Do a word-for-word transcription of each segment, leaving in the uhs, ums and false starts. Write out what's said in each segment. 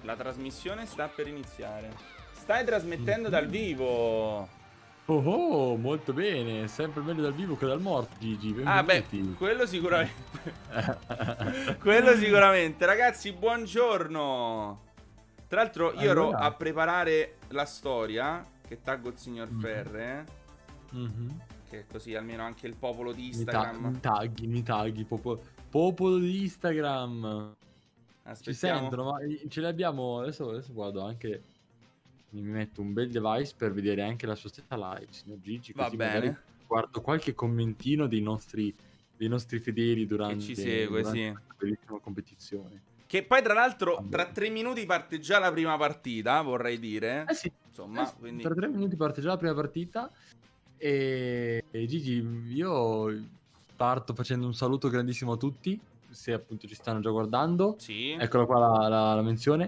La trasmissione sta per iniziare. Stai trasmettendo dal vivo. Oh oh, molto bene, sempre meglio dal vivo che dal morto, Gigi, Ah beh, benvenuti. quello sicuramente. Quello sicuramente. Ragazzi, buongiorno. Tra l'altro io ero Allora. a preparare la storia che taggo il signor Mhm. Ferre, Mhm. che così almeno anche il popolo di Mi, ta- Instagram. mi tagli, mi tagli, popolo, popolo di Instagram. Ci Aspettiamo. sentono, ma ce li abbiamo, adesso, adesso guardo anche, mi metto un bel device per vedere anche la sua stessa live, signor Gigi, Va così magari bene. guardo qualche commentino dei nostri, dei nostri fedeli durante, Che ci segue, durante sì. questa bellissima competizione. Che poi tra l'altro Allora. tra tre minuti parte già la prima partita, vorrei dire. Eh sì, Insomma, eh sì, quindi... tra tre minuti parte già la prima partita e... e Gigi, io parto facendo un saluto grandissimo a tutti, se appunto ci stanno già guardando. Sì. Eccola qua la, la, la menzione.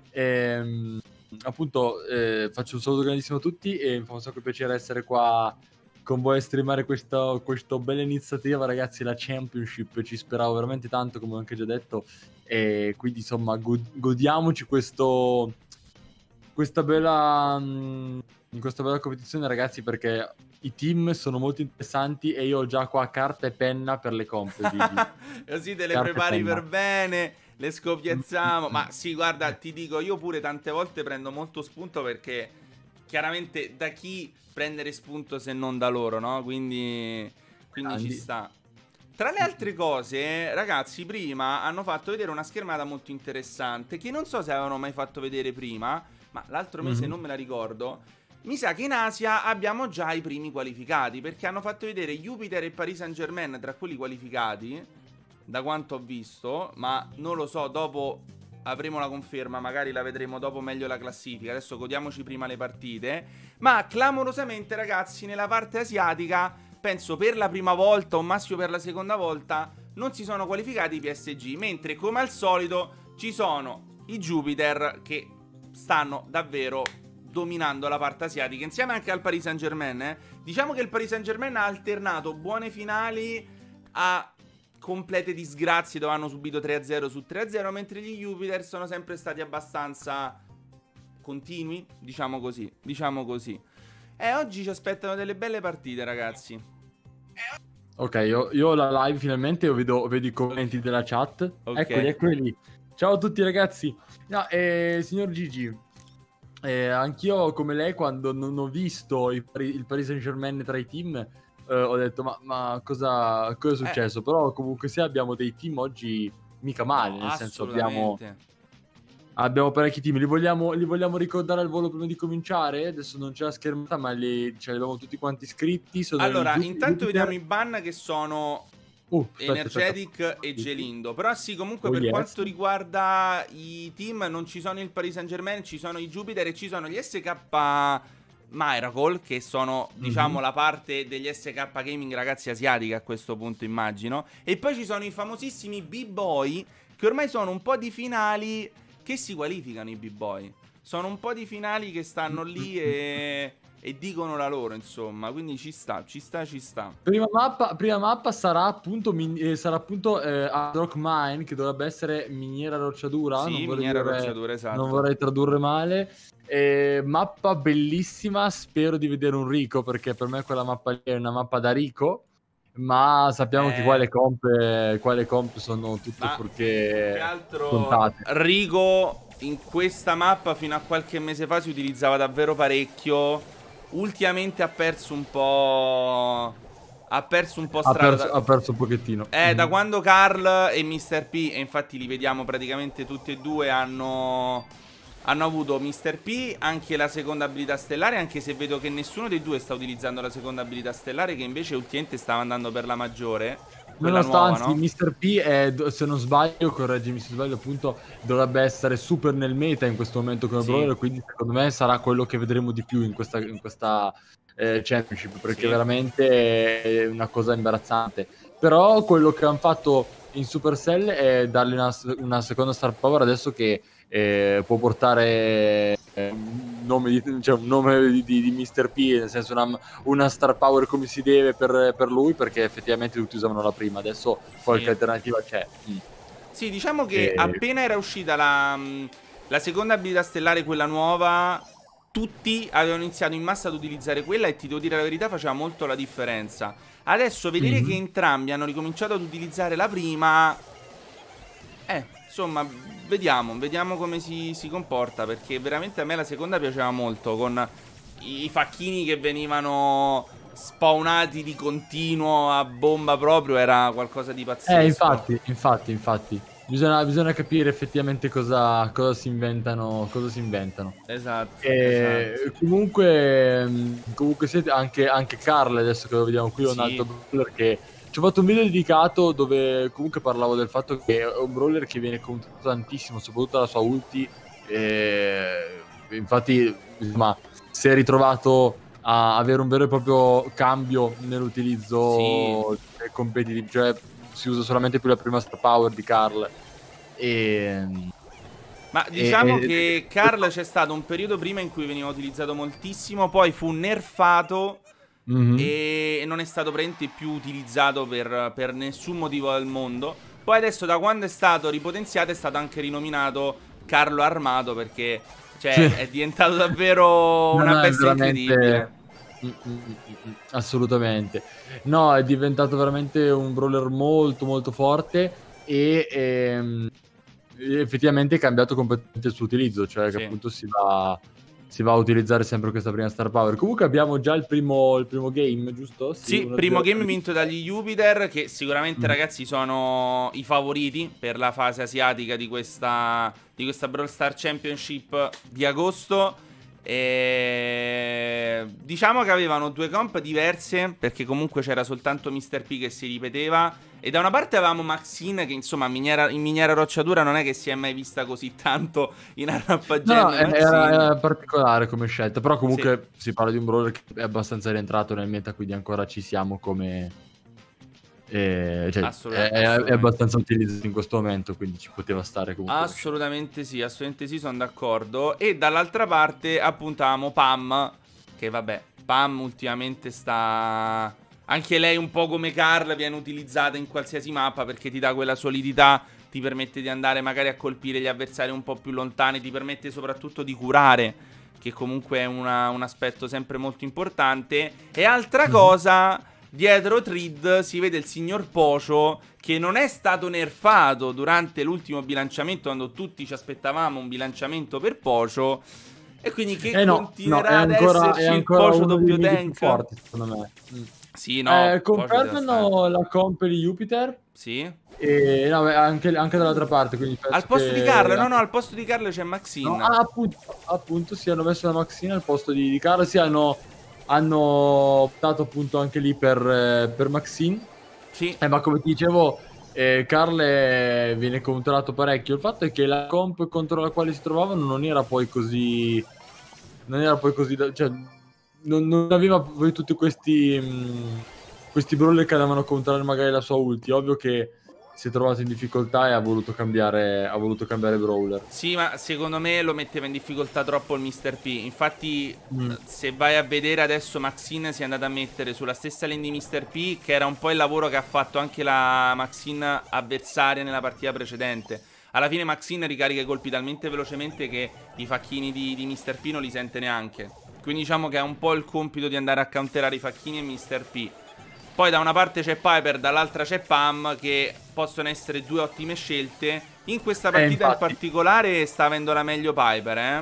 E, appunto eh, faccio un saluto grandissimo a tutti e mi fa un sacco piacere essere qua con voi a streamare questa, questa bella iniziativa, ragazzi, la Championship. Ci speravo veramente tanto, come ho anche già detto, e quindi insomma god- godiamoci questo questa bella mh, questa bella competizione, ragazzi, perché i team sono molto interessanti e io ho già qua carta e penna per le comp, Gigi. Così te le Carta e prepari penna. per bene, le scopiazziamo. Mm. Ma sì, guarda, ti dico, io pure tante volte prendo molto spunto perché chiaramente da chi prendere spunto se non da loro, no? Quindi, quindi ci Grandi. sta. Tra le altre cose, ragazzi, prima hanno fatto vedere una schermata molto interessante che non so se avevano mai fatto vedere prima, ma l'altro mese Mhm. non me la ricordo. Mi sa che in Asia abbiamo già i primi qualificati, perché hanno fatto vedere Jupiter e Paris Saint-Germain tra quelli qualificati, da quanto ho visto, ma non lo so, dopo avremo la conferma, magari la vedremo dopo meglio la classifica. Adesso godiamoci prima le partite. Ma clamorosamente, ragazzi, nella parte asiatica, penso per la prima volta o massimo per la seconda volta, non si sono qualificati i P S G, mentre come al solito ci sono i Jupiter che stanno davvero dominando la parte asiatica insieme anche al Paris Saint-Germain. eh. Diciamo che il Paris Saint-Germain ha alternato buone finali a complete disgrazie dove hanno subito tre a zero su tre a zero, mentre gli Jupiter sono sempre stati abbastanza continui, diciamo così, diciamo così. E oggi ci aspettano delle belle partite, ragazzi. Ok, io, io ho la live finalmente, io vedo, vedo i commenti della chat. Ok. Eccoli, eccoli lì. Ciao a tutti, ragazzi. No, eh, signor Gigi, eh, anch'io come lei quando non ho visto il, il Paris Saint-Germain tra i team, eh, ho detto ma, ma cosa, cosa è successo? Eh. Però comunque sia abbiamo dei team oggi mica male, No, nel senso abbiamo... Abbiamo parecchi team, li vogliamo, li vogliamo ricordare al volo prima di cominciare? Adesso non c'è la schermata, ma li, ce li abbiamo tutti quanti iscritti. Sono allora, Jupiter, intanto Jupiter. vediamo i ban che sono uh, aspetta, Energetic aspetta. e Gelindo. Però sì, comunque oh, per yes. quanto riguarda i team, non ci sono il Paris Saint-Germain, ci sono i Jupiter e ci sono gli S K Miracle, che sono, diciamo, mm-hmm. la parte degli S K Gaming, ragazzi, asiatici a questo punto, immagino. E poi ci sono i famosissimi B-Boy, che ormai sono un po' di finali che si qualificano, i B-Boy. Sono un po' di finali che stanno lì e, e dicono la loro, insomma. Quindi ci sta, ci sta, ci sta. Prima mappa, prima mappa sarà appunto, min- eh, sarà appunto eh, Hard Rock Mine, che dovrebbe essere miniera rocciatura. Sì, non miniera dire, rocciatura, esatto. Non vorrei tradurre male. Eh, mappa bellissima, spero di vedere un Rico, perché per me quella mappa lì è una mappa da Rico. Ma sappiamo eh. che qua le comp, qua le comp sono tutte purché che altro contate. Rigo in questa mappa fino a qualche mese fa si utilizzava davvero parecchio. Ultimamente ha perso un po'. Ha perso un po' strada. Ha perso, ha perso un pochettino. Eh, mm. da quando Carl e mister P, e infatti li vediamo praticamente tutti e due, hanno. Hanno avuto mister P anche la seconda abilità stellare, anche se vedo che nessuno dei due sta utilizzando la seconda abilità stellare, che invece ultimamente stava andando per la maggiore. No, sta, nuova, anzi, no? mister P è, se non sbaglio, correggimi se sbaglio, appunto, dovrebbe essere super nel meta in questo momento come sì. brawler, quindi secondo me sarà quello che vedremo di più in questa, in questa eh, championship, perché sì. veramente è una cosa imbarazzante. Però quello che hanno fatto in Supercell è dargli una, una seconda star power adesso che eh, può portare eh, un nome di, cioè un nome di, di, di mister P, nel senso una, una star power come si deve per, per lui, perché effettivamente tutti usavano la prima, adesso qualche sì. alternativa c'è. Mm. Sì, diciamo che e... appena era uscita la, la seconda abilità stellare, quella nuova, tutti avevano iniziato in massa ad utilizzare quella e ti devo dire la verità faceva molto la differenza. Adesso vedere Mhm. che entrambi hanno ricominciato ad utilizzare la prima, eh, insomma, vediamo, vediamo come si, si comporta, perché veramente a me la seconda piaceva molto, con i facchini che venivano spawnati di continuo a bomba proprio, era qualcosa di pazzesco. Eh, infatti, infatti, infatti. Bisogna, bisogna capire effettivamente cosa, cosa si inventano, cosa si inventano. Esatto, E esatto. comunque, mh, comunque siete anche, anche Carl, adesso che lo vediamo qui, è un Sì. altro brawler che ci ho fatto un video dedicato dove comunque parlavo del fatto che è un brawler che viene contato tantissimo, soprattutto dalla sua ulti. E infatti, insomma, si è ritrovato a avere un vero e proprio cambio nell'utilizzo Sì. competitivo, cioè si usa solamente più la prima star power di Carl. E Ma e, diciamo e- che Carl c'è stato un periodo prima in cui veniva utilizzato moltissimo, poi fu nerfato Mhm. e non è stato praticamente più utilizzato per, per nessun motivo al mondo. Poi adesso da quando è stato ripotenziato è stato anche rinominato Carlo Armato, perché cioè, Sì. è diventato davvero No, una no, è bestia veramente... incredibile. Mm, mm, mm, mm, assolutamente. No, è diventato veramente un brawler molto molto forte e ehm, effettivamente è cambiato completamente il suo utilizzo, cioè che Sì. appunto si va, si va a utilizzare sempre questa prima star power. Comunque abbiamo già il primo, il primo game, giusto? Sì, uno primo zero game per vinto dagli Jupiter, che sicuramente Mm. ragazzi sono i favoriti per la fase asiatica di questa, di questa Brawl Star Championship di agosto. E... diciamo che avevano due comp diverse, perché comunque c'era soltanto mister P che si ripeteva. E da una parte avevamo Maxine, che insomma in miniera, in miniera rocciatura non è che si è mai vista così tanto in No, arrampagendo no, era, Maxine. era particolare come scelta, però Sì, comunque si parla di un brawler che è abbastanza rientrato nel meta, quindi ancora ci siamo come... eh, cioè, assolut- è, è- è assolutamente. abbastanza utilizzato in questo momento, quindi ci poteva stare comunque. come scelta. Assolutamente sì, assolutamente sì, sono d'accordo. E dall'altra parte appuntavamo Pam, che vabbè, Pam ultimamente sta... anche lei un po' come Carl viene utilizzata in qualsiasi mappa perché ti dà quella solidità, ti permette di andare magari a colpire gli avversari un po' più lontani, ti permette soprattutto di curare, che comunque è una- un aspetto sempre molto importante. E altra Mhm. cosa, dietro Trid si vede il signor Pocio, che non è stato nerfato durante l'ultimo bilanciamento, quando tutti ci aspettavamo un bilanciamento per Pocio, e quindi che Eh no, no, è continuerà ad ancora, è esserci il ancora Pocio uno dei doppio midi più tank. forti, secondo me. Mm. Sì, no, Eh, Pocio è devastante. confermano la comp di Jupiter Sì. e no, beh, anche, anche dall'altra parte, quindi penso Al posto di che... Carl, no, no, al posto di Carl c'è No, Maxine. ah, appunto, appunto, si hanno messo la Maxine al posto di, di Carl, si hanno, hanno optato appunto anche lì per, eh, per Maxine. Sì. Eh, ma come ti dicevo, eh, Carl è- viene controllato parecchio. Il fatto è che la comp contro la quale si trovavano non era poi così... Non era poi così... da- cioè, non, non aveva poi tutti questi... mh, questi brawler che andavano a controllare magari la sua ulti. Ovvio che si è trovato in difficoltà e ha voluto cambiare, ha voluto cambiare brawler. Sì, ma secondo me lo metteva in difficoltà troppo il mister P. Infatti, Mm. se vai a vedere adesso, Maxine si è andata a mettere sulla stessa lane di mister P, che era un po' il lavoro che ha fatto anche la Maxine avversaria nella partita precedente. Alla fine Maxine ricarica i colpi talmente velocemente che i facchini di, di mister P non li sente neanche. Quindi diciamo che ha un po' il compito di andare a counterare i facchini e mister P. Poi da una parte c'è Piper, dall'altra c'è Pam, che possono essere due ottime scelte. In questa partita in infatti. particolare sta avendo la meglio Piper, eh.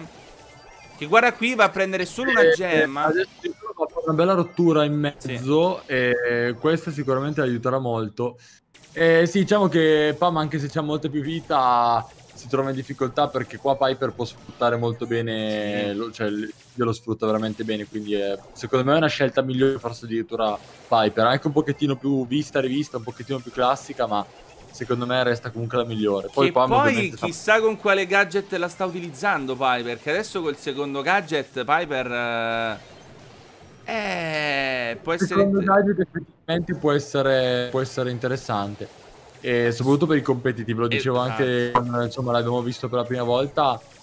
Che guarda qui, va a prendere solo una Eh, gemma. adesso va a fare una bella rottura in Sì. mezzo e questa sicuramente aiuterà molto. Eh, sì, diciamo che Pam, anche se c'ha molta più vita, si trova in difficoltà perché qua Piper può sfruttare molto bene, Sì. lo, cioè l- io lo sfrutta veramente bene, quindi è, secondo me è una scelta migliore forse addirittura Piper, anche un pochettino più vista, rivista, un pochettino più classica, ma secondo me resta comunque la migliore. Poi Che Pam poi ovviamente sa- chissà con quale gadget la sta utilizzando Piper. Che adesso col secondo gadget Piper... eh, eh, può essere... secondo inter- gadget effettivamente può essere, può essere interessante, e soprattutto per i competitivi, lo dicevo Esatto. anche quando insomma l'abbiamo visto per la prima volta.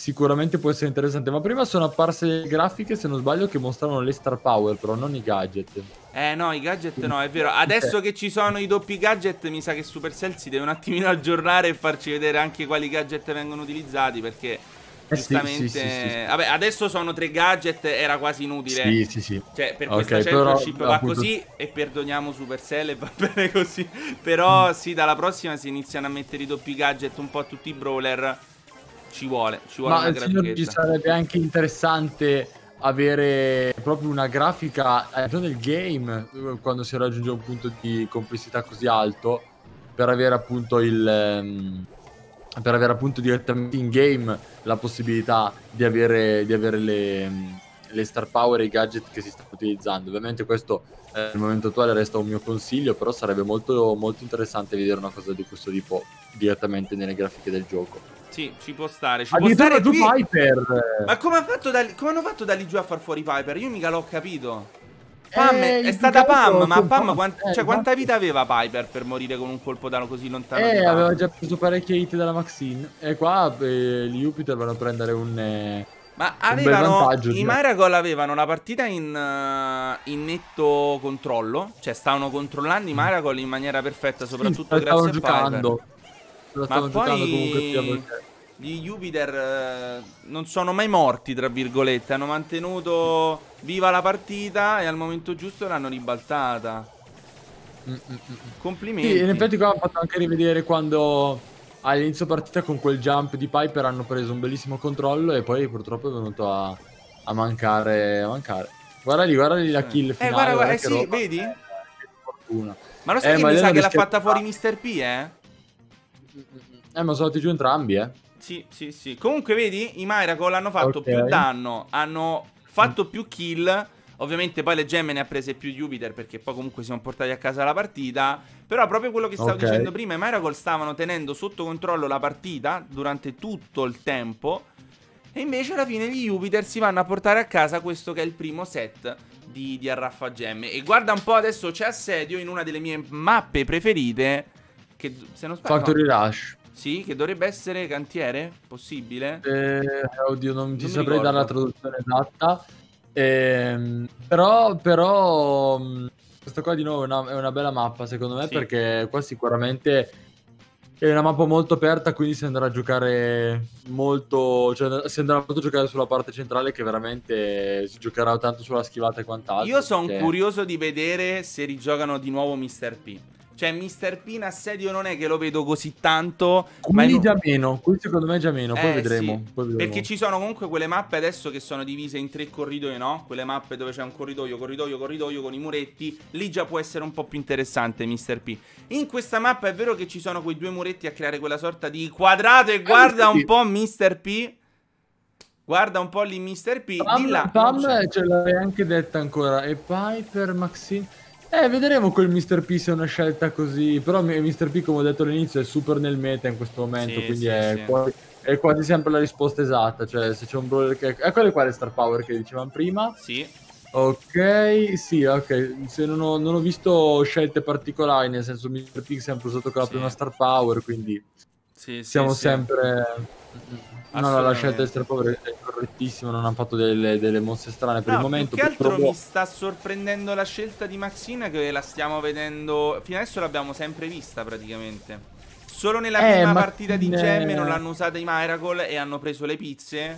sicuramente può essere interessante. Ma prima sono apparse le grafiche, se non sbaglio, che mostravano le Star Power, però non i gadget. Eh no, i gadget Quindi, no, è vero. Adesso che ci sono i doppi gadget, mi sa che Supercell si deve un attimino aggiornare e farci vedere anche quali gadget vengono utilizzati, perché eh sì, giustamente... sì, sì, sì, sì. Vabbè, adesso sono tre gadget, era quasi inutile. Sì, sì, sì. Cioè, per Ok, questa però, Championship va appunto... così e perdoniamo Supercell e va bene così. Però Mm. sì, dalla prossima si iniziano a mettere i doppi gadget un po' a tutti i brawler. Ci vuole, ci vuole Ma una signor, ci grafichetta. sarebbe anche interessante avere proprio una grafica all'interno del game eh, quando si raggiunge un punto di complessità così alto, per avere appunto il ehm, per avere appunto direttamente in game la possibilità di avere, di avere le, ehm, le star power e i gadget che si stanno utilizzando. Ovviamente questo eh, al momento attuale resta un mio consiglio, però sarebbe molto, molto interessante vedere una cosa di questo tipo direttamente nelle grafiche del gioco. Sì, ci può stare, ci può Addirittura stare giù qui. Piper! Ma come, ha fatto da, come hanno fatto da lì giù a far fuori Piper? Io mica l'ho capito. Pam è, Eh, è il stata più che altro Pam, ma con Pam Pam, quant- eh, cioè, quanta esatto. vita aveva Piper per morire con un colpo da così lontano di Eh, Pam? aveva già preso parecchie hit dalla Maxine. E qua eh, gli Jupiter vanno a prendere un, eh, Ma un bel avevano, vantaggio. i Miracle avevano la partita in, uh, in netto controllo. Cioè stavano controllando i Miracle in maniera perfetta, Sì, soprattutto se la stavano grazie a Piper. giocando. Se la Ma stavano giocando comunque sia poi perché... gli Jupiter eh, non sono mai morti, tra virgolette. Hanno mantenuto viva la partita e al momento giusto l'hanno ribaltata. Mm, mm, mm, mm. Sì, in Complimenti. effetti qua ho fatto anche rivedere quando all'inizio partita con quel jump di Piper hanno preso un bellissimo controllo e poi purtroppo è venuto a, a mancare, a mancare. Guarda lì, guarda lì la Sì. kill Eh, finale, guarda, guarda, guarda eh che sì, roba. vedi? Eh, che fortuna. Ma lo sai Eh, che ma mi lì sa hanno che l'ha rischiato fatta fuori tanto. mister P, eh? Eh, ma sono andati giù entrambi, eh. Sì, sì, sì. Comunque, vedi, i Miracle hanno fatto Ok. più danno, hanno fatto più kill. Ovviamente poi le gemme ne ha prese più Jupiter perché poi comunque si sono portati a casa la partita. Però proprio quello che stavo Ok. dicendo prima, i Miracle stavano tenendo sotto controllo la partita durante tutto il tempo. E invece alla fine gli Jupiter si vanno a portare a casa questo che è il primo set di, di arraffa gemme. E guarda un po', adesso c'è assedio in una delle mie mappe preferite, che se non sbaglio... Factory no. Rush. Sì, che dovrebbe essere cantiere? Possibile? Eh, oddio, non ti Non mi saprei dare la ricordo. traduzione esatta. Ehm, però, però, mh, questa qua di nuovo è una, è una bella mappa, secondo me, Sì. perché qua sicuramente è una mappa molto aperta, quindi si andrà a giocare molto, cioè si andrà molto a giocare sulla parte centrale, che veramente si giocherà tanto sulla schivata e quant'altro. Io sono perché... curioso di vedere se rigiocano di nuovo mister P. Cioè, mister P in assedio non è che lo vedo così tanto. Ma Qui in... già meno, qui secondo me già meno, poi Eh vedremo, sì, poi vedremo. perché ci sono comunque quelle mappe adesso che sono divise in tre corridoi, no? Quelle mappe dove c'è un corridoio, corridoio, corridoio con i muretti. Lì già può essere un po' più interessante mister P. In questa mappa è vero che ci sono quei due muretti a creare quella sorta di quadrato. E guarda un po' mister P. Guarda un po' lì mister P. Pam, Di là non c'è. Pam ce l'avevi anche detta ancora. E Piper, Maxine. Eh, vedremo quel mister P se è una scelta così. Però mister P, come ho detto all'inizio, è super nel meta in questo momento. Sì, quindi sì, è, sì. quasi, è quasi sempre la risposta esatta. Cioè, se c'è un brawler che. Eccole qua le star power che dicevamo prima. Sì. Ok, sì, ok. Se non ho, non ho visto scelte particolari, nel senso mister P è sempre usato con la Sì. prima star power. Quindi Sì, siamo sì, sì. sempre. No, no, la scelta di star power è correttissima. Non hanno fatto delle, delle mosse strane per No, il momento. più che altro purtroppo... mi sta sorprendendo la scelta di Maxine, che la stiamo vedendo. Fino adesso l'abbiamo sempre vista praticamente. Solo nella Eh, prima Maxine... partita di gemme non l'hanno usata i Miracle e hanno preso le pizze.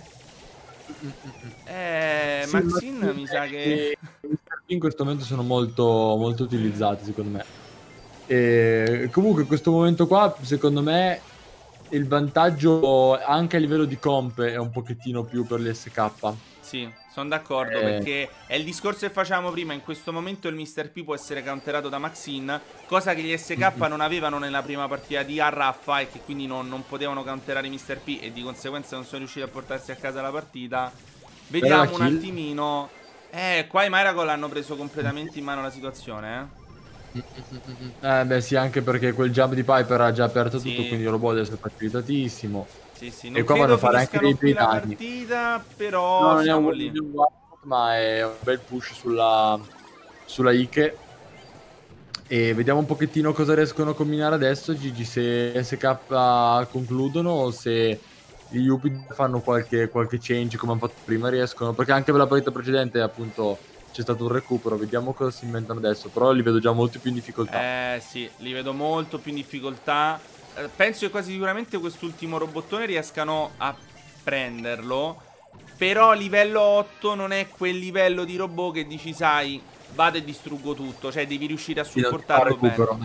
Eh, Sì, Maxine Maxine mi sa che... e mister P in questo momento sono molto, molto utilizzati, secondo me. E comunque in questo momento qua, secondo me, il vantaggio anche a livello di comp è un pochettino più per l'S K. Sì, sono d'accordo, Eh. perché è il discorso che facciamo prima. In questo momento il mister P può essere counterato da Maxine, cosa che gli S K Mm-hmm. non avevano nella prima partita di Arraffa, e che quindi non, non potevano counterare mister P, e di conseguenza non sono riusciti a portarsi a casa la partita. Vediamo un kill. attimino. Eh, qua i Miracle hanno preso completamente in mano la situazione, eh. Eh beh sì, anche perché quel jump di Piper ha già aperto Sì. tutto, quindi il robot deve essere facilitatissimo. Sì, sì, E non qua credo vanno a fare anche finiscano dei qui bei la danni. partita, No, però non è siamo un, lì. non è un one-shot, ma è un bel push sulla, sulla Ike. E vediamo un pochettino cosa riescono a combinare adesso. G G, se S K concludono o se gli Jupiter fanno qualche, qualche change come hanno fatto prima, riescono, perché anche per la partita precedente appunto c'è stato un recupero, vediamo cosa si inventano adesso, però li vedo già molto più in difficoltà. Eh sì, li vedo molto più in difficoltà. Eh, penso che quasi sicuramente quest'ultimo robottone riescano a prenderlo, però livello otto non è quel livello di robot che dici, sai, vado e distruggo tutto, cioè devi riuscire a supportarlo bene.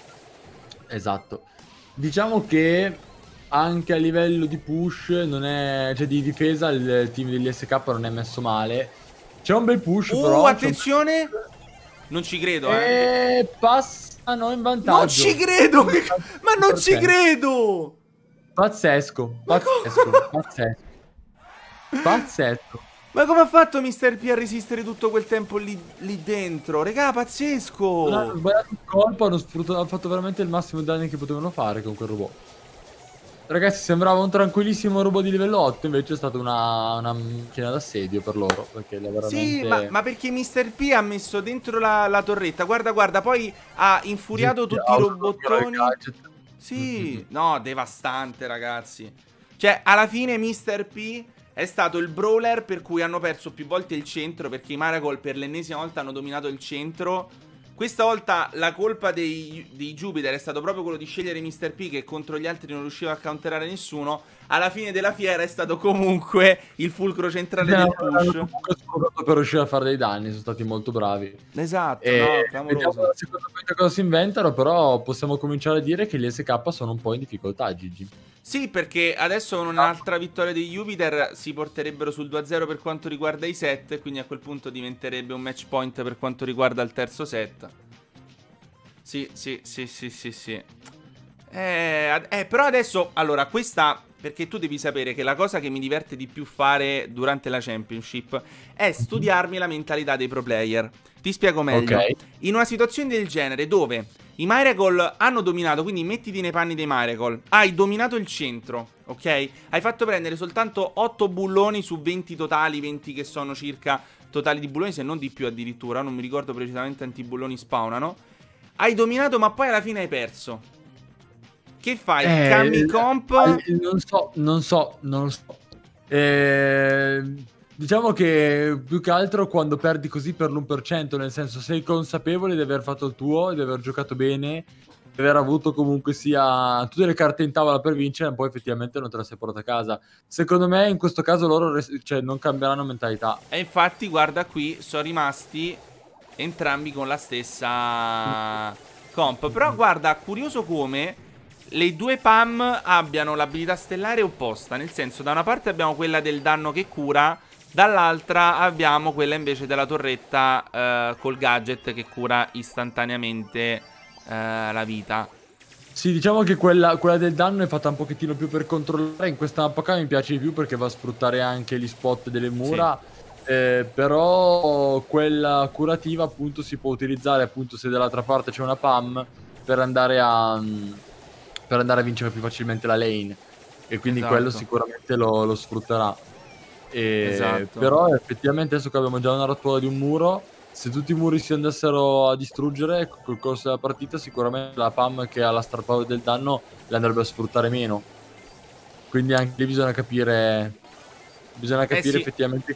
Esatto. Diciamo che anche a livello di push non è, cioè di difesa, il team degli S K non è messo male. C'è un bel push, uh, però attenzione, un... non ci credo, eh. E passano in vantaggio. Non ci credo, ma non ci credo. Pazzesco, pazzesco, pazzesco. Pazzesco. Ma come ha fatto mister P a resistere tutto quel tempo lì, lì dentro? Regà, pazzesco! Hanno sbagliato il colpo, hanno, hanno fatto veramente il massimo danni che potevano fare con quel robot. Ragazzi, sembrava un tranquillissimo robot di livello otto, invece è stata una, una macchina d'assedio per loro. Perché veramente... Sì, ma, ma perché mister P ha messo dentro la, la torretta. Guarda, guarda, poi ha infuriato tutti i robottoni. Sì, mm-hmm. No, devastante, ragazzi. Cioè, alla fine mister P... è stato il brawler per cui hanno perso più volte il centro, perché i Miracle per l'ennesima volta hanno dominato il centro. Questa volta la colpa dei, dei Jupiter è stato proprio quello di scegliere mister P, che contro gli altri non riusciva a counterare nessuno. Alla fine della fiera è stato comunque il fulcro centrale no, del push. Comunque per riuscire a fare dei danni, sono stati molto bravi. Esatto, e no, clamoroso. Secondo me cosa si inventano, però possiamo cominciare a dire che gli S K sono un po' in difficoltà, Gigi. Sì, perché adesso con un'altra vittoria di Jupiter si porterebbero sul due a zero per quanto riguarda i set, quindi a quel punto diventerebbe un match point per quanto riguarda il terzo set. Sì, sì, sì, sì, sì, sì. Eh, eh, però adesso, allora, questa... Perché tu devi sapere che la cosa che mi diverte di più fare durante la Championship è studiarmi la mentalità dei pro player. Ti spiego meglio. Okay. In una situazione del genere dove i Miracle hanno dominato, quindi mettiti nei panni dei Miracle, hai dominato il centro, ok? Hai fatto prendere soltanto otto bulloni su venti totali, venti che sono circa totali di bulloni, se non di più addirittura, non mi ricordo precisamente quanti bulloni spawnano. Hai dominato ma poi alla fine hai perso. Che fai? Eh, Cambi comp? Non so, non so, non lo so. Eh, diciamo che più che altro quando perdi così per l'uno per cento, nel senso sei consapevole di aver fatto il tuo, di aver giocato bene, di aver avuto comunque sia tutte le carte in tavola per vincere, poi effettivamente non te la sei portata a casa. Secondo me in questo caso loro cioè, non cambieranno mentalità. E infatti guarda qui, sono rimasti entrambi con la stessa comp. Però guarda, curioso come... le due P A M abbiano l'abilità stellare opposta, nel senso da una parte abbiamo quella del danno che cura, dall'altra abbiamo quella invece della torretta eh, col gadget che cura istantaneamente eh, la vita. Sì, diciamo che quella, quella del danno è fatta un pochettino più per controllare, in questa mappa qua mi piace di più perché va a sfruttare anche gli spot delle mura, sì. eh, però quella curativa appunto si può utilizzare appunto se dall'altra parte c'è una P A M per andare a... per andare a vincere più facilmente la lane, e quindi esatto. quello sicuramente lo, lo sfrutterà. E esatto. Però effettivamente adesso che abbiamo già una rottura di un muro, se tutti i muri si andassero a distruggere col corso della partita, sicuramente la P A M che ha la star power del danno le andrebbe a sfruttare meno. Quindi anche lì bisogna capire bisogna capire eh sì. effettivamente.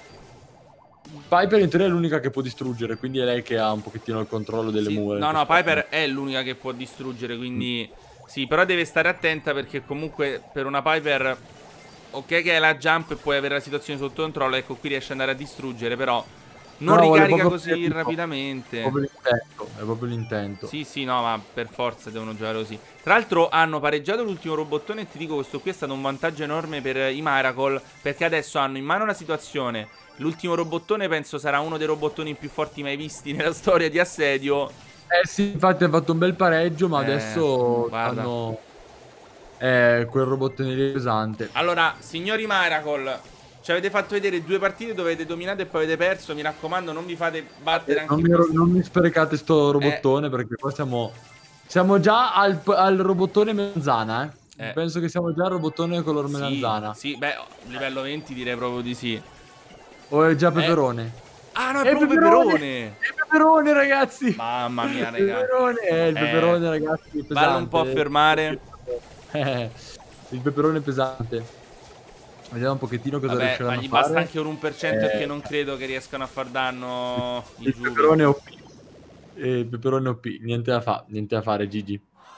Piper in teoria è l'unica che può distruggere, quindi è lei che ha un pochettino il controllo delle sì. mura. No, no, Piper è l'unica che può distruggere, quindi... Mm. Sì, però deve stare attenta perché comunque per una Piper, ok che è la jump e puoi avere la situazione sotto controllo, ecco qui riesce ad andare a distruggere, però non no, ricarica così rapidamente. È proprio l'intento, è proprio l'intento. Sì, sì, no, ma per forza devono giocare così. Tra l'altro hanno pareggiato l'ultimo robottone e ti dico questo qui è stato un vantaggio enorme per i Miracle, perché adesso hanno in mano la situazione. L'ultimo robottone penso sarà uno dei robottoni più forti mai visti nella storia di assedio. Eh sì, infatti ha fatto un bel pareggio, ma eh, adesso guarda. hanno eh, quel robottone pesante. Allora, signori Miracle, ci avete fatto vedere due partite dove avete dominato e poi avete perso. Mi raccomando, non vi fate battere eh, anche non, mi, non mi sprecate sto robottone, eh. perché qua siamo, siamo già al, al robottone melanzana, eh. eh. Penso che siamo già al robottone color sì, melanzana. Sì, beh, livello venti direi proprio di sì. O è già peperone? Eh. Ah no, è, è proprio peperone. peperone! È peperone, ragazzi! Mamma mia, raga. Il peperone, eh, il peperone, eh, ragazzi, pesante. Vallo un po' a fermare. Eh, il peperone pesante. Vediamo un pochettino cosa Vabbè, riusciranno ma a gli fare. basta anche un uno per cento Eh, perché non credo che riescano a far danno i il Juve. peperone O P. Eh, il peperone O P, niente da fare, niente da fare, Gigi.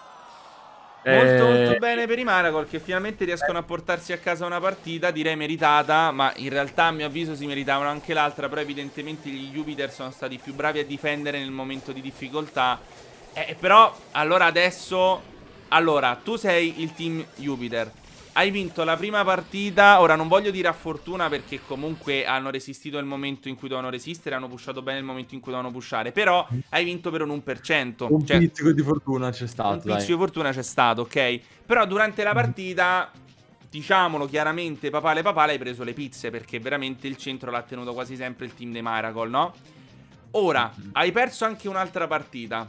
Molto molto Eh, bene per i Maracol che finalmente riescono a portarsi a casa una partita, direi meritata, ma in realtà a mio avviso si meritavano anche l'altra, però evidentemente gli Jupiter sono stati più bravi a difendere nel momento di difficoltà. Eh, però, allora adesso, allora, tu sei il team Jupiter, hai vinto la prima partita, ora non voglio dire a fortuna perché comunque hanno resistito nel momento in cui dovevano resistere, hanno pushato bene nel momento in cui dovevano pushare, però hai vinto per un uno per cento, un cioè pizzico di fortuna c'è stato, un pizzico dai. di fortuna c'è stato, ok? Però durante la partita, diciamolo chiaramente, papale papale hai preso le pizze, perché veramente il centro l'ha tenuto quasi sempre il team dei Miracle, no? Ora, hai perso anche un'altra partita.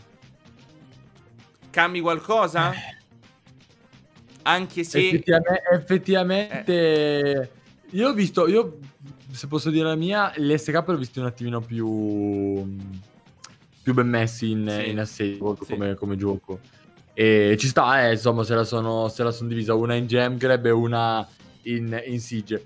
Cambi qualcosa? Anche se... Effettivamente, effettivamente eh. io ho visto, io se posso dire la mia, l'S K l'ho visto un attimino più più ben messi in, sì. in assetto sì. come, come gioco. E ci sta, eh, insomma, se la sono, se la sono divisa una in Gem Grab e una in, in Siege.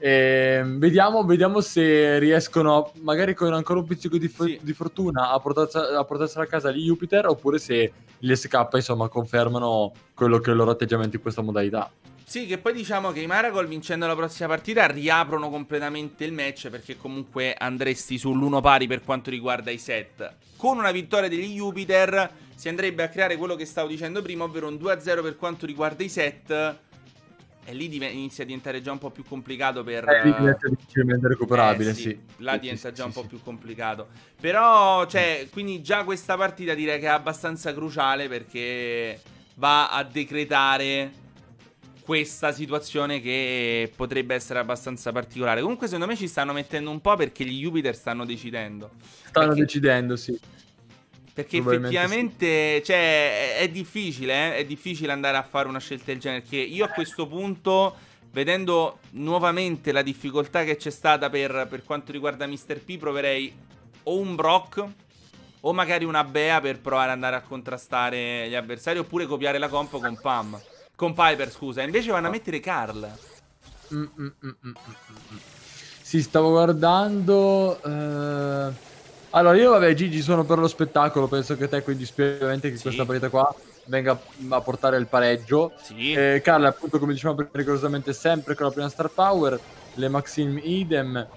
E vediamo, vediamo se riescono, magari con ancora un pizzico di, sì. di fortuna, a, portarsi, a portarsela a casa gli Jupiter, oppure se gli S K insomma confermano quello che è il loro atteggiamento in questa modalità. Sì, che poi diciamo che i Miracle vincendo la prossima partita riaprono completamente il match, perché comunque andresti sull'uno pari per quanto riguarda i set. Con una vittoria degli Jupiter si andrebbe a creare quello che stavo dicendo prima, ovvero un due a zero per quanto riguarda i set. E lì inizia a diventare già un po' più complicato per... Eh, lì diventa difficilmente recuperabile, eh, sì, sì. là sì, diventa sì, già sì, un po' sì. più complicato. Però, cioè, quindi già questa partita direi che è abbastanza cruciale, perché va a decretare questa situazione che potrebbe essere abbastanza particolare. Comunque secondo me ci stanno mettendo un po' perché gli Jupiter stanno decidendo. Stanno perché... decidendo, sì. Perché effettivamente, sì. Cioè, è, è difficile, eh? È difficile andare a fare una scelta del genere. Perché io a questo punto, vedendo nuovamente la difficoltà che c'è stata per, per quanto riguarda mister P, proverei o un Brock o magari una Bea per provare ad andare a contrastare gli avversari, oppure copiare la compo con Pam. Con Piper, scusa. Invece vanno a mettere Carl. Mm, mm, mm, mm, mm, mm. Sì, stavo guardando... Eh... Allora, io vabbè, Gigi, sono per lo spettacolo. Penso che te, quindi spero ovviamente che sì. questa partita qua venga a portare il pareggio. Sì. Eh, Carl, appunto, come dicevamo rigorosamente, sempre con la prima star power. Le Maxim idem.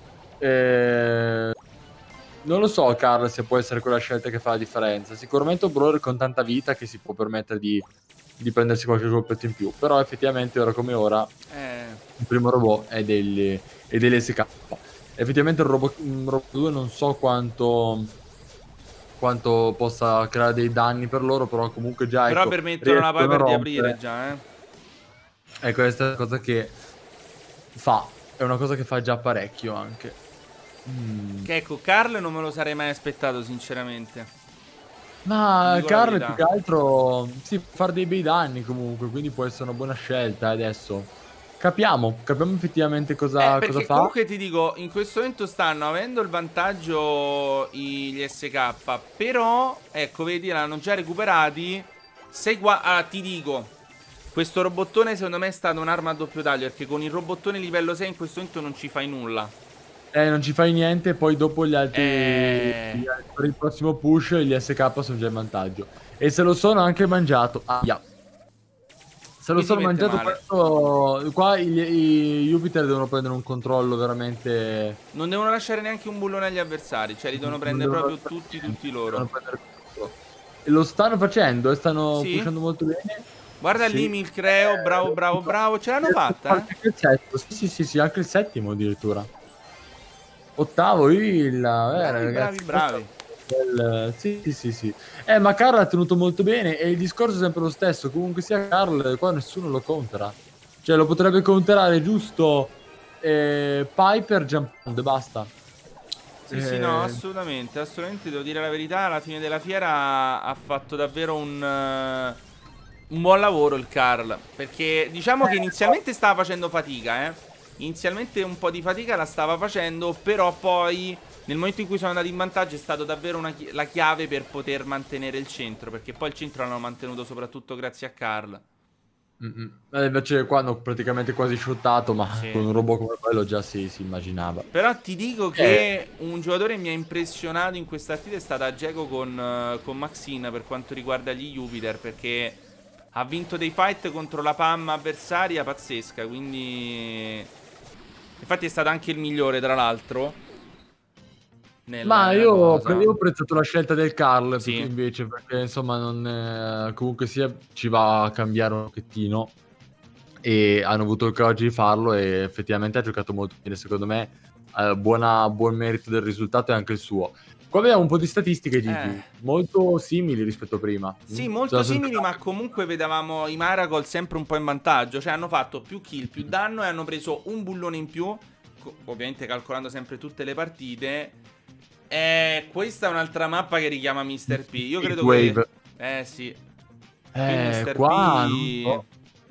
Eh... Non lo so, Carl, se può essere quella scelta che fa la differenza. Sicuramente un brawler con tanta vita che si può permettere di, di prendersi qualche colpetto in più. Però effettivamente, ora come ora, eh. il primo robot è degli, è degli S K. Effettivamente il robot, il robot due non so quanto quanto possa creare dei danni per loro, però comunque già però ecco, permettono la Piper di aprire già, eh. Ecco, questa è una cosa che fa, è una cosa che fa già parecchio anche. Mm. Che ecco, Carl non me lo sarei mai aspettato sinceramente. Ma Carl più che altro sì, fare dei bei danni comunque, quindi può essere una buona scelta adesso. Capiamo, capiamo effettivamente cosa, eh, cosa fa. Comunque ti dico, in questo momento stanno avendo il vantaggio gli S K, però, ecco, vedi, l'hanno già recuperati. Sei qua, ah, ti dico, questo robottone secondo me è stata un'arma a doppio taglio, perché con il robottone livello sei in questo momento non ci fai nulla. Eh, non ci fai niente, poi dopo gli altri, eh... gli altri per il prossimo push gli S K sono già in vantaggio. E se lo sono anche mangiato. Ah, yeah. Se lo sono mangiato questo, qua i, i Jupiter devono prendere un controllo veramente... Non devono lasciare neanche un bullone agli avversari, cioè li devono prendere proprio tutti, tutti loro. E lo stanno facendo e stanno sì. pushando molto bene. Guarda sì. lì Milcreo, bravo, bravo, bravo, ce l'hanno fatta, eh? Il sesto. Sì, sì, sì, sì, anche il settimo addirittura. Ottavo, il... Bravi, eh, ragazzi, bravi, bravi. Del... Sì, sì, sì, sì. Eh, ma Carl ha tenuto molto bene e il discorso è sempre lo stesso. Comunque sia Carl, qua nessuno lo contera. Cioè, lo potrebbe conterare giusto eh, Piper jumpando e basta. Sì, eh... sì, no, assolutamente, assolutamente. Devo dire la verità, alla fine della fiera ha fatto davvero un... Uh, un buon lavoro il Carl. Perché diciamo che inizialmente stava facendo fatica, eh. Inizialmente un po' di fatica la stava facendo, però poi... Nel momento in cui sono andati in vantaggio è stato davvero una chi la chiave per poter mantenere il centro, perché poi il centro l'hanno mantenuto soprattutto grazie a Carl. Mm -mm. Invece qua hanno praticamente quasi shottato, ma Sì. con un robot come quello già si, si immaginava. Però ti dico Eh. che un giocatore mi ha impressionato in questa partita è stata Geco con, uh, con Maxine per quanto riguarda gli Jupiter, perché ha vinto dei fight contro la P A M avversaria pazzesca, quindi... Infatti è stato anche il migliore, tra l'altro. Ma io, io ho apprezzato la scelta del Carl, sì, invece, perché insomma non è... comunque sia ci va a cambiare un pochettino e hanno avuto il coraggio di farlo e effettivamente ha giocato molto bene, secondo me. Eh, buona, buon merito del risultato è anche il suo. Qua vediamo un po' di statistiche, Gigi, eh. molto simili rispetto a prima. Sì, molto simili, ma comunque vedevamo i Miracle sempre un po' in vantaggio, cioè hanno fatto più kill, più danno e hanno preso un bullone in più, ovviamente calcolando sempre tutte le partite. E questa è un'altra mappa che richiama mister P. Io credo Wave. che... Eh sì. Eh, qua... P... No.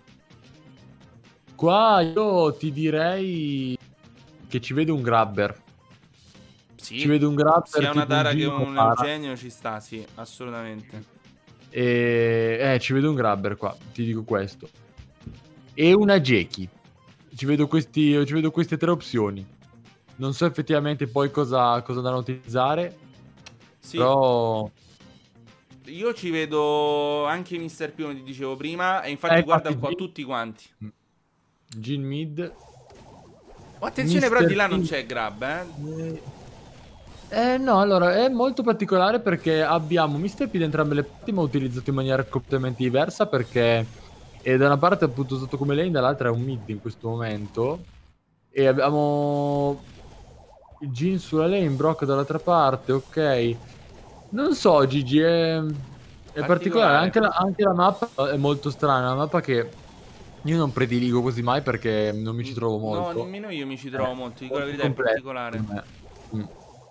Qua io ti direi che ci vedo un grabber. Sì. Ci vedo un grabber. Sia una Tara che un Eugenio ci sta, sì, assolutamente. E... Eh, ci vedo un grabber qua, ti dico questo. E una Jackie. Ci vedo questi, ci vedo queste tre opzioni. Non so effettivamente poi cosa, cosa andranno a utilizzare. Sì. Però... Io ci vedo anche mister P, come ti dicevo prima. E infatti eh, guarda qua tutti quanti. Gin mid. Oh, attenzione, mister però di là P... non c'è grab, eh. Eh no, allora è molto particolare perché abbiamo mister P da entrambe le parti, ma utilizzato in maniera completamente diversa, perché è da una parte appunto usato come lane, dall'altra è un mid in questo momento. E abbiamo Jin sulla lane, Brock dall'altra parte, ok. Non so, Gigi, è, è particolare, particolare. Anche, la, anche la mappa è molto strana, una mappa che io non prediligo così mai perché non mi ci trovo molto. No, nemmeno io mi ci trovo eh, molto, dico la verità, è particolare. Mm.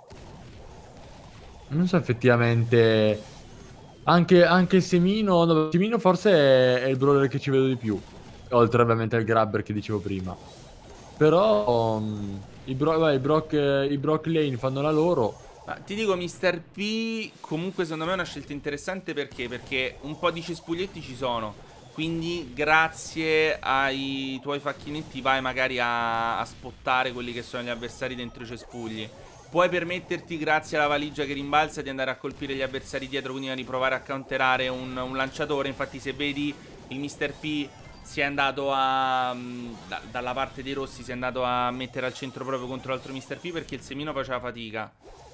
Non so effettivamente, anche, anche il Semino, no, il Semino forse è, è il brawler che ci vedo di più, oltre ovviamente al grabber che dicevo prima. Però... Um, I, bro beh, i, Brock, i Brock Lane fanno la loro. Ma ti dico, mister P comunque secondo me è una scelta interessante, perché? Perché un po' di cespuglietti ci sono. Quindi grazie ai tuoi facchinetti vai magari a, a spottare quelli che sono gli avversari dentro i cespugli. Puoi permetterti, grazie alla valigia che rimbalza, di andare a colpire gli avversari dietro, quindi a riprovare a counterare un, un lanciatore. Infatti se vedi il mister P si è andato a... Da, dalla parte dei rossi si è andato a mettere al centro proprio contro l'altro mister P, perché il Semino faceva fatica.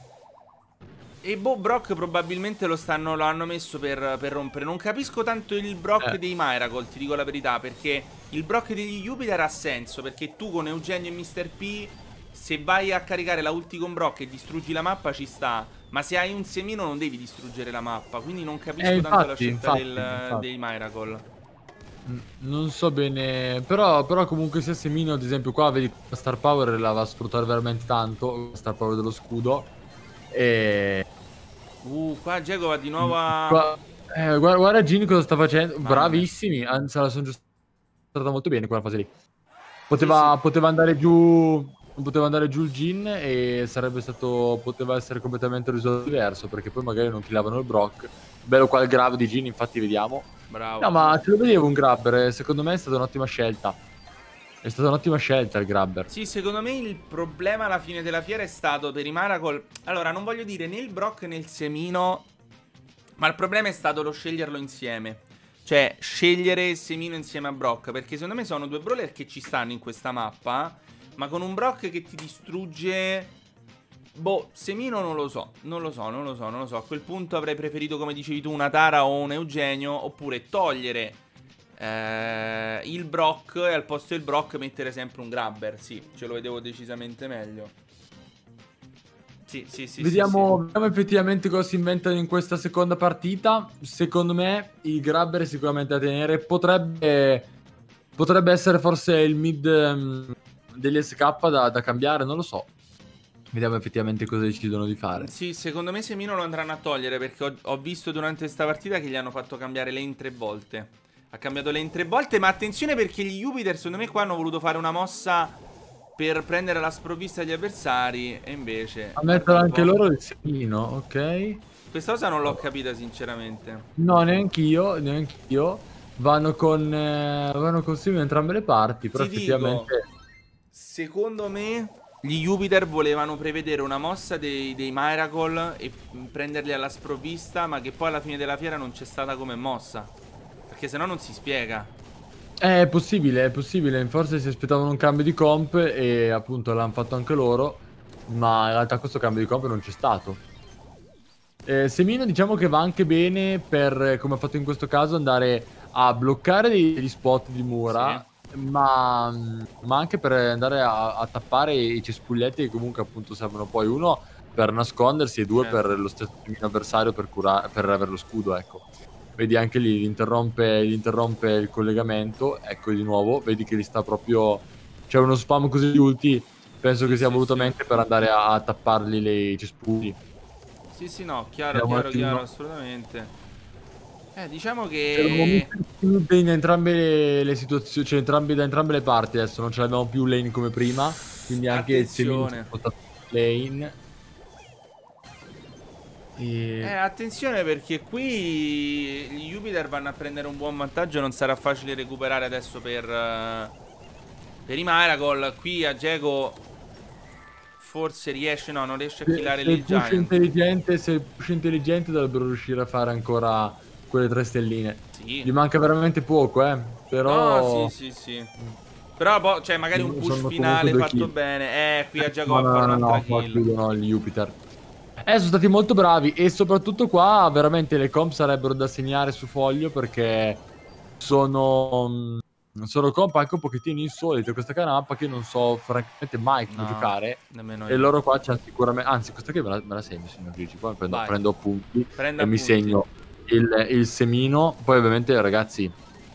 E boh, Brock probabilmente lo stanno lo hanno messo per, per rompere. Non capisco tanto il Brock eh. dei Miracle, ti dico la verità, perché il Brock degli Jupiter ha senso, perché tu con Eugenio e mister P, se vai a caricare la ulti con Brock e distruggi la mappa ci sta. Ma se hai un Semino non devi distruggere la mappa, quindi non capisco eh, infatti, tanto la scelta infatti, del, infatti. dei Miracle. Non so bene, però, però comunque sia Semino, ad esempio qua vedi la Star Power la va a sfruttare veramente tanto, la Star Power dello scudo. E... Uh, qua Geco va di nuovo a... Qua, eh, guarda, guarda Jin cosa sta facendo, Mamma bravissimi, mia. Anzi la sono già stata molto bene quella fase lì. Poteva, sì, sì. poteva andare giù, poteva andare giù il Jin e sarebbe stato, poteva essere completamente risolto diverso, perché poi magari non killavano il Brock. Bello qua il grab di Jin, infatti vediamo. Bravo. No, ma te lo vedevo un grabber, secondo me è stata un'ottima scelta. È stata un'ottima scelta il grabber. Sì, secondo me il problema alla fine della fiera è stato per i Miracle. Allora, non voglio dire né il Brock né il Semino, ma il problema è stato lo sceglierlo insieme. Cioè, scegliere il Semino insieme a Brock, perché secondo me sono due brawler che ci stanno in questa mappa, ma con un Brock che ti distrugge... Boh, Semino non lo so, non lo so, non lo so, non lo so. A quel punto avrei preferito, come dicevi tu, una Tara o un Eugenio, oppure togliere eh, il Brock e al posto del Brock mettere sempre un grabber. Sì, ce lo vedevo decisamente meglio. Sì, sì, sì. Vediamo, sì, sì. vediamo effettivamente cosa si inventano in questa seconda partita. Secondo me il grabber è sicuramente da tenere. Potrebbe, potrebbe essere forse il mid um, degli S K da, da cambiare, non lo so. Vediamo effettivamente cosa decidono di fare. Sì, secondo me Semino lo andranno a togliere, perché ho, ho visto durante questa partita che gli hanno fatto cambiare lane tre volte. Ha cambiato lane tre volte, ma attenzione perché gli Jupiter secondo me qua hanno voluto fare una mossa per prendere la sprovvista agli avversari e invece... A mettere anche loro il Semino, ok? Questa cosa non l'ho capita sinceramente. No, neanch'io, neanch'io. vanno con, eh, vanno con simili entrambe le parti, però Ti dico, effettivamente... secondo me gli Jupiter volevano prevedere una mossa dei, dei Miracle e prenderli alla sprovvista, ma che poi alla fine della fiera non c'è stata come mossa. Perché sennò non si spiega. Eh, È possibile, è possibile, forse si aspettavano un cambio di comp e appunto l'hanno fatto anche loro, ma in realtà questo cambio di comp non c'è stato. Eh, Semino diciamo che va anche bene per, come ha fatto in questo caso, andare a bloccare degli spot di Sì. mura, ma, ma anche per andare a, a tappare i cespuglietti che comunque appunto servono poi uno per nascondersi e due per Certo. lo stesso Semino avversario per, cura- per avere lo scudo, ecco. Vedi anche lì, gli interrompe, gli interrompe il collegamento, ecco di nuovo, vedi che gli sta proprio... C'è uno spam così di ulti, penso Sì, che sia sì, sì. volutamente per andare a, a tappargli le- i cespugli. Sì, sì, no, chiaro, Vediamo un chiaro, chiaro, attimino. assolutamente. Eh, diciamo Eravamo che... molto chiude in entrambe le, le situazioni, cioè entrambi, da entrambe le parti adesso, non ce l'abbiamo più lane come prima, quindi anche il Semino si è Attenzione. spostato in lane. Eh, E... attenzione perché qui gli Jupiter vanno a prendere un buon vantaggio. Non sarà facile recuperare adesso per, eh, per i Miracle. Qui a Geco forse riesce, no, non riesce a Se, killare se lì il il push Giant. intelligente, se il push intelligente dovrebbero riuscire a fare ancora quelle tre stelline. Sì. Gli manca veramente poco, eh, No, sì, però... sì, sì. Però, boh, cioè, magari un push Sono comunque finale due fatto kill. bene. Eh, qui a Geco va No, a no, fare no, no, un'altra no, qua kill. chiudono gli Jupiter. Eh, sono stati molto bravi e soprattutto qua veramente le comp sarebbero da segnare su foglio perché sono, mh, sono comp anche un pochettino insolite. Questa che è una mappa che io non so francamente mai come No, giocare nemmeno e io. loro qua c'hanno sicuramente... Anzi, questa qui me la, me la segno, signor Gigi. Poi prendo, Vai. prendo appunti Prenda e mi appunti. segno il, il semino. Poi ovviamente ragazzi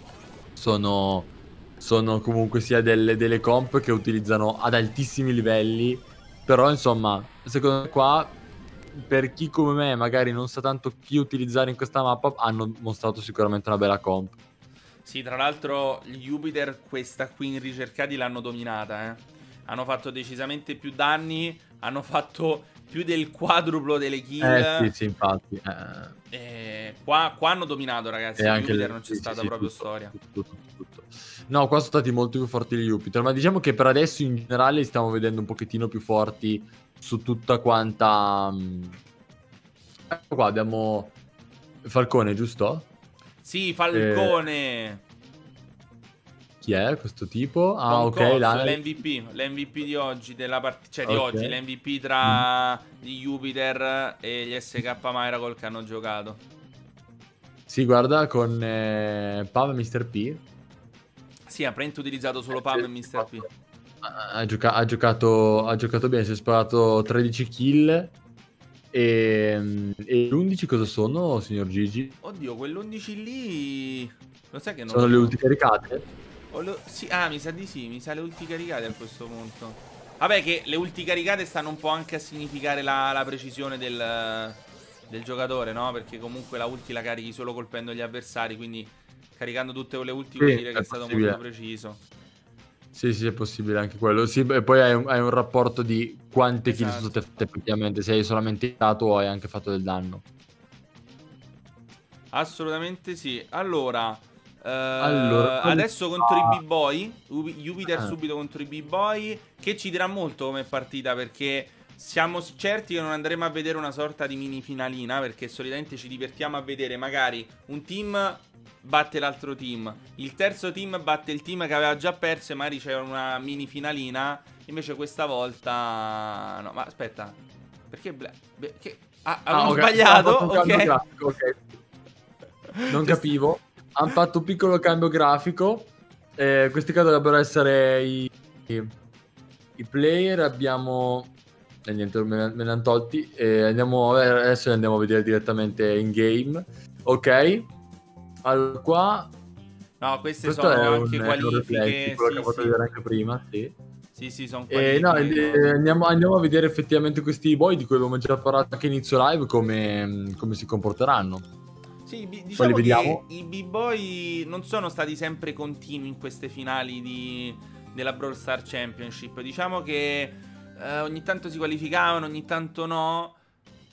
sono, sono comunque sia delle, delle comp che utilizzano ad altissimi livelli. Però insomma, secondo me qua, per chi come me magari non sa tanto chi utilizzare in questa mappa, hanno mostrato sicuramente una bella comp. Sì, tra l'altro gli Jupiter questa qui in ricercati l'hanno dominata, eh. Hanno fatto decisamente più danni, hanno fatto più del quadruplo delle Eh sì, kill. sì, infatti. Eh, E qua, qua hanno dominato, e ragazzi. Gli anche Jupiter le... non c'è Sì, sì, stata sì, proprio tutto, storia. tutto, tutto, tutto. No, qua sono stati molto più forti gli Jupiter, ma diciamo che per adesso in generale li stiamo vedendo un pochettino più forti su tutta quanta... mh, Ecco qua abbiamo Falcone, giusto? Sì, Eh, Falcone. chi è questo tipo? Ah, ok, Concorso, là. l'M V P. L'M V P di oggi, della part- cioè di Ok. oggi, l'M V P Mm. tra gli Jupiter e gli S K Miracle che hanno giocato. Si guarda con eh, Pam e mister P. Sì, ha praticamente utilizzato solo Eh, Pam sì, e sì, mister P. fatto- Ha, ha gioca- ha giocato, ha giocato bene, si è sparato tredici kill. E, e l'undici cosa sono, signor Gigi? Oddio, quell'undici lì... Lo sai che non Sono lo le so. ulti caricate? O lo- Sì, ah, mi sa di sì, mi sa le ulti caricate a questo punto. Vabbè che le ulti caricate stanno un po' anche a significare la, la precisione del, del giocatore, no? Perché comunque la ulti la carichi solo colpendo gli avversari, quindi caricando tutte le ulti Sì, vuol dire che è è stato molto possibile. preciso. Sì, sì, è possibile anche quello. Sì, e poi hai un, hai un rapporto di quante kill sono Esatto. state fatte effettivamente. Se hai solamente tirato o hai anche fatto del danno. Assolutamente sì. Allora, eh, Allora, quali... adesso contro i ah, B-Boy, Ubi- Jupiter ah, subito contro i B-Boy, che ci dirà molto come partita perché siamo certi che non andremo a vedere una sorta di mini finalina perché solitamente ci divertiamo a vedere magari un team batte l'altro team, il terzo team batte il team che aveva già perso e magari c'è una mini finalina, invece questa volta... No, ma aspetta, perché... Bla... Beh, che... Ah, ah, avevo ok, hanno sbagliato, fatto un cambio ok. grafico, ok. Non C'è sta- capivo. Hanno fatto un piccolo cambio grafico. Eh, questi qua dovrebbero essere i, i, i player. Abbiamo... E niente, me, me ne hanno tolti. Eh, andiamo, eh, adesso li andiamo a vedere direttamente in game. Ok. Allora, qua... No, queste Questo sono è un, anche è un replay, sì, qualifiche. quello che Sì, ho fatto sì. vedere anche prima, sì. Sì, sì, sono E no, qualifiche di eh, cose. andiamo, andiamo a vedere effettivamente questi boy di cui abbiamo già parlato anche inizio live, come, come si comporteranno. Sì, bi- Poi li diciamo che vediamo. i B-Boy non sono stati sempre continui in queste finali di, della Brawl Star Championship. Diciamo che eh, ogni tanto si qualificavano, ogni tanto no.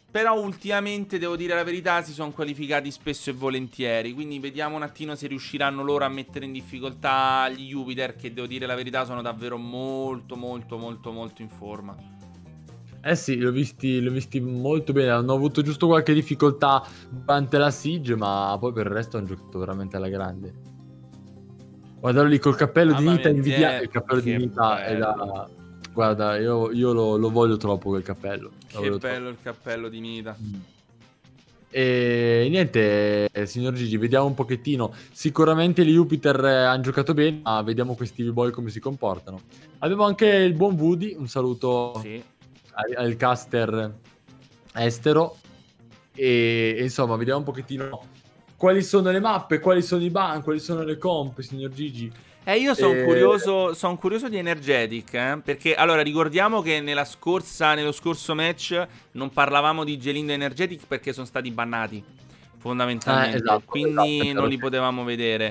Però ultimamente, devo dire la verità, si sono qualificati spesso e volentieri. Quindi vediamo un attimo se riusciranno loro a mettere in difficoltà gli Jupiter, che devo dire la verità sono davvero molto molto molto molto in forma. Eh sì, l'ho visti, l'ho visti molto bene. Hanno avuto giusto qualche difficoltà durante la siege, ma poi per il resto hanno giocato veramente alla grande. Guardalo lì col cappello Mamma di Nita mia, invidia. che- Il cappello di che Nita è bello. da. Guarda, io, io lo, lo voglio troppo quel cappello. Lo Che voglio bello il cappello di Nita. troppo. Mm. E niente, eh, signor Gigi, vediamo un pochettino. Sicuramente gli Jupiter eh, hanno giocato bene, ma vediamo questi B-boy come si comportano. Abbiamo anche il buon Woody, un saluto Sì. al, al caster estero. E, e insomma, vediamo un pochettino quali sono le mappe, quali sono i ban, quali sono le comp, signor Gigi. Eh, io sono Eh, curioso, son curioso di Energetic, eh, perché allora ricordiamo che nella scorsa, nello scorso match non parlavamo di Gelindo e Energetic perché sono stati bannati, fondamentalmente, Eh, esatto, quindi esatto, non li potevamo vedere.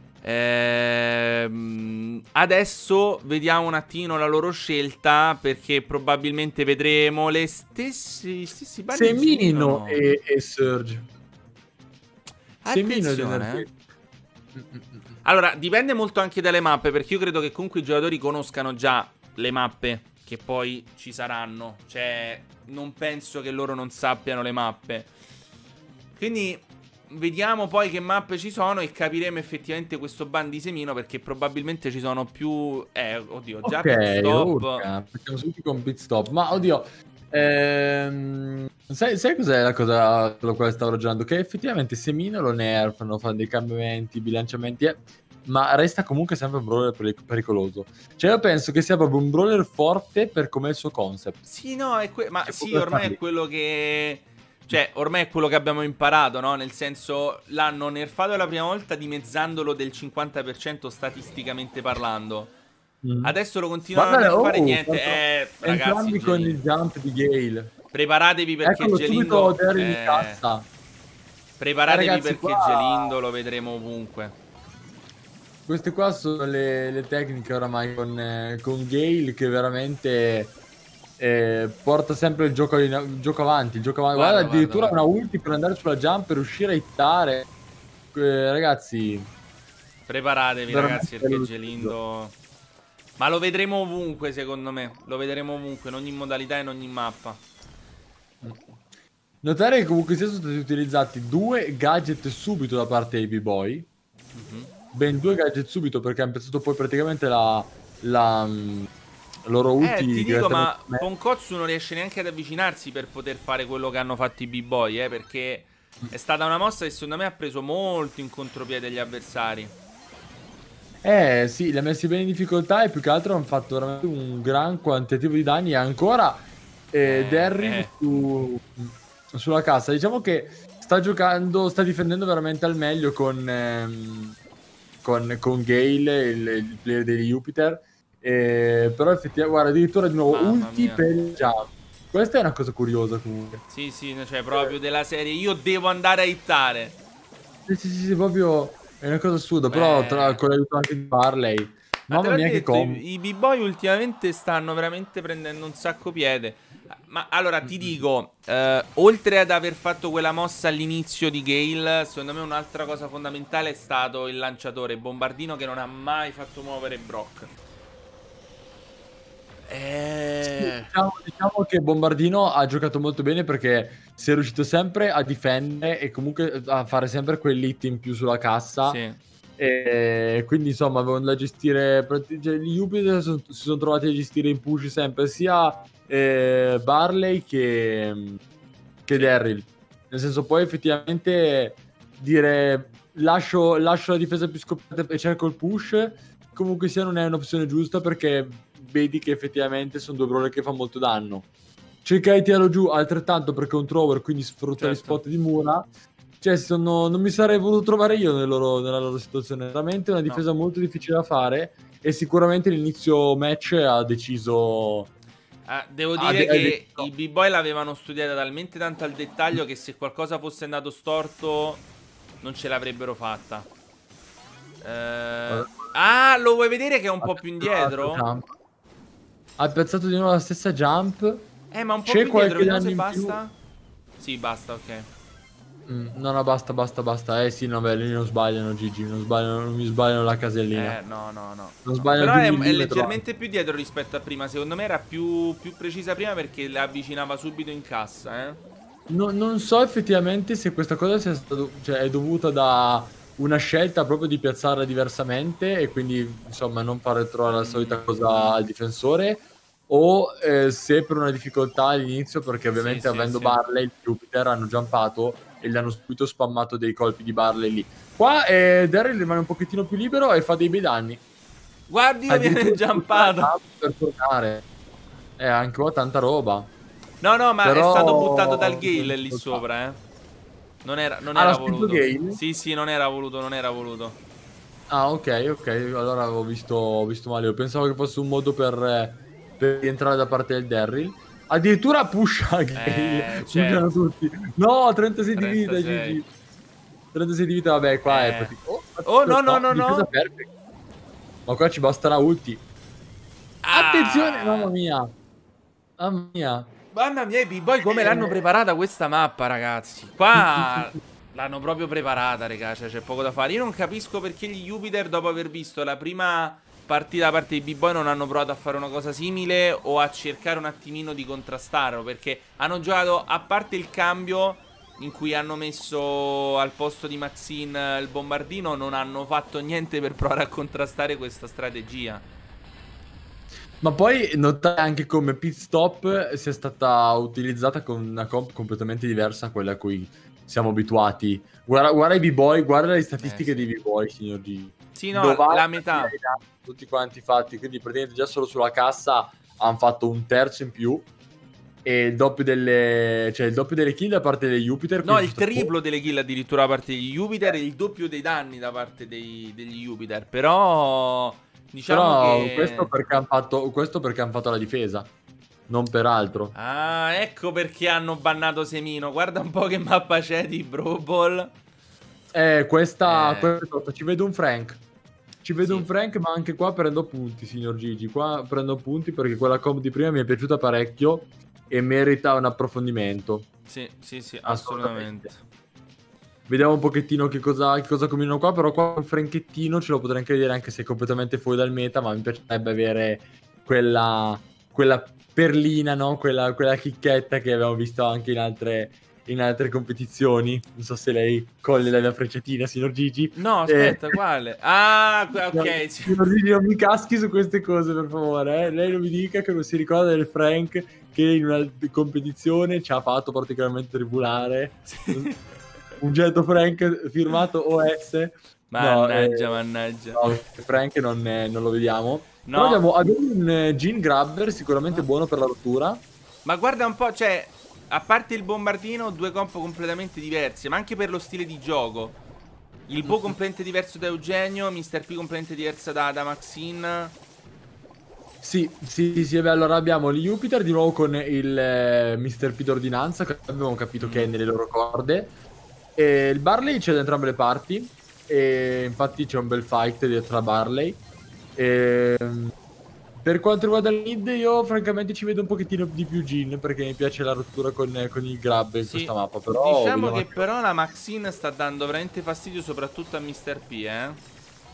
Ehm, adesso vediamo un attimo la loro scelta, perché probabilmente vedremo le stesse, gli stessi banni di Gelindo, Semino no? e, e Surge. Semino ed Attenzione, eh. Energetic. Mm, mm, mm. Allora, dipende molto anche dalle mappe, perché io credo che comunque i giocatori conoscano già le mappe che poi ci saranno. Cioè, non penso che loro non sappiano le mappe. Quindi vediamo poi che mappe ci sono e capiremo effettivamente questo ban di Semino, perché probabilmente ci sono più... Eh, oddio, già pit Ok, stop. urca, partiamo subito con pit stop. Ma oddio, ehm, sai, sai cos'è la cosa sulla quale stavo ragionando? Che effettivamente Semino lo nerfano, fanno dei cambiamenti, bilanciamenti, eh, ma resta comunque sempre un brawler peric- pericoloso. Cioè io penso che sia proprio un brawler forte per com'è il suo concept. Sì, no, è que- ma Che sì, proprio ormai sta è lì. quello che... Cioè, ormai è quello che abbiamo imparato, no? Nel senso, l'hanno nerfato la prima volta dimezzandolo del cinquanta per cento statisticamente parlando. Mm. Adesso lo continuano a Guarda, nerfare oh, niente. quanto- Eh, ragazzi, entrambi con Gelindo. il jump di Gale. Preparatevi perché Eccolo subito Gelindo... Terry in eh, cassa. Preparatevi Eh, ragazzi, perché qua- Gelindo lo vedremo ovunque. Queste qua sono le, le tecniche oramai con, eh, con Gale che veramente eh, porta sempre il gioco, in- il gioco avanti. Il gioco avanti. Guarda, Guarda, guarda, addirittura guarda. una ulti per andare sulla jump e riuscire a hittare. Eh, ragazzi, Preparatevi, veramente ragazzi, perché lucido. Gelindo... Ma lo vedremo ovunque, secondo me. Lo vedremo ovunque, in ogni modalità e in ogni mappa. Notare che comunque siano stati utilizzati due gadget subito da parte dei B-Boy. Mhm. Ben due gadget subito perché hanno pensato poi praticamente la, la mm, loro Eh, ulti ti dico, ma direttamente. Ponkotsu non riesce neanche ad avvicinarsi per poter fare quello che hanno fatto i B-Boy, eh, perché è stata una mossa che secondo me ha preso molto in contropiede gli avversari. Eh sì, li ha messi bene in difficoltà e più che altro hanno fatto veramente un gran quantitativo di danni e ancora eh, Eh, Derry eh. su, sulla cassa. Diciamo che sta giocando, sta difendendo veramente al meglio con, ehm, con, con Gale, il, il player degli Jupiter. Eh, però effettivamente, guarda, addirittura di nuovo Mamma ulti mia. per il jump. Questa è una cosa curiosa comunque. Sì, sì, no, cioè proprio della serie io devo andare a hittare. Sì, sì, sì, sì, proprio è una cosa assurda, Beh. però tra, con l'aiuto anche di Barley. Ma te Mamma l'ho mia che detto, com. i, i B-Boy ultimamente stanno veramente prendendo un sacco piede. Ma allora ti dico, eh, oltre ad aver fatto quella mossa all'inizio di Gale, secondo me un'altra cosa fondamentale è stato il lanciatore Bombardino che non ha mai fatto muovere Brock. Eh... Diciamo, diciamo che Bombardino ha giocato molto bene perché si è riuscito sempre a difendere e comunque a fare sempre quell'hit in più sulla cassa. Sì. E quindi insomma avevano da gestire, cioè, gli Jupiter si sono trovati a gestire in push sempre sia eh, Barley che, che Sì. Darryl. Nel senso, poi effettivamente dire lascio, lascio la difesa più scoperta e cerco il push comunque sia non è un'opzione giusta perché vedi che effettivamente sono due brawler che fanno molto danno. Cerca di tirarlo giù altrettanto perché è un thrower, quindi sfrutta Certo. gli spot di Mura. Cioè, sono, non mi sarei voluto trovare io nel loro, nella loro situazione. Veramente una difesa no. molto difficile da fare. E sicuramente l'inizio match ha deciso. Ah, devo dire ah, che de- i B-Boy l'avevano studiata talmente tanto al dettaglio che se qualcosa fosse andato storto non ce l'avrebbero fatta. Eh... Ah, lo vuoi vedere che è un ha po' più indietro? Ha piazzato di nuovo la stessa jump. Eh, ma un po' C'è più indietro, vediamo se basta. Sì, basta, ok. Mm, no, no, basta, basta, basta. Eh sì, no, beh, lì non sbagliano, Gigi. Non sbagliano, non mi sbagliano la casellina. Eh, no, no, no. Non no. sbagliano Però di è, un è millimetro. leggermente più dietro rispetto a prima. Secondo me era più, più precisa prima perché la avvicinava subito in cassa, eh. No, non so effettivamente se questa cosa sia stato, cioè, è dovuta da una scelta proprio di piazzarla diversamente e quindi, insomma, non fare trovare la solita cosa al difensore, o eh, se per una difficoltà all'inizio, perché Sì, ovviamente sì, avendo sì. Barley, il Jupiter hanno jumpato e gli hanno subito spammato dei colpi di Barley lì. Qua eh, Daryl rimane un pochettino più libero e fa dei bei danni. Guardi, io viene Addirittura jumpato. per tornare. Eh, anche qua tanta roba. No, no, ma è Però... stato buttato dal Gale lì sopra, eh. Non era, non Ah, era l'ha spinto voluto. Gale? Sì, sì, non era voluto, non era voluto. Ah, ok, ok. Allora ho visto, ho visto male. Io pensavo che fosse un modo per, eh, per rientrare da parte del Daryl. Addirittura pusha Gale. Eh, Pushano certo. tutti. No, trentasei di vita, trentasei. Gigi. trentasei di vita, vabbè, qua è Eh. praticamente... Oh, no, no, no, no, difesa no. perfect. Ma qua ci basta la ulti. Attenzione, mamma Ah. mia. Mamma mia. Mamma mia, i B-Boy come l'hanno Eh. preparata questa mappa, ragazzi. Qua l'hanno proprio preparata, raga, cioè c'è poco da fare. Io non capisco perché gli Jupiter, dopo aver visto la prima partita da parte dei B-Boy, non hanno provato a fare una cosa simile o a cercare un attimino di contrastarlo, perché hanno giocato, a parte il cambio in cui hanno messo al posto di Maxine il bombardino, non hanno fatto niente per provare a contrastare questa strategia. Ma poi notare anche come pit stop sia stata utilizzata con una comp completamente diversa a quella a cui siamo abituati. Guarda, guarda i B-Boy, guarda le statistiche Eh, sì. dei B-Boy, signor G. Sì, no, la metà. Tutti quanti fatti, quindi praticamente già solo sulla cassa hanno fatto un terzo in più. E il doppio delle, cioè il doppio delle kill da parte dei Jupiter. No, il sta... triplo delle kill addirittura da parte degli Jupiter e il doppio dei danni da parte dei, degli Jupiter. Però diciamo Però che... questo perché hanno fatto, questo perché hanno fatto la difesa, non per altro. Ah, ecco perché hanno bannato Semino. Guarda un po' che mappa c'è di Brawl Ball. Eh, questa, Eh. questa ci vedo un Frank. Ci vedo Sì. un Frank, ma anche qua prendo punti, signor Gigi. Qua prendo punti perché quella comp di prima mi è piaciuta parecchio e merita un approfondimento. Sì, sì, sì, Assolutamente. assolutamente. Vediamo un pochettino che cosa, che cosa combinano qua, però qua un franchettino ce lo potrei anche vedere, anche se è completamente fuori dal meta, ma mi piacerebbe avere quella, quella perlina, no? Quella, quella chicchetta che abbiamo visto anche in altre, in altre competizioni. Non so se lei coglie la mia frecciatina, signor Gigi. No, aspetta, Eh, quale? Ah, ok. no, Sì. signor Gigi, non mi caschi su queste cose, per favore. Eh? Lei non mi dica che non si ricorda del Frank che in una competizione ci ha fatto particolarmente tribulare. Sì. Un getto Frank firmato O S. Mannaggia, no, eh, mannaggia. no, Frank non, eh, non lo vediamo. No. Però abbiamo, abbiamo un eh, Gene Grabber sicuramente buono per la rottura. Ma guarda un po', cioè, a parte il bombardino, due comp completamente diversi, ma anche per lo stile di gioco. Il Bo completamente diverso da Eugenio, mister P completamente diverso da, da Maxine. Sì, sì, sì, beh, allora abbiamo gli Jupiter di nuovo con il eh, mister P d'ordinanza, che abbiamo capito Mm. che è nelle loro corde. E il Barley c'è da entrambe le parti, e infatti c'è un bel fight dietro a Barley. E, per quanto riguarda il mid, io francamente ci vedo un pochettino di più Jin, perché mi piace la rottura con, con il grab in Sì, questa mappa. Però diciamo che anche... però la Maxine sta dando veramente fastidio soprattutto a mister P, eh.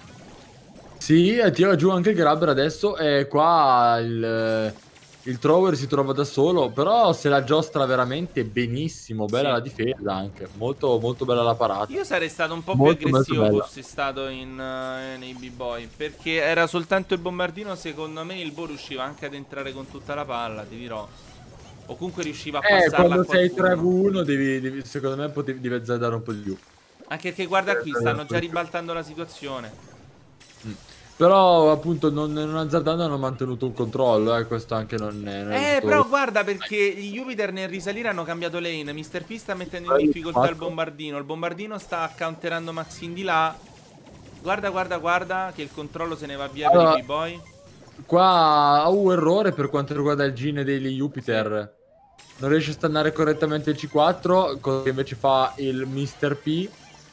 Sì, tira giù anche il grabber adesso, e qua il, il thrower si trova da solo, però se la giostra veramente benissimo, bella Sì. la difesa anche, molto molto bella la parata. Io sarei stato un po' Molto, più aggressivo molto bella. fossi stato in, uh, nei B-Boy, perché era soltanto il bombardino, secondo me il Bo riusciva anche ad entrare con tutta la palla, ti dirò. O comunque riusciva a Eh, passarla quando a sei tre qualcuno. v uno devi, devi- secondo me potevi, devi azzardare un po' di più. Anche perché guarda qui, Eh, stanno già eh, ribaltando la situazione. Mm. Però appunto non, non azzardando hanno mantenuto un controllo, eh, questo anche non è... Non è Eh, tutto... però guarda perché gli Jupiter nel risalire hanno cambiato lane. mister P sta mettendo in difficoltà il bombardino. Il bombardino sta counterando Maxine di là. Guarda, guarda, guarda che il controllo se ne va via Allora, per i B-Boy. qua ha un errore per quanto riguarda il gene degli Jupiter. Sì. Non riesce a stannare correttamente il C quattro, cosa che invece fa il mister P.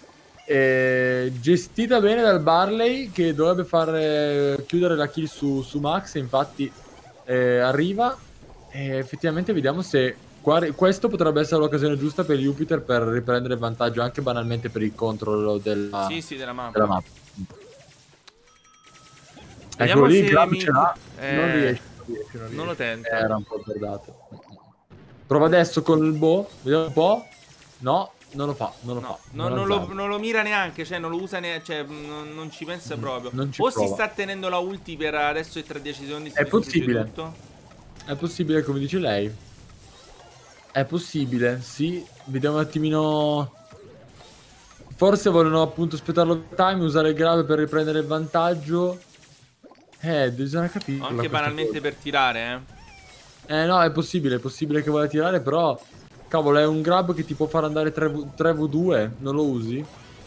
E gestita bene dal Barley, che dovrebbe far eh, chiudere la kill su, su Max, infatti eh, arriva e effettivamente vediamo se Qua- questo potrebbe essere l'occasione giusta per Jupiter per riprendere il vantaggio anche banalmente per il controllo della, Sì, sì, della mappa. della mappa. Vediamo Eccolo lì, il se grab mi... ce l'ha, Eh, non riesce, non riesce, non non riesce. lo tenta. Era un po' azzardato. Prova adesso con il bow, vediamo un po'. No, non lo fa, non lo No, fa. no, non non, lo, azzarda. non lo mira neanche, cioè non lo usa neanche, cioè non, non ci pensa Mm, proprio. non ci O si prova. sta tenendo la ulti per adesso e tra dieci secondi si È distrugge possibile. tutto. È possibile, come dice lei. È possibile, sì. Vediamo un attimino. Forse vogliono appunto aspettare l'overtime, usare il grave per riprendere il vantaggio. Eh, bisogna capire. Anche banalmente per tirare, eh. Eh no, è possibile, è possibile che voglia tirare, però... Cavolo, è un grab che ti può far andare tre vu due, non lo usi?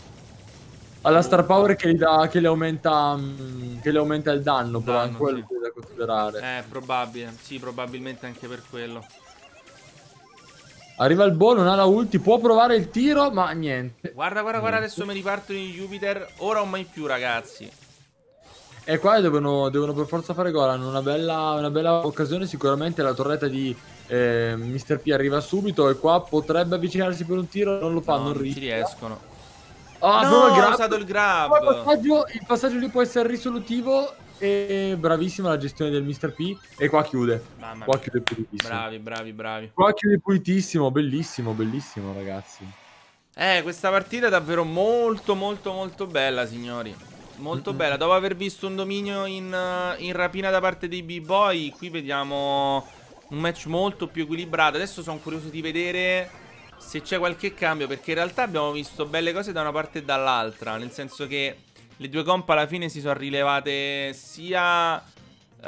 Ha la star power che, gli dà, che, le aumenta, mm, che le aumenta il danno, però Danno, anche quello sì. è da considerare. Eh, probabile, sì, probabilmente anche per quello. Arriva il boh, non ha la ulti, può provare il tiro, ma niente. Guarda, guarda, niente. guarda, adesso mi ripartono i Jupiter. Ora o mai più, ragazzi. E qua devono, devono per forza fare gol. Hanno una bella, una bella occasione. Sicuramente la torretta di eh, mister P arriva subito. E qua potrebbe avvicinarsi per un tiro. Non lo fa, No, non, non ci rischia. riescono. Ah, No, il ha grab. usato il grab. Il passaggio, il passaggio lì può essere risolutivo. E bravissima la gestione del mister P. E qua chiude. Mamma Qua mia. chiude pulitissimo. Bravi, bravi, bravi. Qua chiude pulitissimo. Bellissimo, bellissimo, ragazzi. Eh, questa partita è davvero molto, molto, molto bella, signori. Molto Mm-mm. bella. Dopo aver visto un dominio in, uh, in rapina da parte dei B-Boy, qui vediamo un match molto più equilibrato. Adesso sono curioso di vedere se c'è qualche cambio, perché in realtà abbiamo visto belle cose da una parte e dall'altra. Nel senso che le due comp alla fine si sono rilevate sia... Uh,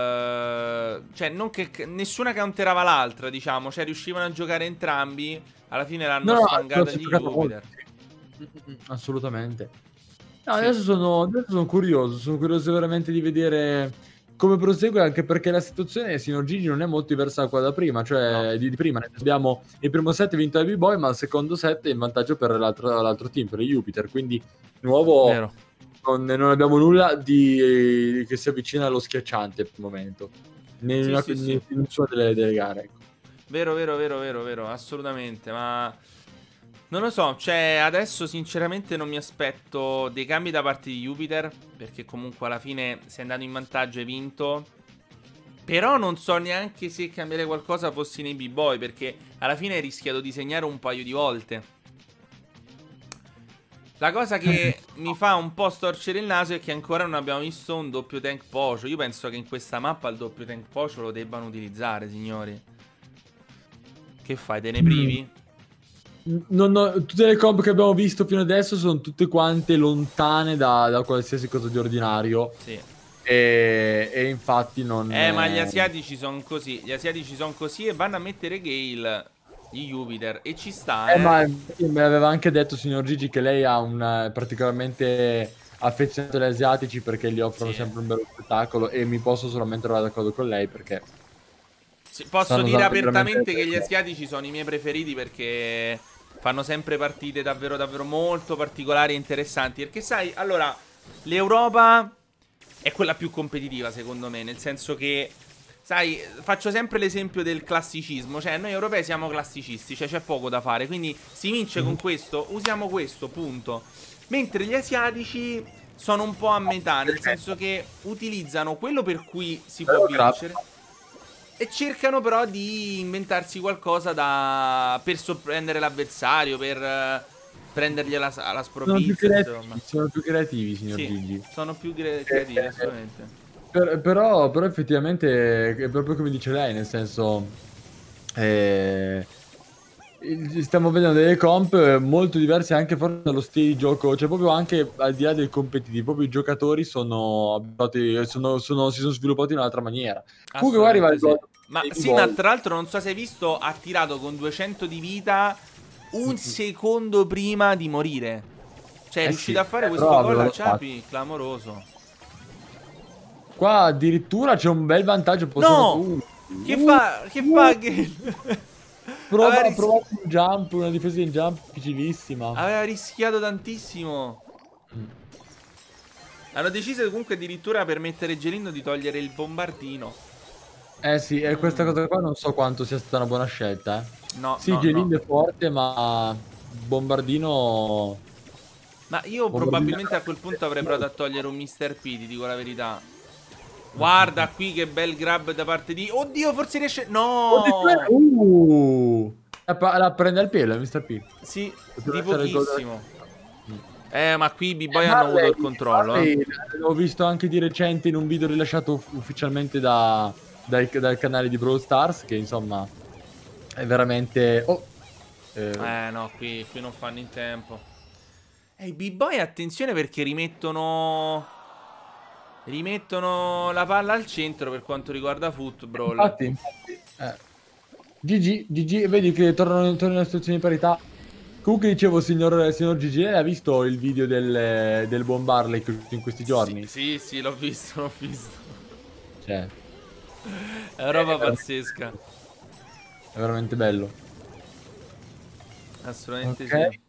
cioè, non che nessuna counterava l'altra, diciamo. Cioè, riuscivano a giocare entrambi. Alla fine l'hanno No, no, sfangata si è di giocato Jupiter. molto. Mm, mm, assolutamente. No, Sì. adesso sono, adesso sono curioso, sono curioso veramente di vedere come prosegue, anche perché la situazione Signor Gigi non è molto diversa da quella da prima, cioè No. di, di prima. Abbiamo il primo set vinto da B-Boy, ma il secondo set è in vantaggio per l'altro, l'altro team, per Jupiter, quindi di nuovo Vero. non, non abbiamo nulla di, che si avvicina allo schiacciante per il momento, né Sì, in, sì, in, sì. in nessuna delle, delle gare. Ecco. Vero, vero, vero, vero, vero, assolutamente, ma non lo so, cioè adesso sinceramente non mi aspetto dei cambi da parte di Jupiter, perché comunque alla fine sei andato in vantaggio e hai vinto. Però non so neanche se cambiare qualcosa fossi nei B-Boy, perché alla fine hai rischiato di segnare un paio di volte. La cosa che mi fa un po' storcere il naso è che ancora non abbiamo visto un doppio tank Pocio. Io penso che in questa mappa il doppio tank Pocio lo debbano utilizzare, signori. Che fai, te ne privi? Non, no, tutte le comp che abbiamo visto fino adesso sono tutte quante lontane da, da qualsiasi cosa di ordinario. Sì. E, e infatti non... Eh, ma gli asiatici sono così. Gli asiatici sono così e vanno a mettere Gale, gli Jupiter. E ci sta, Eh, eh. ma me l'aveva anche detto signor Gigi che lei ha un eh, particolarmente affezionato agli asiatici perché gli offrono Sì. sempre un bello spettacolo e mi posso solamente trovare d'accordo con lei perché... Sì, posso stanno dire usando apertamente veramente che gli bene. asiatici sono i miei preferiti perché fanno sempre partite davvero davvero molto particolari e interessanti. Perché sai, allora, l'Europa è quella più competitiva secondo me, nel senso che, sai, faccio sempre l'esempio del classicismo. Cioè, noi europei siamo classicisti, cioè c'è poco da fare, quindi si vince con questo, usiamo questo, punto. Mentre gli asiatici sono un po' a metà, nel senso che utilizzano quello per cui si può vincere e cercano però di inventarsi qualcosa da per sorprendere l'avversario, per uh, prendergli alla, alla Sono più, sprovvista, creativi, insomma. sono più creativi, signor Sì, Gigi. sono più cre creativi, Eh, assolutamente. Per, però, però effettivamente è proprio come dice lei, nel senso... Eh, stiamo vedendo delle comp molto diverse anche forse dallo stile di gioco, cioè proprio anche al di là del competitivo, proprio i giocatori sono abituati, sono, sono, si sono sviluppati in un'altra maniera. Comunque qua arriva il Sì. gol. Ma sì, ma tra l'altro non so se hai visto, ha tirato con duecento di vita un secondo prima di morire. Cioè è Eh riuscito sì, a fare eh, questo però gol aveva a lo spazio. Ciapi, clamoroso. Qua addirittura c'è un bel vantaggio. Possono... No! Uh, Che uh, fa? Che uh, fa Gale? Prova, Aveva ha ris- provato un jump, una difesa in jump difficilissima. Aveva rischiato tantissimo. Mm. Hanno deciso comunque addirittura per mettere Gelino di togliere il bombardino. Eh sì, e questa Mm. cosa qua non so quanto sia stata una buona scelta, eh. No, Sì, no, no. Gelind è forte, ma Bombardino... Ma io Bombardino... probabilmente a quel punto avrei provato a togliere un mister P, ti dico la verità. Guarda qui che bel grab da parte di... Oddio, forse riesce... No! Uh! La, pa- la prende al pelo, mister P. Sì, Poteva di essere il gol pochissimo. della... Mm. Eh, ma qui i Eh, B-Boy hanno avuto Marley, il controllo, eh. Marley l'ho visto anche di recente in un video rilasciato uff- ufficialmente da, dal, dal canale di Brawl Stars, che insomma è veramente... Oh! Eh, Eh, no, qui, qui non fanno in tempo. E i B-Boy, attenzione perché rimettono... Rimettono la palla al centro per quanto riguarda football. infatti, infatti eh. G G, G G, vedi che tornano, tornano le situazioni di parità. Comunque dicevo, signor, signor G G, lei ha visto il video del, del Bombarley che è uscito in questi Sì, giorni? sì, sì, l'ho visto, l'ho visto. Cioè, È una è roba veramente, pazzesca. è veramente bello. Assolutamente Ok. sì.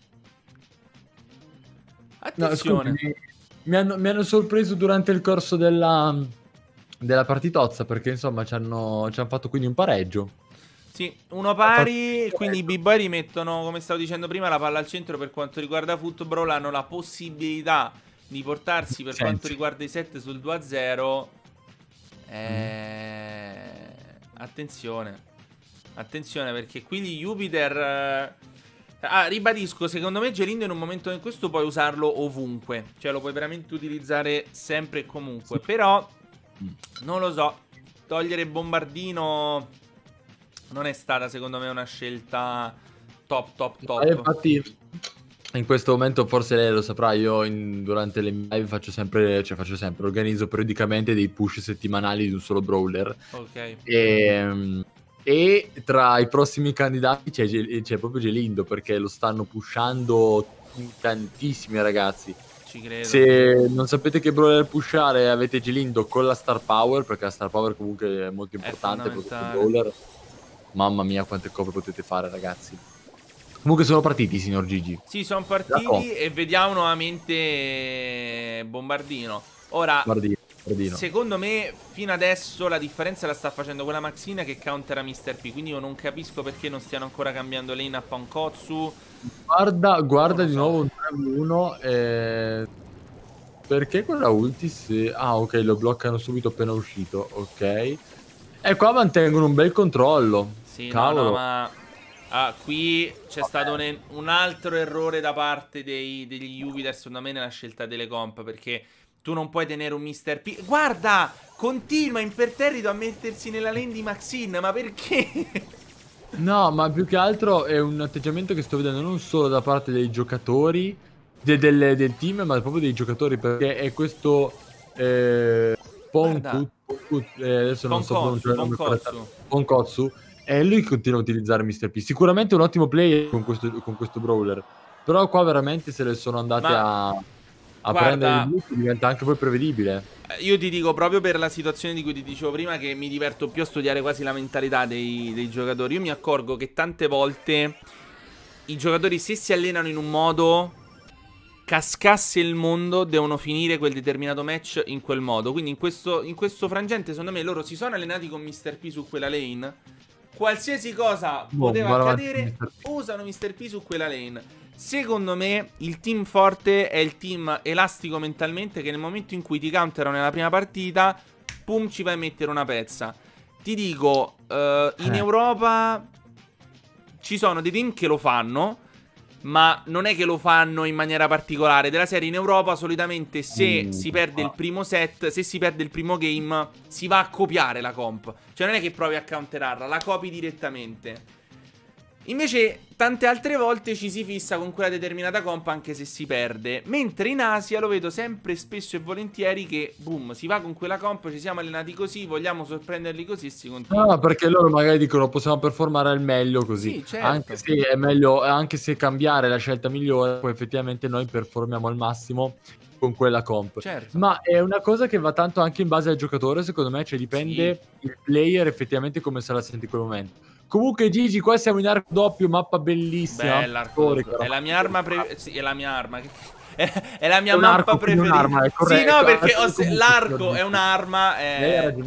No, scusi, Attenzione. mi, mi hanno, mi hanno sorpreso durante il corso della, della partitozza, perché insomma ci hanno, ci hanno fatto quindi un pareggio. Sì, uno Hanno fatto pari, un quindi i pareggio. B-Boy rimettono, come stavo dicendo prima, la palla al centro per quanto riguarda football. Hanno la possibilità di portarsi per quanto Sensi. riguarda i set sul due a zero. Mm. Eh... Attenzione. Attenzione perché qui gli Jupiter... eh, Ah, ribadisco, secondo me Gelindo in un momento in questo puoi usarlo ovunque. Cioè lo puoi veramente utilizzare sempre e comunque. Sì. Però, Mm. non lo so, togliere Bombardino non è stata secondo me una scelta top, top, Eh, top. infatti, in questo momento forse lei lo saprà, io in- durante le mie live faccio sempre, cioè faccio sempre, organizzo periodicamente dei push settimanali di un solo brawler. Ok, E, e tra i prossimi candidati c'è, Gel- c'è proprio Gelindo, perché lo stanno pushando in tantissimi ragazzi. ci credo. Se non sapete che brawler pushare, avete Gelindo con la Star Power, perché la Star Power comunque è molto È importante per questo fondamentale. brawler. Mamma mia, quante copie potete fare, ragazzi. Comunque sono partiti, signor Gigi. Sì, sono La co. partiti e vediamo nuovamente Bombardino. Ora, Guardi, guardino. secondo me, fino adesso la differenza la sta facendo quella Maxina che countera mister P. Quindi io non capisco perché non stiano ancora cambiando lane a Pankotsu. Guarda, guarda Non lo di so. nuovo un tre uno. Eh... Perché quella ulti se... Ah, ok, lo bloccano subito appena uscito. Ok. E qua mantengono un bel controllo. Sì, no, no, Cavolo. ma ah, qui c'è Vabbè. stato un, un altro errore da parte dei, degli Jupiter, secondo me, nella scelta delle comp. Perché tu non puoi tenere un mister P. Guarda! Continua imperterrito a mettersi nella lane di Maxine, ma perché? No, ma più che altro è un atteggiamento che sto vedendo non solo da parte dei giocatori, de- del, del team, ma proprio dei giocatori, perché è questo eh, Guarda, Ponkut, Ponkut, eh, adesso non so Ponkotsu, pronunciare il nome Ponkotsu. correttamente, Ponkotsu, e lui continua a utilizzare mister P. Sicuramente un ottimo player con questo, con questo brawler, però qua veramente se le sono andate Ma a, a prendere il guarda, loot, diventa anche poi prevedibile. io ti dico proprio per la situazione di cui ti dicevo prima che mi diverto più a studiare quasi la mentalità dei, dei giocatori. Io mi accorgo che tante volte i giocatori, se si allenano in un modo, cascasse il mondo, devono finire quel determinato match in quel modo. Quindi in questo, in questo frangente, secondo me, loro si sono allenati con mister P su quella lane. Qualsiasi cosa Boh, poteva vado avanti con accadere, mister P. usano mister P su quella lane. Secondo me, il team forte è il team elastico mentalmente, che nel momento in cui ti counterano nella prima partita, pum, ci vai a mettere una pezza. Ti dico, eh, in Eh. Europa ci sono dei team che lo fanno, ma non è che lo fanno in maniera particolare. Della serie in Europa solitamente se Mm, si perde ah. il primo set, se si perde il primo game, si va a copiare la comp. Cioè non è che provi a counterarla, la copi direttamente. Invece tante altre volte ci si fissa con quella determinata comp anche se si perde. Mentre in Asia lo vedo sempre spesso e volentieri che boom, si va con quella comp, ci siamo allenati così, vogliamo sorprenderli così e si continua. No, perché loro magari dicono possiamo performare al meglio così. Sì, certo. Anche se è meglio, anche se cambiare è la scelta migliore, poi effettivamente noi performiamo al massimo con quella comp. Certo. Ma è una cosa che va tanto anche in base al giocatore, secondo me, cioè dipende il player effettivamente come se la sente in quel momento. Comunque Gigi, qua siamo in arco doppio, mappa bellissima. Bella, arco doppio. È la mia arma pre... Sì, è la mia arma. È, è la mia È un mappa arco, quindi preferita. un'arma, è Sì, corretto. no, perché Arco ho se- comunque, l'arco signor è un'arma. Lei ha È... ragione tu.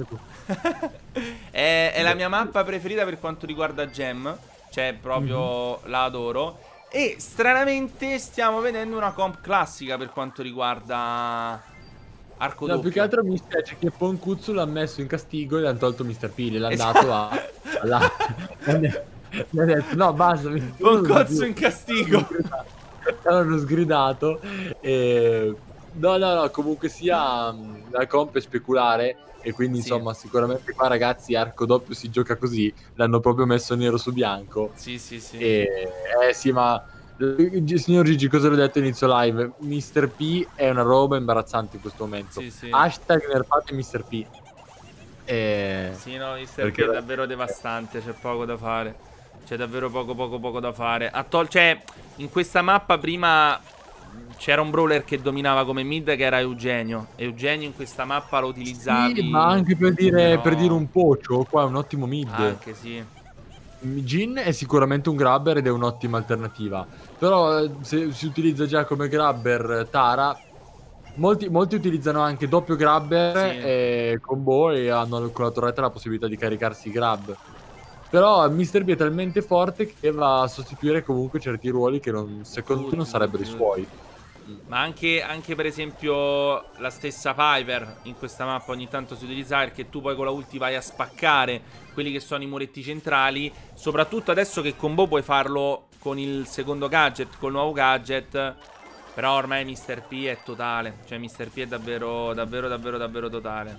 è, è la mia mappa preferita per quanto riguarda Gem. Cioè, proprio mm-hmm. la adoro. E stranamente stiamo vedendo una comp classica per quanto riguarda arco no, doppio. Più che altro mi spiace che Ponkuzzu l'ha messo in castigo e l'hanno tolto mister P. L'hanno esatto. dato a... alla... mi ha detto, no, basta. Ponkuzzu in castigo. L'hanno sgridato. E... No, no, no, comunque sia, la comp è speculare. E quindi sì. insomma sicuramente qua ragazzi arco doppio si gioca così. L'hanno proprio messo nero su bianco. Sì sì sì. E, eh sì ma signor Gigi cosa l'ho detto inizio live? mister P è una roba imbarazzante in questo momento. Sì, sì. Hashtag nerfate mister P. E... Sì no mister P è davvero devastante. C'è poco da fare. C'è davvero poco poco poco da fare. A tol- cioè in questa mappa prima c'era un brawler che dominava come mid che era Eugenio. Eugenio in questa mappa lo utilizzavi. Sì, ma anche per dire, però... per dire un pocio, qua è un ottimo mid. Anche sì. Jhin è sicuramente un grabber ed è un'ottima alternativa. Però se si utilizza già come grabber Tara, molti, molti utilizzano anche doppio grabber sì. e combo e hanno con la torretta la possibilità di caricarsi i grab. Però mister B è talmente forte che va a sostituire comunque certi ruoli che non, secondo me non sarebbero i suoi. Ma anche, anche per esempio la stessa Piper in questa mappa ogni tanto si utilizza perché tu poi con la ulti vai a spaccare quelli che sono i muretti centrali. Soprattutto adesso che con Bo puoi farlo con il secondo gadget, col nuovo gadget. Però ormai mister P è totale. Cioè mister P è davvero, davvero, davvero, davvero totale.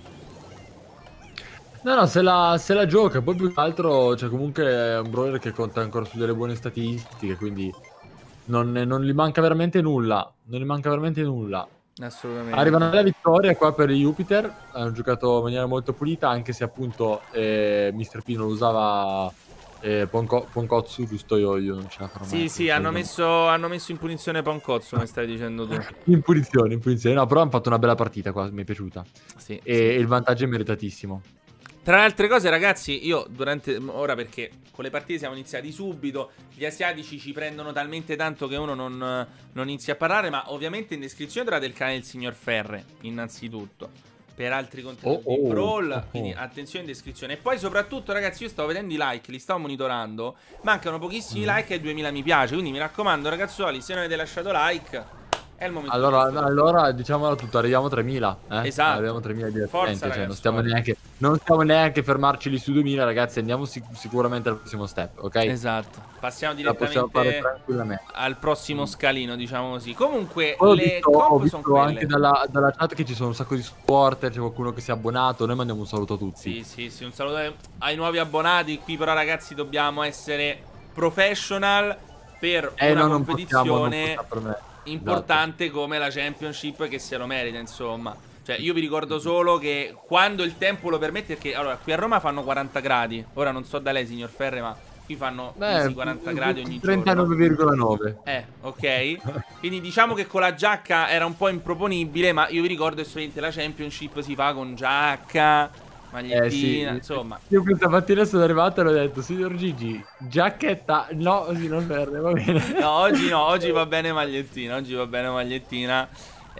No, no, se la, se la gioca. Poi più che altro, cioè comunque è un brawler che conta ancora su delle buone statistiche, quindi... Non, non gli manca veramente nulla. Non gli manca veramente nulla. Assolutamente. Arriva una bella vittoria qua per Jupiter. Hanno giocato in maniera molto pulita. Anche se appunto eh, mister P non usava eh, Ponko, Ponkotsu. Giusto io, io non ce la farò mai. Sì, sì, hanno messo, hanno messo in punizione Ponkotsu, come stai dicendo tu. In punizione, in punizione. No, però hanno fatto una bella partita qua. Mi è piaciuta. Sì, e, sì. e il vantaggio è meritatissimo. Tra le altre cose ragazzi, io durante, ora perché con le partite siamo iniziati subito, gli asiatici ci prendono talmente tanto che uno non, non inizia a parlare, ma ovviamente in descrizione trovate il canale del signor Ferre, innanzitutto, per altri contenuti oh, oh, di Brawl, oh, oh. quindi attenzione in descrizione. E poi soprattutto ragazzi io stavo vedendo i like, li stavo monitorando, mancano pochissimi mm. like e duemila mi piace, quindi mi raccomando ragazzuoli, se non avete lasciato like... È il momento. Allora, allora diciamolo tutto, arriviamo a tremila. Eh? Esatto. Arriviamo a tremila direttamente. Forza, cioè, non, stiamo neanche, non stiamo neanche a fermarci lì su duemila, ragazzi. Andiamo sic sicuramente al prossimo step, ok? Esatto. Passiamo direttamente al prossimo scalino, diciamo così. Comunque, ho le visto, comp ho visto sono quelle. Anche dalla, dalla chat che ci sono un sacco di supporter, c'è qualcuno che si è abbonato. Noi mandiamo un saluto a tutti. Sì, sì, sì. Un saluto ai nuovi abbonati. Qui, però, ragazzi, dobbiamo essere professional per eh, una no, competizione. Non possiamo, non importante esatto. Come la Championship che se lo merita insomma. Cioè io vi ricordo solo che quando il tempo lo permette, perché allora qui a Roma fanno quaranta gradi. Ora non so da lei signor Ferre, ma qui fanno Beh, quaranta gradi ogni trentanove virgola nove. Eh ok. Quindi diciamo che con la giacca era un po' improponibile, ma io vi ricordo che solamente la Championship si fa con giacca, magliettina, eh, sì. Insomma. Io questa mattina sono arrivato e l'ho detto, signor Gigi, giacchetta, no, signor Ferre, va bene. No, oggi no, oggi va bene magliettina, oggi va bene magliettina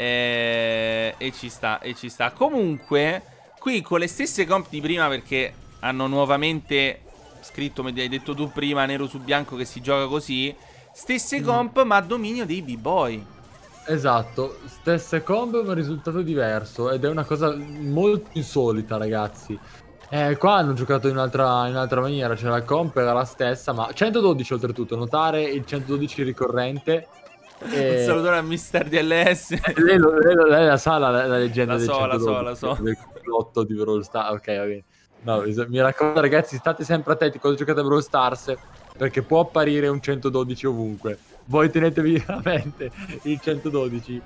e... e ci sta, e ci sta. Comunque, qui con le stesse comp di prima, perché hanno nuovamente scritto, come hai detto tu prima, nero su bianco che si gioca così, stesse comp mm. ma a dominio dei B-boy. Esatto, stesse combo ma risultato diverso ed è una cosa molto insolita ragazzi. Eh, qua hanno giocato in un'altra in un'altra maniera, cioè la comp era la stessa ma centododici oltretutto, notare il centododici ricorrente. E... un saluto a mister D L S. lei, lei, lei la sa la, la leggenda la del so, centododici, la so, la so. del complotto di Brawl Stars, ok va bene. No, mi raccomando ragazzi, state sempre attenti quando giocate a Brawl Stars, perché può apparire un centododici ovunque. Voi tenetevi a mente il centododici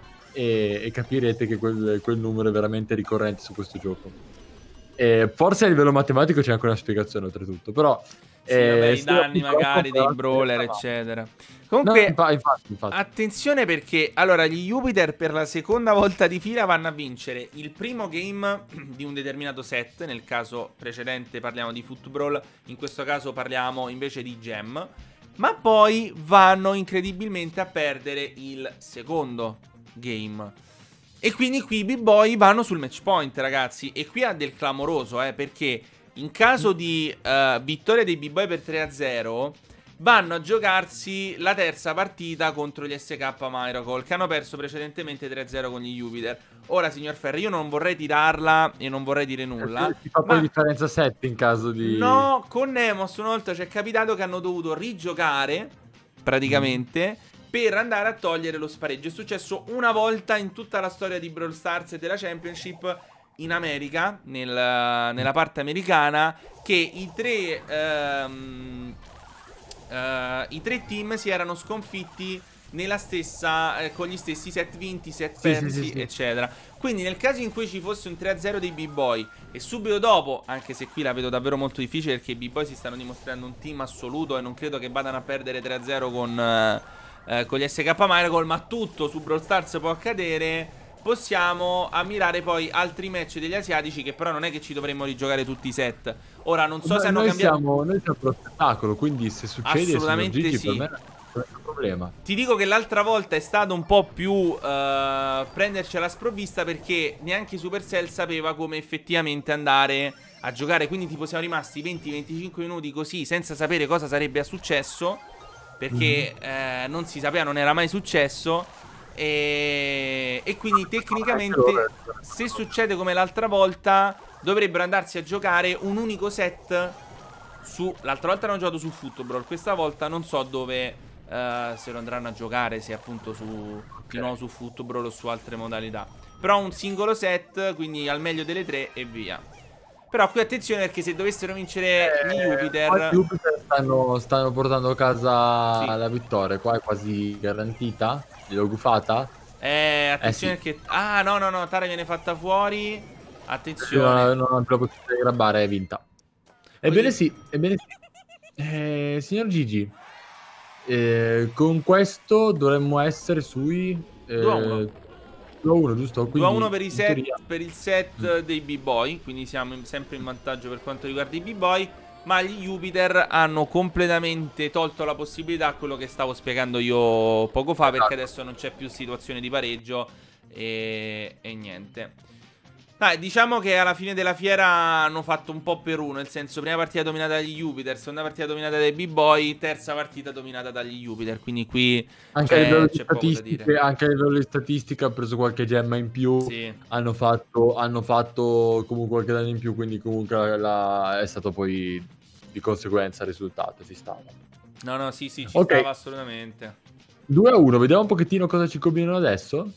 e, e capirete che quel, quel numero è veramente ricorrente su questo gioco. E forse a livello matematico c'è anche una spiegazione oltretutto, però... Sì, eh, vabbè, i danni magari dei brawler, eccetera. Comunque, no, infatti, infatti. attenzione perché, allora, gli Jupiter per la seconda volta di fila vanno a vincere il primo game di un determinato set. Nel caso precedente parliamo di Football, in questo caso parliamo invece di Gem. Ma poi vanno incredibilmente a perdere il secondo game. E quindi qui i B-Boy vanno sul match point, ragazzi. E qui ha del clamoroso, eh, perché in caso di uh, vittoria dei B-Boy per tre a zero vanno a giocarsi la terza partita contro gli S K Miracle, che hanno perso precedentemente tre a zero con gli Jupiter. Ora, signor Ferri, io non vorrei tirarla e non vorrei dire nulla. Si fa ma... poi differenza sette in caso di... No, con Nemos una volta ci è capitato che hanno dovuto rigiocare, praticamente... Mm. per andare a togliere lo spareggio. È successo una volta in tutta la storia di Brawl Stars e della Championship in America, nel, nella parte americana, che i tre um, uh, i tre team si erano sconfitti nella stessa eh, con gli stessi set vinti, set Sì, persi, sì, sì, sì. eccetera. Quindi nel caso in cui ci fosse un tre a zero dei B-Boy e subito dopo, anche se qui la vedo davvero molto difficile perché i B-Boy si stanno dimostrando un team assoluto e non credo che vadano a perdere tre a zero con... Uh, Eh, con gli S K Miracle, ma tutto su Brawl Stars può accadere. Possiamo ammirare poi altri match degli asiatici, che però non è che ci dovremmo rigiocare tutti i set. Ora non so Beh, se hanno noi cambiato. Siamo, noi siamo pro spettacolo, quindi se succede assolutamente Gigi, sì. per me non è un problema. Ti dico che l'altra volta è stato un po' più uh, prenderci alla sprovvista, perché neanche Supercell sapeva come effettivamente andare a giocare. Quindi tipo siamo rimasti venti venticinque minuti così senza sapere cosa sarebbe successo, perché mm-hmm. eh, non si sapeva, non era mai successo. E, e quindi tecnicamente, se succede come l'altra volta, dovrebbero andarsi a giocare un unico set su... L'altra volta hanno giocato su Football, questa volta non so dove uh, se lo andranno a giocare, se appunto su okay. di nuovo su Football o su altre modalità. Però un singolo set, quindi al meglio delle tre e via. Però qui attenzione, perché se dovessero vincere eh, gli Jupiter, gli Jupiter stanno, stanno portando a casa sì. la vittoria. Qua è quasi garantita. Gliel'ho gufata. Eh, attenzione, eh sì. Perché... Ah, no, no, no, Tara viene fatta fuori. Attenzione. Non ho la possibilità di grabbare, è vinta. Ebbene sì, ebbene sì. Eh, signor Gigi, eh, con questo dovremmo essere sui... Eh, due a uno. due a uno, giusto? due a uno per, i set, teoria... per il set mm. dei B-Boy, quindi siamo sempre in vantaggio per quanto riguarda i B-Boy. Ma gli Jupiter hanno completamente tolto la possibilità a quello che stavo spiegando io poco fa, perché adesso non c'è più situazione di pareggio e, e niente. Dai, diciamo che alla fine della fiera hanno fatto un po' per uno, nel senso, prima partita dominata dagli Jupiter, seconda partita dominata dai B-Boy, terza partita dominata dagli Jupiter, quindi qui anche a livello di statistiche, anche a livello di statistica ha preso qualche gemma in più, sì. hanno, fatto, hanno fatto comunque qualche danno in più, quindi comunque la, la, è stato poi di conseguenza il risultato, si stava. No, no, sì, sì, ci okay. stava assolutamente. due a uno, vediamo un pochettino cosa ci combinano adesso.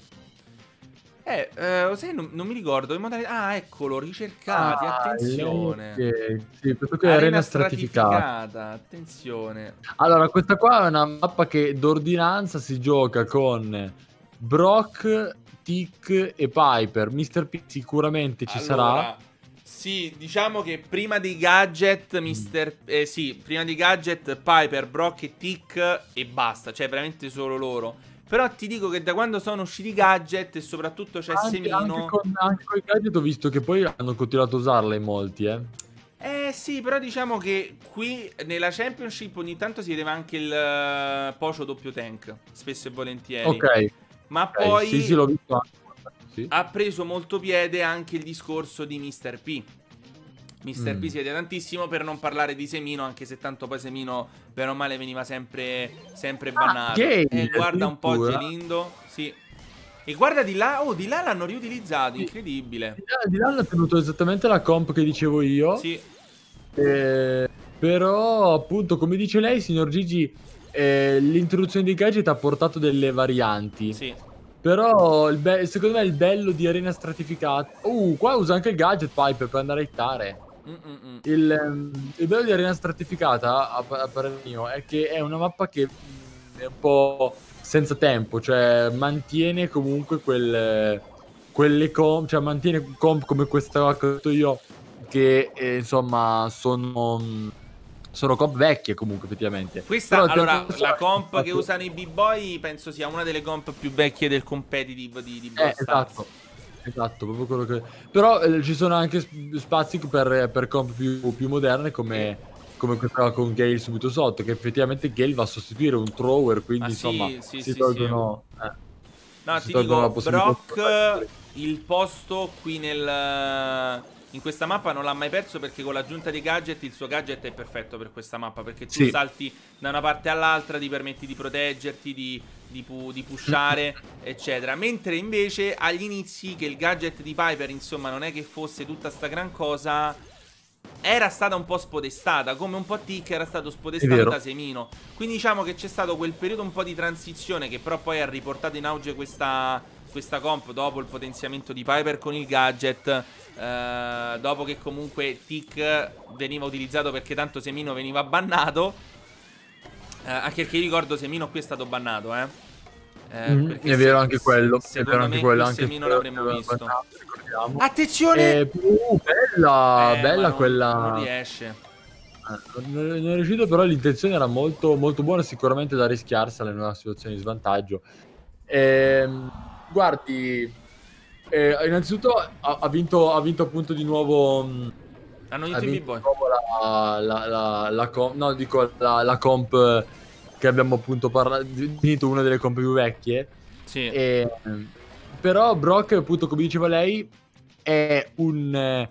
Eh, eh sai, non, non mi ricordo. Ah, eccolo, ricercati, ah, attenzione. Okay. Sì, questo qui è arena, arena stratificata. stratificata. Attenzione. Allora, questa qua è una mappa che d'ordinanza si gioca con Brock, Tick e Piper. mister P sicuramente ci allora, sarà. Sì, diciamo che prima dei gadget, mister Eh, sì, prima dei gadget, Piper, Brock e Tick e basta. Cioè, veramente solo loro. Però ti dico che da quando sono usciti i gadget e soprattutto c'è anche, Semino... Anche con, anche con i gadget ho visto che poi hanno continuato a usarla in molti, eh. Eh sì, però diciamo che qui nella Championship ogni tanto si vedeva anche il uh, Pocio doppio tank, spesso e volentieri. Ok. Ma okay. poi sì, sì, l'ho visto anche. Sì. Ha preso molto piede anche il discorso di mister P. mister Mm. P si vede tantissimo, per non parlare di Semino, anche se tanto poi Semino bene o male veniva sempre, sempre bannato. Ah, okay. E guarda un po' Addirittura. Gelindo, sì. E guarda di là, oh di là l'hanno riutilizzato, sì. Incredibile. Di là, di là hanno tenuto esattamente la comp che dicevo io. Sì. Eh, però appunto, come dice lei, signor Gigi, eh, l'introduzione di gadget ha portato delle varianti. Sì. Però il secondo me il bello di arena stratificata... Uh, qua usa anche il gadget Piper per andare a hittare. Mm-mm. Il, um, il bello di arena stratificata, a, a parer mio, è che è una mappa che mh, è un po' senza tempo, cioè mantiene comunque quel, quelle comp, cioè mantiene comp come questa che ho detto io, che eh, insomma sono... Mh, sono comp vecchie comunque effettivamente. Questa, però, allora, tempo, la comp fatto... che usano i B-Boy penso sia una delle comp più vecchie del competitive di, di Brawl eh, Stars. Esatto, esatto, proprio quello che... Però eh, ci sono anche spazi per, per comp più, più moderne come, come questa con Gale subito sotto, che effettivamente Gale va a sostituire un thrower, quindi ah, insomma sì, sì, si sì, tolgono... sì. Eh. No, si ti tolgono la dico, possibilità Brock il posto qui nel... In questa mappa non l'ha mai perso perché con l'aggiunta dei gadget il suo gadget è perfetto per questa mappa. Perché tu Sì. salti da una parte all'altra, ti permetti di proteggerti, di, di, pu di pushare, eccetera. Mentre invece agli inizi, che il gadget di Piper, insomma, non è che fosse tutta sta gran cosa, era stata un po' spodestata, come un po' Tick era stato spodestato da Semino. Quindi diciamo che c'è stato quel periodo un po' di transizione che però poi ha riportato in auge questa, questa comp dopo il potenziamento di Piper con il gadget. Uh, dopo che comunque Tick veniva utilizzato perché tanto Semino veniva bannato, uh, anche perché ricordo Semino qui è stato bannato, eh. Uh, mm, è vero anche quello. Secondo è vero anche me quello, qui anche Semino l'avremmo visto. Bannato, attenzione! Eh, uh, bella, eh, bella non, quella. Non riesce. Eh, non, non è riuscito, però l'intenzione era molto, molto buona, sicuramente da rischiarsela in una situazione di svantaggio. Ehm, guardi. Eh, innanzitutto ha, ha, vinto, ha vinto appunto di nuovo. Mh, Hanno vinto i B-Boy. La, la, la, la, comp, no, dico la, la comp che abbiamo appunto parlato. Finito una delle comp più vecchie. Sì. E, però Brock, appunto, come diceva lei, è un, eh,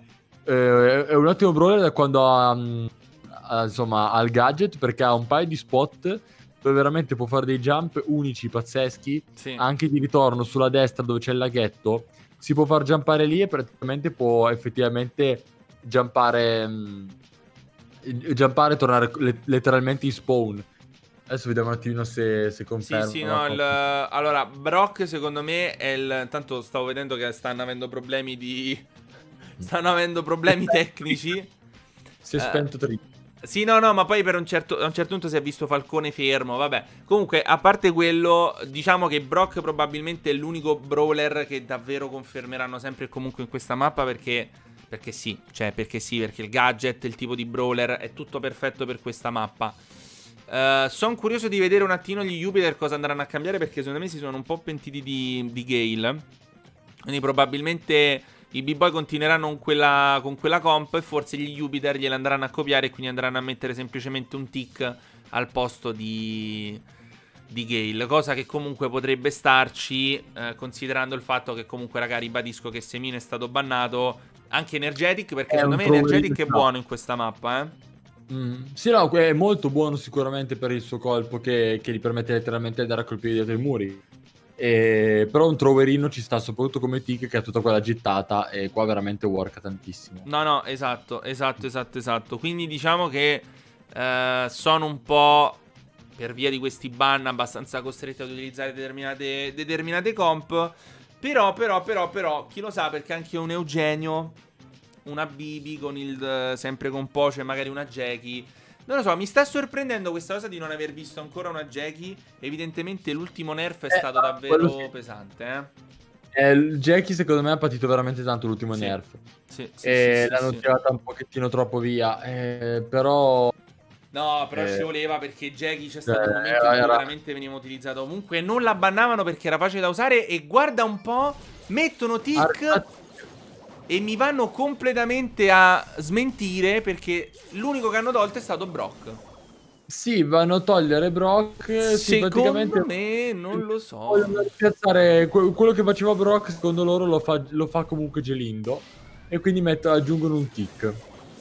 è un ottimo brawler da quando ha, ha, insomma, ha il gadget, perché ha un paio di spot dove veramente può fare dei jump unici, pazzeschi. Sì. Anche di ritorno sulla destra dove c'è il laghetto si può far jumpare lì e praticamente può effettivamente jumpare mh, jumpare e tornare letteralmente in spawn. Adesso vediamo un attimino se, se conferma. Sì, sì, no, il, allora Brock secondo me è il... Tanto stavo vedendo che stanno avendo problemi di... Stanno avendo problemi tecnici. Si è spento uh, trip. Sì, no, no, ma poi per un certo, a un certo punto si è visto Falcone fermo, vabbè. Comunque, a parte quello, diciamo che Brock probabilmente è l'unico brawler che davvero confermeranno sempre e comunque in questa mappa, perché... Perché sì, cioè perché sì, perché il gadget, il tipo di brawler è tutto perfetto per questa mappa. Uh, sono curioso di vedere un attimo gli Jupiter cosa andranno a cambiare, perché secondo me si sono un po' pentiti di, di Gale. Quindi probabilmente i B-Boy continueranno con quella, con quella comp, e forse gli Jupiter gliela andranno a copiare e quindi andranno a mettere semplicemente un tick al posto di, di Gale. Cosa che comunque potrebbe starci, eh, considerando il fatto che comunque, raga, ribadisco che Semino è stato bannato. Anche Energetic, perché è secondo me Energetic è buono in questa mappa, eh. Mm. Sì, no, è molto buono sicuramente per il suo colpo che, che gli permette letteralmente di andare a colpire dietro i muri. E, però un troverino ci sta, soprattutto come Tick che ha tutta quella gittata, e qua veramente worka tantissimo. No, no, esatto, esatto, esatto, esatto. Quindi diciamo che eh, sono un po', per via di questi ban, abbastanza costretti ad utilizzare determinate, determinate comp. Però, però, però, però, chi lo sa, perché anche un Eugenio, una Bibi con il, sempre con Poce, magari una Jackie. Non lo so, mi sta sorprendendo questa cosa di non aver visto ancora una Jackie. Evidentemente l'ultimo nerf è stato eh, davvero sì. pesante, eh. eh. Il Jackie secondo me ha patito veramente tanto l'ultimo sì. nerf. Sì, sì, e sì, l'hanno sì, tirata sì. un pochettino troppo via. Eh, però... No, però eh, ci voleva, perché Jackie c'è stato eh, un momento era, in cui era... veramente veniva utilizzato ovunque. Non la bannavano perché era facile da usare. E guarda un po', mettono Tick... Ar e mi vanno completamente a smentire, perché l'unico che hanno tolto è stato Brock. Sì, vanno a togliere Brock. Secondo me, non lo so. Vogliono piazzare quello che faceva Brock, secondo loro lo fa, lo fa comunque Gelindo. E quindi metto, aggiungono un tick.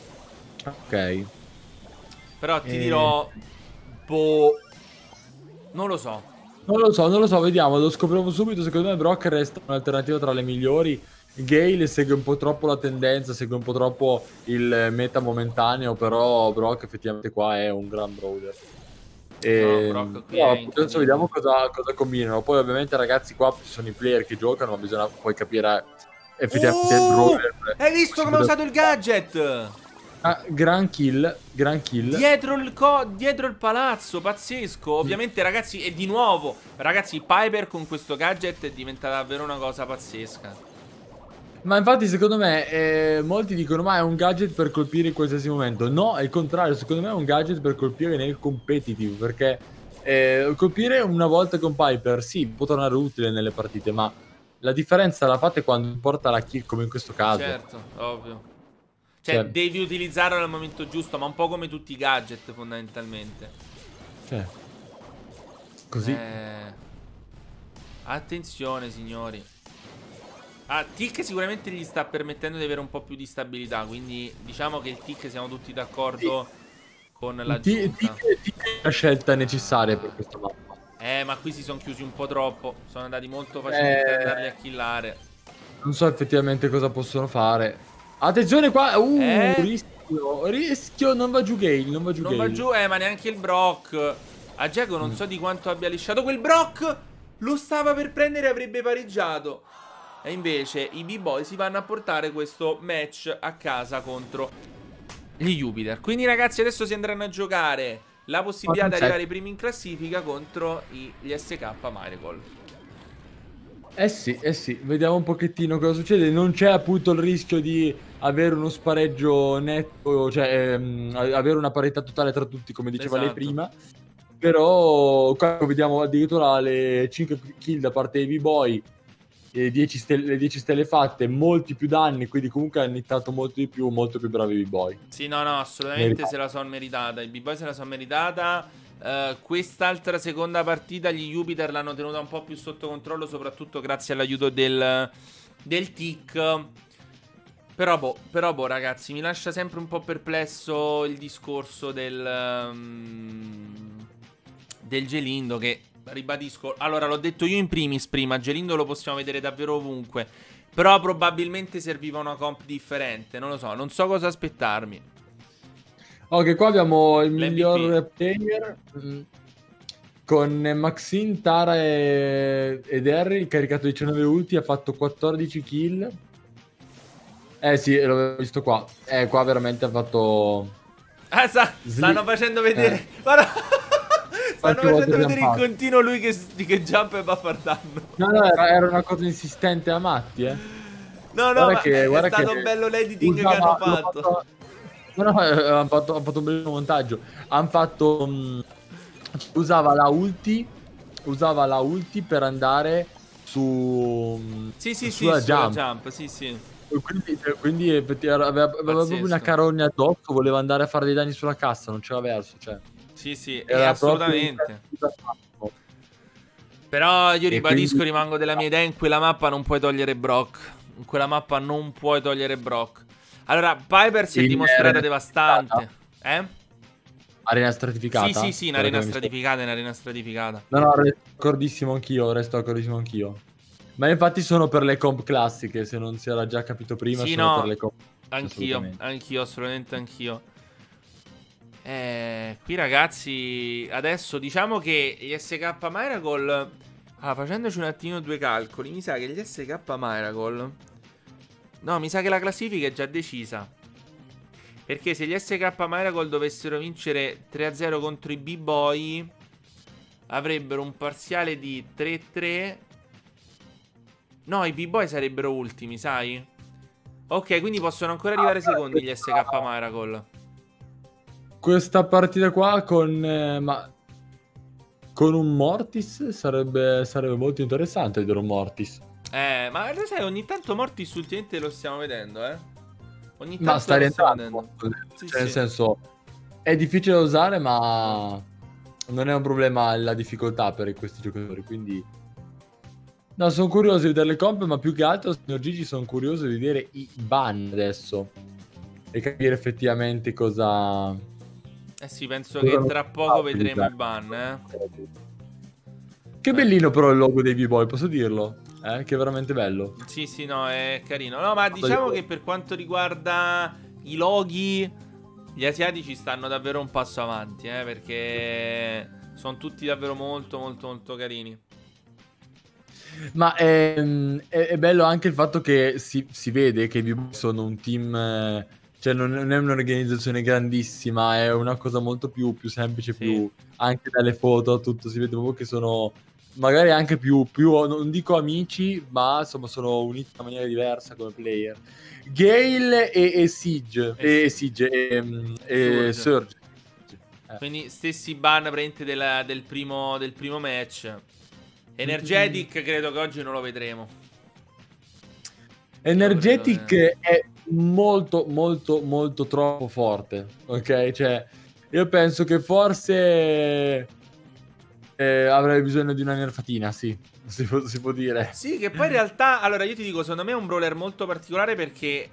Ok. Però ti e... dirò... Boh... Non lo so. Non lo so, non lo so, vediamo, lo scopriamo subito. Secondo me Brock resta un'alternativa tra le migliori. Gale segue un po' troppo la tendenza, segue un po' troppo il meta momentaneo, però Brock effettivamente qua è un gran brawler. E... No, Brock qui no, adesso vediamo cosa, cosa combinano. Poi ovviamente ragazzi qua ci sono i player che giocano, ma bisogna poi capire effettivamente uh, il brawler. Hai visto come ha usato il gadget? Ah, gran kill, gran kill. Dietro il, co dietro il palazzo, pazzesco. Ovviamente ragazzi, e di nuovo, ragazzi, Piper con questo gadget è diventata davvero una cosa pazzesca. Ma infatti secondo me eh, molti dicono ma è un gadget per colpire in qualsiasi momento. No, è il contrario, secondo me è un gadget per colpire nel competitive, perché eh, colpire una volta con Piper sì, può tornare utile nelle partite, ma la differenza la fate quando porta la kill, come in questo caso. Certo, ovvio. Cioè, cioè devi utilizzarlo al momento giusto, ma un po' come tutti i gadget fondamentalmente. Cioè, così. Eh... Attenzione, signori. Ah, Tick sicuramente gli sta permettendo di avere un po' più di stabilità. Quindi diciamo che il Tick siamo tutti d'accordo sì. con la giunta. Tick è la scelta necessaria per questa mappa. Eh, ma qui si sono chiusi un po' troppo. Sono andati molto facilmente eh... ad andarli a killare. Non so effettivamente cosa possono fare. Attenzione qua. Uh, eh? rischio. Rischio. Non va giù Gale. Non va giù Non Gale. va giù, eh, ma neanche il Brock. A Jago non mm. so di quanto abbia lisciato quel Brock. Lo stava per prendere e avrebbe pareggiato. E invece i B-Boy si vanno a portare questo match a casa contro gli Jupiter. Quindi ragazzi adesso si andranno a giocare la possibilità di arrivare primi in classifica contro gli S K Miracle. Eh sì, eh sì, vediamo un pochettino cosa succede. Non c'è appunto il rischio di avere uno spareggio netto, cioè ehm, avere una parità totale tra tutti come diceva esatto. lei prima. Però qua vediamo addirittura le cinque kill da parte dei B-Boy, le dieci stelle fatte, molti più danni, quindi comunque hanno hittato molto di più, molto più bravi i B-Boy. Sì, no, no, assolutamente meritata. Se la sono meritata, i B-Boy se la sono meritata. Uh, quest'altra seconda partita gli Jupiter l'hanno tenuta un po' più sotto controllo, soprattutto grazie all'aiuto del, del Tick. Però boh, però boh ragazzi, mi lascia sempre un po' perplesso il discorso del... Um, del Gelindo che, ribadisco, allora l'ho detto io in primis prima, Gelindo lo possiamo vedere davvero ovunque, però probabilmente serviva una comp differente, non lo so, non so cosa aspettarmi. Ok, qua abbiamo il miglior player mh, con Maxine, Tara e, ed Harry, caricato diciannove ulti, ha fatto quattordici kill. Eh sì, l'ho visto qua, eh qua veramente ha fatto... Ah, sta, stanno facendo vedere, eh. Guarda... Stanno facendo vedere in continuo lui che, che jump e va a far danno. No, no, era, era una cosa insistente a matti, eh. No, no, guarda ma che, è stato un bello l'editing che hanno fatto. fatto. No, no, hanno fatto, han fatto un bel montaggio. Hanno fatto... Um, usava la ulti, usava la ulti per andare su... Sì, sì, sì, sulla jump. jump, sì, sì. Quindi, quindi aveva, aveva proprio una carogna addosso, voleva andare a fare dei danni sulla cassa, non c'era verso, cioè... Sì, sì, eh, assolutamente. Però io ribadisco, quindi... rimango della mia idea, in quella mappa non puoi togliere Brock. In quella mappa non puoi togliere Brock. Allora, Piper si è dimostrata devastante. Eh? Arena stratificata? Sì, sì, sì, in arena stratificata, in arena stratificata. No, no, resto d'accordissimo anch'io, resto d'accordissimo anch'io. Ma infatti sono per le comp classiche, se non si era già capito prima, sì, sono no, per le comp. Anch'io, anch'io, assolutamente anch'io. Eh, qui ragazzi, adesso diciamo che gli S K Miracle, ah, facendoci un attimo due calcoli, mi sa che gli S K Miracle, no, mi sa che la classifica è già decisa. Perché se gli S K Miracle dovessero vincere tre a zero contro i B-Boy, avrebbero un parziale di tre a tre. No, i B-Boy sarebbero ultimi, sai? Ok, quindi possono ancora arrivare secondi gli S K Miracle. Questa partita qua con eh, ma con un Mortis sarebbe, sarebbe molto interessante vedere un Mortis. Eh, ma lo sai, ogni tanto Mortis ultimamente lo stiamo vedendo, eh. Ogni tanto ma sta rientrando. Sì, cioè, sì. Nel senso, è difficile da usare, ma non è un problema la difficoltà per questi giocatori, quindi... No, sono curioso di vedere le comp, ma più che altro, signor Gigi, sono curioso di vedere i ban adesso. E capire effettivamente cosa... Eh sì, penso che tra poco vedremo i ban, eh. Che bellino però il logo dei B-Boy, posso dirlo? Eh, che è veramente bello. Sì, sì, no, è carino. No, ma diciamo che per quanto riguarda i loghi, gli asiatici stanno davvero un passo avanti, eh, perché sono tutti davvero molto, molto, molto carini. Ma è, è, è bello anche il fatto che si, si vede che i B-Boy sono un team... Eh, cioè non è un'organizzazione grandissima, è una cosa molto più, più semplice, sì. Più anche dalle foto, tutto si vede proprio che sono magari anche più, più, non dico amici, ma insomma sono uniti in maniera diversa come player. Gale e, e Siege, e, e Siege, e, e Surge. Eh. Quindi stessi ban praticamente della, del, primo, del primo match. Energetic mm-hmm. credo che oggi non lo vedremo. Energetic è molto molto molto troppo forte, ok? Cioè io penso che forse eh, avrei bisogno di una nerfatina, sì, si può, si può dire. Sì, che poi in realtà, allora io ti dico, secondo me è un brawler molto particolare perché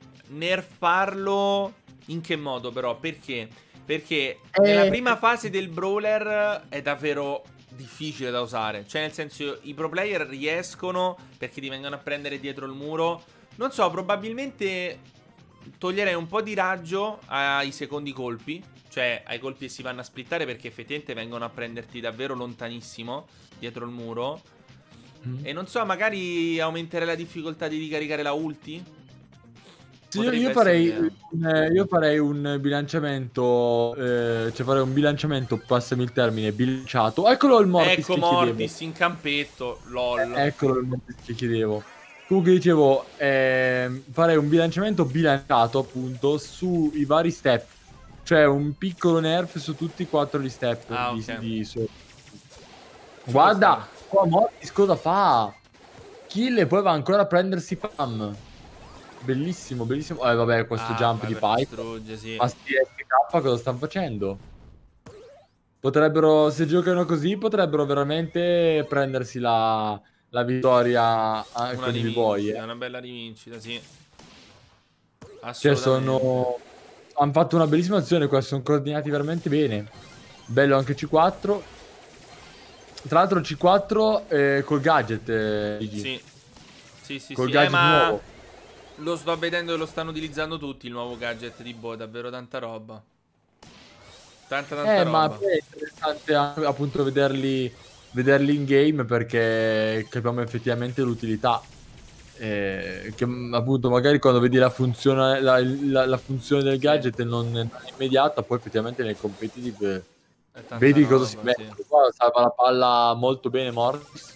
nerfarlo in che modo però? Perché? Perché Eh... nella prima fase del brawler è davvero difficile da usare. Cioè nel senso i pro player riescono perché ti vengono a prendere dietro il muro. Non so, probabilmente toglierei un po' di raggio ai secondi colpi. Cioè ai colpi che si vanno a splittare perché effettivamente vengono a prenderti davvero lontanissimo dietro il muro. Mm. E non so, magari aumenterei la difficoltà di ricaricare la ulti. Sì, io, io, farei, un, io farei un bilanciamento, eh, cioè farei un bilanciamento, passami il termine, bilanciato. Eccolo il Mortis ecco che Mortis chiedevo. in campetto, lol. Eh, eccolo il Mortis che chiedevo. Comunque dicevo, eh, farei un bilanciamento bilanciato appunto sui vari step. Cioè un piccolo nerf su tutti e quattro gli step. Ah, di, ok. di so. Guarda, qua Mortis cosa fa? Kill e poi va ancora a prendersi Pam. Bellissimo, bellissimo. Eh vabbè, questo ah, jump di Pipe. Distrugge, sì. Ma sti F K cosa stanno facendo? Potrebbero, se giocano così, potrebbero veramente prendersi la, la vittoria una con i B-Boy. Eh. Una bella rivincita, sì. Cioè sono... hanno fatto una bellissima azione qua, sono coordinati veramente bene. Bello anche C quattro. Tra l'altro C quattro eh, col gadget, eh, sì. Sì, sì, col sì. gadget eh, ma... nuovo. Lo sto vedendo e lo stanno utilizzando tutti il nuovo gadget di Bo, davvero tanta roba. Tanta tanta eh, roba. ma è interessante anche, appunto vederli, vederli in game perché capiamo effettivamente l'utilità. Eh, che appunto magari quando vedi la funzione, la, la, la funzione del gadget sì. non, non è immediata, poi effettivamente nel competitive vedi roba, cosa si mette. Sì. Qua salva la palla molto bene Mortis.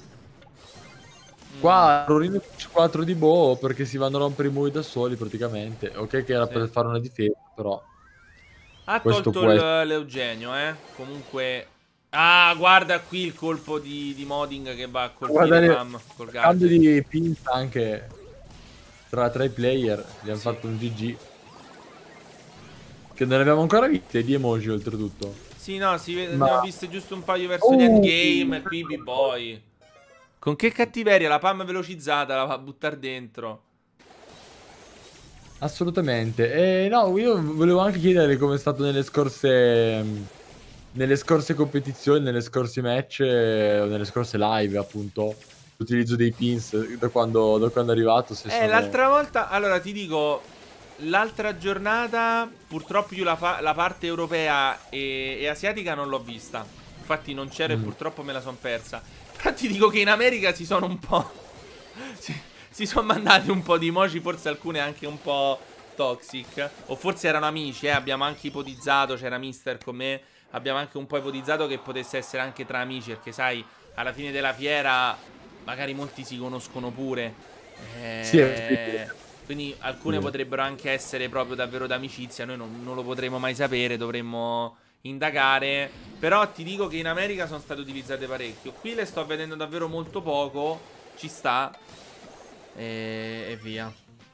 Qua Rorino C quattro di Bo perché si vanno a rompere i muri da soli praticamente. Ok che era sì. per fare una difesa, però ha tolto l'Eugenio, eh. Comunque ah, guarda qui il colpo di, di Modding che va a colpire Pam col gadget. Cambio di pinza anche tra, tra i player, gli hanno sì. fatto un G G. Che non abbiamo ancora viste di emoji oltretutto. Sì, no, si vede, ma... ne ho viste giusto un paio verso oh. gli endgame e qui B-Boy. Con che cattiveria, la Pam velocizzata la va a buttare dentro. Assolutamente. E no, io volevo anche chiedere come è stato nelle scorse nelle scorse competizioni, nelle scorse match, eh, nelle scorse live, appunto, l'utilizzo dei pins da quando, da quando è arrivato. Se eh, sono... l'altra volta, allora ti dico, l'altra giornata, purtroppo io la, fa la parte europea e, e asiatica non l'ho vista. Infatti non c'ero mm. e purtroppo me la sono persa. Però ti dico che in America si sono un po'... si, si sono mandati un po' di emoji, forse alcune anche un po' toxic. O forse erano amici, eh. Abbiamo anche ipotizzato, c'era Mister con me. Abbiamo anche un po' ipotizzato che potesse essere anche tra amici. Perché sai, alla fine della fiera magari molti si conoscono pure. Eh, sì, è quindi alcune sì. potrebbero anche essere proprio davvero d'amicizia. Noi non, non lo potremo mai sapere, dovremmo... indagare. Però ti dico che in America sono state utilizzate parecchio. Qui le sto vedendo davvero molto poco. Ci sta E, e via.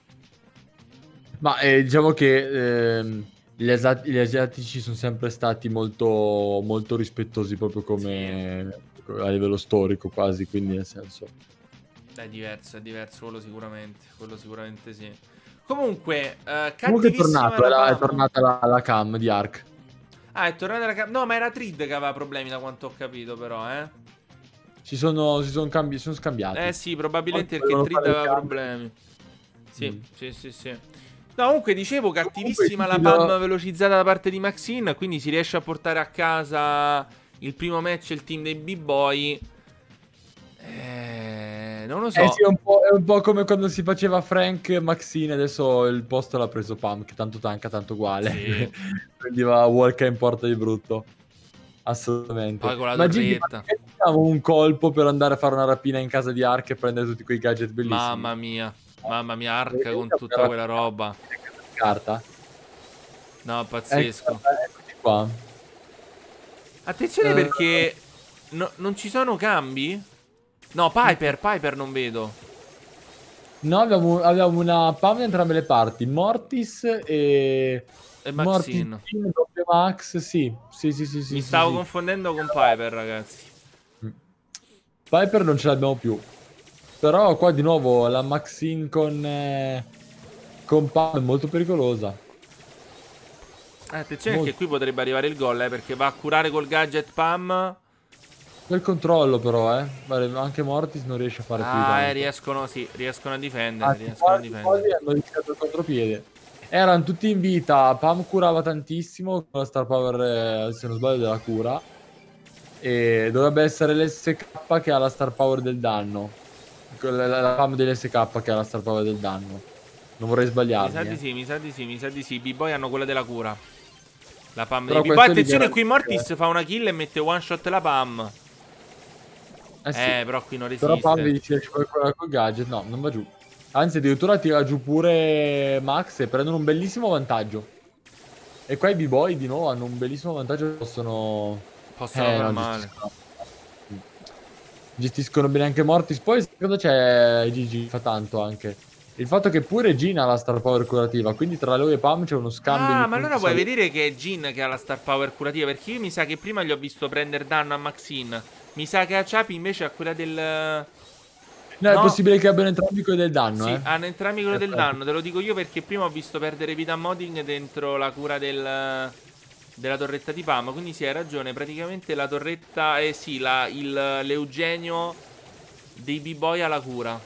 Ma eh, diciamo che ehm, gli, gli asiatici sono sempre stati molto molto rispettosi, proprio come sì. a livello storico quasi. Quindi nel senso è diverso, è diverso quello sicuramente. Quello sicuramente sì. Comunque uh, Comunque è tornato, è, la, è tornata la, la cam di Ark. Ah, è tornata la cam... No, ma era Trid che aveva problemi da quanto ho capito, però, eh. Si sono, si sono, cambi... sono scambiati. Eh sì, probabilmente perché Trid aveva problemi. Sì, mm. sì, sì, sì. No, comunque dicevo, cattivissima comunque, la Pam velocizzata da parte di Maxine, quindi si riesce a portare a casa il primo match il team dei B-Boy. Eh, non lo so. Eh sì, è un, po', è un po' come quando si faceva Frank Maxine, adesso il posto l'ha preso Pam, che tanto tanca, tanto uguale. Sì. Quindi va walk in porta di brutto. Assolutamente. Poi con la torretta. Facciamo un colpo per andare a fare una rapina in casa di Ark e prendere tutti quei gadget bellissimi. Mamma mia. Mamma mia, Ark con tutta quella roba. Carta. No, pazzesco. Eccoci qua. Attenzione uh, perché no, non ci sono cambi? No, Piper, Piper non vedo. No, abbiamo, abbiamo una Pam da entrambe le parti. Mortis e... E Maxine. Mortis, doppia Max, sì. Sì, sì, sì, sì. Mi sì, stavo sì. confondendo con Piper, ragazzi. Piper non ce l'abbiamo più. Però qua di nuovo la Maxine con, eh, con Pam è molto pericolosa. Eh, attenzione Molto. che qui potrebbe arrivare il gol, eh, perché va a curare col gadget Pam. Quel controllo però, eh. Guarda, anche Mortis non riesce a fare più di Ah, eh, tanto. riescono, sì, riescono a difendere, Anzi, riescono a quasi quasi difendere. hanno rischiato il contropiede. Erano tutti in vita. Pam curava tantissimo con la star power, eh, se non sbaglio, della cura. E dovrebbe essere l'S K che ha la star power del danno. La, la, la Pam dell'S K che ha la star power del danno. Non vorrei Mi sa sbagliarmi, di eh. sì, mi sa di sì, mi sa di sì. I B-Boy hanno quella della cura. La Pam dei Però B-Boy. questo li Attenzione, qui garantisce. Mortis fa una kill e mette one shot la Pam. Eh sì. Eh, però qui non Però Pam resiste. vedi ci riesce qualcosa col gadget. No, non va giù. Anzi, addirittura tira giù pure Max e prendono un bellissimo vantaggio. E qua i B-Boy di nuovo hanno un bellissimo vantaggio. Possono... Possono Eh far no, male. gestiscono. Gestiscono bene anche Mortis. Poi cosa c'è Gigi? Fa tanto anche. Il fatto che pure Gina ha la star power curativa. Quindi tra lui e Pam c'è uno scambio Ah, di ma punti allora vuoi salute. vedere che è Jin che ha la star power curativa? Perché io mi sa che prima gli ho visto prendere danno a Maxine. Mi sa che a Chapi invece ha quella del... No, è No, possibile che abbiano entrambi quelli del danno, sì, eh. hanno entrambi quello del Perfetto. danno. Te lo dico io perché prima ho visto perdere vita a Modding dentro la cura del... della torretta di Pam. Quindi sì, hai ragione. Praticamente la torretta... Eh sì, la, il, l'Eugenio dei B-Boy alla cura.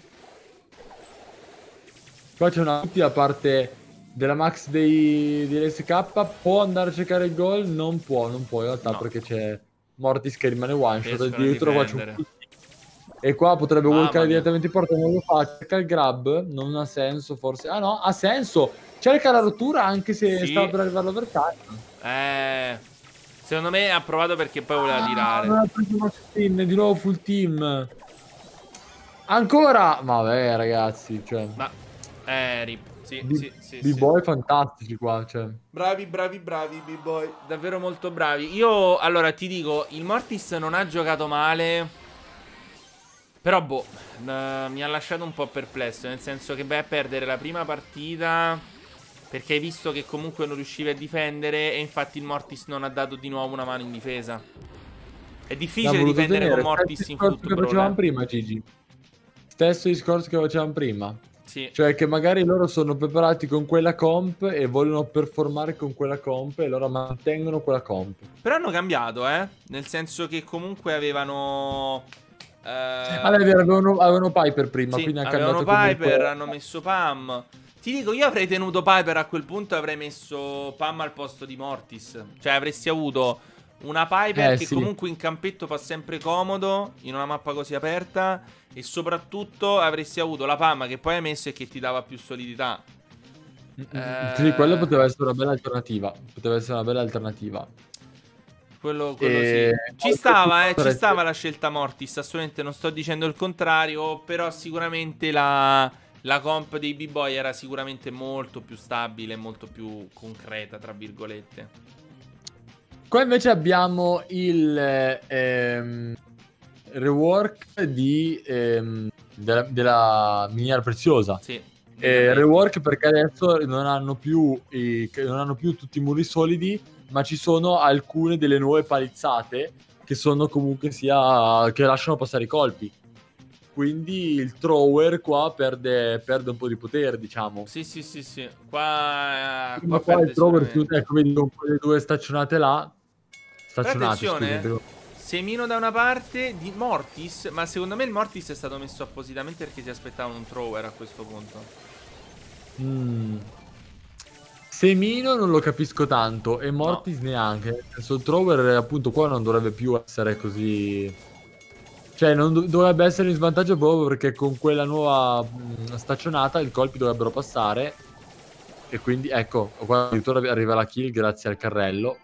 Qua c'è una ultima parte della max dei, dell'S K. Può andare a cercare il gol? Non può, non può in realtà No, perché c'è Mortis che rimane one shot. riescono a Addirittura qua c'è un difendere. full team. E qua potrebbe Mamma walkare mia. direttamente in porta. Non lo fa. Cerca il grab. Non ha senso forse. Ah no, ha senso. Cerca la rottura anche se stava Sì. per arrivare all'overtime. Eh... Secondo me ha provato perché poi voleva Ah, tirare. non ha preso Max team, di nuovo full team. Ancora? Ma vabbè ragazzi, cioè... Ma... Eh, rip. Sì, sì, sì, sì. B-boy fantastici qua, cioè... Bravi, bravi, bravi, B-Boy. Davvero molto bravi. Io, allora, ti dico, il Mortis non ha giocato male. Però, boh, eh, mi ha lasciato un po' perplesso. Nel senso che vai a perdere la prima partita perché hai visto che comunque non riuscivi a difendere. E infatti il Mortis non ha dato di nuovo una mano in difesa. È L'ha difficile voluto difendere con tenere. Mortis Stesso in discorso che football, facevamo eh. prima, Gigi. Stesso discorso che facevamo prima. Sì. Cioè che magari loro sono preparati con quella comp e vogliono performare con quella comp e loro mantengono quella comp. Però hanno cambiato, eh. Nel senso che comunque avevano... Eh, Ah, è vero, avevano, avevano Piper prima, sì, quindi hanno avevano cambiato Piper, comunque... hanno messo Pam. Ti dico, io avrei tenuto Piper a quel punto e avrei messo Pam al posto di Mortis. Cioè avresti avuto una Piper Eh, che sì. comunque in campetto fa sempre comodo in una mappa così aperta. E soprattutto avresti avuto la Pam che poi hai messo e che ti dava più solidità. Eh... Sì, quello poteva essere una bella alternativa. Poteva essere una bella alternativa. Quello, quello E... sì. Ci poi stava, eh, ci potresti- stava la scelta Mortis. Assolutamente non sto dicendo il contrario. Però sicuramente la, la comp dei B-Boy era sicuramente molto più stabile, molto più concreta, tra virgolette. Qua invece abbiamo il ehm, rework di, ehm, della, della miniera preziosa. Sì. Eh, rework perché adesso non hanno più i, non hanno più tutti i muri solidi, ma ci sono alcune delle nuove palizzate che sono comunque sia che lasciano passare i colpi. Quindi il thrower qua perde, perde un po' di potere, diciamo. Sì, sì, sì, sì. Qua, Ma qua qua perde il thrower, sicuramente. ecco, vedi con quelle due staccionate là. Però Staccionate, attenzione, scusami. eh. Semino da una parte di Mortis. Ma secondo me il Mortis è stato messo appositamente perché si aspettava un thrower a questo punto. Mm. Semino non lo capisco tanto e Mortis No. neanche. Nel senso, il thrower appunto qua non dovrebbe più essere così. Cioè, non do- dovrebbe essere in svantaggio proprio perché con quella nuova mh, staccionata i colpi dovrebbero passare. E quindi, ecco, qua addirittura arriva la kill grazie al carrello.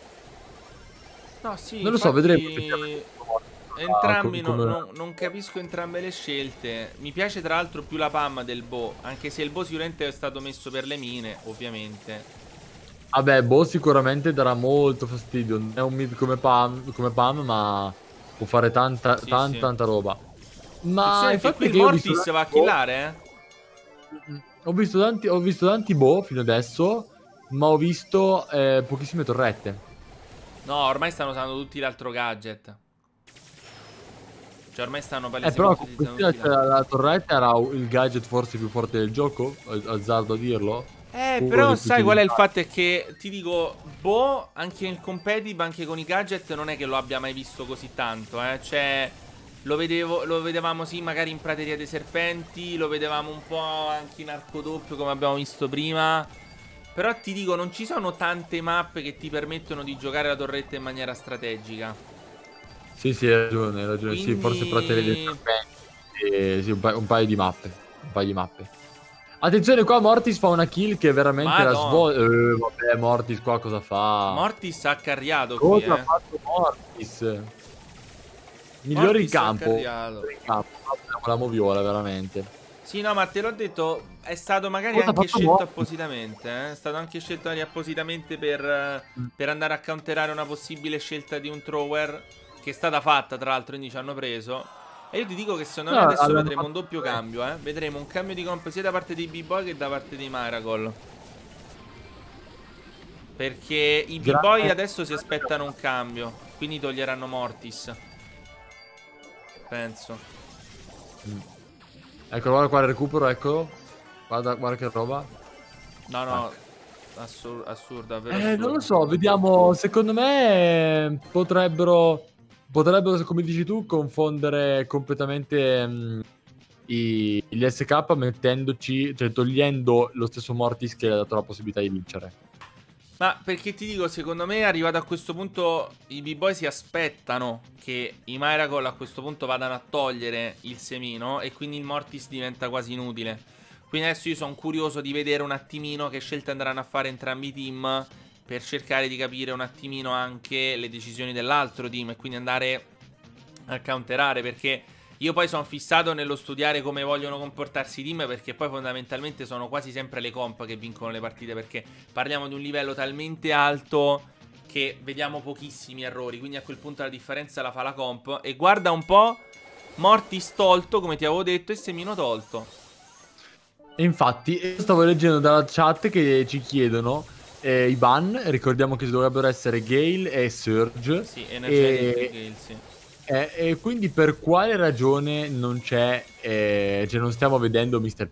No, sì, Non lo so, infatti... vedremo effettivamente Entrambi, come- no- come- non, non capisco entrambe le scelte. Mi piace tra l'altro più la Pam del Bo. Anche se il Bo sicuramente è stato messo per le mine, ovviamente. Vabbè, Bo sicuramente darà molto fastidio. Non è un mid come Pam, come Pam ma può fare tanta, Sì, tanta, sì. tanta roba. Ma Attenzione il che fatto qui è il che io ho visto Mortis va a tanti Bo- killare, eh. ho visto tanti, ho visto tanti Bo fino adesso ma ho visto eh, pochissime torrette. No, ormai stanno usando tutti l'altro gadget. Cioè ormai stanno Eh, però palesemente utilizzando questa, tutti cioè, l'altro. la torretta era il gadget forse più forte del gioco, azzardo a dirlo. Eh, Uno però dei più sai qual è il utilizzati. fatto? È che ti dico, boh, anche nel competitive, anche con i gadget, non è che lo abbia mai visto così tanto, eh. Cioè, lo vedevo, lo vedevamo sì, magari in Prateria dei Serpenti, lo vedevamo un po' anche in arco doppio, come abbiamo visto prima. Però ti dico, non ci sono tante mappe che ti permettono di giocare la torretta in maniera strategica. Sì, sì, hai ragione, hai ragione. Sì, forse Prateria dei Quindi... Serpenti. Eh, sì, un, pa- un paio di mappe. Un paio di mappe. Attenzione qua, Mortis fa una kill che è veramente la Madonna. svolta. Eh, vabbè, Mortis qua cosa fa? Mortis ha carriato qui, Cosa ha eh. fatto Mortis? Migliore in Mortis ha campo. carriato. In campo, la moviola veramente. Sì, no, ma te l'ho detto, è stato magari Cosa ha anche fatto scelto Mortis? appositamente, eh? È stato anche scelto magari appositamente per, eh, Mm. per andare a counterare una possibile scelta di un thrower, che è stata fatta, tra l'altro, quindi ci hanno preso. E io ti dico che secondo me No, adesso l'hanno vedremo un fatto doppio bene. cambio, eh? Vedremo un cambio di comp sia da parte dei B-Boy che da parte dei Miracle. Perché i B-Boy Grande. adesso si aspettano un cambio, quindi toglieranno Mortis. Penso. Mm. Ecco, guarda qua il recupero, eccolo. Guarda, guarda che roba. No, no, Ecco. assur assurdo, davvero Eh, non lo assurdo. so, vediamo. Secondo me potrebbero, potrebbero, come dici tu, confondere completamente mh, i- gli S K mettendoci, cioè togliendo lo stesso Mortis che gli ha dato la possibilità di vincere. Ma perché ti dico, secondo me arrivato a questo punto i B-Boy si aspettano che i Miracle a questo punto vadano a togliere il semino e quindi il Mortis diventa quasi inutile. Quindi adesso io sono curioso di vedere un attimino che scelte andranno a fare entrambi i team per cercare di capire un attimino anche le decisioni dell'altro team e quindi andare a counterare, perché io poi sono fissato nello studiare come vogliono comportarsi i team, perché poi fondamentalmente sono quasi sempre le comp che vincono le partite, perché parliamo di un livello talmente alto che vediamo pochissimi errori, quindi a quel punto la differenza la fa la comp. E guarda un po', Mortis tolto, come ti avevo detto, e Semino tolto. E infatti, io stavo leggendo dalla chat che ci chiedono eh, i ban. Ricordiamo che dovrebbero essere Gale e Surge. Sì, Energetic e E, Gale, sì. eh, e quindi per quale ragione non c'è, eh, cioè non stiamo vedendo mister P?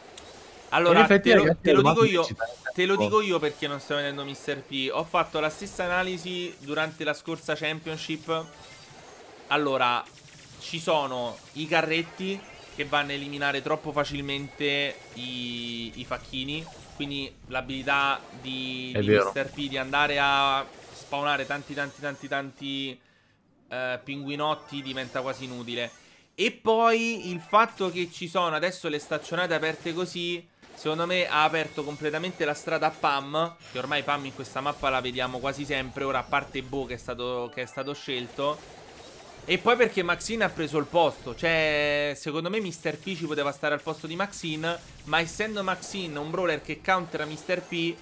E in Allora, effetti, te lo, ragazzi, te la lo domanda dico è io. lecita, nel Te lo senso- dico io perché non sto vedendo mister P. Ho fatto la stessa analisi durante la scorsa Championship. Allora, ci sono i carretti che vanno a eliminare troppo facilmente i, i facchini. Quindi l'abilità di, È di vero. mister P di andare a spawnare tanti tanti tanti tanti eh, pinguinotti diventa quasi inutile. E poi il fatto che ci sono adesso le staccionate aperte così, secondo me ha aperto completamente la strada a Pam, che ormai Pam in questa mappa la vediamo quasi sempre, ora a parte Bo che è stato, che è stato scelto. E poi perché Maxine ha preso il posto, cioè secondo me mister P ci poteva stare al posto di Maxine, ma essendo Maxine un brawler che countera mister P,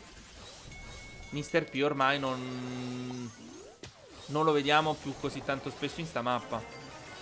mister P ormai non, non lo vediamo più così tanto spesso in sta mappa.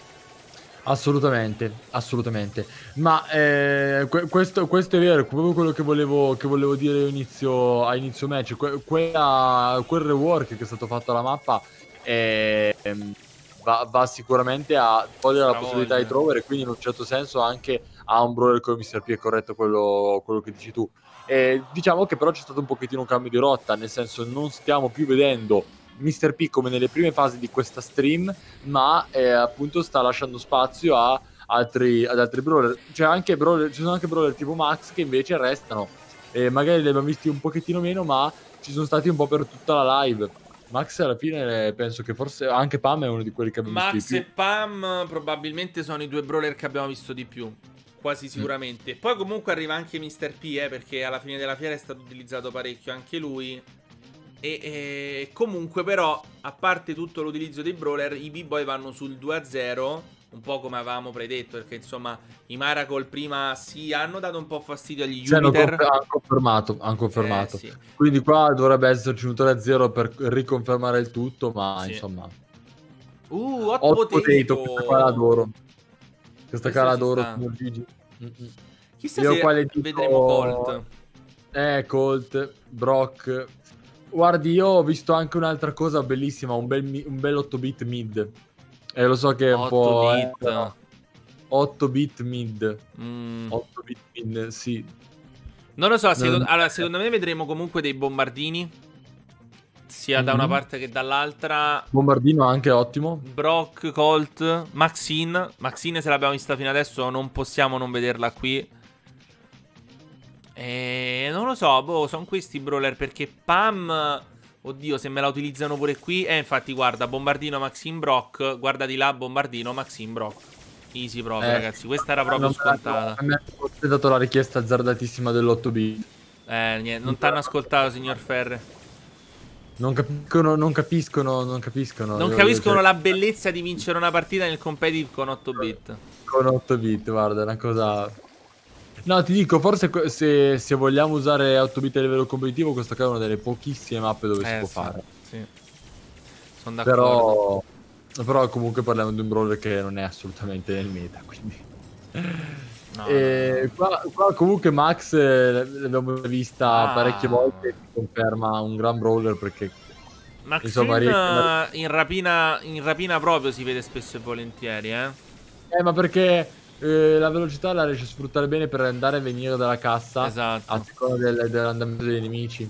Assolutamente, assolutamente. Ma eh, que- questo, questo è vero, è proprio quello che volevo, che volevo dire a inizio, a inizio match. Que- quella- quel rework che è stato fatto alla mappa eh, ehm, va, va sicuramente a togliere la possibilità di Stravolgere. thrower e quindi in un certo senso anche a un brawler come mister P è corretto quello, quello che dici tu. Eh, diciamo che però c'è stato un pochettino un cambio di rotta, nel senso non stiamo più vedendo mister P come nelle prime fasi di questa stream, ma eh, appunto sta lasciando spazio a altri, ad altri brawler. Cioè anche brawler, ci sono anche brawler tipo Max che invece restano. Eh, magari li abbiamo visti un pochettino meno, ma ci sono stati un po' per tutta la live. Max alla fine eh, penso che forse anche Pam è uno di quelli che abbiamo visto di Max e più. Pam probabilmente sono i due brawler che abbiamo visto di più. Quasi Mm. sicuramente. Poi comunque arriva anche mister P, eh, perché alla fine della fiera è stato utilizzato parecchio anche lui. E, e comunque però, a parte tutto l'utilizzo dei brawler, i B-Boy vanno sul due a zero, un po' come avevamo predetto, perché insomma i Miracle prima sì hanno dato un po' fastidio agli Sì, hanno Jupiter. confer- hanno confermato, hanno Eh confermato. sì, Quindi qua dovrebbe esserci un tre a zero per riconfermare il tutto, ma sì. insomma. Uh, hot Hot potato, questa qua potato. l'adoro. Questa qua Questo ci l'adoro, sta. signor Gigi. Mm-mm. Chissà Io qua se le vedremo dico... Colt. Eh, Colt, Brock. Guardi, io ho visto anche un'altra cosa bellissima, un bel, mi- un bel otto bit mid. E lo so che è un otto po'... eh, bit. però otto bit mid. Mm. otto bit mid, sì. Non lo so, Non- secondo, allora, secondo me vedremo comunque dei bombardini, sia da una Mhm. parte che dall'altra. Bombardino anche ottimo. Brock, Colt, Maxine. Maxine, se l'abbiamo vista fino adesso, non possiamo non vederla qui. E non lo so, boh, sono questi brawler perché Pam... Oddio, se me la utilizzano pure qui... Eh, infatti, guarda, bombardino, Maxine, Brock. Guarda di là, bombardino, Maxine, Brock. Easy proprio, Eh, ragazzi. Questa era proprio non mi scontata. hanno- mi hanno dato la richiesta azzardatissima dell'otto bit. Eh, niente, non t'hanno ascoltato, signor Ferre. Non capiscono, non capiscono, non capiscono. Non Io- capiscono cioè, la bellezza di vincere una partita nel competitive con otto bit. con otto bit, guarda, è una cosa... No, ti dico, forse que- se, se vogliamo usare otto bit a livello competitivo, questa qua è una delle pochissime mappe dove si Eh, può sì, fare. sì. Sono d'accordo. Però, però comunque parliamo di un brawler che non è assolutamente nel meta, quindi... No, E no, no. Qua, qua comunque Max eh, l'abbiamo vista Ah. parecchie volte e si conferma un gran brawler perché insomma Maxine riesce- eh, in rapina, in rapina proprio si vede spesso e volentieri, eh. eh, ma perché eh, la velocità la riesce a sfruttare bene per andare e venire dalla cassa Esatto. a seconda del- dell'andamento dei nemici.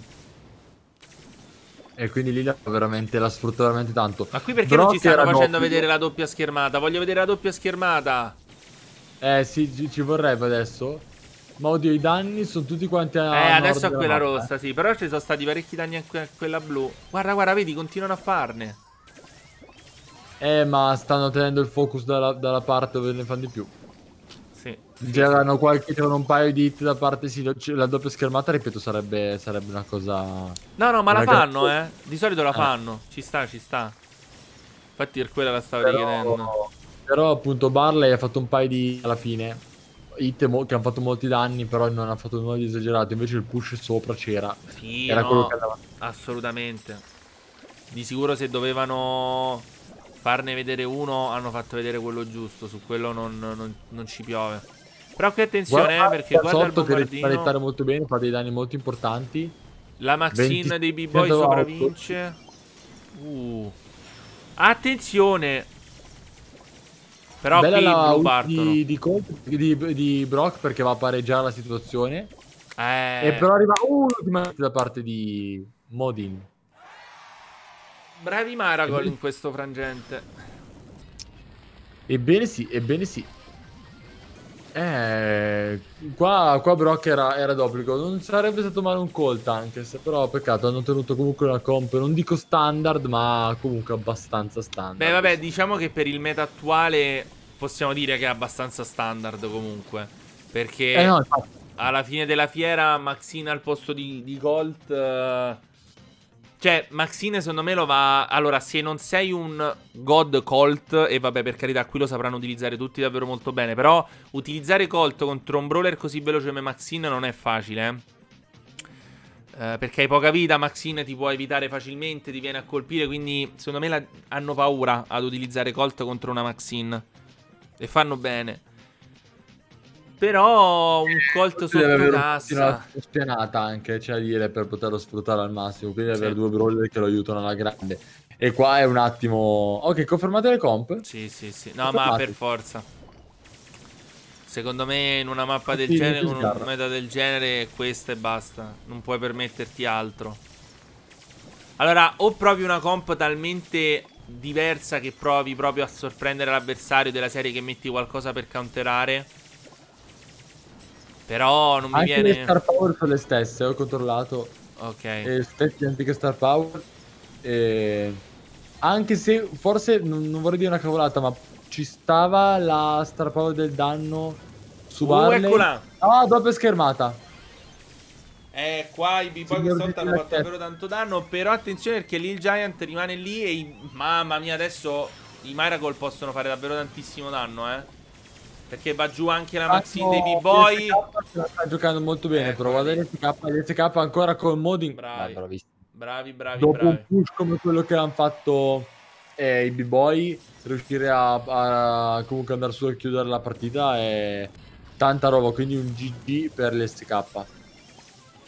E quindi lì la fa veramente, la sfrutta veramente tanto. Ma qui perché non ci Brock stanno era facendo d'obbligo. vedere la doppia schermata? Voglio vedere la doppia schermata. Eh sì, ci, ci vorrebbe adesso. Ma oddio, i danni sono tutti quanti a Eh, nord adesso a della quella mappa, rossa, sì. Però ci sono stati parecchi danni a que- a quella blu. Guarda, guarda, vedi, continuano a farne. eh. Eh, ma stanno tenendo il focus dalla, dalla parte dove ne fanno di più. Sì. sì, C'erano qualche, c'erano un paio di hit da parte, sì, lo- la doppia schermata, ripeto, sarebbe, sarebbe una cosa... No, no, ma la una fanno, gran- eh. Di solito la Eh, fanno. Ci sta, ci sta. Infatti per quella la stavo però, richiedendo. però appunto Barley ha fatto un paio di, alla fine, hit mo- che hanno fatto molti danni, però non ha fatto nulla di esagerato, invece il push sopra c'era, Sì, era quello che no, andava. assolutamente. Di sicuro se dovevano farne vedere uno, hanno fatto vedere quello giusto. Su quello non, non- non ci piove. Però qui attenzione, eh, perché guarda il sotto che riesce a bombardino. rettare molto bene, fa dei danni molto importanti. La Maxine dei B-Boy venti sopravvince. Uh. Attenzione. Però Bella qui i la blu ult partono. di, di, Colt- di, di Brock perché va a pareggiare la situazione. E Eh. però arriva uh, l'ultima hit da parte di Modin. Bravi Maragol in questo frangente. Ebbene sì, ebbene sì. Eh, qua, qua Brock era, era d'obbligo. Non sarebbe stato male un Colt anche se però peccato, hanno tenuto comunque una comp, non dico standard, ma comunque abbastanza standard. Beh, vabbè, diciamo che per il meta attuale possiamo dire che è abbastanza standard comunque. Perché Eh no, infatti. alla fine della fiera Maxine al posto di, di Colt... eh, Cioè, Maxine secondo me lo va... Allora, se non sei un God Colt, e vabbè, per carità, qui lo sapranno utilizzare tutti davvero molto bene, però utilizzare Colt contro un brawler così veloce come Maxine non è facile, eh. Eh, perché hai poca vita, Maxine ti può evitare facilmente, ti viene a colpire, quindi secondo me la- hanno paura ad utilizzare Colt contro una Maxine. E fanno bene. Però un Colt Deve sotto avere cassa... una spianata anche, c'è da dire, per poterlo sfruttare al massimo. Quindi Sì. avere due brawler che lo aiutano alla grande. E qua è un attimo... Ok, confermate le comp? Sì, sì, sì. No, ma Confermate. per forza. Secondo me in una mappa del Sì, genere, sì, con un sgarra. meta del genere, questa e basta. Non puoi permetterti altro. Allora, o provi una comp talmente diversa che provi proprio a sorprendere l'avversario della serie che metti qualcosa per counterare. Però non mi Anche viene... le star power sono le stesse, ho controllato. Ok. E stesse antiche star power. E... Anche se forse non, non vorrei dire una cavolata, ma ci stava la star power del danno su Uh, Barley. eccola! Ah, doppia schermata. Eh, qua i B-Boy Signor questa volta hanno di fatto Black davvero tanto danno. Però attenzione perché lì il Giant rimane lì e i... Mamma mia, adesso i Miracle possono fare davvero tantissimo danno, eh. Perché va giù anche la Maxine dei B-Boy. L S K se la sta giocando molto bene, Ecco, però guarda l'S K, l'S K ancora con Modin. Bravi. Dai, bravissimo. Bravi, bravi, Dopo bravi. un push come quello che hanno fatto eh, i B-Boy, riuscire a, a comunque andare su e chiudere la partita è tanta roba, quindi un G G per l'S K.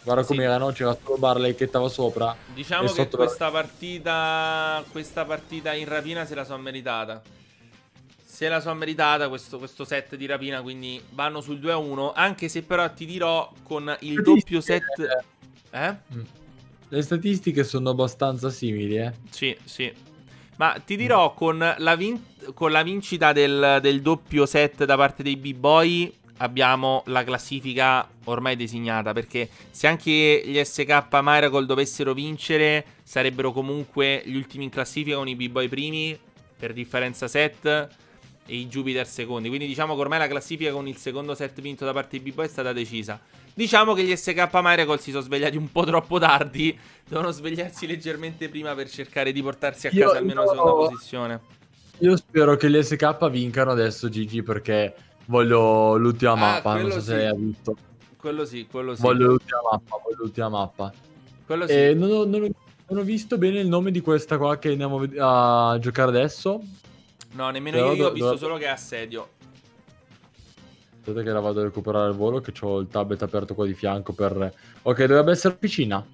Guarda Sì. com'era, no? C'era solo Barley che stava sopra. Diciamo E che sotto questa partita, questa partita in rapina se la sono meritata. Se la sono meritata questo, questo set di rapina, quindi vanno sul due a uno. Anche se però ti dirò con il doppio set... Eh? Le statistiche sono abbastanza simili, eh. Sì, sì. Ma ti dirò, con la, vin- con la vincita del, del doppio set da parte dei B-Boy abbiamo la classifica ormai designata, perché se anche gli S K Miracle dovessero vincere, sarebbero comunque gli ultimi in classifica con i B-Boy primi, per differenza set, e i Jupiter secondi. Quindi diciamo che ormai la classifica con il secondo set vinto da parte dei B-Boy è stata decisa. Diciamo che gli S K Miracle si sono svegliati un po' troppo tardi. Devono svegliarsi leggermente prima per cercare di portarsi a Io- casa almeno la io- seconda posizione. Io spero che gli S K vincano adesso, Gigi, perché voglio l'ultima Ah, mappa. Non quello so se sì. l'hai visto. Quello sì, quello sì. Voglio l'ultima mappa, voglio l'ultima mappa. Quello E sì. non ho, non ho- non ho visto bene il nome di questa qua che andiamo a ved- a giocare adesso. No, nemmeno Però io, io ho do- visto do- solo che è assedio. Aspetta che la vado a recuperare al volo, che ho il tablet aperto qua di fianco per... Ok, dovrebbe essere vicina.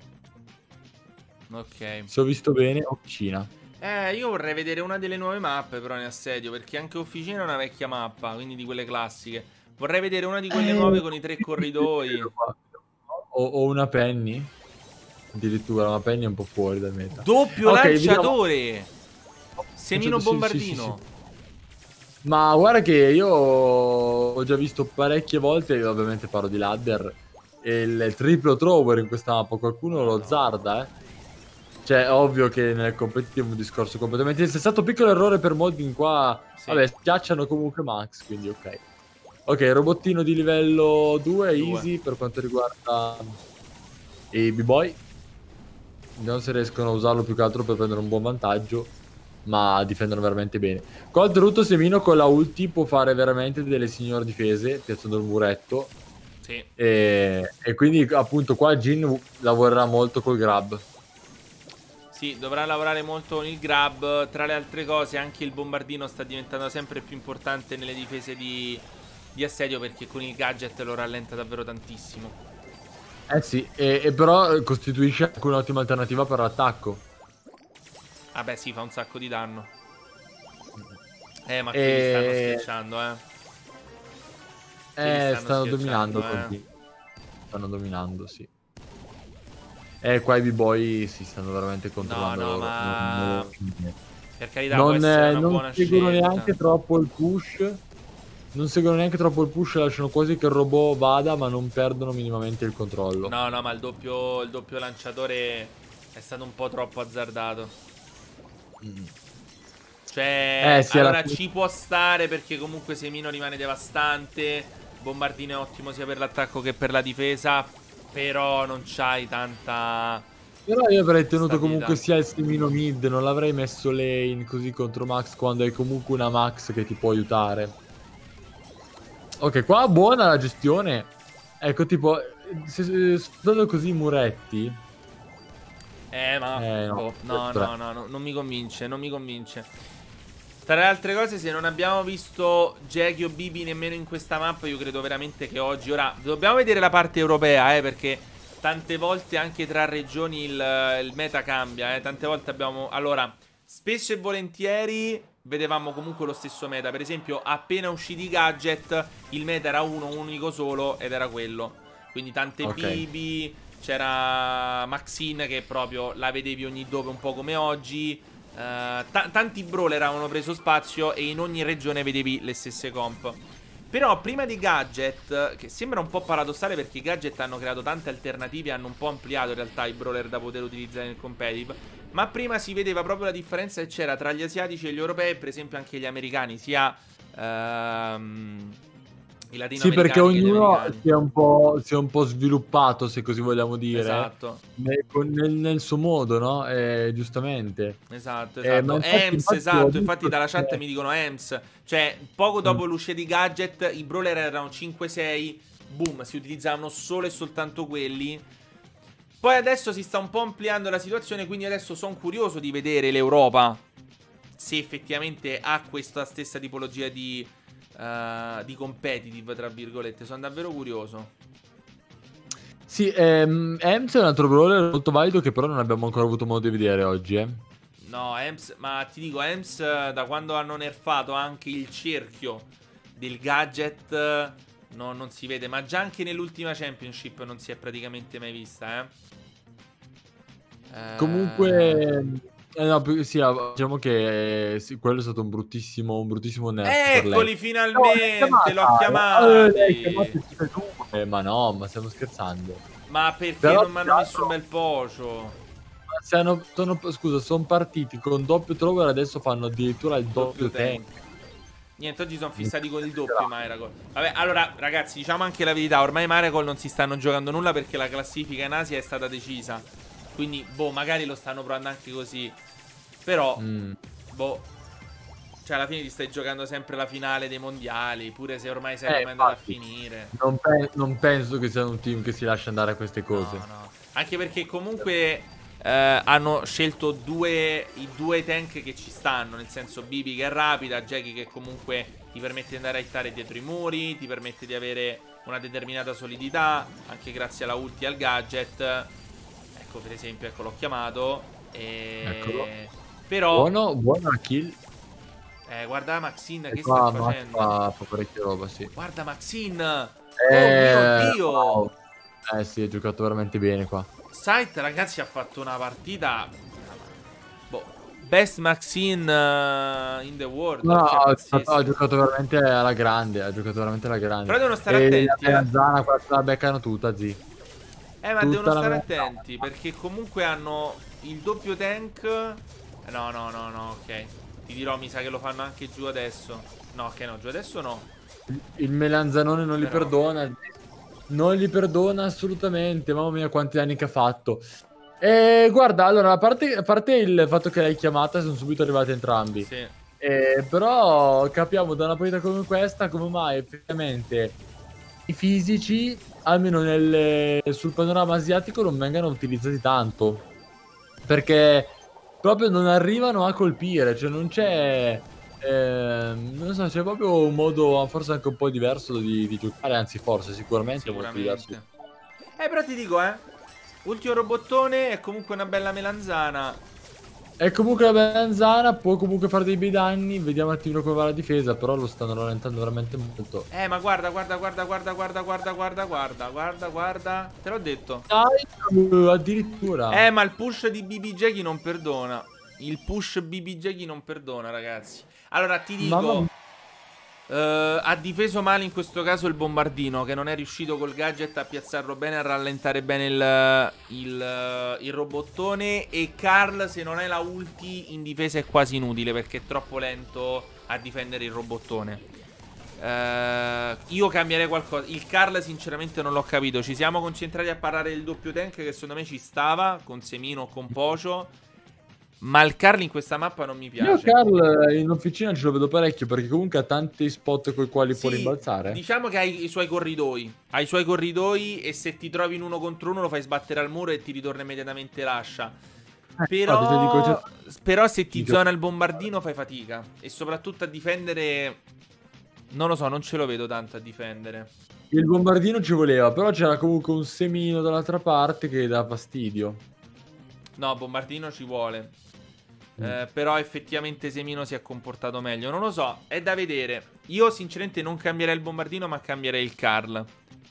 Ok. Se ho visto bene, officina. Eh, io vorrei vedere una delle nuove mappe però in assedio, perché anche Officina è una vecchia mappa, quindi di quelle classiche. Vorrei vedere una di quelle Eh, nuove con i tre corridoi. O, o una Penny. Addirittura una Penny è un po' fuori dal meta. Doppio Ok, vediamo. lanciatore! Semino Sì, sì, bombardino. sì, sì. Ma guarda che io ho già visto parecchie volte, io ovviamente parlo di ladder, il triplo thrower in questa mappa, qualcuno lo No. zarda, eh. Cioè, è ovvio che nel competitive è un discorso completamente... Se è stato un piccolo errore per modding qua, Sì. vabbè, schiacciano comunque max, quindi ok. Ok, robottino di livello due, Due. easy per quanto riguarda i B-Boy. Vediamo se riescono a usarlo più che altro per prendere un buon vantaggio, ma difendono veramente bene. Qua oltretutto Semino con la ulti può fare veramente delle signore difese, piazzando il muretto. Sì. E, e quindi appunto qua Jin lavorerà molto col grab. Sì, dovrà lavorare molto con il grab. Tra le altre cose, anche il bombardino sta diventando sempre più importante nelle difese di, di assedio, perché con il gadget lo rallenta davvero tantissimo. Eh sì, e, e però costituisce anche un'ottima alternativa per l'attacco. Vabbè, sì, fa un sacco di danno. Eh, ma E... quelli stanno schiacciando, eh. Quelli Eh, stanno stanno dominando schiacciando, così. eh. Stanno dominando, sì. E qua i B-Boy si stanno veramente No, controllando no, loro. ma... Non, Per carità, può non, essere eh, una non buona seguono scelta. neanche troppo il push. Non seguono neanche troppo il push, lasciano quasi che il robot vada, ma non perdono minimamente il controllo. No, no, ma il doppio, il doppio lanciatore è stato un po' troppo azzardato. Mm. Cioè, Eh, sì, allora alla fine- ci può stare perché comunque Semino rimane devastante. Bombardino è ottimo sia per l'attacco che per la difesa. Però non c'hai tanta... Però io avrei tenuto stabilità. comunque sia il semino mid, non l'avrei messo lane così contro Max quando hai comunque una Max che ti può aiutare. Ok, qua buona la gestione. Ecco, tipo, se, se, sfruttando così i muretti... Eh, ma... Eh, no. boh, no, no, no, no, non mi convince, non mi convince. Tra le altre cose, se non abbiamo visto Jackie o Bibi nemmeno in questa mappa, io credo veramente che oggi... Ora, dobbiamo vedere la parte europea, eh, perché tante volte anche tra regioni il, il meta cambia, eh. Tante volte abbiamo... Allora, spesso e volentieri vedevamo comunque lo stesso meta. Per esempio, appena usciti i gadget, il meta era uno, unico solo, ed era quello. Quindi tante Ok. Bibi, c'era Maxine che proprio la vedevi ogni dove, un po' come oggi. Uh, ta- tanti brawler avevano preso spazio e in ogni regione vedevi le stesse comp. Però prima dei gadget, che sembra un po' paradossale perché i gadget hanno creato tante alternative, hanno un po' ampliato in realtà i brawler da poter utilizzare nel competitive, ma prima si vedeva proprio la differenza che c'era tra gli asiatici e gli europei, per esempio anche gli americani, sia ehm, i Sì, perché latinoamericani che gli ognuno americani. si è un po', si è un po' sviluppato, se così vogliamo dire, Esatto. nel, con- nel- nel suo modo, no? Eh, giustamente. Esatto, Eh, ma esatto. infatti, Ems, infatti ho esatto. visto Infatti dalla chat che- mi dicono Ems. Cioè, poco dopo Mm. l'uscita di gadget, i brawler erano cinque sei. Boom, si utilizzavano solo e soltanto quelli. Poi adesso si sta un po' ampliando la situazione, quindi adesso sono curioso di vedere l'Europa se effettivamente ha questa stessa tipologia di, uh, di competitive, tra virgolette. Sono davvero curioso. Sì, ehm, Ems è un altro brawler molto valido che però non abbiamo ancora avuto modo di vedere oggi, eh. No, Ems, ma ti dico, Ems, eh, da quando hanno nerfato anche il cerchio del gadget, eh, no, non si vede. Ma già anche nell'ultima Championship non si è praticamente mai vista, eh. Comunque, eh, no, più- sì, ah, diciamo che eh, sì, quello è stato un bruttissimo, un bruttissimo nerf per lei. Eccoli, No, l'hai finalmente, l'ho chiamata, eh, lei è chiamata chiamati. tutte e due. Ma no, ma stiamo scherzando. Ma perché Però non mi più hanno che messo un altro, bel pocio? se hanno, sono, scusa, sono partiti con doppio trover, adesso fanno addirittura il Doppio doppio tank. tank. Niente, oggi sono Mi fissati con il doppio esagerato. Miracle. Vabbè, allora, ragazzi, diciamo anche la verità. Ormai Miracle non si stanno giocando nulla perché la classifica in Asia è stata decisa. Quindi, boh, magari lo stanno provando anche così. Però, Mm. boh, cioè alla fine ti stai giocando sempre la finale dei mondiali. Pure se ormai sai Eh, come è andata a infatti, finire. non, pe- non penso che sia un team che si lascia andare a queste cose. No, no. Anche perché comunque eh, hanno scelto due, i due tank che ci stanno. Nel senso Bibi che è rapida, Jackie che comunque ti permette di andare a hittare dietro i muri, ti permette di avere una determinata solidità, anche grazie alla ulti e al gadget. Ecco, per esempio, ecco, l'ho chiamato. Eccolo. E... Però, Buono, buona kill. eh, guarda Maxine E che sta qua Max facendo. fa, fa parecchia roba, sì. Guarda Maxine. Oh mio Eh, Dio. wow. Eh sì, ha giocato veramente bene qua. Sight, ragazzi, ha fatto una partita. Boh, best Maxine uh, in the world. No, Cioè, ha, giocato, ha pazzesco. giocato veramente alla grande, ha giocato veramente alla grande. Però devono stare E la attenti, eh. melanzana qua se la beccano tutta, zi. Eh, ma devono Tutta la stare melanzana. attenti. Perché comunque hanno il doppio tank. Eh, No, no, no, no, ok. Ti dirò, mi sa che lo fanno anche giù adesso. No, ok, no, giù adesso no. Il melanzanone non li Però. perdona. Non li perdona assolutamente. Mamma mia, quanti anni che ha fatto. E guarda, allora, a parte, a parte il fatto che l'hai chiamata, sono subito arrivati entrambi. Sì. Eh, però capiamo da una partita come questa come mai effettivamente i fisici, almeno nel, sul panorama asiatico, non vengano utilizzati tanto. Perché proprio non arrivano a colpire, cioè non c'è... ehm, non so, c'è proprio un modo forse anche un po' diverso di, di giocare, anzi forse sicuramente molto diverso. Sicuramente. Eh, però ti dico, eh. Ultimo robottone è comunque una bella melanzana. E comunque la melanzana può comunque fare dei bei danni, vediamo un attimino come va la difesa, però lo stanno rallentando veramente molto. Eh, ma guarda, guarda, guarda, guarda, guarda, guarda, guarda, guarda, guarda, guarda. Te l'ho detto. Dai, uh, addirittura. Eh, ma il push di B B Jackie non perdona. Il push B B Jackie non perdona, ragazzi. Allora, ti Mamma dico... mia. eh, ha difeso male in questo caso il bombardino, che non è riuscito col gadget a piazzarlo bene, a rallentare bene il, il, il robottone. E Carl, se non è la ulti, in difesa è quasi inutile, perché è troppo lento a difendere il robottone. Uh, io cambierei qualcosa. Il Carl sinceramente non l'ho capito. Ci siamo concentrati a parlare del doppio tank, che secondo me ci stava con Semino o con Pocio. Ma il Carl in questa mappa non mi Io piace. Carl in officina ce lo vedo parecchio perché comunque ha tanti spot con i quali può Sì, rimbalzare. diciamo che hai i suoi corridoi. Hai i suoi corridoi, e se ti trovi in uno contro uno lo fai sbattere al muro e ti ritorna immediatamente l'ascia. Eh, Però, infatti, te dico, cioè- però se ti dico- zona il bombardino fai fatica. E soprattutto a difendere... Non lo so, non ce lo vedo tanto a difendere. Il bombardino ci voleva, però c'era comunque un semino dall'altra parte che dà fastidio. No, bombardino ci vuole. Mm. Eh, però effettivamente Semino si è comportato meglio. Non lo so, è da vedere. Io sinceramente non cambierei il bombardino, ma cambierei il Carl.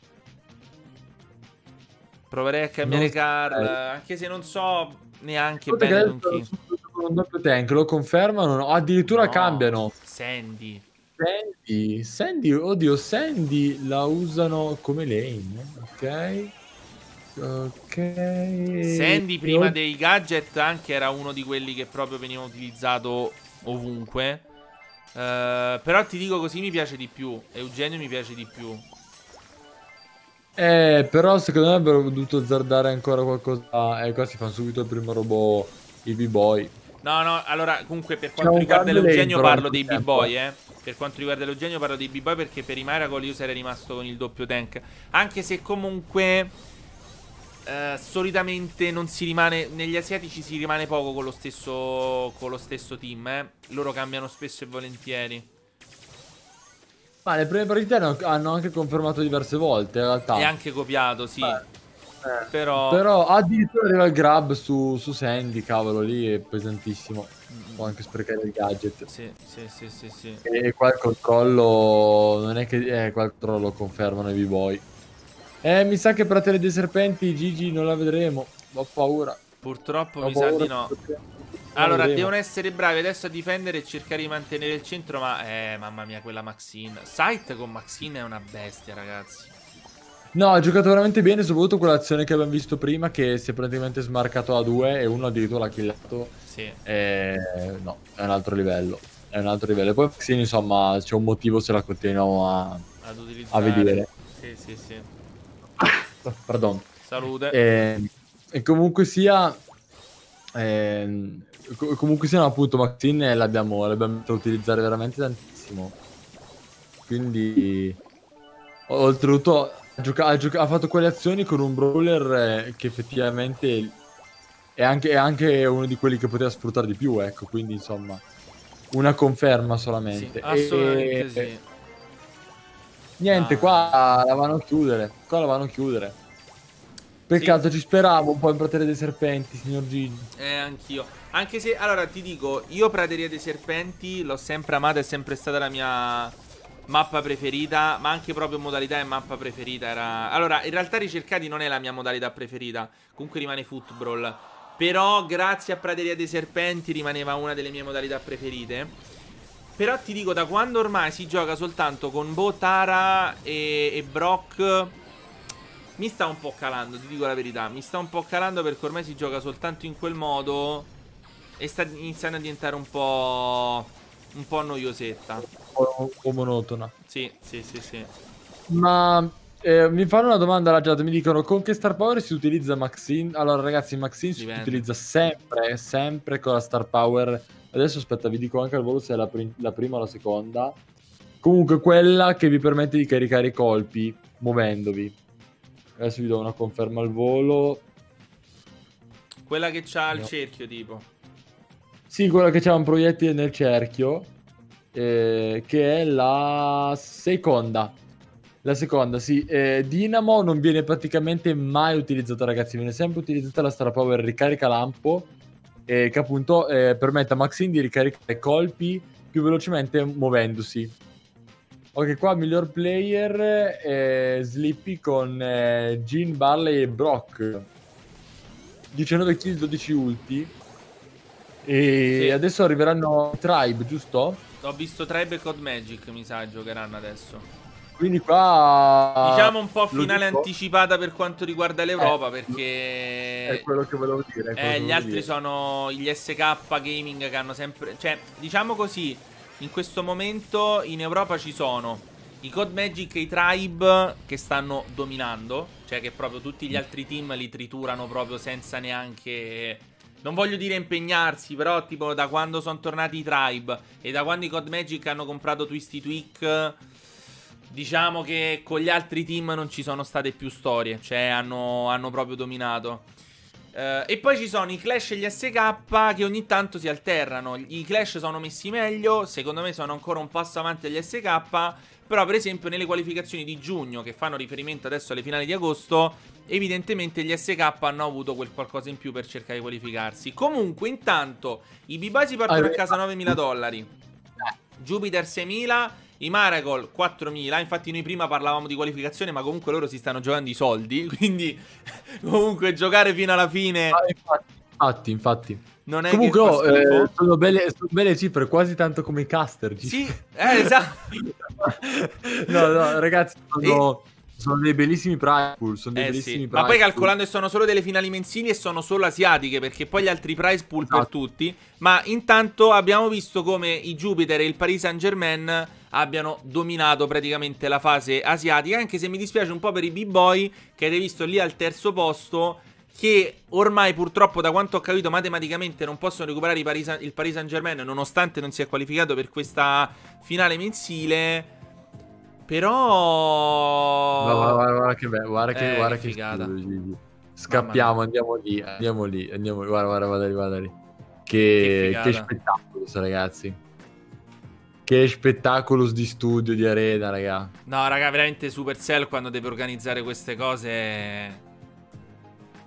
Proverei a cambiare Non Carl, saprei. anche se non so neanche Guarda che bene adesso con chi. subito con un doppio tank lo confermano, no? Addirittura No, cambiano. Sandy. Sandy, Sandy, oddio, Sandy la usano come lane, ok? Ok. Sandy prima Io- dei gadget anche era uno di quelli che proprio veniva utilizzato ovunque. Eh, però ti dico, così mi piace di più. Eugenio mi piace di più. Eh, però secondo me avrebbero dovuto azzardare ancora qualcosa. Eh, qua si fa subito il primo robot, i B-boy. No, no, allora comunque per C'è quanto un riguarda cambio lane l'Eugenio però parlo nel dei frattempo, B-boy, eh. Per quanto riguarda l'Eugenio parlo dei B-boy, perché per i Miracle io sarei rimasto con il doppio tank. Anche se comunque eh, solitamente non si rimane, negli asiatici si rimane poco con lo stesso, con lo stesso team, eh. Loro cambiano spesso e volentieri. Ma le prime partite hanno, hanno anche confermato diverse volte, in realtà. E anche copiato, sì. Beh. Eh, Però... però addirittura arriva il grab su, su Sandy, cavolo, lì è pesantissimo. Può anche sprecare il gadget. Sì, sì, sì, sì, sì. E qua il controllo non è che eh, qua il controllo confermano i b-boy. Eh, mi sa che Pratere dei Serpenti Gigi non la vedremo. Ho paura. Purtroppo Ho mi sa paura di no. che non la Allora, vedremo. devono essere bravi adesso a difendere e cercare di mantenere il centro, ma eh, mamma mia, quella Maxine. Sight con Maxine è una bestia, ragazzi. No, ha giocato veramente bene, soprattutto quell'azione che abbiamo visto prima, che si è praticamente smarcato a due e uno addirittura l'ha killato. Sì. Eh, no, è un altro livello. È un altro livello. E poi Maxine, insomma, c'è un motivo se la continuiamo a, Ad utilizzare. a vedere. Sì, sì, sì. Pardon. Salute. E, e comunque sia... Eh, comunque sia, appunto, Maxine l'abbiamo l'abbiamo da utilizzare veramente tantissimo. Quindi, oltretutto, ha, gioca- ha, gioca- ha fatto quelle azioni con un brawler eh, che effettivamente è anche, è anche uno di quelli che poteva sfruttare di più, ecco. Quindi, insomma, una conferma solamente. Sì, assolutamente e, sì. Niente, Ah. qua la vanno a chiudere. Qua la vanno a chiudere. Peccato, Sì. ci speravo un po' in Prateria dei Serpenti, signor Gigi. Eh, anch'io. Anche se, allora, ti dico, io Prateria dei Serpenti l'ho sempre amata, è sempre stata la mia mappa preferita, ma anche proprio modalità e mappa preferita era... Allora, in realtà Ricercati non è la mia modalità preferita, comunque rimane Football. Però grazie a Prateria dei Serpenti rimaneva una delle mie modalità preferite. Però ti dico, da quando ormai si gioca soltanto con Bo, Tara e, e Brock, mi sta un po' calando, ti dico la verità. Mi sta un po' calando perché ormai si gioca soltanto in quel modo e sta iniziando a diventare un po'... un po' noiosetta. Un po', un po' monotona. Sì, sì, sì, sì. Ma eh, mi fanno una domanda alla chat, mi dicono con che Star Power si utilizza Maxine? Allora ragazzi, Maxine si Dipende. utilizza sempre, sempre con la Star Power. Adesso aspetta, vi dico anche al volo se è la, prim- la prima o la seconda. Comunque quella che vi permette di caricare i colpi muovendovi. Adesso vi do una conferma al volo. Quella che c'ha il No. cerchio, tipo. Sì, quella che c'ha un proiettile nel cerchio, eh, che è la seconda. La seconda, sì. Eh, Dynamo non viene praticamente mai utilizzata, ragazzi. Viene sempre utilizzata la Star Power ricarica lampo, eh, che appunto eh, permette a Maxine di ricaricare colpi più velocemente muovendosi. Ok, qua miglior player è Slippy con eh, Jean, Barley e Brock. diciannove kill, dodici ulti. E Sì. adesso arriveranno i Tribe, giusto? Ho visto Tribe e Code Magic, mi sa, giocheranno adesso. Quindi qua... Diciamo un po' lo finale dico? anticipata per quanto riguarda l'Europa, Eh, perché... È quello che volevo dire. è quello Eh, che gli volevo altri dire. sono gli S K Gaming che hanno sempre... Cioè, diciamo così, in questo momento in Europa ci sono i Code Magic e i Tribe che stanno dominando. Cioè che proprio tutti gli altri team li triturano proprio senza neanche... Non voglio dire impegnarsi, però tipo da quando sono tornati i Tribe e da quando i Code Magic hanno comprato Twisty Tweak... Diciamo che con gli altri team non ci sono state più storie. Cioè hanno, hanno proprio dominato. Uh, e poi ci sono i Clash e gli S K che ogni tanto si alternano. I Clash sono messi meglio, secondo me sono ancora un passo avanti agli S K. Però per esempio nelle qualificazioni di giugno, che fanno riferimento adesso alle finali di agosto, evidentemente gli S K hanno avuto quel qualcosa in più per cercare di qualificarsi. Comunque intanto i B-Boy si portano a casa novemila dollari, Jupiter seimila, i Miracle quattromila. Infatti noi prima parlavamo di qualificazione, ma comunque loro si stanno giocando i soldi. Quindi comunque giocare fino alla fine ah, infatti, infatti, infatti. non è Comunque che fa oh, schifo. eh, sono, belle, sono belle cifre, quasi tanto come i caster. Sì, eh, esatto. No, no, ragazzi, sono, E... sono dei bellissimi prize pool. Sono dei Eh bellissimi sì, prize ma poi pool. calcolando che sono solo delle finali mensili e sono solo asiatiche, perché poi gli altri prize pool Esatto. per tutti. Ma intanto abbiamo visto come i Jupiter e il Paris Saint-Germain abbiano dominato praticamente la fase asiatica. Anche se mi dispiace un po' per i B-Boy, che avete visto lì al terzo posto, che ormai purtroppo, da quanto ho capito, matematicamente non possono recuperare i Paris, il Paris Saint-Germain, nonostante non sia qualificato per questa finale mensile. Però... Guarda, guarda, guarda che bello, guarda che, Eh, guarda che che figata. stupido, Gigi. Scappiamo, andiamo lì, andiamo lì, andiamo lì. Guarda, guarda, guarda lì, guarda lì. Che, Che che figata. spettacolo, ragazzi. Che spettacolo di studio, di arena, raga. No, raga, veramente Supercell quando deve organizzare queste cose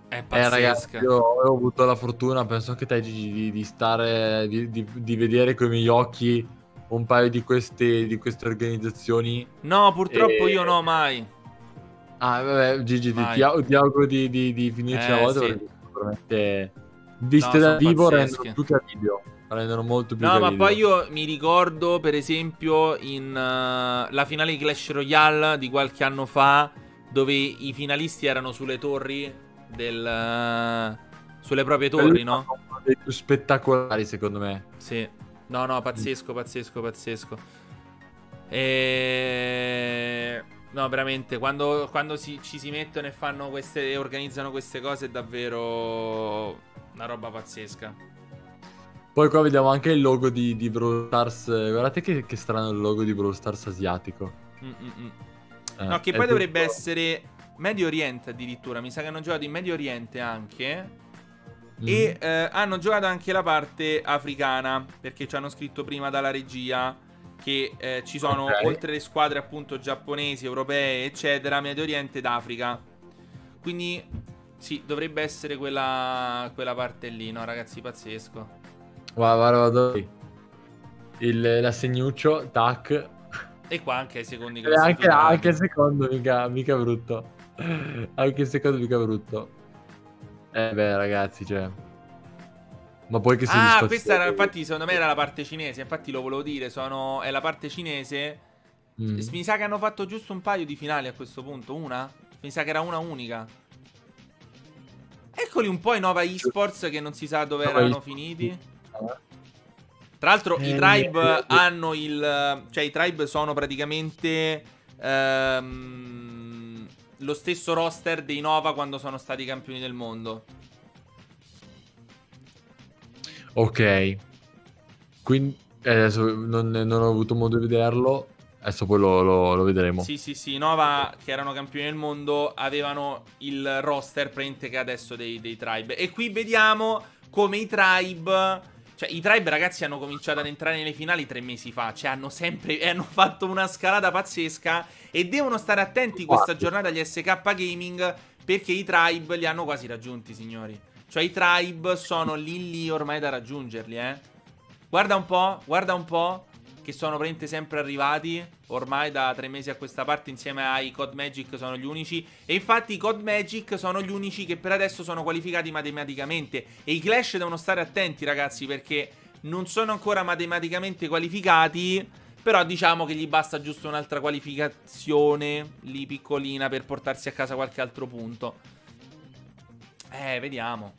È Eh ragazzi, pazzesca. io ho avuto la fortuna, penso che te Gigi, di, di stare, di, di, di vedere con i miei occhi un paio di queste, di queste organizzazioni. No, purtroppo io E... no, mai. Ah, vabbè, Gigi, ti, ti Mai. au- ti auguro di, di, di finirci una Eh, volta sì. perché veramente viste No, da sono vivo rendono pazzesche. più che a video. Rendono molto più No, che a ma poi video. io mi ricordo, per esempio, in eh, la finale di Clash Royale di qualche anno fa, dove i finalisti erano sulle torri del... eh, sulle proprie Quelli torri, no? sono uno dei più spettacolari, secondo me. Sì. No, no, pazzesco, pazzesco, pazzesco. E... No, veramente, quando, quando si- ci si mettono e fanno queste, e organizzano queste cose è davvero una roba pazzesca. Poi qua vediamo anche il logo di, di Brawl Stars. Guardate che, che strano il logo di Brawl Stars asiatico. Mm, mm, mm. Eh, No, che è poi tutto- dovrebbe essere Medio Oriente addirittura. Mi sa che hanno giocato in Medio Oriente anche. Mm. E eh, hanno giocato anche la parte africana. Perché ci hanno scritto prima dalla regia che eh, ci sono, Ok. oltre le squadre appunto giapponesi, europee, eccetera, Medio Oriente ed Africa. Quindi sì, dovrebbe essere quella, quella parte lì, no ragazzi, pazzesco. Guarda, guarda, guarda qui. Il, l'assegnuccio, tac. E qua anche ai secondi E anche, classificati. anche il secondo, mica, mica brutto. Anche il secondo, mica brutto. Eh beh, ragazzi, cioè. Ma poi che Ah, soddisfazione. questa era, infatti, secondo me era la parte cinese. Infatti, lo volevo dire. Sono, è la parte cinese. Mm. Mi sa che hanno fatto giusto un paio di finali a questo punto. Una? Mi sa che era una unica. Eccoli un po' i Nova Esports che non si sa dove Nova erano Esports. finiti. Tra l'altro, Eh, i Tribe eh, hanno il. Cioè, i Tribe sono praticamente. ehm, lo stesso roster dei Nova quando sono stati campioni del mondo. Ok. Quindi eh, adesso non, non ho avuto modo di vederlo. Adesso poi lo, lo- lo vedremo. Sì, sì, sì, Nova, che erano campioni del mondo, avevano il roster praticamente che adesso dei, dei Tribe. E qui vediamo come i Tribe... Cioè, i Tribe, ragazzi, hanno cominciato ad entrare nelle finali tre mesi fa. Cioè, hanno sempre... hanno fatto una scalata pazzesca. E devono stare attenti questa giornata agli S K Gaming, perché i Tribe li hanno quasi raggiunti, signori. Cioè, i Tribe sono lì lì ormai da raggiungerli, eh. Guarda un po', guarda un po'. Che sono praticamente sempre arrivati ormai da tre mesi a questa parte, insieme ai Code Magic sono gli unici. E infatti i Code Magic sono gli unici che per adesso sono qualificati matematicamente. E i Clash devono stare attenti, ragazzi, perché non sono ancora matematicamente qualificati. Però diciamo che gli basta giusto un'altra qualificazione lì piccolina per portarsi a casa qualche altro punto. Eh, vediamo.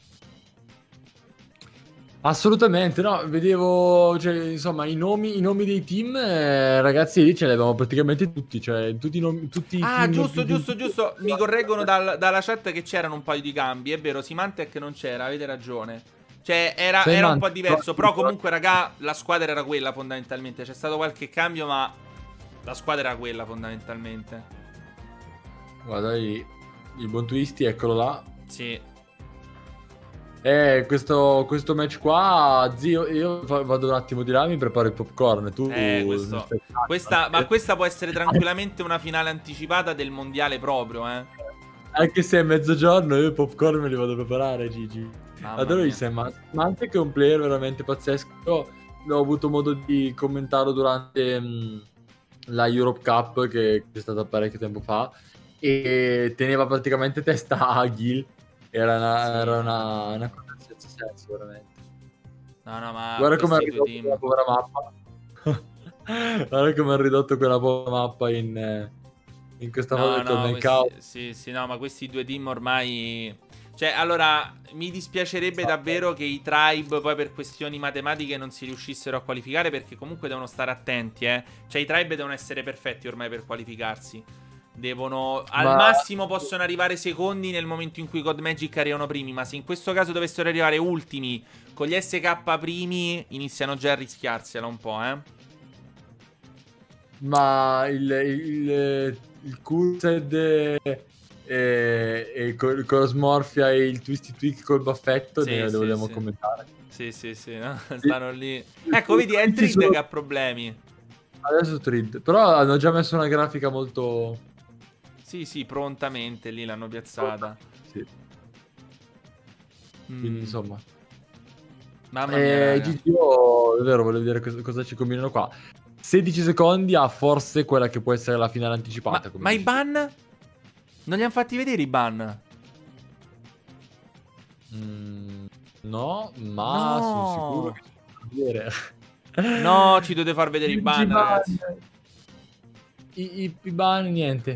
Assolutamente, no, vedevo, cioè, insomma, i nomi, i nomi dei team, eh, ragazzi, lì ce li avevamo praticamente tutti, cioè, tutti i nomi, tutti i Ah, team giusto, più giusto, giusto. Mi correggono dal- dalla chat che c'erano un paio di cambi. È vero, Symantec non c'era, avete ragione. Cioè, era, era un po' diverso. Però comunque, raga, la squadra era quella fondamentalmente. C'è stato qualche cambio, ma la squadra era quella fondamentalmente. Guarda lì, il buon Twisty, eccolo là. Sì. Eh, questo, questo match qua, zio, io fa- vado un attimo di là, mi preparo il popcorn, tu... Eh, questo. Questa, ma questa può essere tranquillamente una finale anticipata del mondiale proprio, eh. Anche se è mezzogiorno, io il popcorn me li vado a preparare, Gigi. Mamma Adoro mia. il Sam Mante, che è un player veramente pazzesco. Ho avuto modo di commentarlo durante mh, la Europe Cup, che è stata parecchio tempo fa, e teneva praticamente testa a Gil. Era una, Sì. era una, una cosa senza senso, veramente. No, no, ma Guarda come ha questi due ridotto team. quella povera mappa. Guarda come ha ridotto quella povera mappa in, eh, in questa No, fase no, nel questi, caos. sì, sì, no, ma questi due team ormai... Cioè, allora, mi dispiacerebbe davvero che i Tribe poi per questioni matematiche non si riuscissero a qualificare, perché comunque devono stare attenti, eh. Cioè, i Tribe devono essere perfetti ormai per qualificarsi. Devono... Al Ma- massimo possono arrivare secondi nel momento in cui i God Magic arrivano primi, ma se in questo caso dovessero arrivare ultimi con gli S K primi, iniziano già a rischiarsela un po', eh. Ma il, il, il Cursed e, e, e col, con la smorfia e il Twisty Tweak col baffetto Sì, ne sì, vogliamo sì. commentare. Sì, sì, sì, no? Stanno lì. Ecco, vedi, è Questi Trid sono- che ha problemi. Adesso Trid, però hanno già messo una grafica molto... Sì, sì, prontamente lì l'hanno piazzata. Sì. quindi Mm. insomma. Mamma mia, Eh, raga. Gigi, io davvero volevo vedere cosa, cosa ci combinano qua. sedici secondi a forse quella che può essere la finale anticipata. Ma, Come ma i dici tu. ban? Non li hanno fatti vedere i ban? Mm, no, ma No. sono sicuro che ci fanno vedere. No, ci dovete far vedere i Gigi ban, ragazzi. I, i, i ban, niente.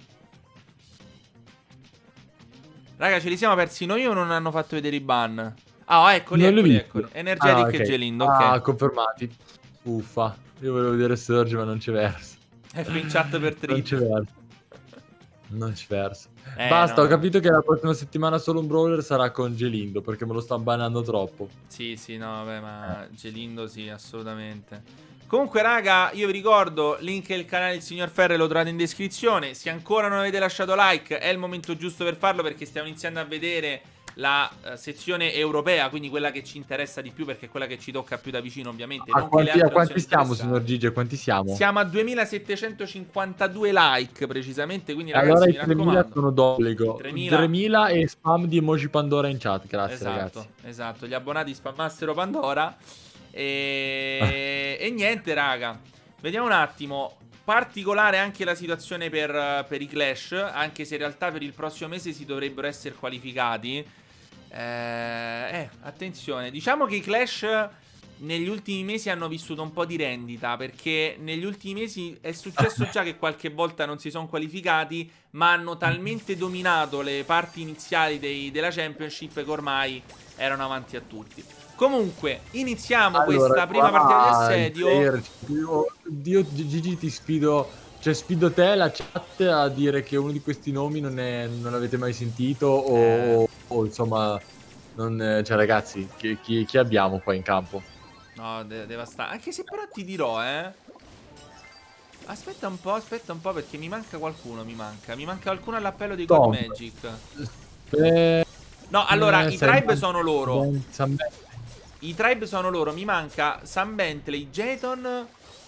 Raga, ce li siamo persi noi o non hanno fatto vedere i ban? Ah, eccoli, Non li ho eccoli, visti. eccoli. Energetic Ah, e ok. Gelindo, ok. Ah, confermati. Uffa. Io volevo vedere Surge, ma non c'è verso. F in chat per Non c'è trip. verso. Non c'è verso. Eh, Basta, no, ho no. capito che la prossima settimana solo un brawler sarà con Gelindo, perché me lo stanno banando troppo. Sì, sì, no, vabbè, ma Eh. Gelindo sì, assolutamente. Comunque, raga, io vi ricordo, link del canale del signor Ferre lo trovate in descrizione. Se ancora non avete lasciato like, è il momento giusto per farlo, perché stiamo iniziando a vedere la uh, sezione europea, quindi quella che ci interessa di più, perché è quella che ci tocca più da vicino, ovviamente. A Non quanti, che le altre a quanti non siano stiamo, interessanti. signor Gigi? A quanti siamo? Siamo a duemilasettecentocinquantadue like, precisamente, quindi ragazzi, Allora mi i tremila raccomando. sono d'obbligo. tremila. tremila e spam di emoji Pandora in chat. Grazie, Esatto, ragazzi. esatto, gli abbonati spammassero Pandora. E... e niente, raga. Vediamo un attimo. Particolare anche la situazione per, per i Clash, anche se in realtà per il prossimo mese si dovrebbero essere qualificati. Eh, eh, attenzione. Diciamo che i Clash negli ultimi mesi hanno vissuto un po' di rendita, perché negli ultimi mesi è successo già che qualche volta non si sono qualificati, ma hanno talmente dominato le parti iniziali dei, della Championship che ormai erano avanti a tutti. Comunque, iniziamo Allora, questa prima partita di qua assedio. il player- io- Dio, Gigi, ti sfido. Cioè, sfido te, la chat, a dire che uno di questi nomi non, è, non l'avete mai sentito. O, Eh. o, o, insomma, non, cioè, ragazzi, chi, chi, chi abbiamo qua in campo? No, de devastante. Anche se però ti dirò, eh. Aspetta un po', aspetta un po', perché mi manca qualcuno, mi manca. Mi manca qualcuno all'appello di God Tom. Magic. Eh, No, allora, eh, i Sam- tribe sono loro. Sam- Sam- I tribe sono loro. Mi manca Sam Bentley, Jeton.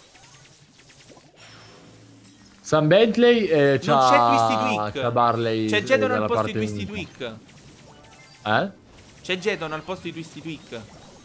Sam Bentley eh, Non c'è Twisty c'ha, Tweak. c'ha Barley. C'è eh, Jeton dalla al posto di parte Twisty nemica. Tweak. Eh? C'è Jeton al posto di Twisty Tweak.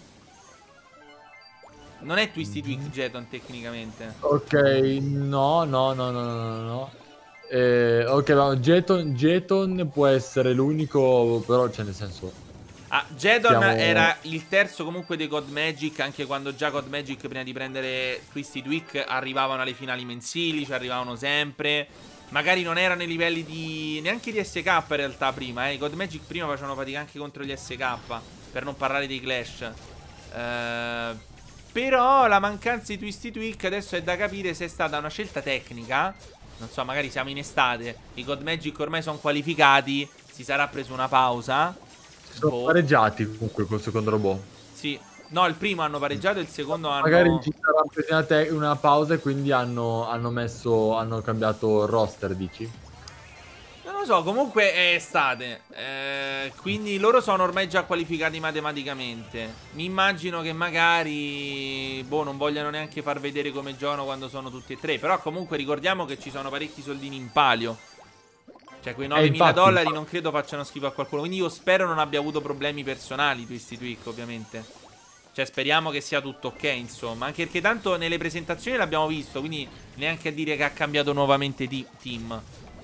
Non è Twisty Mm-hmm. Tweak Jeton tecnicamente. Ok, no, no, no, no, no, no. Eh, ok, ma Jeton, Jeton può essere l'unico, però, cioè, nel senso... Ah, Jeton Siamo- era il terzo comunque dei God Magic, anche quando già God Magic prima di prendere Twisty Tweak arrivavano alle finali mensili, ci arrivavano sempre. Magari non erano ai livelli di... neanche di S K in realtà prima, eh. I God Magic prima facevano fatica anche contro gli S K, per non parlare dei Clash. Eh, però la mancanza di Twisty Tweak adesso è da capire se è stata una scelta tecnica. Non so, magari siamo in estate, i God Magic ormai sono qualificati, si sarà preso una pausa. Sono Boh. pareggiati comunque col secondo robot. Sì. No, il primo hanno pareggiato, il secondo hanno... Magari ci sarà presa una, te- una pausa e quindi hanno, hanno messo, hanno cambiato il roster, dici? Non lo so, comunque è estate. Eh, quindi loro sono ormai già qualificati matematicamente. Mi immagino che magari... boh, non vogliano neanche far vedere come giocano quando sono tutti e tre. Però comunque ricordiamo che ci sono parecchi soldini in palio. Cioè quei novemila infatti, dollari infatti. non credo facciano schifo a qualcuno. Quindi io spero non abbia avuto problemi personali Twisty Tweak, ovviamente. Cioè speriamo che sia tutto ok, insomma. Anche perché tanto nelle presentazioni l'abbiamo visto, quindi neanche a dire che ha cambiato nuovamente di team.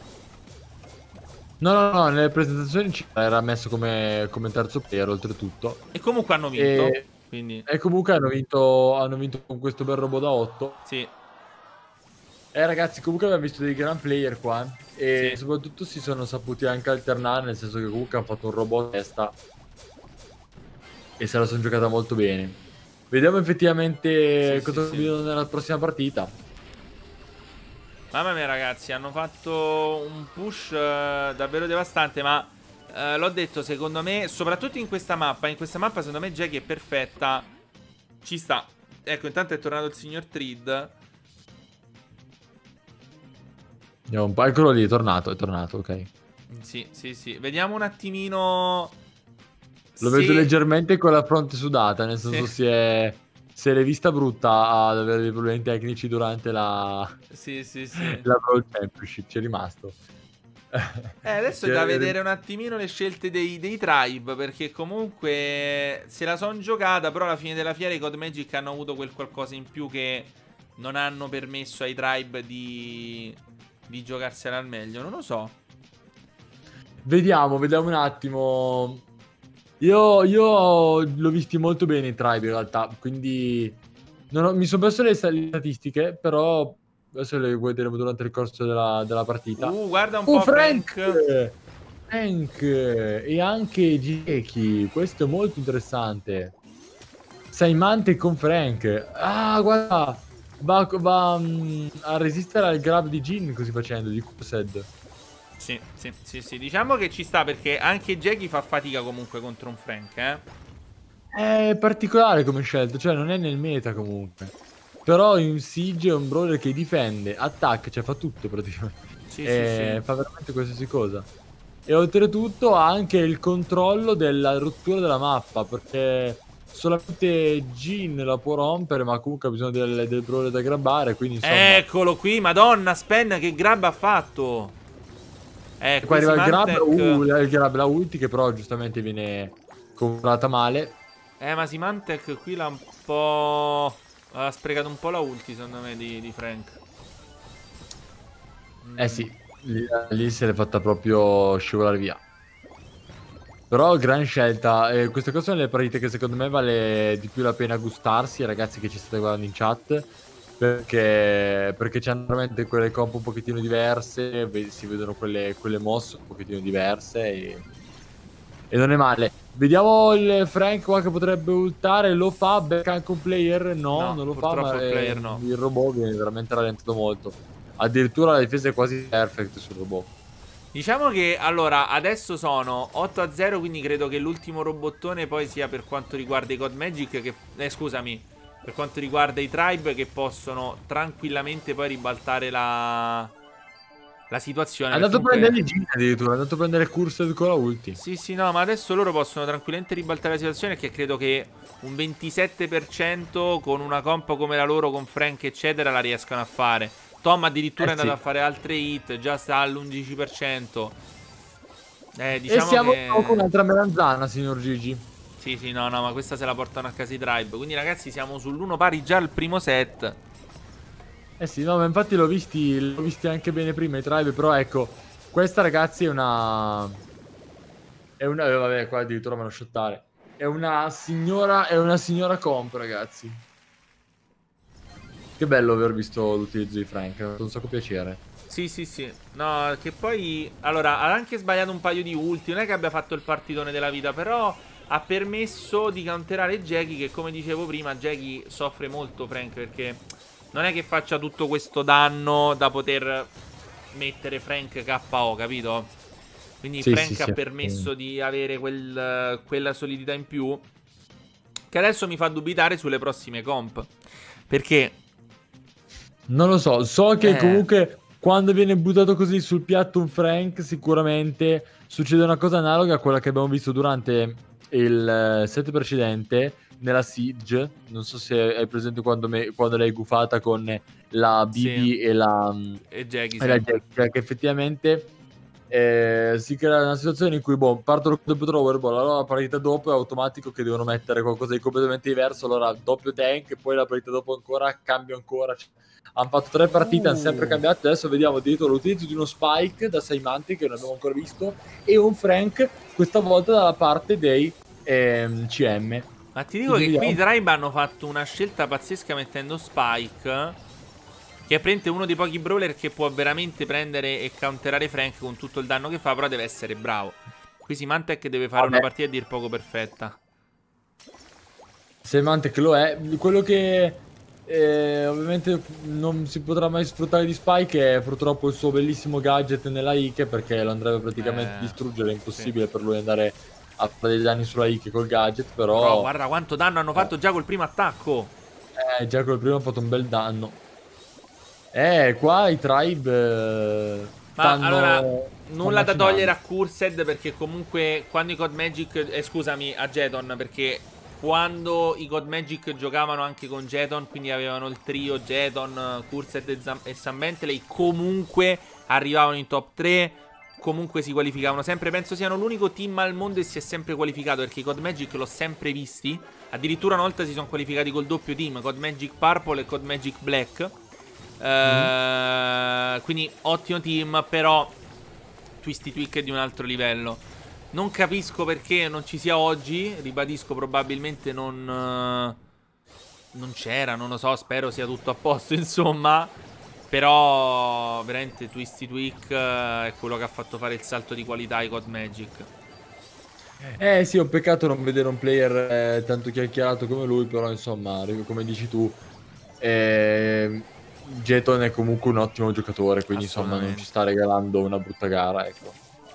No, no, no, nelle presentazioni ci era messo come, come terzo player, oltretutto. E comunque hanno vinto. E, Quindi e comunque hanno vinto, hanno vinto con questo bel robot da otto. sì. Eh ragazzi, comunque abbiamo visto dei gran player qua. E Sì. soprattutto si sono saputi anche alternare, nel senso che comunque hanno fatto un robot a testa. E se la sono giocata molto bene. Vediamo effettivamente Sì, cosa sì, combinano nella prossima partita. Mamma mia ragazzi, hanno fatto un push eh, davvero devastante. Ma eh, l'ho detto, secondo me, soprattutto in questa mappa. In questa mappa secondo me Jackie è perfetta. Ci sta. Ecco, intanto è tornato il signor Trid. Andiamo un po'. Eccolo lì, è tornato, è tornato, ok. Sì, sì, sì. Vediamo un attimino. Lo se... vedo leggermente con la fronte sudata, nel senso Sì. si è... si è rivista brutta ad avere dei problemi tecnici durante la... Sì, sì, sì. la World Championship, ci è rimasto. Eh, adesso è da vedere un attimino le scelte dei, dei tribe, perché comunque se la son giocata, però alla fine della fiera i God Magic hanno avuto quel qualcosa in più che non hanno permesso ai tribe di, di giocarsela al meglio, non lo so. Vediamo, vediamo un attimo. Io, io l'ho visti molto bene i tribe in realtà, quindi non ho- mi sono perso le statistiche, però adesso le vedremo durante il corso della, della partita. Uh, guarda un Oh, po' Frank! Frank. Frank e anche Jeki, questo è molto interessante. Saimante con Frank. Ah, guarda, va, va mm, a resistere al grab di Jin così facendo, di Kursed. Sì, sì, sì, sì, diciamo che ci sta perché anche Jackie fa fatica comunque contro un Frank, eh. È particolare come scelta, cioè non è nel meta comunque. Però in Siege è un brawler che difende, attacca, cioè fa tutto praticamente. Sì, sì, E sì. fa veramente qualsiasi cosa. E oltretutto ha anche il controllo della rottura della mappa, perché solamente Jin la può rompere, ma comunque ha bisogno del, del brawler da grabbare, quindi insomma... Eccolo qui, madonna, Spen che grab ha fatto. Eh, E poi qui arriva il grab, uh, Symantec. il grab, la ulti che però giustamente viene comprata male. Eh, ma Symantec qui l'ha un po'... ha sprecato un po' la ulti, secondo me, di, di Frank. Mm. Eh sì, lì, lì se l'è fatta proprio scivolare via. Però gran scelta, eh, queste cose sono le partite che secondo me vale di più la pena gustarsi, ragazzi che ci state guardando in chat, perché, perché c'hanno veramente quelle comp un pochettino diverse, ve- si vedono quelle, quelle mosse un pochettino diverse e, e non è male. Vediamo il Frank qua che potrebbe ultare, lo fa, becca anche un player, no, No, non lo fa, purtroppo ma il eh, player no. il robot viene veramente rallentato molto. Addirittura la difesa è quasi perfect sul robot. Diciamo che allora adesso sono otto a zero, quindi credo che l'ultimo robottone poi sia per quanto riguarda i God Magic che, eh, scusami, per quanto riguarda i Tribe che possono tranquillamente poi ribaltare la, la situazione. È Perché andato a prendere comunque... il Gin addirittura, è andato a prendere il Cursed con la ulti. Sì, sì, no, ma adesso loro possono tranquillamente ribaltare la situazione perché credo che un ventisette per cento con una comp come la loro, con Frank eccetera, la riescano a fare. Tom addirittura Eh è andato sì. a fare altre hit, già sta all'undici per cento. Eh, E diciamo siamo che... con un'altra melanzana, signor Gigi. Sì, sì, no, no, ma questa se la portano a casa i Tribe. Quindi ragazzi siamo sull'uno pari già al primo set. Eh sì, no, ma infatti l'ho visti, l'ho visti anche bene prima i tribe, però ecco, questa ragazzi è una... È una... eh, vabbè, qua addirittura me lo shottare. È una signora, è una signora comp, ragazzi. Che bello aver visto l'utilizzo di Frank, mi ha fatto un sacco piacere. Sì, sì, sì. No, che poi... Allora, ha anche sbagliato un paio di ulti. Non è che abbia fatto il partitone della vita, però ha permesso di counterare Jackie, che come dicevo prima, Jackie soffre molto, Frank, perché non è che faccia tutto questo danno da poter mettere Frank K O, capito? Quindi Sì, sì, Frank ha sì. permesso di avere quel, quella solidità in più, che adesso mi fa dubitare sulle prossime comp. Perché... Non lo so, so che Eh... comunque quando viene buttato così sul piatto un Frank sicuramente succede una cosa analoga a quella che abbiamo visto durante il uh, set precedente nella Siege. Non so se hai presente quando, me, quando l'hai gufata con la B B Sì. e la, e Jackie, e la sì. Jackie, che effettivamente eh, si crea una situazione in cui boh, partono con doppio thrower, boh, allora la partita dopo è automatico che devono mettere qualcosa di completamente diverso, allora doppio tank e poi la partita dopo ancora cambia ancora. Hanno fatto tre partite, Uh. hanno sempre cambiato. Adesso vediamo addirittura l'utilizzo di uno Spike da Saimanti che non abbiamo ancora visto e un Frank questa volta dalla parte dei ehm, C M. Ma ti dico Quindi che qui i vediamo. Tribe hanno fatto una scelta pazzesca mettendo Spike, che è praticamente uno dei pochi brawler che può veramente prendere e counterare Frank con tutto il danno che fa, però deve essere bravo. Qui Symantec deve fare Vabbè, una partita a dir poco perfetta. Saimanti lo è. Quello che eh, ovviamente non si potrà mai sfruttare di Spike è purtroppo il suo bellissimo gadget nella Ike, perché lo andrebbe praticamente a Eh, distruggere. È impossibile sì. per lui andare a fare dei danni sulla Ike col gadget, però... Però guarda quanto danno hanno fatto già col primo attacco. Eh, già col primo ha fatto un bel danno. Eh, qua i Tribe eh, Ma stanno, allora, stanno nulla da macinando. togliere a Cursed, perché comunque quando i God Magic, eh, scusami, a Jeton, perché quando i God Magic giocavano anche con Jeton, quindi avevano il trio Jeton, Cursed e, Zam- e Sam Bentley, comunque arrivavano in top tre comunque si qualificavano sempre. Penso siano l'unico team al mondo che si è sempre qualificato, perché i Code Magic l'ho sempre visti. Addirittura una volta si sono qualificati col doppio team, Code Magic Purple e Code Magic Black. Uh, mm. Quindi ottimo team, però Twisty Twig è di un altro livello. Non capisco perché non ci sia oggi. Ribadisco, probabilmente non uh, non c'era, non lo so, spero sia tutto a posto, insomma. Però veramente Twisty Twig uh, è quello che ha fatto fare il salto di qualità ai Code Magic. Eh sì, è un peccato non vedere un player eh, tanto chiacchierato come lui, però insomma, come dici tu, eh, Jeton è comunque un ottimo giocatore, quindi insomma non ci sta regalando una brutta gara, ecco.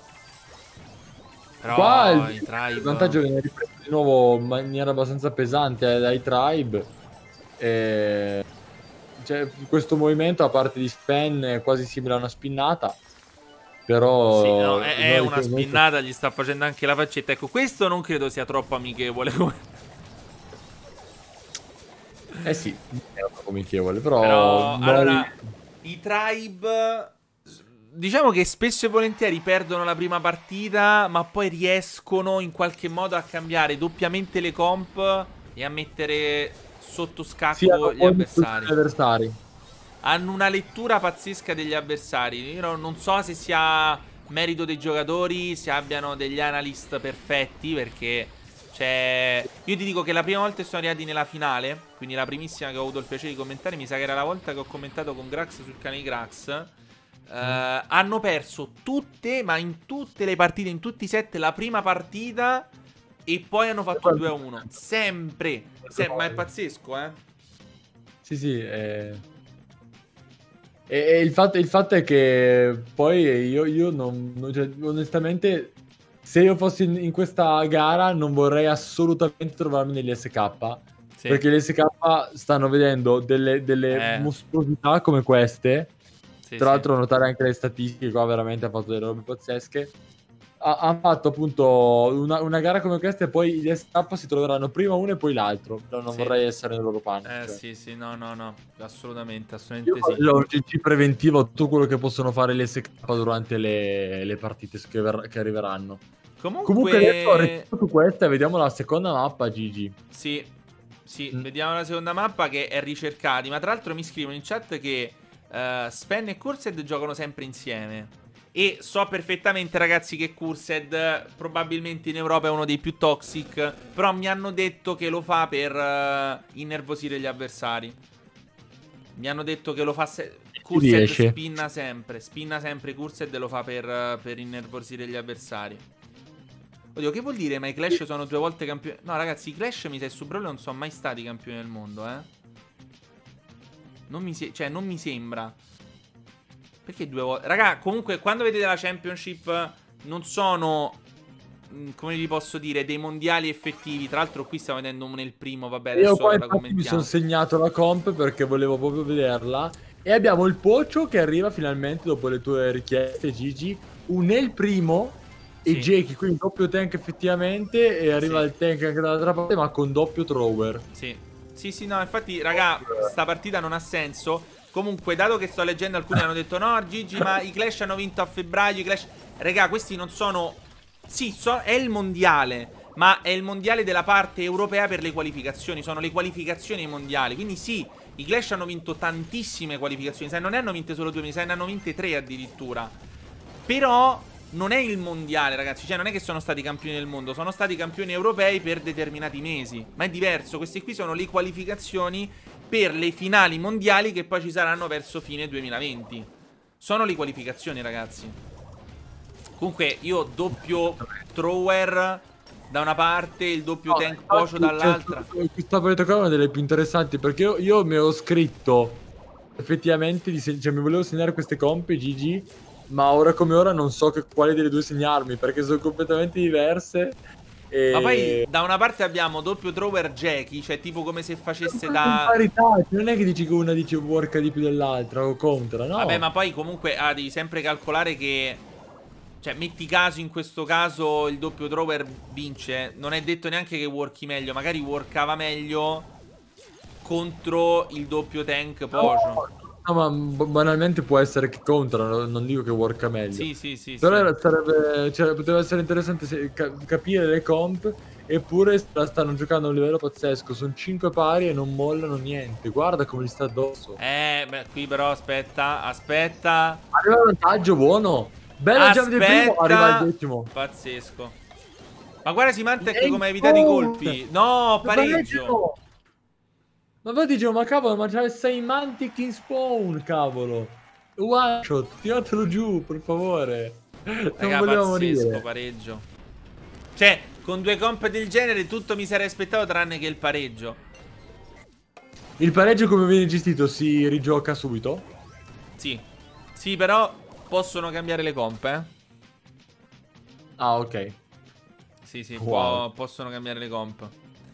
Però qua il, i tribe... il vantaggio viene ripreso di nuovo in maniera abbastanza pesante dai tribe. E... cioè, questo movimento, a parte di Spen, è quasi simile a una spinnata. Però sì, no, è, è una spinnata, gli sta facendo anche la faccetta. Ecco, questo non credo sia troppo amichevole come... Eh sì, è troppo amichevole, però... però noi... allora, i tribe... diciamo che spesso e volentieri perdono la prima partita, ma poi riescono in qualche modo a cambiare doppiamente le comp e a mettere sotto scacco sì, gli avversari. avversari. Hanno una lettura pazzesca degli avversari. Io non so se sia merito dei giocatori, se abbiano degli analyst perfetti, perché c'è... Io ti dico che la prima volta che sono arrivati nella finale, quindi la primissima che ho avuto il piacere di commentare, mi sa che era la volta che ho commentato con Grax sul canale di Grax. Uh, hanno perso tutte, ma in tutte le partite, in tutti i set, la prima partita e poi hanno fatto il due a uno. Sempre, sempre, ma è pazzesco, eh. Sì, sì, eh... e, e il, fatto, il fatto è che poi io, io non, non cioè, onestamente, se io fossi in, in questa gara non vorrei assolutamente trovarmi negli S K, sì. Perché gli S K stanno vedendo delle, delle eh. mostruosità come queste. Sì, tra l'altro, sì. Notare anche le statistiche, qua veramente ha fatto delle robe pazzesche. Ha, ha fatto appunto una, una gara come questa e poi gli S K si troveranno prima uno e poi l'altro. Però non sì. vorrei essere nel loro panni. Eh cioè. sì, sì, no, no, no. Assolutamente, assolutamente Io sì. Ho un G G preventivo tutto quello che possono fare gli S K durante le, le partite che, ver- che arriveranno. Comunque, Comunque adesso su questa vediamo la seconda mappa, Gigi. Sì, sì, mm. vediamo la seconda mappa che è ricercati. Ma tra l'altro mi scrivono in chat che Uh, Spen e Cursed giocano sempre insieme. E so perfettamente, ragazzi, che Cursed probabilmente in Europa è uno dei più toxic. Però mi hanno detto che lo fa per uh, innervosire gli avversari. Mi hanno detto che lo fa se- Cursed spinna sempre. Spinna sempre Cursed, lo fa per, uh, per innervosire gli avversari. Oddio, che vuol dire? Ma i Clash sono due volte campioni? No, ragazzi, i Clash mi sa su Brawl non sono mai stati campioni del mondo, eh. Non mi, se- cioè, non mi sembra. Perché due volte? Raga, comunque, quando vedete la Championship, non sono, come vi posso dire, dei mondiali effettivi. Tra l'altro qui stiamo vedendo uno nel primo, vabbè, adesso io poi la commentiamo. Mi sono segnato la comp perché volevo proprio vederla. E abbiamo il Pocio che arriva finalmente dopo le tue richieste, Gigi. Un nel primo sì. E Jackie, quindi doppio tank effettivamente. E arriva sì. Il tank anche dall'altra parte, ma con doppio thrower. Sì. Sì, sì, no, infatti, raga, sta partita non ha senso. Comunque, dato che sto leggendo, alcuni hanno detto no, Gigi, ma i Clash hanno vinto a febbraio, i Clash... Raga, questi non sono... Sì, so... è il mondiale, ma è il mondiale della parte europea per le qualificazioni. Sono le qualificazioni ai mondiali. Quindi sì, i Clash hanno vinto tantissime qualificazioni. Sai, non ne hanno vinte solo due, mi sa ne hanno vinte tre addirittura. Però... non è il mondiale, ragazzi. Cioè, non è che sono stati campioni del mondo. Sono stati campioni europei per determinati mesi. Ma è diverso. Queste qui sono le qualificazioni per le finali mondiali che poi ci saranno verso fine duemilaventi. Sono le qualificazioni, ragazzi. Comunque, io doppio thrower da una parte, il doppio no, tank Pocio dall'altra. Questa partita qua è una delle più interessanti, perché io, io mi ero scritto effettivamente, di se- cioè mi volevo segnare queste comp, Gigi. Ma ora come ora non so che, quale delle due segnarmi, perché sono completamente diverse. E... Ma poi da una parte abbiamo doppio thrower Jackie, cioè tipo come se facesse da... parità, non è che dici che una dice worka di più dell'altra o contra, no? Vabbè, ma poi comunque ah, devi sempre calcolare che... Cioè, metti caso in questo caso il doppio thrower vince. Non è detto neanche che worki meglio, magari workava meglio contro il doppio tank Pocio. No. No, ma banalmente può essere che contrano, non dico che worka meglio. Sì, sì, sì. Però sì. era, sarebbe, cioè, poteva essere interessante se, ca- capire le comp, eppure la stanno giocando a un livello pazzesco. Sono cinque pari e non mollano niente. Guarda come gli sta addosso. Eh, beh, qui però aspetta, aspetta. Arriva il vantaggio, buono. Bello jump del primo, arriva il decimo. Pazzesco. Ma guarda Symantec Ehi, come ha evitato i oh! colpi. No, pareggio. Ma poi dicevo, ma cavolo, ma c'è sei Mantic in spawn, cavolo. One shot, tiratelo giù, per favore. Non Raga, volevo pazzesco, morire. pareggio. Cioè, con due comp del genere tutto mi sarei aspettato tranne che il pareggio. Il pareggio come viene gestito? Si rigioca subito? Sì. Sì, però possono cambiare le comp, eh. Ah, ok. Sì, sì, Wow. può- possono cambiare le comp.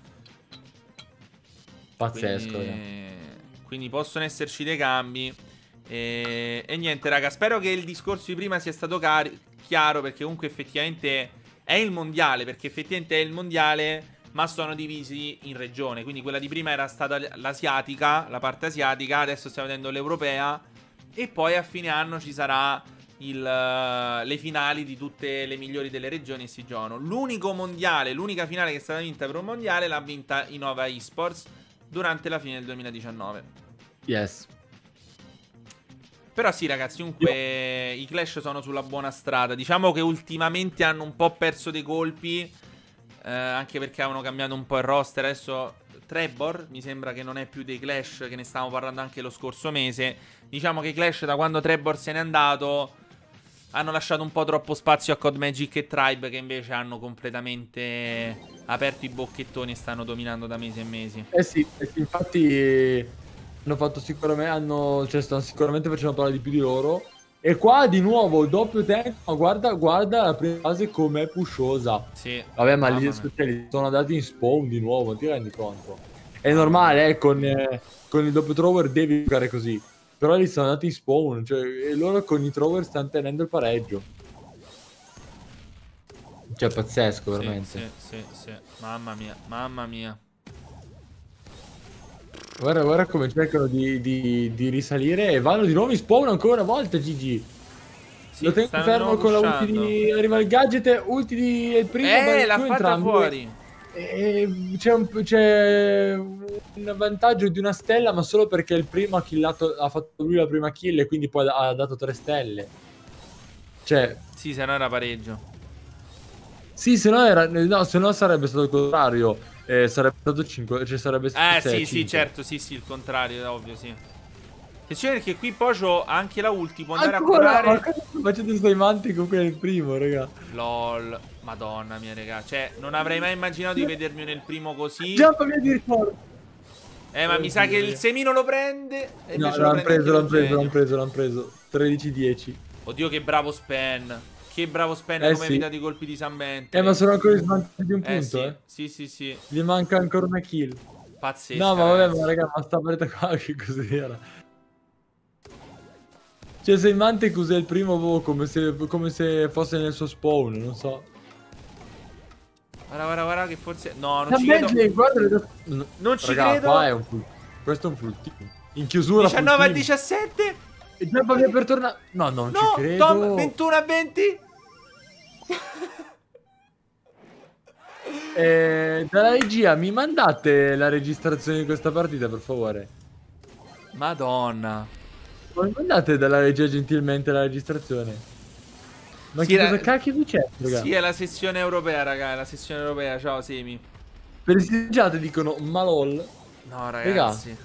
Pazzesco. Quindi, quindi possono esserci dei cambi. E, e niente, raga, spero che il discorso di prima sia stato cari- chiaro, perché comunque effettivamente è il mondiale, perché effettivamente è il mondiale, ma sono divisi in regione. Quindi quella di prima era stata l'asiatica, la parte asiatica, adesso stiamo vedendo l'europea e poi a fine anno ci sarà il, le finali di tutte le migliori delle regioni e si giocano. L'unico mondiale, l'unica finale che è stata vinta per un mondiale l'ha vinta Innova Esports durante la fine del duemiladiciannove. Yes. Però sì, ragazzi, comunque i Clash sono sulla buona strada. Diciamo che ultimamente hanno un po' perso dei colpi, eh, anche perché avevano cambiato un po' il roster. Adesso Trevor mi sembra che non è più dei Clash, che ne stavamo parlando anche lo scorso mese. Diciamo che i Clash, da quando Trevor se n'è andato, hanno lasciato un po' troppo spazio a Code Magic e Tribe, che invece hanno completamente aperto i bocchettoni e stanno dominando da mesi e mesi. Eh sì, eh sì, infatti hanno fatto sicuramente, hanno, cioè stanno sicuramente facendo parlare di più di loro. E qua di nuovo doppio tank, ma guarda, guarda la prima fase com'è pushosa. Sì. Vabbè, ma Mamma lì mia. speciali sono andati in spawn di nuovo, ti rendi conto? È normale, eh, con, eh, con il doppio thrower devi giocare così. Però lì sono andati in spawn, cioè, e loro con i thrower stanno tenendo il pareggio. Cioè, pazzesco, veramente. Sì, sì, sì, sì. Mamma mia, mamma mia. Guarda, guarda come cercano di, di, di risalire e vanno di nuovo in spawn ancora una volta, Gigi. Sì, Lo tengo stanno fermo di con la nuovo ulti pushando. di... Arriva il gadget, ulti di... il primo, Eh, l'ha tu fatta entrambi. fuori. E c'è un, c'è un vantaggio di una stella, ma solo perché il primo ha killato, ha fatto lui la prima kill e quindi poi ha dato tre stelle. Cioè... Sì, se no era pareggio. Sì, se no era... No, se no sarebbe stato il contrario. Eh, sarebbe stato cinque, cioè sarebbe stato Eh, sei, sì, sì, cinque. certo, sì, sì, il contrario, è ovvio, sì. Attenzione perché qui Pocio ha anche la ulti, può andare Ancora, a curare. ma cosa sto facendo stai manti con quello il primo, raga? LOL, madonna mia, raga. Cioè, non avrei mai immaginato di vedermi nel primo così. Jump via di ricordo. Eh, ma mi sa che il semino lo prende. E No, invece lo l'hanno prende preso, l'hanno anche preso, l'hanno l'Eugenio. preso, l'hanno preso. tredici dieci. Oddio, che bravo Spen. Che bravo Spen, Eh, come ha sì. evitato i colpi di San Bente. Eh, ma sono ancora in svantaggio di un Eh, punto, sì, eh. sì, sì, sì. Gli manca ancora una kill. Pazzesco. No, ma vabbè, ma raga, ma sta partita qua che cos'era? Cioè, se Mantic usa il primo boh, come se, come se fosse nel suo spawn, non so. Guarda, guarda, guarda che forse... No, non Ma ci credo. Bentley, guarda, no, Non ci raga, credo. qua è un full... Questo è un full team. In chiusura full diciannove a team. diciassette. E già via per tornare... No, non No, ci credo. Tom, ventuno a venti. Eh, dalla regia, mi mandate la registrazione di questa partita, per favore? Madonna. Mi mandate dalla regia gentilmente la registrazione? Ma Sì, che la- cosa cacchio succede, raga? Sì, è la sessione europea, raga. È la sessione europea. Ciao, Semi. Per i stiggiati dicono ma lol. No, ragazzi.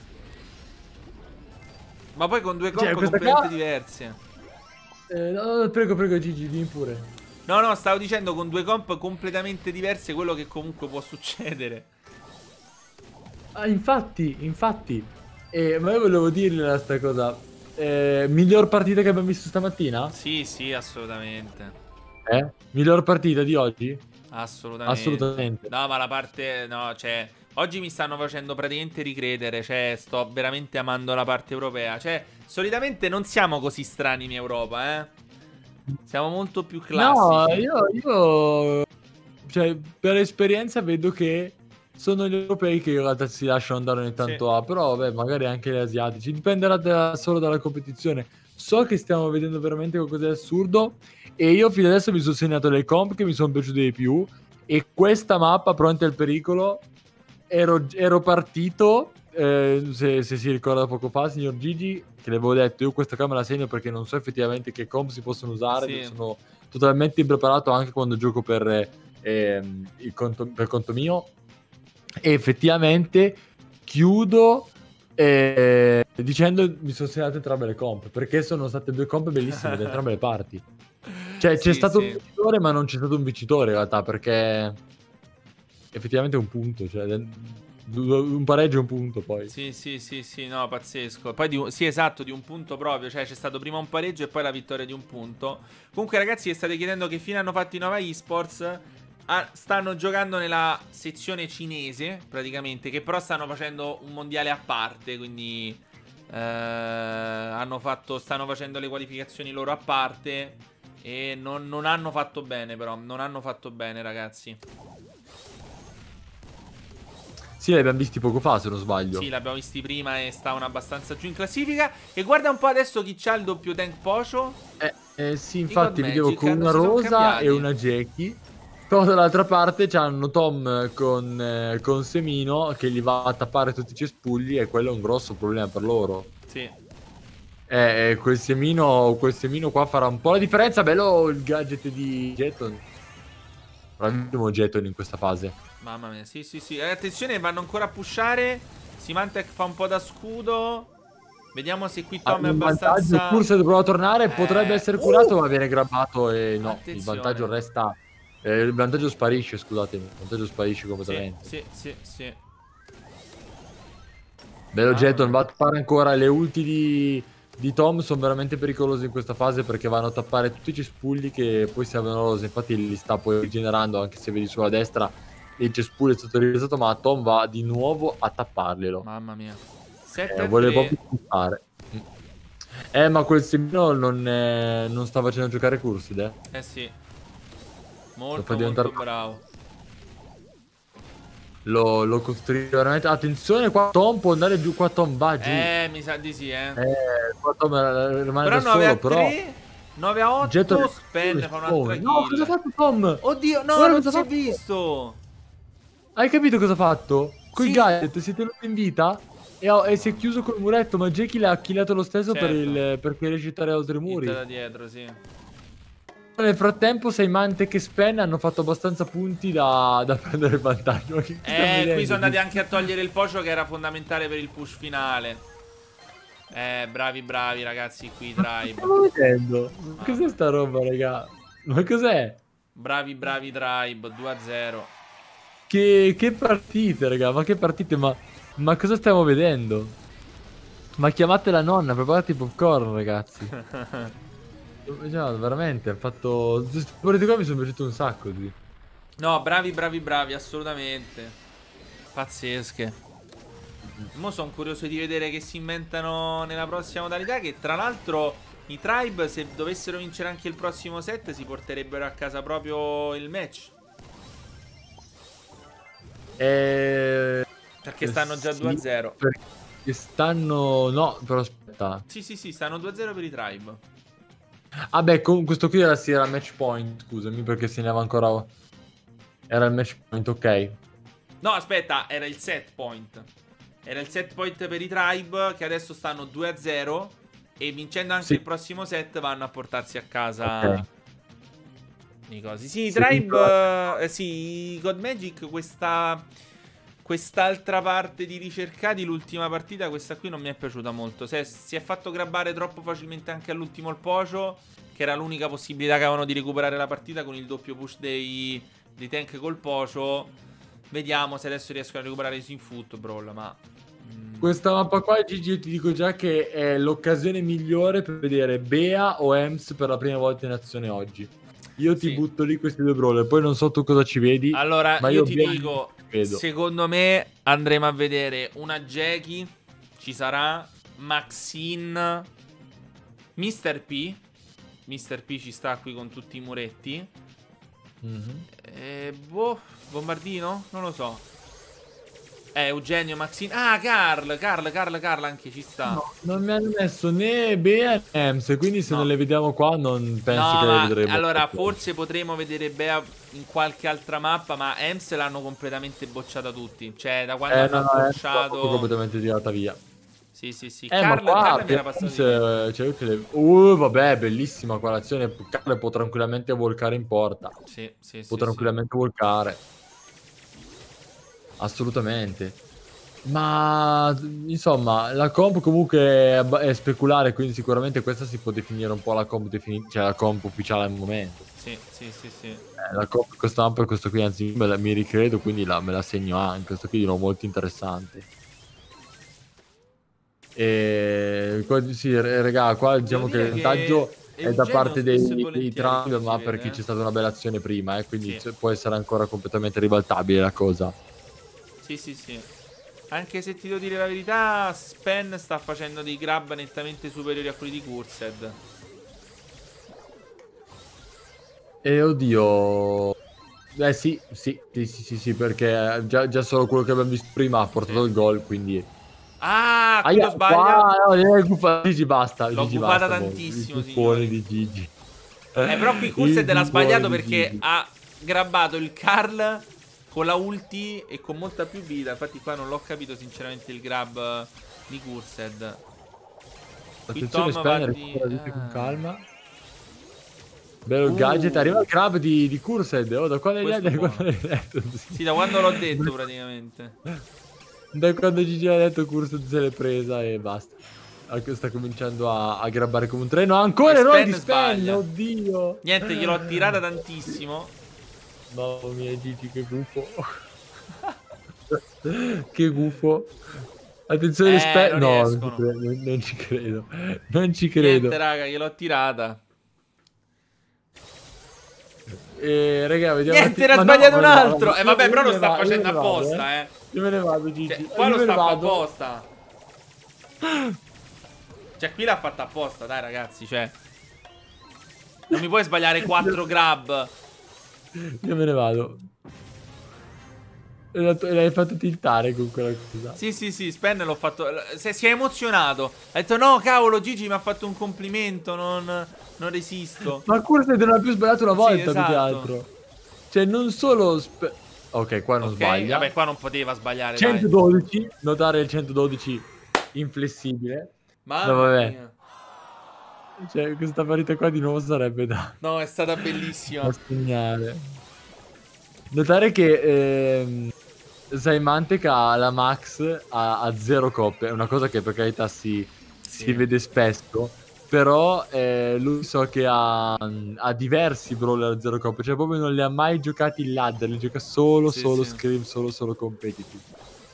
Ma poi con due comp Cioè, questa completamente qua- diverse. Eh, no, no, prego, prego, Gigi, vieni pure. No, no, stavo dicendo con due comp completamente diverse quello che comunque può succedere. Ah, infatti, infatti. Eh, ma io volevo dirle sta cosa. Eh, miglior partita che abbiamo visto stamattina? Sì, sì, assolutamente. Eh? Miglior partita di oggi? Assolutamente. Assolutamente. No, ma la parte... No, cioè... Oggi mi stanno facendo praticamente ricredere. Cioè, sto veramente amando la parte europea. Cioè, solitamente non siamo così strani in Europa, eh. Siamo molto più classici. No, io, io... Cioè, per esperienza vedo che sono gli europei che in realtà si lasciano andare ogni tanto Sì. a, però vabbè, magari anche gli asiatici, dipenderà da- solo dalla competizione. So che stiamo vedendo veramente qualcosa di assurdo e io fino adesso mi sono segnato le comp che mi sono piaciute di più e questa mappa, Pronti al pericolo, ero, ero partito, eh, se, se si ricorda poco fa, signor Gigi, che le avevo detto, io questa qua me la segno perché non so effettivamente che comp si possono usare, Sì. sono totalmente impreparato anche quando gioco per, ehm, il conto, per conto mio. E effettivamente chiudo eh, dicendo mi sono segnato entrambe le comp perché sono state due comp bellissime da entrambe le parti. Cioè c'è Sì, stato sì. un vincitore ma non c'è stato un vincitore in realtà, perché effettivamente è un punto, cioè un pareggio è un punto poi. Sì, sì, sì, sì, no, pazzesco. Poi di un- sì, esatto, di un punto proprio, cioè c'è stato prima un pareggio e poi la vittoria di un punto. Comunque ragazzi, vi state chiedendo che fine hanno fatto i Nova Esports. Ah, stanno giocando nella sezione cinese, praticamente, che però stanno facendo un mondiale a parte, quindi eh, hanno fatto, stanno facendo le qualificazioni loro a parte e non, non hanno fatto bene però, non hanno fatto bene ragazzi. Sì, li abbiamo visti poco fa se non sbaglio. Sì, l'abbiamo visti prima e stavano abbastanza giù in classifica. E guarda un po' adesso chi c'ha il doppio tank Pocio. Eh, eh, sì, I infatti God vedevo Magic con hanno- una si son Rosa cambiati. e una Jackie. Poi dall'altra parte c'hanno Tom con, eh, con Semino che gli va a tappare tutti i cespugli e quello è un grosso problema per loro. Sì. Eh, eh, quel semino, quel semino qua farà un po' la differenza. Bello il gadget di Jeton. Bravissimo Jeton in questa fase. Mamma mia, sì, sì, sì. Eh, attenzione, vanno ancora a pushare. Symantec fa un po' da scudo. Vediamo se qui Ha Tom è un vantaggio, abbastanza... Curse prova a tornare, Eh, potrebbe essere curato uh! ma viene grabbato e no, Attenzione. il vantaggio resta... Eh, il vantaggio sparisce, scusatemi, il vantaggio sparisce Sì, completamente. sì, sì, sì. Bello Mamma Jeton, mia. va a tappare ancora. Le ulti di, di Tom sono veramente pericolose in questa fase perché vanno a tappare tutti i cespugli che poi servono rose. Infatti li sta poi rigenerando, anche se vedi sulla destra il cespuglio è stato realizzato, ma Tom va di nuovo a tapparglielo. Mamma mia. sette Eh, a vuole tre. proprio puntare. Eh, ma quel semino non, eh, non sta facendo giocare Cursed, eh. Eh sì. Lo Molto, fa diventare... molto bravo. Lo, lo costruisce veramente. Attenzione, qua Tom può andare giù. Qua Tom va giù. Eh, mi sa di sì, eh. Eh, qua Tom rimane Però da nove a solo, però... tre, nove a otto, Jetton- Spen fa un'altra Oh, no, cosa ha kill. fatto Tom? Oddio, no, Guarda non cosa si ha è fatto. visto. Hai capito cosa ha fatto? Con Sì. il gadget si è tenuto in vita e, ha- e si è chiuso col muretto, ma Jackie l'ha killato lo stesso per Certo. il, perché riesce a stare oltre i muri. Hit da dietro, sì. Nel frattempo Symantec e Spen hanno fatto abbastanza punti da, da prendere il vantaggio. Ma che stiamo Eh, qui vedendo? sono andati anche a togliere il pocio che era fondamentale per il push finale. Eh, bravi, bravi ragazzi qui, Che Tribe. stiamo vedendo? Ma cos'è sta roba, raga? Ma cos'è? Bravi, bravi Tribe, due a zero. Che, che partite, raga? Ma che partite? Ma, ma cosa stiamo vedendo? Ma chiamate la nonna, preparate i popcorn, ragazzi. Cioè, veramente, ha fatto... Queste partite qua mi sono piaciute un sacco, sì. No, bravi, bravi, bravi, assolutamente. Pazzesche. Mo sono curioso di vedere che si inventano nella prossima modalità. Che tra l'altro i Tribe, se dovessero vincere anche il prossimo set, si porterebbero a casa proprio il match. E... Perché stanno già sì, due a zero. Perché stanno... No, però aspetta. Sì, sì, sì, stanno due a zero per i Tribe. Ah beh, con questo qui era, sì, era match point, scusami, perché segnava ancora... Era il match point, ok. No, aspetta, era il set point. Era il set point per i Tribe, che adesso stanno due a zero. E vincendo anche Sì. il prossimo set vanno a portarsi a casa... Ok. I cosi. Sì, i Sì, Tribe, eh, sì, i God Magic, questa quest'altra parte di ricercati, l'ultima partita, questa qui non mi è piaciuta molto. Si è, si è fatto grabbare troppo facilmente anche all'ultimo il Pocio, che era l'unica possibilità che avevano di recuperare la partita con il doppio push dei, dei tank col Pocio. Vediamo se adesso riescono a recuperare Sin Football, ma... mm, Questa mappa qua, Gigi, io ti dico già che è l'occasione migliore per vedere Bea o Ems per la prima volta in azione oggi. Io ti Sì. butto lì questi due brawler, poi non so tu cosa ci vedi. Allora, ma io, io ti Bea dico, vedo. secondo me andremo a vedere una Jackie, ci sarà, Maxine, mister P. mister P ci sta qui con tutti i muretti. Mhm. E, boh, bombardino? Non lo so. Eh, Eugenio, Maxine. Ah, Carl, Carl, Carl, Carl anche ci sta. No, non mi hanno messo né Bea né Ems, quindi se No. non le vediamo qua non penso No, che ma le vedremo. allora forse potremo vedere Bea in qualche altra mappa, ma Ems l'hanno completamente bocciata tutti. Cioè, da quando Eh, hanno no, no, Ems approcciato... è completamente tirata via. Sì, sì, sì. Eh, Carl, ma qua Carl mi era passato Ems, di meno. eh, cioè, io che le... Uh, vabbè, bellissima qua l'azione. Carl può tranquillamente volcare in porta. Sì, sì, Può sì, tranquillamente volcare. Assolutamente. Ma insomma, la comp comunque è, abba- è speculare, quindi sicuramente questa si può definire un po' la comp, defini- cioè la comp ufficiale al momento. sì. Sì, sì, sì, sì. Eh, la comp questa mappa e questo qui, anzi me la- mi ricredo, quindi la- me la segno anche. Questo qui di nuovo molto interessante. E qua, sì, re- regà, qua diciamo che dire il vantaggio che è da Eugenio parte spesso e dei, dei volentieri, Trump, come si ma vede, perché eh. c'è stata una bella azione prima, eh, quindi Sì. c- può essere ancora completamente ribaltabile la cosa. Sì, sì, sì. Anche se ti devo dire la verità, Spen sta facendo dei grab nettamente superiori a quelli di Cursed. E oddio. Eh sì, sì, sì, sì, sì, sì, perché già, già solo quello che abbiamo visto prima ha portato Sì. il gol, quindi... Ah, qui Aia, lo sbaglia. qua, no, l'hai guffa- Gigi basta, L'ho Gigi gufata basta, boh, tantissimo, il buffone signori. di Gigi. Eh, però qui Il Cursed l'ha buffone sbagliato di perché Gigi. ha grabbato il Carl con la ulti e con molta più vita. Infatti qua non l'ho capito sinceramente il grab di Cursed. Qui Attenzione, Tom va Spen, di... recupera vite con ah. calma. Bello il Uh. gadget, arriva il grab di, di Cursed, oh, da quando l'hai Questo detto? Da quando buono. l'hai detto? Sì, da quando l'ho detto praticamente. Da quando Gigi ha detto Cursed se l'è presa e basta. Anche sta cominciando a, a grabbare come un treno. Ancora E errore Spen di Spen, sbaglia. oddio. Niente, gliel'ho tirata tantissimo. Mamma mia, Gigi, che gufo. Che gufo. Attenzione, Eh, Spen. non No, non riescono. ci, credo, non- non ci credo. Non ci credo. Niente, raga, gliel'ho tirata. Eh, raga, vediamo. Niente, un era attimo- ma sbagliato no, un me ne altro. vado. Eh, vabbè, Io- però io lo me sta ne vado, facendo io me ne vado, apposta, eh. Io me ne vado, Gigi. Cioè, qua Io lo me ne sta fa vado. apposta. Cioè, qui l'ha fatta apposta, dai, ragazzi, cioè. Non mi puoi sbagliare quattro grab. Io me ne vado. E l'hai fatto tiltare con quella cosa. Sì, sì, sì, Spen l'ho fatto. Se si è emozionato. Ha detto, no, cavolo, Gigi mi ha fatto un complimento, non, non resisto. Ma Cursed non ha più sbagliato una volta, Sì, più che esatto. altro. Cioè, non solo... Spe- ok, qua non Ok, sbaglia. vabbè, qua non poteva sbagliare, dai. centododici, notare il centododici inflessibile. Mamma No, vabbè. mia. Cioè, questa partita qua di nuovo sarebbe da, No, è stata bellissima. da segnare. Notare che ehm, Symantec ha la max a, a zero coppe. È una cosa che per carità si, Sì. si vede spesso. Però eh, lui so che ha, ha diversi brawler a zero coppe. Cioè proprio non li ha mai giocati in ladder. Li gioca solo, Sì, solo sì. Scream, solo, solo competitive.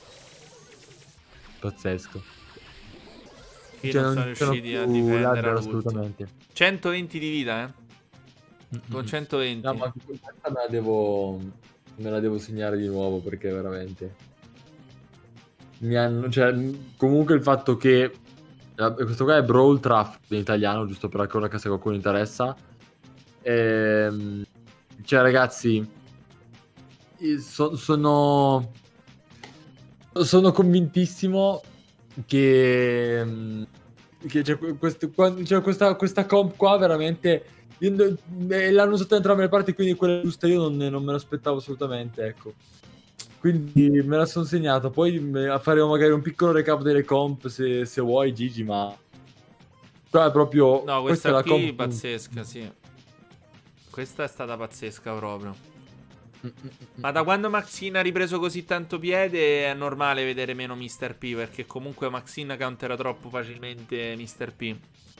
Pazzesco. Qui Cioè, non sono ci sono riusciti a più difendere ladder all'ultimo. assolutamente. centoventi di vita, eh. Con centoventi. No, ma questa me la devo me la devo segnare di nuovo perché veramente mi hanno, cioè, comunque il fatto che eh, questo qua è Brawl Traffic in italiano, giusto per la cronaca se qualcuno interessa. Ehm, cioè ragazzi, so- sono sono convintissimo che che c'è questo, qua- cioè, questa, questa comp qua veramente io no- eh, l'hanno usata da entrambe le parti, quindi quella giusta io non, non me l'aspettavo assolutamente, ecco. Quindi me la sono segnata. Poi me- faremo magari un piccolo recap delle comp se, se vuoi, Gigi, ma qua è proprio No, questa è questa la qui comp pazzesca, sì. Questa è stata pazzesca proprio. Ma da quando Maxine ha ripreso così tanto piede è normale vedere meno mister P, perché comunque Maxine countera troppo facilmente mister P.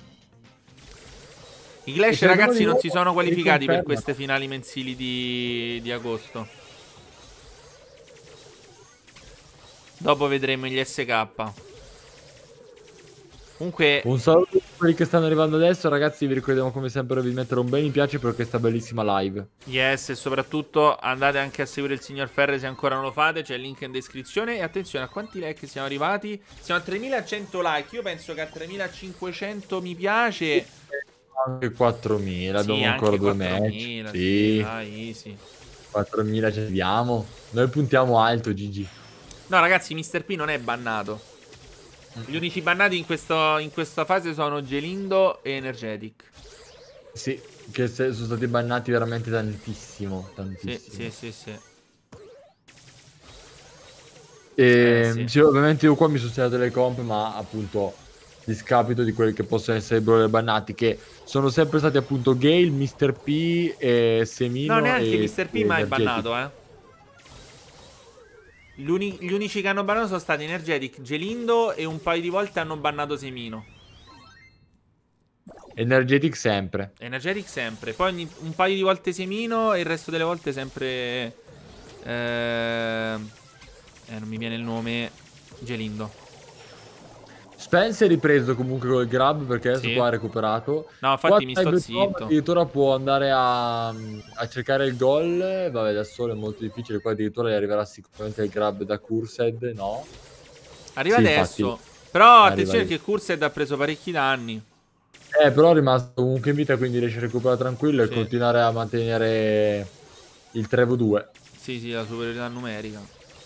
I Clash, ragazzi, non si sono qualificati per queste finali mensili di, di agosto. Dopo vedremo gli S K. Comunque, Un saluto a quelli che stanno arrivando adesso, ragazzi. Vi ricordiamo come sempre di mettere un bel mi piace per questa bellissima live. yes, e soprattutto andate anche a seguire il signor Ferre se ancora non lo fate. C'è il link in descrizione. E attenzione a quanti like siamo arrivati. Siamo a tremilacento like. Io penso che a tremilacinquecento mi piace. Anche quattromila, Sì, abbiamo anche ancora due quattromila, match. sì, Sì, dai, easy. quattromila ci abbiamo. Noi puntiamo alto, Gigi. No, ragazzi, mister P non è bannato. Gli unici bannati in, questo, in questa fase sono Gelindo e Energetic. Sì, che se- sono stati bannati veramente tantissimo, Sì, tantissimo. sì, sì, sì. E Eh, sì. sì, ovviamente io qua mi sono segnato le comp, ma appunto discapito di quelli che possono essere i brawler bannati, che sono sempre stati appunto Gale, mister P, e Semino No, neanche e, mister P e mai Energetic. bannato, eh. L'uni- gli unici che hanno bannato sono stati Energetic, Gelindo e un paio di volte hanno bannato Semino. Energetic sempre. Energetic sempre. Poi ogni- un paio di volte Semino e il resto delle volte sempre... Eh, eh, non mi viene il nome. Gelindo. Spence è ripreso comunque col grab perché adesso Sì. qua ha recuperato. No, infatti Qua mi sto Time Tom zitto. addirittura può andare a, a cercare il gol. Vabbè, da solo è molto difficile. Qua addirittura gli arriverà sicuramente il grab da Cursed, no? Arriva Sì, adesso. infatti. Però Arriva attenzione lì. che Cursed ha preso parecchi danni. Eh, però è rimasto comunque in vita, quindi riesce a recuperare tranquillo Sì. e continuare a mantenere il tre vu due. Sì, sì, la superiorità numerica.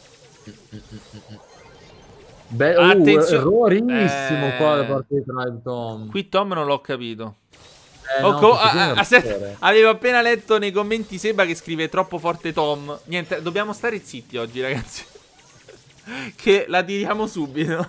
Beh, uh, Attenzio- errorissimo Eh. qua da parte di Tribe Tom. Qui Tom non l'ho capito. Eh, Oh, no, co- questo qui è ah, un ah, aspetta, errore. avevo appena letto nei commenti Seba che scrive troppo forte Tom. Niente, dobbiamo stare zitti oggi, ragazzi. Che la tiriamo subito.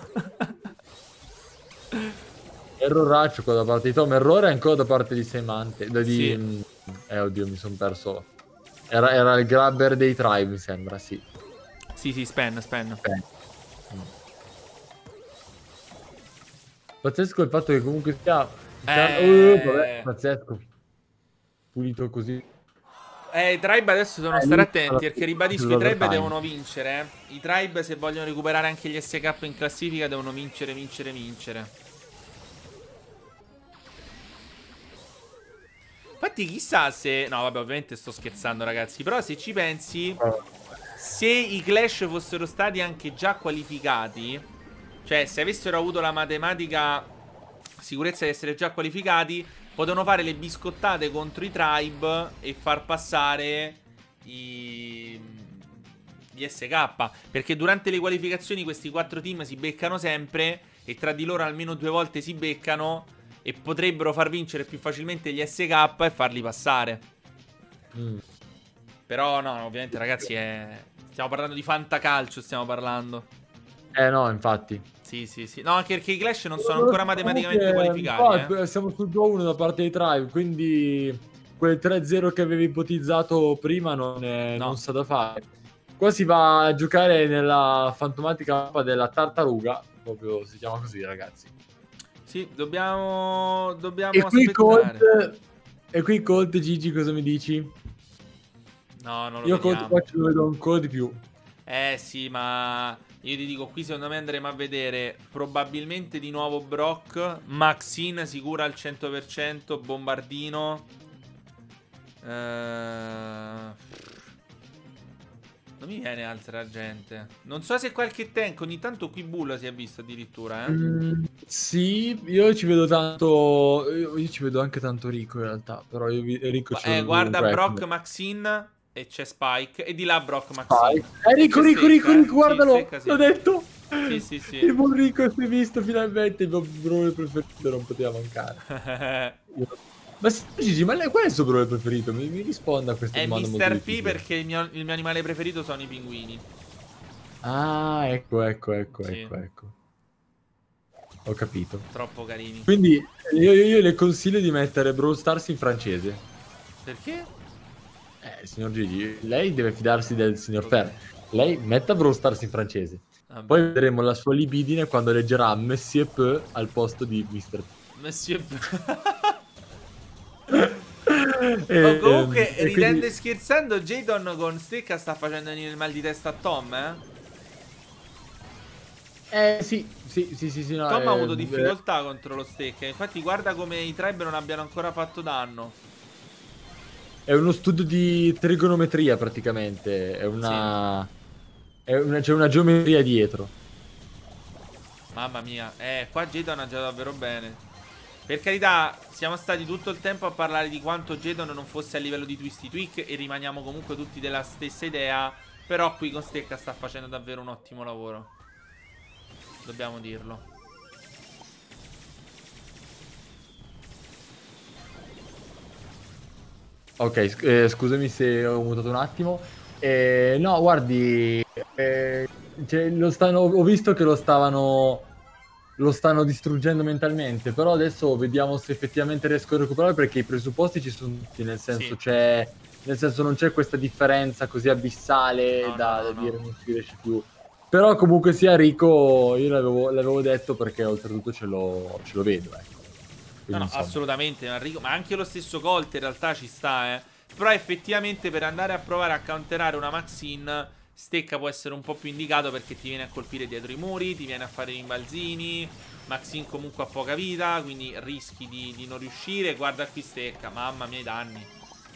Erroraccio qua da parte di Tom. Errore ancora da parte di Semante. Di... Sì. Eh, oddio, mi sono perso. Era, era il grabber dei Tribe, mi sembra, sì. Sì, sì, span, span. Eh. Mm. Pazzesco il fatto che comunque sia... Eh. Uh, vabbè, pazzesco. Pulito così. Eh, i tribe adesso devono Eh, stare lì attenti alla perché fine ribadisco, i l'overtime. tribe devono vincere. eh. I tribe, se vogliono recuperare anche gli S K in classifica, devono vincere, vincere, vincere. Infatti chissà se... No, vabbè, ovviamente sto scherzando, ragazzi. Però se ci pensi, se i Clash fossero stati anche già qualificati, cioè se avessero avuto la matematica sicurezza di essere già qualificati, potevano fare le biscottate contro i Tribe e far passare i... gli S K. Perché durante le qualificazioni questi quattro team si beccano sempre e tra di loro almeno due volte si beccano e potrebbero far vincere più facilmente gli S K e farli passare. Mm. Però no, ovviamente ragazzi è... stiamo parlando di fantacalcio, stiamo parlando. Eh no, infatti. Sì, sì, sì. No, anche perché i Clash non sono ancora matematicamente qualificati, No, eh. siamo sul due a uno da parte dei Tribe, quindi quel tre zero che avevi ipotizzato prima non, è, No. non sa da fare. Qua si va a giocare nella fantomatica mappa della tartaruga, proprio si chiama così, ragazzi. Sì, dobbiamo dobbiamo E qui aspettare. Colt, e qui Colt, Gigi, cosa mi dici? No, non lo Io Colt vediamo. qua ce lo vedo ancora di più. Eh sì, ma io ti dico, qui secondo me andremo a vedere probabilmente di nuovo Brock, Maxine sicura al cento per cento, Bombardino. Eh... Non mi viene altra gente. Non so se qualche tank, ogni tanto qui Bull si è visto addirittura, eh. Mm, sì, io ci vedo tanto. Io, io ci vedo anche tanto Rico in realtà. Però io vi- Rico ce lo Eh, vedo guarda ovunque, Brock, ecco. Maxine e c'è Spike. E di là Brock, Maxine. Spike. Eh, Rico, C'è Rico, Stecca, Rico, eh. Rico, Sì, guardalo. Stecca, sì. L'ho detto. Sì, sì, sì. Il buon Rico si è visto finalmente. Il mio brawler preferito non poteva mancare. Ma sì, Gigi, ma lei, qual è il suo brawler preferito? Mi, mi risponda a questa È domanda molto mister P difficile. perché il mio, il mio animale preferito sono i pinguini. Ah, ecco, ecco, ecco, Sì. ecco, ecco. Ho capito. Troppo carini. Quindi io, io- io le consiglio di mettere Brawl Stars in francese. Perché? Eh, signor Gigi, lei deve fidarsi del signor Ok. Fer. Lei metta Brawl Stars in francese. Vabbè. Poi vedremo la sua libidine quando leggerà Monsieur Peu al posto di mister P. Monsieur P. E, Oh, comunque, e ridendo quindi- e scherzando, Jadon con Stecca sta facendo venire il mal di testa a Tom, eh? Eh sì, sì, sì, sì, sì no, Tom eh, ha avuto eh, difficoltà contro lo Stecca. Infatti, guarda come i tribe non abbiano ancora fatto danno. È uno studio di trigonometria praticamente. È una... È una... C'è una geometria dietro. Mamma mia, eh, qua Jadon ha giocato davvero bene. Per carità, siamo stati tutto il tempo a parlare di quanto Jadon non fosse a livello di Twisty Tweak e rimaniamo comunque tutti della stessa idea. Però qui con Stecca sta facendo davvero un ottimo lavoro. Dobbiamo dirlo. Ok, sc- eh, scusami se ho mutato un attimo. Eh, no, guardi, eh, cioè, lo stanno, ho visto che lo stavano, lo stanno distruggendo mentalmente, però adesso vediamo se effettivamente riesco a recuperare perché i presupposti ci sono tutti, nel senso Sì. c'è, nel senso non c'è questa differenza così abissale No, da, no, no, da no. dire non si riesce più. Però comunque sia Rico, io l'avevo, l'avevo detto perché oltretutto ce lo, ce lo vedo, ecco. No, Quindi, no, insomma. assolutamente, Enrico. Ma anche lo stesso Colt in realtà ci sta, eh. Però effettivamente per andare a provare a counterare una Maxine, Stecca può essere un po' più indicato perché ti viene a colpire dietro i muri, ti viene a fare i rimbalzini. Maxine comunque ha poca vita, quindi rischi di, di non riuscire. Guarda qui Stecca, mamma mia i danni.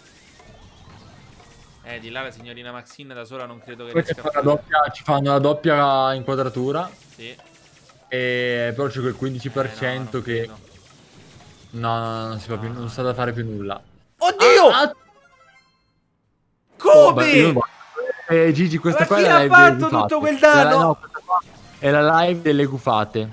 Eh, di là la signorina Maxine da sola non credo che Poi ci riesca a fanno fare. la doppia, ci fanno la doppia inquadratura. Sì. E però c'è quel quindici per Eh, no, cento non che credo. no, no, non si fa più, non sa da fare più nulla. Oddio! Ah, ah, oh, beh, io- Come? eh, Gigi, questa Ma qua chi è la l'ha live delle fatto gufate. tutto quel È la- danno? no, questa qua è la live delle gufate.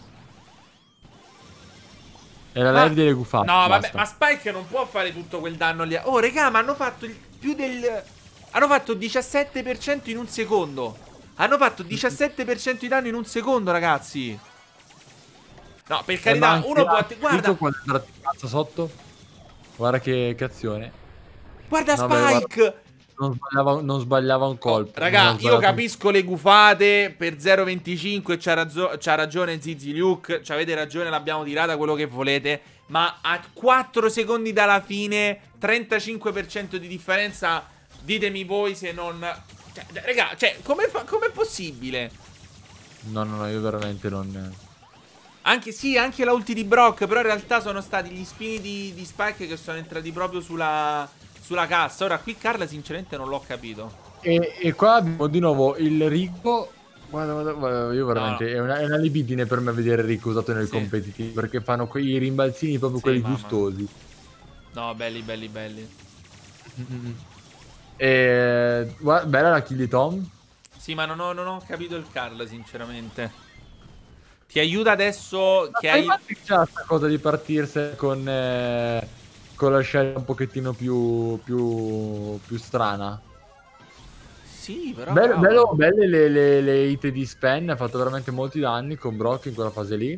È la Ma- live delle gufate. No, vabbè, basta. ma Spike non può fare tutto quel danno lì. Oh, regà, ma hanno fatto il più del... Hanno fatto diciassette per cento in un secondo. Hanno fatto diciassette per cento di danno in un secondo, ragazzi. No, per Eh, ma carità, anche uno può... Rico Guarda, quando è andato in cazzo sotto. Guarda che, che azione. guarda No, beh, Spike. guarda, non, sbagliava, non sbagliava un Oh, colpo. non raga, ha io sbagliato un- capisco le gufate per zero virgola venticinque. C'ha, razzo- c'ha ragione Zizi Luke. Avete ragione, l'abbiamo tirata quello che volete. Ma a quattro secondi dalla fine, trentacinque per cento di differenza. Ditemi voi se non... Cioè, raga, cioè, come è possibile? No, no, no, io veramente non... Anche, sì, anche la ulti di Brock. Però in realtà sono stati gli spini di, di Spike che sono entrati proprio sulla, sulla cassa. Ora qui Carla sinceramente non l'ho capito. E, e qua abbiamo di nuovo il Rico. Guarda, guarda, guarda, io veramente. No, no. È, una, è una libidine per me vedere Rico usato nel Sì. competitivo. Perché fanno quei rimbalzini proprio Sì, quelli mamma. gustosi. No, belli, belli, belli. E, guarda, bella la kill di Tom. Sì, ma non ho, non ho capito il Carl, sinceramente. Ti aiuta adesso che hai... Ma c'è questa cosa di partirsene con, eh, con la scelta un pochettino più, più, più strana. Sì, però... Bello, cavolo. bello- belle le, le, le hit di Spen. Ha fatto veramente molti danni con Brock in quella fase lì.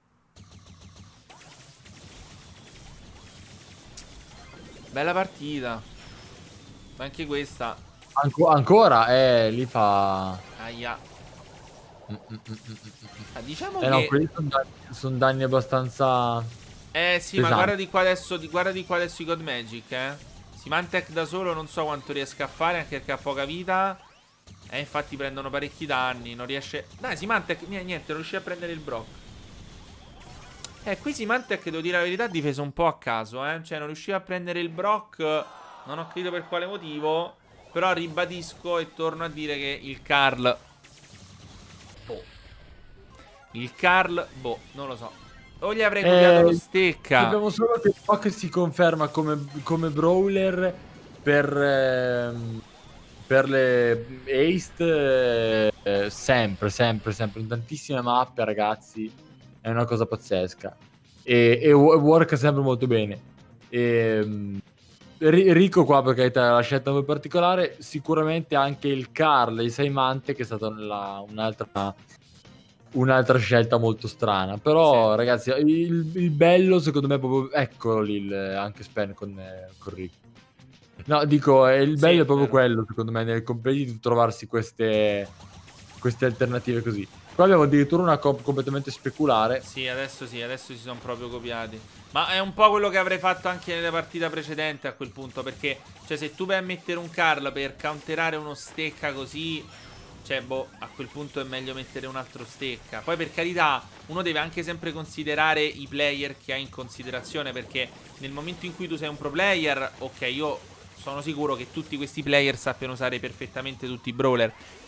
Bella partita. Anche questa. Anco- ancora, eh, lì fa... Aia. Mm, mm, mm, mm, mm. Ah, diciamo Eh no, che... quelli sono danni, son danni abbastanza... Eh sì, pesanti. ma guarda di qua adesso, di, guarda di qua adesso i God Magic, eh. Symantec da solo non so quanto riesca a fare, anche perché ha poca vita. E infatti prendono parecchi danni, non riesce... Dai, Symantec, niente, niente, non riuscì a prendere il Brock. Eh, qui Symantec, devo dire la verità, ha difeso un po' a caso, eh. Cioè, non riusciva a prendere il Brock, non ho capito per quale motivo. Però ribadisco e torno a dire che il Carl... Boh. Il Carl, boh, non lo so. O gli avrei copiato Eh, lo Stecca. Abbiamo solo che Brock si conferma come, come brawler per, ehm, per le Ace eh, sempre, sempre, sempre, in tantissime mappe, ragazzi. È una cosa pazzesca. E, e wo- worka sempre molto bene. E, Ri- Rico qua, perché è la scelta un po' particolare. Sicuramente anche il Carl, il Saimante, che è stata una- un'altra... un'altra scelta molto strana. Però, Sì. ragazzi, il, il bello secondo me è proprio... Eccolo lì, il- anche Spen con, eh, con Rico. No, dico, eh, il Sì, bello è proprio vero. quello, secondo me, nel competitive, trovarsi queste, queste alternative così. Qua abbiamo addirittura una comp completamente speculare. Sì, adesso sì, adesso si sono proprio copiati. Ma è un po' quello che avrei fatto anche nella partita precedente a quel punto. Perché, cioè, se tu vai a mettere un Carl per counterare uno Stecca così... Cioè, boh, a quel punto è meglio mettere un altro Stecca. Poi, per carità, uno deve anche sempre considerare i player che ha in considerazione. Perché nel momento in cui tu sei un pro player, ok, io sono sicuro che tutti questi player sappiano usare perfettamente tutti i brawler.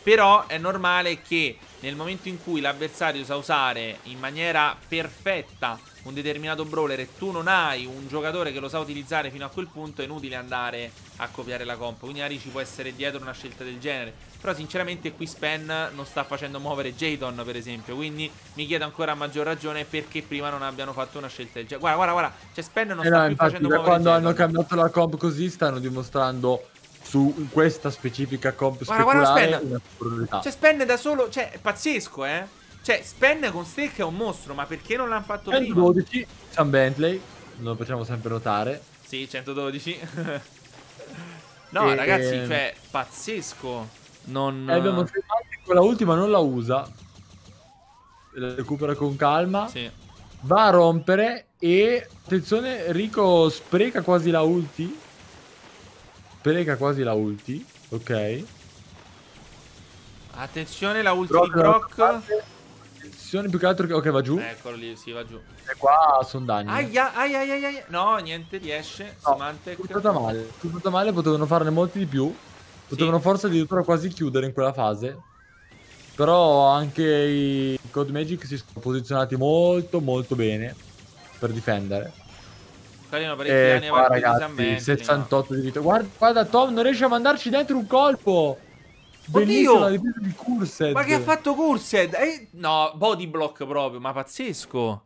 Però è normale che nel momento in cui l'avversario sa usare in maniera perfetta un determinato brawler e tu non hai un giocatore che lo sa utilizzare fino a quel punto, è inutile andare a copiare la comp. Quindi magari ci può essere dietro una scelta del genere. Però sinceramente qui Spen non sta facendo muovere Jadon, per esempio. Quindi mi chiedo ancora a maggior ragione perché prima non abbiano fatto una scelta del genere. Guarda, guarda, guarda, cioè Spen non eh sta no, più infatti, facendo da muovere quando Jadon. hanno cambiato la comp così stanno dimostrando su questa specifica comp Guarda, guarda speculare Spen. una superiorità. Cioè Spen da solo, cioè è pazzesco, eh. Cioè Spen con Steak è un mostro, ma perché non l'hanno fatto prima? centododici, Sam Bentley, lo facciamo sempre notare. Sì, centododici. No, E- ragazzi, e- cioè, pazzesco. Non... E abbiamo fermato, quella ultima non la usa, la recupera con calma, Sì. va a rompere e attenzione, Rico spreca quasi la ulti. Spreca quasi la ulti, ok. Attenzione, la ulti Brock di Brock. dall'altra parte. Attenzione più che altro che ok, va giù. Eccolo lì, si va giù. E qua sono danni. Aia, aia, aia, aia. No, niente, riesce. No, Symantec. buttata male, buttata male, potevano farne molti di più. Potevano Sì. forse addirittura quasi chiudere in quella fase. Però anche i Code Magic si sono posizionati molto molto bene per difendere. Carino, parecchi E danni a qua partire di San ragazzi, Bentley, sessantotto di vita. Guarda, guarda Tom, non riesce a mandarci dentro un colpo. Bellissimo la difesa di Cursed. Ma che ha fatto Cursed? Eh, no, body block proprio, ma pazzesco.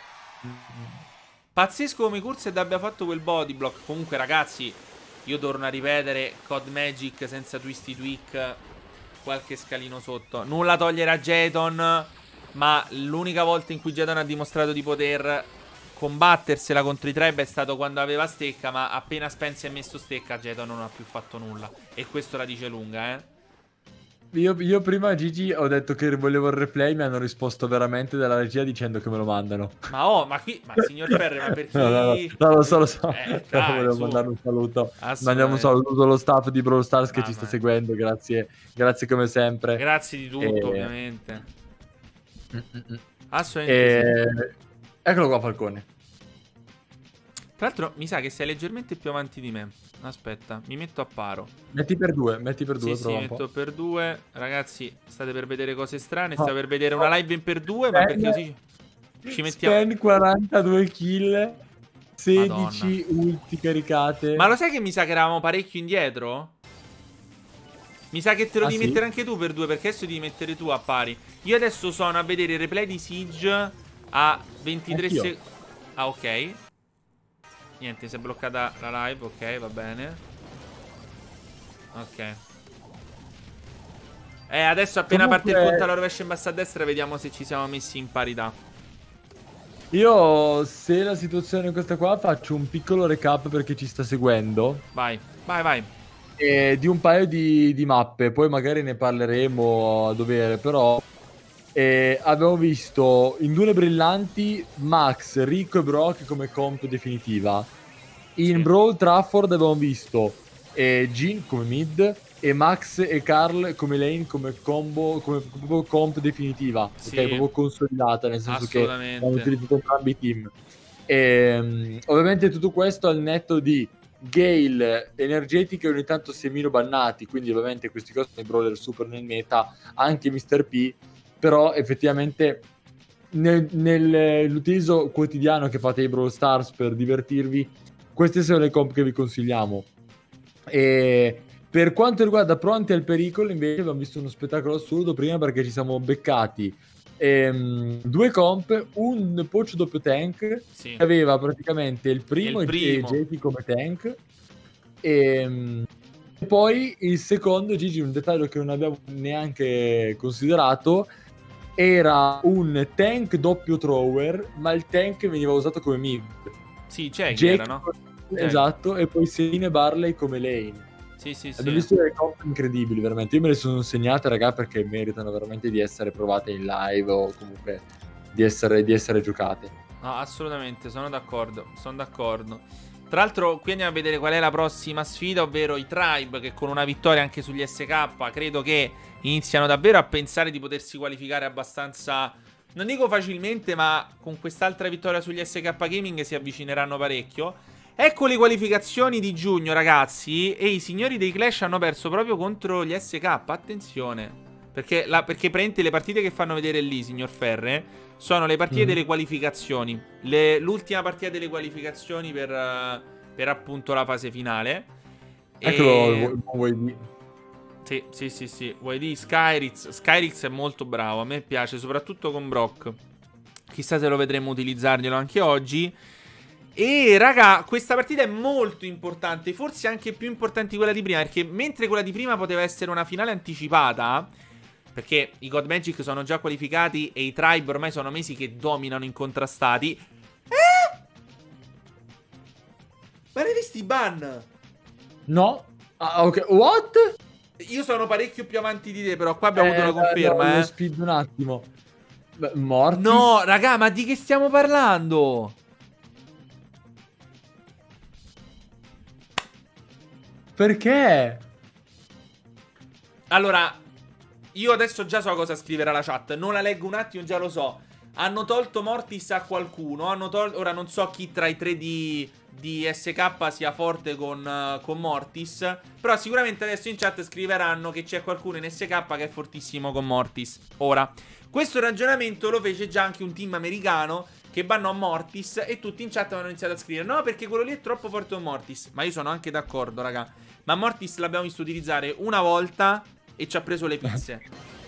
Pazzesco come Cursed abbia fatto quel body block. Comunque ragazzi, io torno a ripetere, Code Magic senza Twisty Tweak, qualche scalino sotto. Nulla togliere a Jadon, ma l'unica volta in cui Jadon ha dimostrato di poter combattersela contro i Treb è stato quando aveva stecca, ma appena Spence ha messo stecca Jadon non ha più fatto nulla. E questo la dice lunga, eh. Io, io prima a Gigi ho detto che volevo il replay, mi hanno risposto veramente dalla regia dicendo che me lo mandano. Ma oh, ma qui, ma signor Ferre, ma perché... No, no, no, no, lo so, lo so. Eh, Però dai, volevo su. mandare un saluto. Assolutamente. Mandiamo un saluto allo staff di Brawl Stars che Mamma ci sta mia. seguendo. Grazie, grazie come sempre. Grazie di tutto, E- ovviamente. Mm, mm, mm. Assolutamente sì. E... Eccolo qua, Falcone. Tra l'altro mi sa che sei leggermente più avanti di me. Aspetta, mi metto a paro. Metti per due, metti per due, Sì, sì, prova un metto po'. per due. Ragazzi, state per vedere cose strane. No. State per vedere una live in per due, ma perché così ci mettiamo... Spen quarantadue kill, sedici ulti caricate. Ma lo sai che mi sa che eravamo parecchio indietro? Mi sa che te lo Ah, devi sì? mettere anche tu per due, perché adesso devi mettere tu a pari. Io adesso sono a vedere il replay di Siege a ventitré Anch'io. secondi. Ah, ok. Niente, si è bloccata la live, ok, va bene. Ok. Eh, adesso appena Comunque- parte il punto alla rovescia in basso a destra, vediamo se ci siamo messi in parità. Io, se la situazione è questa qua, faccio un piccolo recap per chi ci sta seguendo. Vai, vai, vai. E di un paio di, di mappe, poi magari ne parleremo a dovere, però eh, abbiamo visto in Dune Brillanti Max, Rico e Brock come comp definitiva. In Sì. Brawl Trafford abbiamo visto eh, Jhin come mid e Max e Carl come lane come combo, come proprio comp definitiva, Sì. ok, proprio consolidata, nel senso che Assolutamente. hanno utilizzato entrambi i team. E, ovviamente tutto questo al netto di Gale, energetiche ogni tanto semino bannati, quindi ovviamente questi costi sono i brawler super nel meta, anche mister P, però effettivamente nel- nell'utilizzo quotidiano che fate ai Brawl Stars per divertirvi, queste sono le comp che vi consigliamo. E per quanto riguarda Pronti al pericolo, invece abbiamo visto uno spettacolo assurdo prima, perché ci siamo beccati ehm, due comp, un Poach doppio tank Sì. che aveva praticamente il primo, Il primo. e J T come tank, e, e poi il secondo, Gigi, un dettaglio che non abbiamo neanche considerato, era un tank doppio thrower, ma il tank veniva usato come mid. Sì, c'è chi Jake- era, no? Esatto, e poi Selene e Barley come lane. Sì, sì, sì. Abbiamo visto delle comp incredibili, veramente. Io me le sono segnate, raga, perché meritano veramente di essere provate in live o comunque di essere, di essere giocate. No, assolutamente, sono d'accordo, sono d'accordo. Tra l'altro qui andiamo a vedere qual è la prossima sfida, ovvero i Tribe, che con una vittoria anche sugli S K credo che iniziano davvero a pensare di potersi qualificare abbastanza, non dico facilmente, ma con quest'altra vittoria sugli S K Gaming si avvicineranno parecchio. Ecco le qualificazioni di giugno, ragazzi, e i signori dei Clash hanno perso proprio contro gli S K, attenzione. Perché, la, perché praticamente le partite che fanno vedere lì, signor Ferre, sono le partite mm. delle qualificazioni. Le, l'ultima partita delle qualificazioni per, uh, per appunto la fase finale. Eccolo, vuoi dire. Sì, sì, sì, sì. Vuoi dire Skyrix? Skyrix è molto bravo, a me piace, soprattutto con Brock. Chissà se lo vedremo utilizzarglielo anche oggi. E raga, questa partita è molto importante, forse anche più importante di quella di prima, perché mentre quella di prima poteva essere una finale anticipata, perché i God Magic sono già qualificati e i Tribe ormai sono mesi che dominano incontrastati. Eh? Ma ne hai visti i ban? No. Ah, ok, what? Io sono parecchio più avanti di te, però qua abbiamo eh, avuto la conferma, no, eh. Speed un attimo. Beh, Mortis? No, raga, ma di che stiamo parlando? Perché? Allora, io adesso già so cosa scriverà la chat. Non la leggo un attimo, già lo so. Hanno tolto Mortis a qualcuno. Hanno tolto... Ora non so chi tra i tre di, di S K sia forte con, uh, con Mortis. Però sicuramente adesso in chat scriveranno che c'è qualcuno in S K che è fortissimo con Mortis. Ora, questo ragionamento lo fece già anche un team americano che bannò Mortis e tutti in chat hanno iniziato a scrivere: no, perché quello lì è troppo forte con Mortis. Ma io sono anche d'accordo, raga. Ma Mortis l'abbiamo visto utilizzare una volta e ci ha preso le pizze.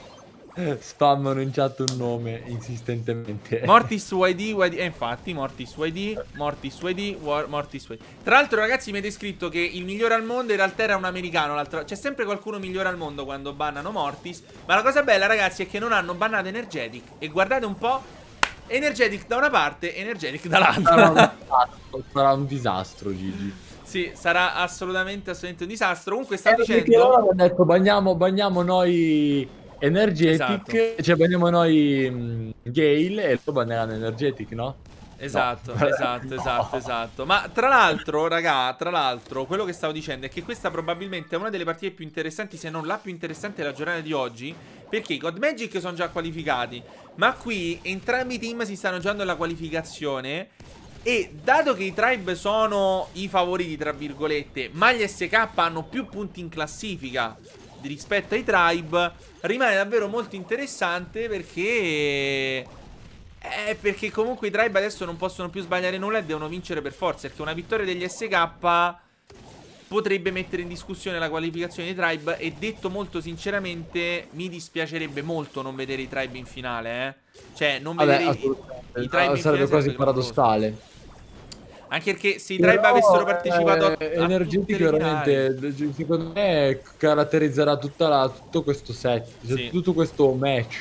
Spammano in chat un nome insistentemente. Mortis Y D, Y D. E eh, infatti, Mortis Y D, Mortis Y D, Mortis Y D. Tra l'altro, ragazzi, mi avete scritto che il migliore al mondo in realtà era un americano. C'è sempre qualcuno migliore al mondo quando bannano Mortis. Ma la cosa bella, ragazzi, è che non hanno bannato Energetic. E guardate un po', Energetic da una parte, Energetic dall'altra. Sarà un disastro, Gigi. Sì, sarà assolutamente, assolutamente un disastro. Comunque stavo eh, dicendo... Perché loro hanno detto bagniamo, bagniamo noi Energetic, esatto. Cioè bagniamo noi mh, Gale e loro banneranno Energetic, no? Esatto, no. esatto, no. esatto, esatto. Ma tra l'altro, raga, tra l'altro, quello che stavo dicendo è che questa probabilmente è una delle partite più interessanti, se non la più interessante della giornata di oggi, perché i God Magic sono già qualificati, ma qui entrambi i team si stanno giocando la qualificazione. E dato che i Tribe sono i favoriti, tra virgolette, ma gli S K hanno più punti in classifica rispetto ai Tribe, rimane davvero molto interessante perché... Eh, perché comunque i Tribe adesso non possono più sbagliare nulla e devono vincere per forza, perché una vittoria degli S K potrebbe mettere in discussione la qualificazione dei Tribe. E detto molto sinceramente, mi dispiacerebbe molto non vedere i Tribe in finale, eh. Cioè, non Vabbè, vedere i, i Tribe in sarebbe finale quasi paradossale. Anche perché se i Tribe avessero partecipato eh, a Energetic veramente, secondo me, caratterizzerà tutta la, tutto questo set, cioè sì. tutto questo match.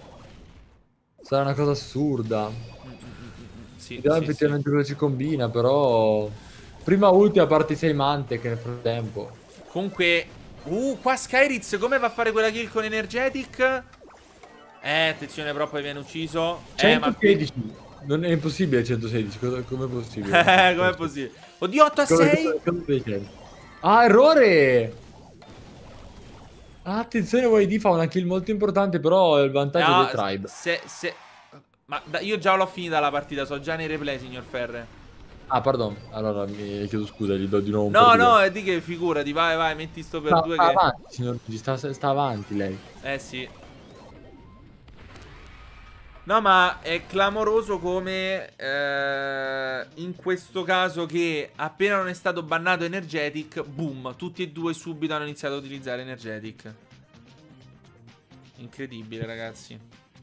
Sarà una cosa assurda. Mm, mm, mm, sì, vediamo sì, effettivamente sì. cosa ci combina, però... Prima ultima parti sei Mante che nel frattempo. Comunque... Uh, qua Skyrix come va a fare quella kill con Energetic? Eh, attenzione però poi viene ucciso. centosedici. Eh, ma... Non è impossibile centosedici, com'è possibile? Eh, com'è possibile? Oddio, otto a sei? Ah, errore! Ah, attenzione, Y D fa una kill molto importante, però è il vantaggio no, del Tribe. Se, se... Ma da, io già l'ho finita la partita, so già nei replay, signor Ferre. Ah, pardon, allora mi chiedo scusa, gli do di nuovo un No, no, è di che figurati, vai, vai, metti sto per sta, due sta che... avanti, signor, sta, sta avanti lei. Eh sì. No, ma è clamoroso come eh, in questo caso che appena non è stato bannato Energetic, boom, tutti e due subito hanno iniziato ad utilizzare Energetic. Incredibile, ragazzi.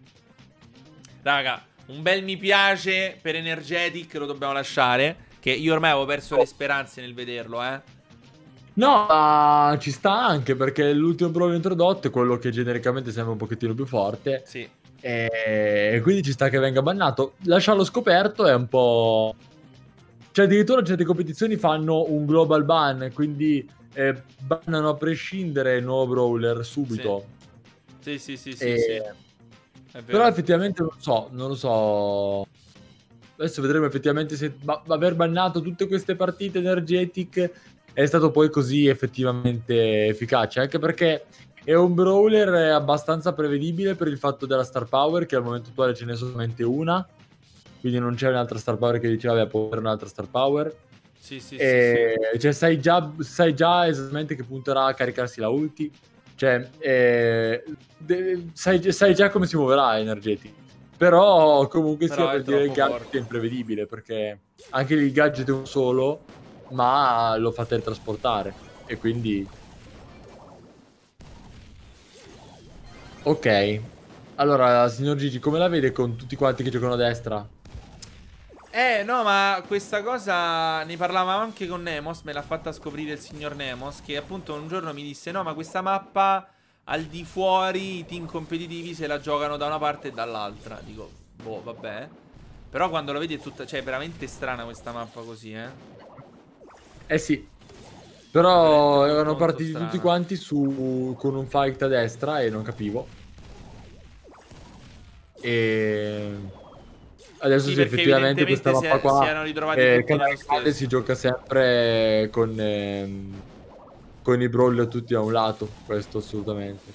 Raga, un bel mi piace per Energetic, lo dobbiamo lasciare, che io ormai avevo perso le speranze nel vederlo, eh. No, uh, ci sta anche perché l'ultimo brawler introdotto è quello che genericamente sembra un pochettino più forte. Sì. E quindi ci sta che venga bannato. Lasciarlo scoperto è un po'... Cioè addirittura certe competizioni fanno un global ban, quindi eh, bannano a prescindere il nuovo brawler subito. Sì, sì, sì, sì, e... sì, sì. Però effettivamente non lo so, non lo so. Adesso vedremo effettivamente se ba- aver bannato tutte queste partite Energetic è stato poi così effettivamente efficace, anche perché è un brawler abbastanza prevedibile per il fatto della star power, che al momento attuale ce n'è solamente una, quindi non c'è un'altra star power che diceva vabbè può avere un'altra star power. Sì, sì, e sì, sì. Cioè sai già, sai già esattamente che punterà a caricarsi la ulti. Cioè, eh, sai, sai già come si muoverà Energetic. Però comunque Però sia è per dire il troppo gadget forte. è imprevedibile, perché anche il gadget è un solo, ma lo fa teletrasportare. E quindi... Ok. Allora, signor Gigi, come la vede con tutti quanti che giocano a destra? Eh, no, ma questa cosa ne parlavamo anche con Nemos, me l'ha fatta scoprire il signor Nemos, che appunto un giorno mi disse, no, ma questa mappa al di fuori i team competitivi se la giocano da una parte e dall'altra. Dico, boh, vabbè. Però quando lo vedi è tutta, cioè è veramente strana questa mappa così, eh. Eh sì. Però Veramente erano molto, molto partiti strana. tutti quanti su, con un fight a destra e non capivo. E... Adesso Sì, sì, perché effettivamente questa evidentemente si, mappa è- si qua, erano ritrovati eh, tutti nello Canale Grande stesso. si gioca sempre con, ehm, con i brawler tutti da un lato, questo assolutamente.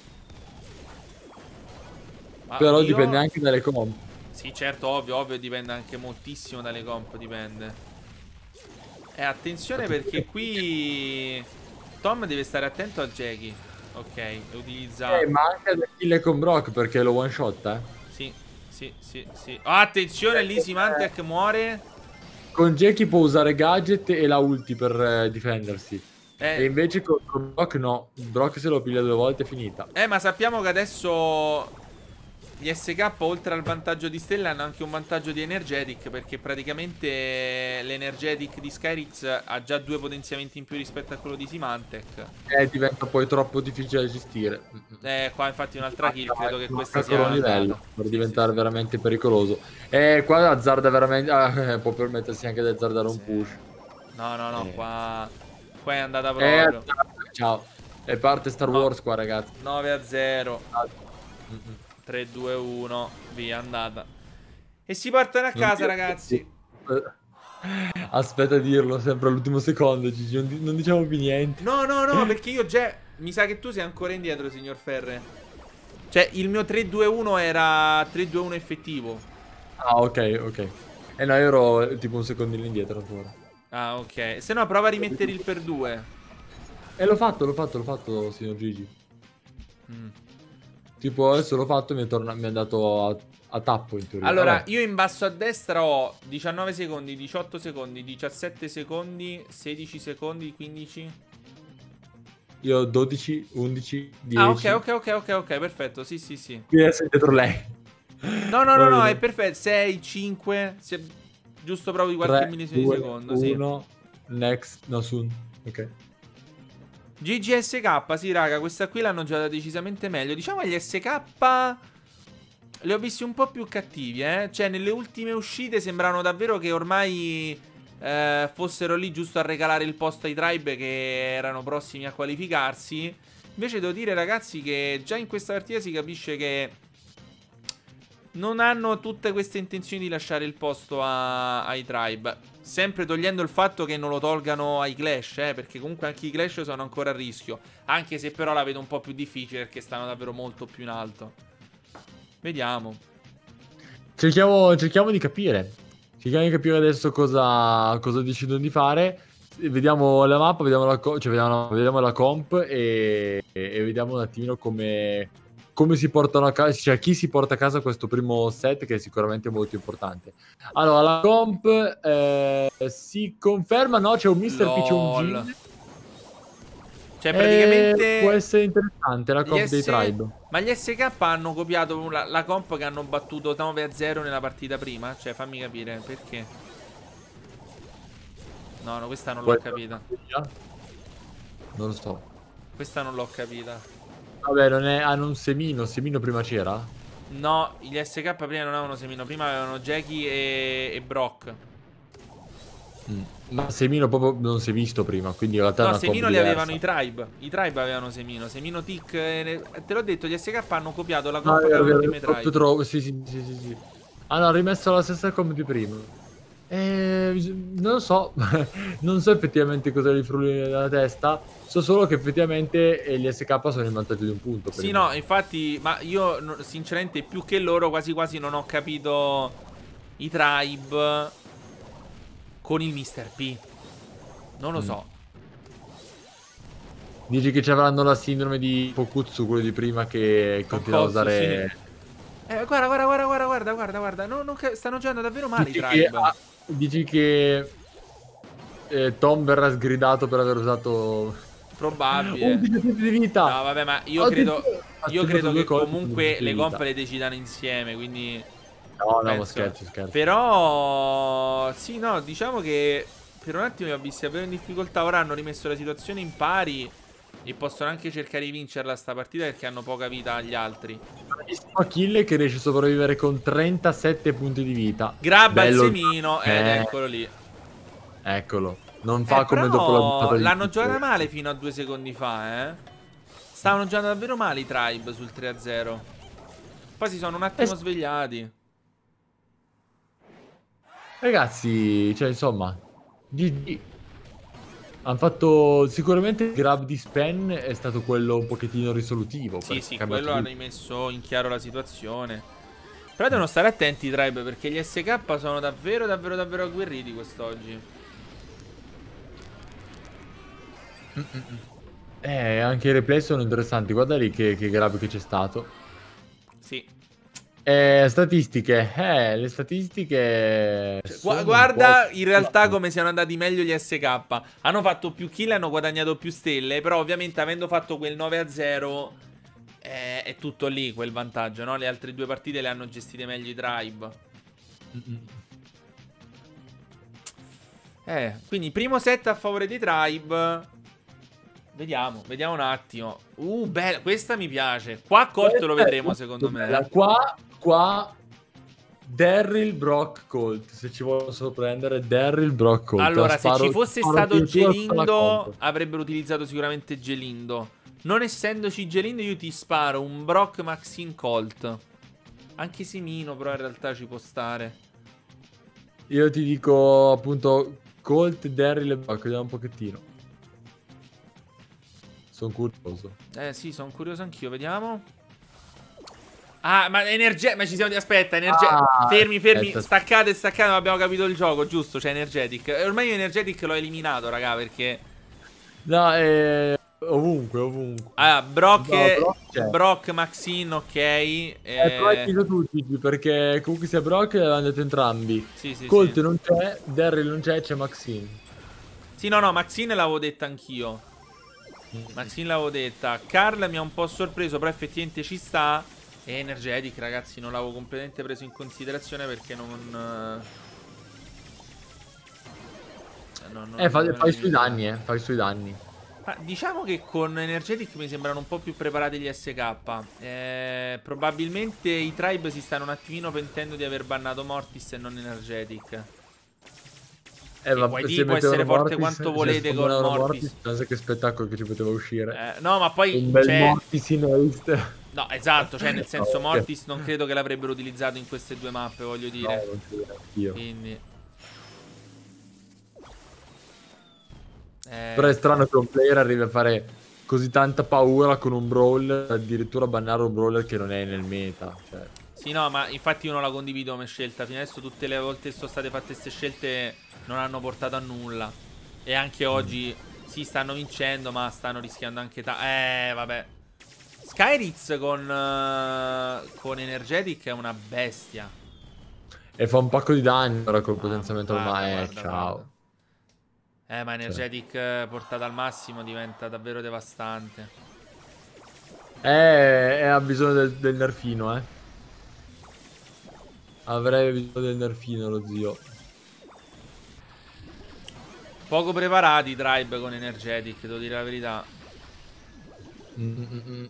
Ma Però oddio. dipende anche dalle comp. Sì, certo, ovvio, ovvio, dipende anche moltissimo dalle comp, dipende. Eh, attenzione perché qui Tom deve stare attento al Jackie. Ok, e utilizza... Eh, ma anche da kill con Brock perché lo one shot, eh. Sì, sì, sì, sì. Oh, attenzione, lì Symantec muore. Con Jackie può usare gadget e la ulti per eh, difendersi. Eh, E invece con, con Brock no. Brock se lo piglia due volte è finita. eh, ma sappiamo che adesso gli S K oltre al vantaggio di Stella hanno anche un vantaggio di Energetic, perché praticamente l'Energetic di Skyrix ha già due potenziamenti in più rispetto a quello di Symantec. Eh, diventa poi troppo difficile da gestire. Eh, qua infatti un'altra kill, credo che questa Manca sia solo un livello andata. per Sì, diventare sì, sì. veramente pericoloso. E qua azzarda veramente. Ah, può permettersi anche di azzardare un Sì. push. No, no, no, Eh. qua, qua è andata Eh, proprio. azzarda, ciao. E parte Star No. Wars qua, ragazzi. nove a zero. Mm-mm. tre due uno. Via, andata. E si portano a casa, ragazzi. Aspetta a dirlo sempre all'ultimo secondo, Gigi. Non, di- non diciamo più niente. No, no, no, perché io già... Mi sa che tu sei ancora indietro, signor Ferre. Cioè, il mio tre due uno era tre due uno effettivo. Ah, ok, ok. Eh no, io ero tipo un secondino indietro ancora. Ah, ok. Se no, prova a rimettere il per due. E l'ho fatto, l'ho fatto, l'ho fatto, signor Gigi. Mm. Tipo, adesso l'ho fatto e mi è, torna- mi è andato a, a tappo in teoria. Allora, Vabbè. io in basso a destra ho diciannove secondi, diciotto secondi, diciassette secondi, sedici secondi, quindici. Io ho dodici, undici, dieci. Ah, ok, ok, ok, ok, ok, perfetto. Sì, sì, sì. Qui adesso è dietro lei. No, no, no, Va no, bene. è perfetto. sei, cinque, se- giusto proprio di qualche tre, millesimo di due, secondo, sì. uno, next, no, soon. Ok. G G S K, sì, raga, questa qui l'hanno giocata decisamente meglio. Diciamo che gli S K li ho visti un po' più cattivi, eh. Cioè, nelle ultime uscite sembravano davvero che ormai eh, fossero lì giusto a regalare il posto ai Tribe che erano prossimi a qualificarsi. Invece devo dire, ragazzi, che già in questa partita si capisce che non hanno tutte queste intenzioni di lasciare il posto a- ai Tribe. Sempre togliendo il fatto che non lo tolgano ai Clash, eh, perché comunque anche i Clash sono ancora a rischio. Anche se però la vedo un po' più difficile perché stanno davvero molto più in alto. Vediamo. Cerchiamo, cerchiamo di capire. Cerchiamo di capire adesso cosa, cosa decidono di fare. Vediamo la mappa, vediamo la, co- cioè vediamo, vediamo la comp e, e vediamo un attimino come, come si portano a casa, cioè chi si porta a casa questo primo set che è sicuramente molto importante. Allora, la comp eh, si conferma, no? C'è un mister P, c'è un LOL. Jin. Cioè Eh, praticamente può essere interessante la gli comp dei S- Tribe. Ma gli S K hanno copiato la, la comp che hanno battuto nove a zero nella partita prima. Cioè fammi capire perché. No, no, questa non l'ho Può- capita. Non lo so. Questa non l'ho capita. Vabbè, non è. Hanno un semino. Semino prima c'era? No, gli S K prima non avevano Semino. Prima avevano Jackie e, e Brock. Mm. Ma Semino proprio non si è visto prima. Quindi in realtà è No, una comp Semino li diversa. avevano i Tribe. I Tribe avevano Semino. Semino Tick. eh, Te l'ho detto, gli S K hanno copiato la No, comp è che vero, avevano è prima i vero, proprio Tribe. troppo. Sì, sì, sì, sì, sì. Hanno rimesso la stessa comp di prima. Eh, non lo so. Non so effettivamente cosa gli frulli nella testa. So solo che effettivamente eh, gli S K sono in vantaggio di un punto. per Sì, il no, momento. infatti, ma io no- sinceramente più che loro quasi quasi non ho capito i Tribe con il mister P. Non lo Mm. so. Dici che ci avranno la sindrome di Pokutsu, quello di prima che continua a Kokotsu, usare... sì. Eh, guarda, guarda, guarda, guarda, guarda, guarda, guarda. No, non ca- stanno giocando davvero male i Dici che, Tribe. ah, dici che eh, Tom verrà sgridato per aver usato Probabile. undici punti di vita. No, vabbè, ma io Oh, credo, ha io tirato credo due che colpi, comunque undici le di vita. comp le decidano insieme, quindi... No, no, ma penso. scherzo, scherzo. Però, sì, no, diciamo che per un attimo li ho visti davvero in difficoltà. Ora hanno rimesso la situazione in pari e possono anche cercare di vincerla sta partita perché hanno poca vita agli altri. Achille che riesce a sopravvivere con trentasette punti di vita. Grabba Bello il semino ed eh, eccolo lì. Eccolo. Non fa Eh, come dopo la però buttata di l'hanno tutto. giocata male fino a due secondi fa, eh. Stavano giocando davvero male i Tribe sul tre a zero. Poi si sono un attimo Eh, svegliati. Ragazzi, cioè insomma, G G. Hanno fatto sicuramente il grab di Spen è stato quello un pochettino risolutivo. Sì, perché sì, ha cambiato quello ha tutto. rimesso in chiaro la situazione. Però devono stare attenti i Tribe perché gli S K sono davvero, davvero, davvero agguerriti quest'oggi. Eh, anche i replay sono interessanti. Guarda lì che, che grab che c'è stato. Sì. Eh, statistiche. Eh, le statistiche. Cioè, sono gu- un guarda po'- in realtà come siano andati meglio gli S K. Hanno fatto più kill e hanno guadagnato più stelle. Però ovviamente avendo fatto quel nove a zero eh, è tutto lì quel vantaggio, no? Le altre due partite le hanno gestite meglio i Tribe. Eh, quindi primo set a favore dei Tribe. Vediamo, vediamo un attimo. Uh, bella, questa mi piace. Qua Colt lo vedremo secondo me. Bella. Qua, qua Daryl Brock Colt. Se ci vogliono sorprendere, Daryl Brock Colt. Allora, Sparo- se ci fosse sparo stato addirittura sulla Gelindo, comp. avrebbero utilizzato sicuramente Gelindo. Non essendoci Gelindo, io ti sparo un Brock Maxine Colt. Anche Semino, però in realtà ci può stare. Io ti dico appunto Colt, Daryl e Brock. Vediamo un pochettino. Sono curioso. Eh sì, sono curioso anch'io, vediamo. Ah, ma energia... Ma ci siamo... Aspetta, energia... Ah, fermi, fermi, aspetta. staccate, staccate, non abbiamo capito il gioco, giusto, c'è Energetic. E ormai io Energetic l'ho eliminato, raga, perché... No, eh, ovunque, ovunque. Ah, Brock, No, Brock c'è. Brock, Maxine, ok. Eh, però hai Eh... finito tutti, perché comunque sia Brock l'hanno detto entrambi. Sì, sì, Colt sì. non c'è, Daryl non c'è, c'è Maxine. Sì, no, no, Maxine l'avevo detta anch'io. Maxine l'avevo detta. Carl mi ha un po' sorpreso, però effettivamente ci sta. E Energetic, ragazzi, non l'avevo completamente preso in considerazione perché non... Eh, no, non Eh, fai, non fai mi- sui danni, eh, fai sui danni. Ma diciamo che con Energetic mi sembrano un po' più preparati gli S K. Eh, probabilmente i Tribe si stanno un attimino pentendo di aver bannato Mortis e non Energetic. Eh, Sì, ma Y D se può essere mettevano forte Mortis, quanto se volete con spawnavano Mortis. pensa che spettacolo che ci poteva uscire. Eh, no, ma poi... Un bel cioè, Mortis in haste. no, esatto, cioè nel senso No, ok. Mortis non credo che l'avrebbero utilizzato in queste due mappe, voglio No, dire. non ci vedo anch'io. Quindi... Eh, Però è strano che un player arrivi a fare così tanta paura con un brawler, addirittura bannare un brawler che non è nel meta. Cioè. sì, no, ma infatti io non la condivido come scelta. Fino adesso tutte le volte che sono state fatte queste scelte non hanno portato a nulla. E anche oggi sì, stanno vincendo, ma stanno rischiando anche ta- Eh, vabbè. Skyriz con, uh, con Energetic è una bestia. E fa un pacco di danni ora col Ah, potenziamento guarda, ormai. Eh, guarda, ciao. guarda. Eh, ma Energetic eh, portata al massimo diventa davvero devastante. Eh, eh, ha bisogno del, del nerfino, eh. Avrebbe bisogno del nerfino lo zio. Poco preparati i Tribe con Energetic, devo dire la verità. Mm, mm, mm.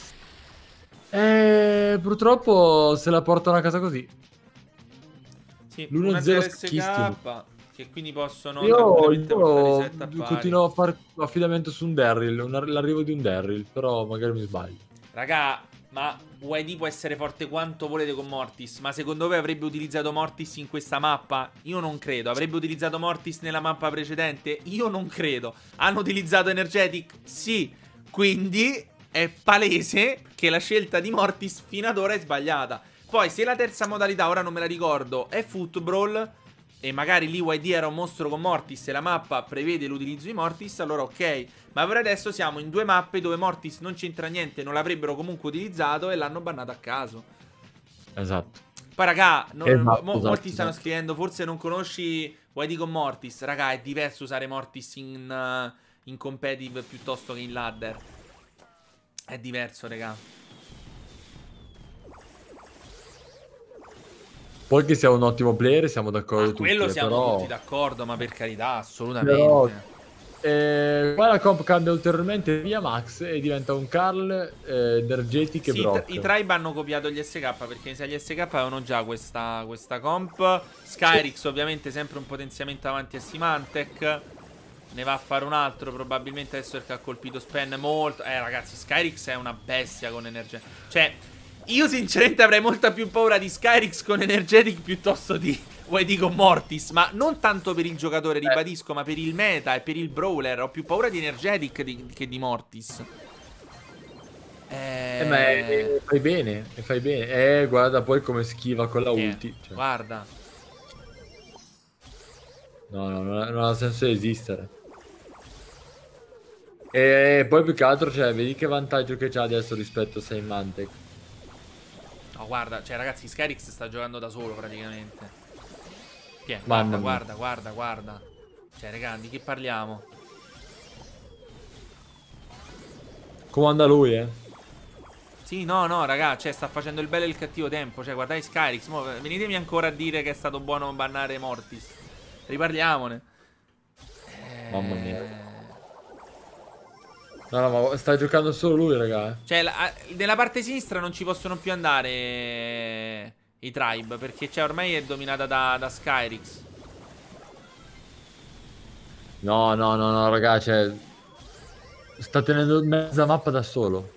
Eh, purtroppo se la portano a casa così. Sì, l'uno uno zero zero S K, schistimo. che quindi possono Io, tranquillamente portare i io set a pari. continuo a fare affidamento su un Daryl, un- l'arrivo di un Daryl, però magari mi sbaglio. Raga, ma Y D può essere forte quanto volete con Mortis, ma secondo voi avrebbe utilizzato Mortis in questa mappa? Io non credo. Avrebbe utilizzato Mortis nella mappa precedente? Io non credo. Hanno utilizzato Energetic? Sì. Quindi è palese che la scelta di Mortis fino ad ora è sbagliata. Poi se la terza modalità, ora non me la ricordo, è Football, e magari lì Y D era un mostro con Mortis e la mappa prevede l'utilizzo di Mortis, allora ok. Ma per adesso siamo in due mappe dove Mortis non c'entra niente, non l'avrebbero comunque utilizzato e l'hanno bannato a caso. Esatto. Poi raga, no, esatto, mo, esatto, molti stanno esatto. scrivendo, forse non conosci Y D con Mortis. Raga, è diverso usare Mortis in, uh, in competitive piuttosto che in ladder. È diverso, raga. Poi che sia un ottimo player, siamo d'accordo Ma tutti. quello siamo però... tutti d'accordo, ma per carità, assolutamente. Però, eh, qua la comp cambia ulteriormente via Max e diventa un Carl, eh, Energetic sì, e Brock. I Tribe hanno copiato gli S K perché se gli S K avevano già questa, questa comp. Skyrix ovviamente sempre un potenziamento avanti a Symantec. Ne va a fare un altro probabilmente adesso perché ha colpito Spen molto. Eh ragazzi, Skyrix è una bestia con energia. Cioè, io sinceramente avrei molta più paura di Skyrix con Energetic piuttosto di Y D con Mortis. Ma non tanto per il giocatore, ribadisco, eh. ma per il meta e per il brawler. Ho più paura di Energetic di, che di Mortis. Eh, eh ma è, è, fai bene, e fai bene. Eh, guarda poi come schiva con la eh, ulti. Cioè. Guarda. No, no, non ha, non ha senso di esistere. E poi più che altro, cioè, vedi che vantaggio che c'ha adesso rispetto a Symantec. No, guarda, cioè ragazzi, Skyrix sta giocando da solo praticamente. Tiè, Mamma guarda, mia. guarda, guarda, guarda. Cioè, raga, di che parliamo? Comanda lui, eh. Sì, no, no, raga, cioè sta facendo il bello e il cattivo tempo. Cioè, guardate Skyrix, mo, venitemi ancora a dire che è stato buono bannare Mortis. Riparliamone. Eh... Mamma mia. No, no, ma sta giocando solo lui, raga. Cioè, la, nella parte sinistra non ci possono più andare i Tribe, perché cioè, ormai è dominata da, da Skyrix. No, no, no, no, raga, cioè... Sta tenendo mezza mappa da solo.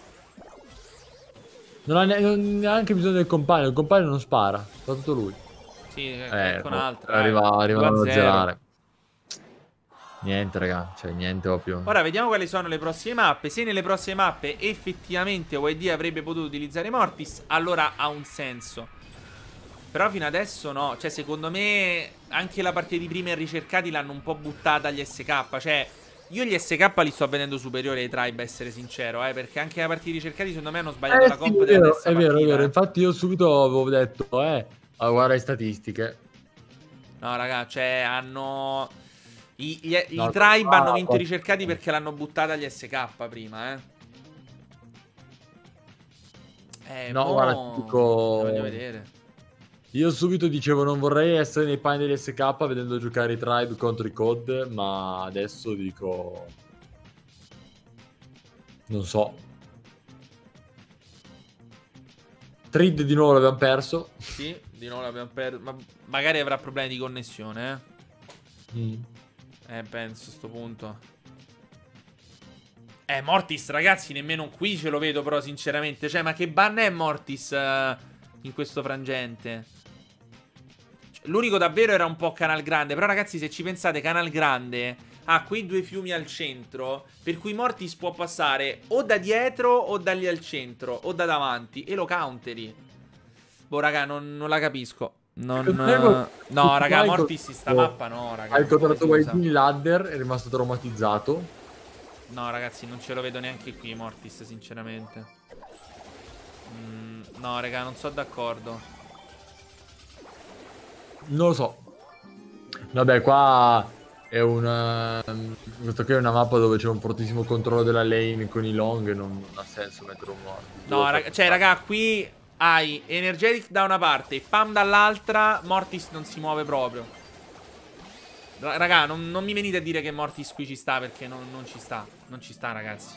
Non ha neanche bisogno del compagno, il compagno non spara, fa tutto lui. Sì, eh, con oh, altro. Arriva, eh. arriva a zerare. Niente, raga, cioè niente proprio. Ora vediamo quali sono le prossime mappe. Se nelle prossime mappe effettivamente Y D avrebbe potuto utilizzare Mortis, allora ha un senso. Però fino adesso no. Cioè secondo me anche la partita di prima e ricercati l'hanno un po' buttata agli S K. Cioè io gli S K li sto vedendo superiori ai Tribe, a essere sincero, eh, perché anche la partita di ricercati secondo me hanno sbagliato eh, la sì, comp è della vero, terza è vero, partita, è vero. eh. Infatti io subito avevo detto, eh, a guarda le statistiche. No raga, cioè hanno... I, gli, no, i Tribe ah, hanno vinto i qua... ricercati perché l'hanno buttata agli S K prima, eh. Eh, no, mo... guarda, ti dico... voglio vedere. Io subito dicevo non vorrei essere nei panni degli S K vedendo giocare i Tribe contro i C O D, ma adesso dico... Non so. Trid di nuovo l'abbiamo perso. Sì, di nuovo l'abbiamo perso. Ma magari avrà problemi di connessione, eh. Mm. Eh, penso a sto punto. Eh, Mortis, ragazzi, nemmeno qui ce lo vedo, però, sinceramente. Cioè, ma che ban è Mortis uh, in questo frangente? Cioè, l'unico davvero era un po' Canal Grande. Però, ragazzi, se ci pensate, Canal Grande ha quei due fiumi al centro, per cui Mortis può passare o da dietro o da lì al centro, o da davanti, e lo counteri. Boh, raga, non, non la capisco. Non... No, raga, Mortis in sta mappa no, raga. Ha incontrato Y D in ladder, è rimasto traumatizzato. No, ragazzi, non ce lo vedo neanche qui Mortis, sinceramente. Mm, no, raga, non sono d'accordo. Non lo so. Vabbè, qua è una... Questo qui è una mappa dove c'è un fortissimo controllo della lane con i long, non, non ha senso mettere un Mortis. No, raga, cioè, raga, qui... hai Energetic da una parte e Pam dall'altra, Mortis non si muove proprio. Raga, non, non mi venite a dire che Mortis qui ci sta, perché non, non ci sta. Non ci sta, ragazzi.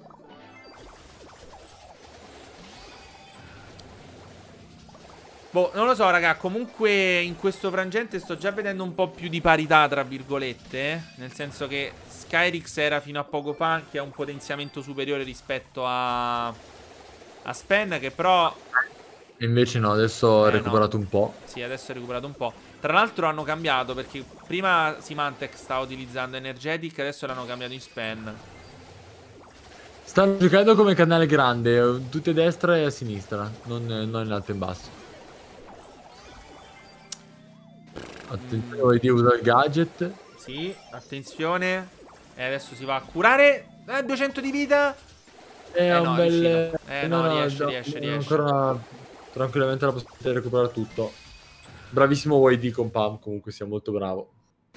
Boh, non lo so, raga. Comunque in questo frangente sto già vedendo un po' più di parità, tra virgolette, eh? Nel senso che Skyrix era fino a poco fa che ha un potenziamento superiore rispetto a... a Spen, che però... Invece no, adesso ha eh, recuperato no. un po'. Sì, adesso ha recuperato un po'. Tra l'altro hanno cambiato, perché prima Symantec stava utilizzando Energetic, adesso l'hanno cambiato in Spen. Stanno giocando come Canale Grande, tutte a destra e a sinistra, non, non in alto e in basso. Attenzione, vuoi dire usa il gadget? Sì, attenzione. E adesso si va a curare. Eh, duecento di vita. È Eh un no, è bel... riuscito. Eh no, no, riesce, no, riesce, no, riesce. ancora tranquillamente la possibilità di recuperare tutto. Bravissimo Y D con Pam, comunque sia molto bravo.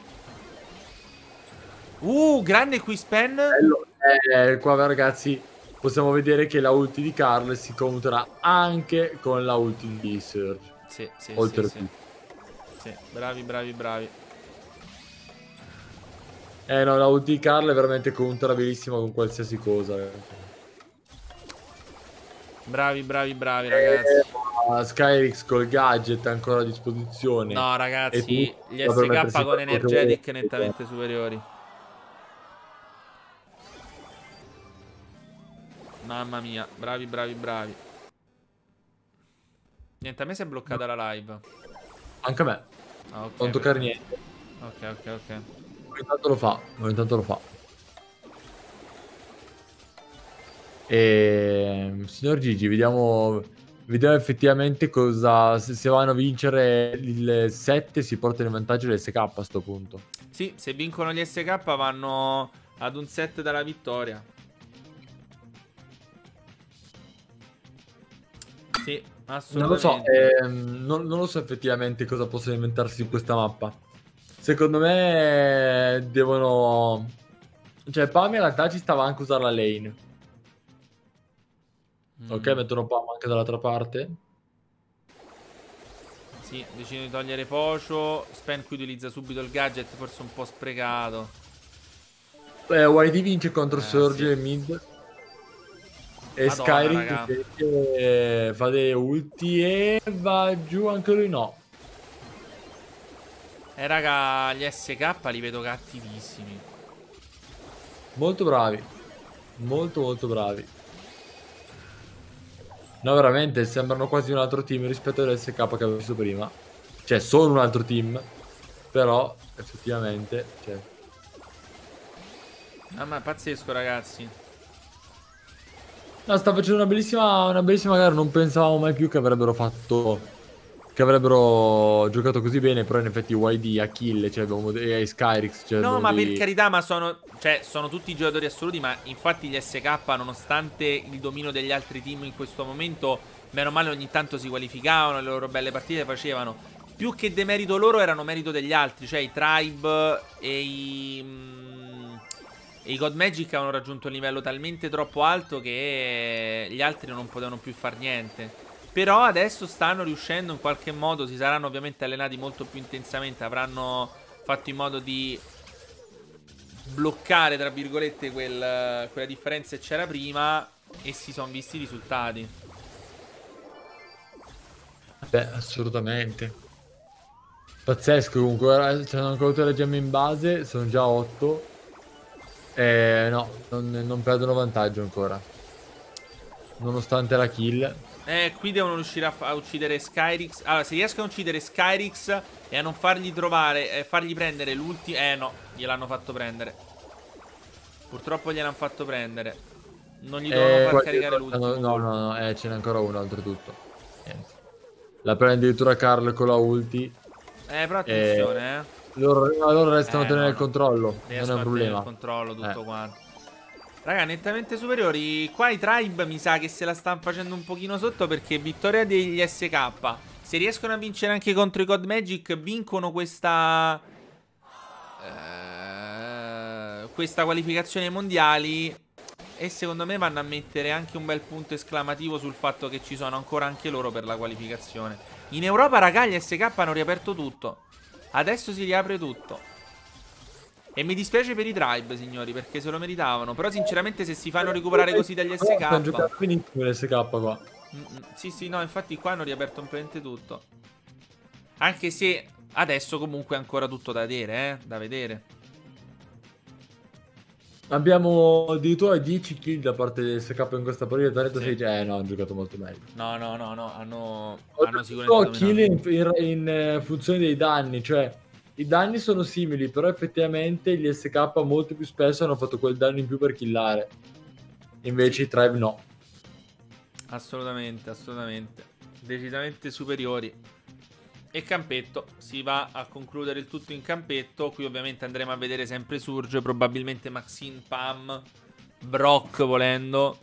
Uh, grande qui Spen. Bello. Eh, qua ragazzi possiamo vedere che la ulti di Carl si conterà anche con la ulti di Surge. Sì, sì, Oltre sì, sì. Sì, bravi, bravi, bravi. Eh no, la ulti di Carl è veramente counterabilissima con qualsiasi cosa. Bravi, bravi, bravi, ragazzi. Eh, Skyrix col gadget ancora a disposizione. No, ragazzi, e gli S K con Energetic nettamente superiori. Mamma mia, bravi, bravi, bravi. Niente, a me si è bloccata la live. Anche a me. Ah, ok. Non toccare niente. Ok, ok, ok. Ogni tanto lo fa. Ogni tanto lo fa. E... Signor Gigi, vediamo... Vediamo effettivamente cosa... Se, se vanno a vincere il sette si portano in vantaggio l'S K a sto punto. Sì, se vincono gli S K vanno ad un set dalla vittoria. Sì, assolutamente. Non lo so, ehm, non, non lo so effettivamente cosa possono inventarsi in questa mappa. Secondo me devono... Cioè, Pam in realtà ci stava anche a usare la lane. Mm. Ok, mettono Pam anche dall'altra parte. Sì, decidono di togliere Pocio. Spen qui utilizza subito il gadget, forse un po' sprecato. Eh, Y D vince contro eh, Surge sì. e mid. E Madonna, Skyrim fa delle ulti e va giù anche lui no. Eh raga, gli S K li vedo cattivissimi. Molto bravi. Molto molto bravi. No, veramente, sembrano quasi un altro team rispetto all'S K che avevo visto prima. Cioè, sono un altro team. Però, effettivamente, cioè... Ah, ma è pazzesco, ragazzi. No, sta facendo una bellissima, una bellissima gara. Non pensavamo mai più che avrebbero fatto... Che avrebbero giocato così bene. Però in effetti Y D, Achille, cioè, e Skyrix, cioè, no, ma di... per carità, ma sono... Cioè, sono tutti giocatori assoluti. Ma infatti gli S K, nonostante il dominio degli altri team in questo momento, meno male ogni tanto si qualificavano, le loro belle partite facevano. Più che demerito loro erano merito degli altri. Cioè i Tribe e i... Mh, e i God Magic avevano raggiunto un livello talmente troppo alto che gli altri non potevano più far niente. Però adesso stanno riuscendo in qualche modo. Si saranno ovviamente allenati molto più intensamente. Avranno fatto in modo di bloccare, tra virgolette, quel, quella differenza che c'era prima. E si sono visti i risultati. Beh, assolutamente. Pazzesco comunque. C'hanno ancora tutte le gemme in base. Sono già otto. Eh, no, non, non perdono vantaggio ancora. Nonostante la kill. Eh, qui devono riuscire a, a uccidere Skyrix. Allora, se riescono a uccidere Skyrix e a non fargli trovare, eh, fargli prendere l'ultimo... Eh, no, gliel'hanno fatto prendere. Purtroppo gliel'hanno fatto prendere. Non gli devono eh, far caricare l'ultimo. No, no, no, eh, ce n'è ancora uno, oltretutto. Niente. La prende addirittura Carl con la ulti. Eh, però attenzione, eh. eh. Loro, loro restano eh, a tenere no, il controllo. No. Non è un problema. Il controllo, tutto eh. quanto. Raga, nettamente superiori. Qua i Tribe mi sa che se la stanno facendo un pochino sotto, perché vittoria degli S K. Se riescono a vincere anche contro i God Magic, vincono questa eh, questa qualificazione ai mondiali. E secondo me vanno a mettere anche un bel punto esclamativo sul fatto che ci sono ancora anche loro per la qualificazione. In Europa, raga, gli S K hanno riaperto tutto. Adesso si riapre tutto. E mi dispiace per i Tribe, signori, perché se lo meritavano. Però sinceramente se si fanno recuperare così dagli S K... Stanno giocando benissimo l'S K qua. Mm -mm. Sì, sì, no, infatti qua hanno riaperto un po' tutto. Anche se adesso comunque è ancora tutto da vedere, eh, da vedere. Abbiamo addirittura dieci kill da parte dell'S K in questa partita. trentasei, Sì. Eh no, hanno giocato molto meglio. No, no, no, no, hanno, hanno sicuramente kill in, in, in eh, funzione dei danni, cioè... I danni sono simili, però effettivamente gli S K molto più spesso hanno fatto quel danno in più per killare. Invece i Tribe no. Assolutamente, assolutamente. Decisamente superiori. E campetto, si va a concludere il tutto in campetto. Qui ovviamente andremo a vedere sempre Surge, probabilmente Maxine, Pam, Brock volendo.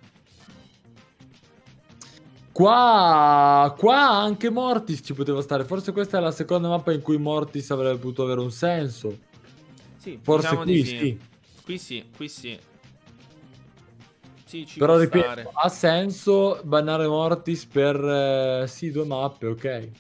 Qua, qua anche Mortis ci poteva stare. Forse questa è la seconda mappa in cui Mortis avrebbe potuto avere un senso. Sì, Forse diciamo qui di sì. sì. Qui sì, qui sì. Sì, ci Però può ripeto, stare. ha senso bannare Mortis per eh, sì, due mappe, ok.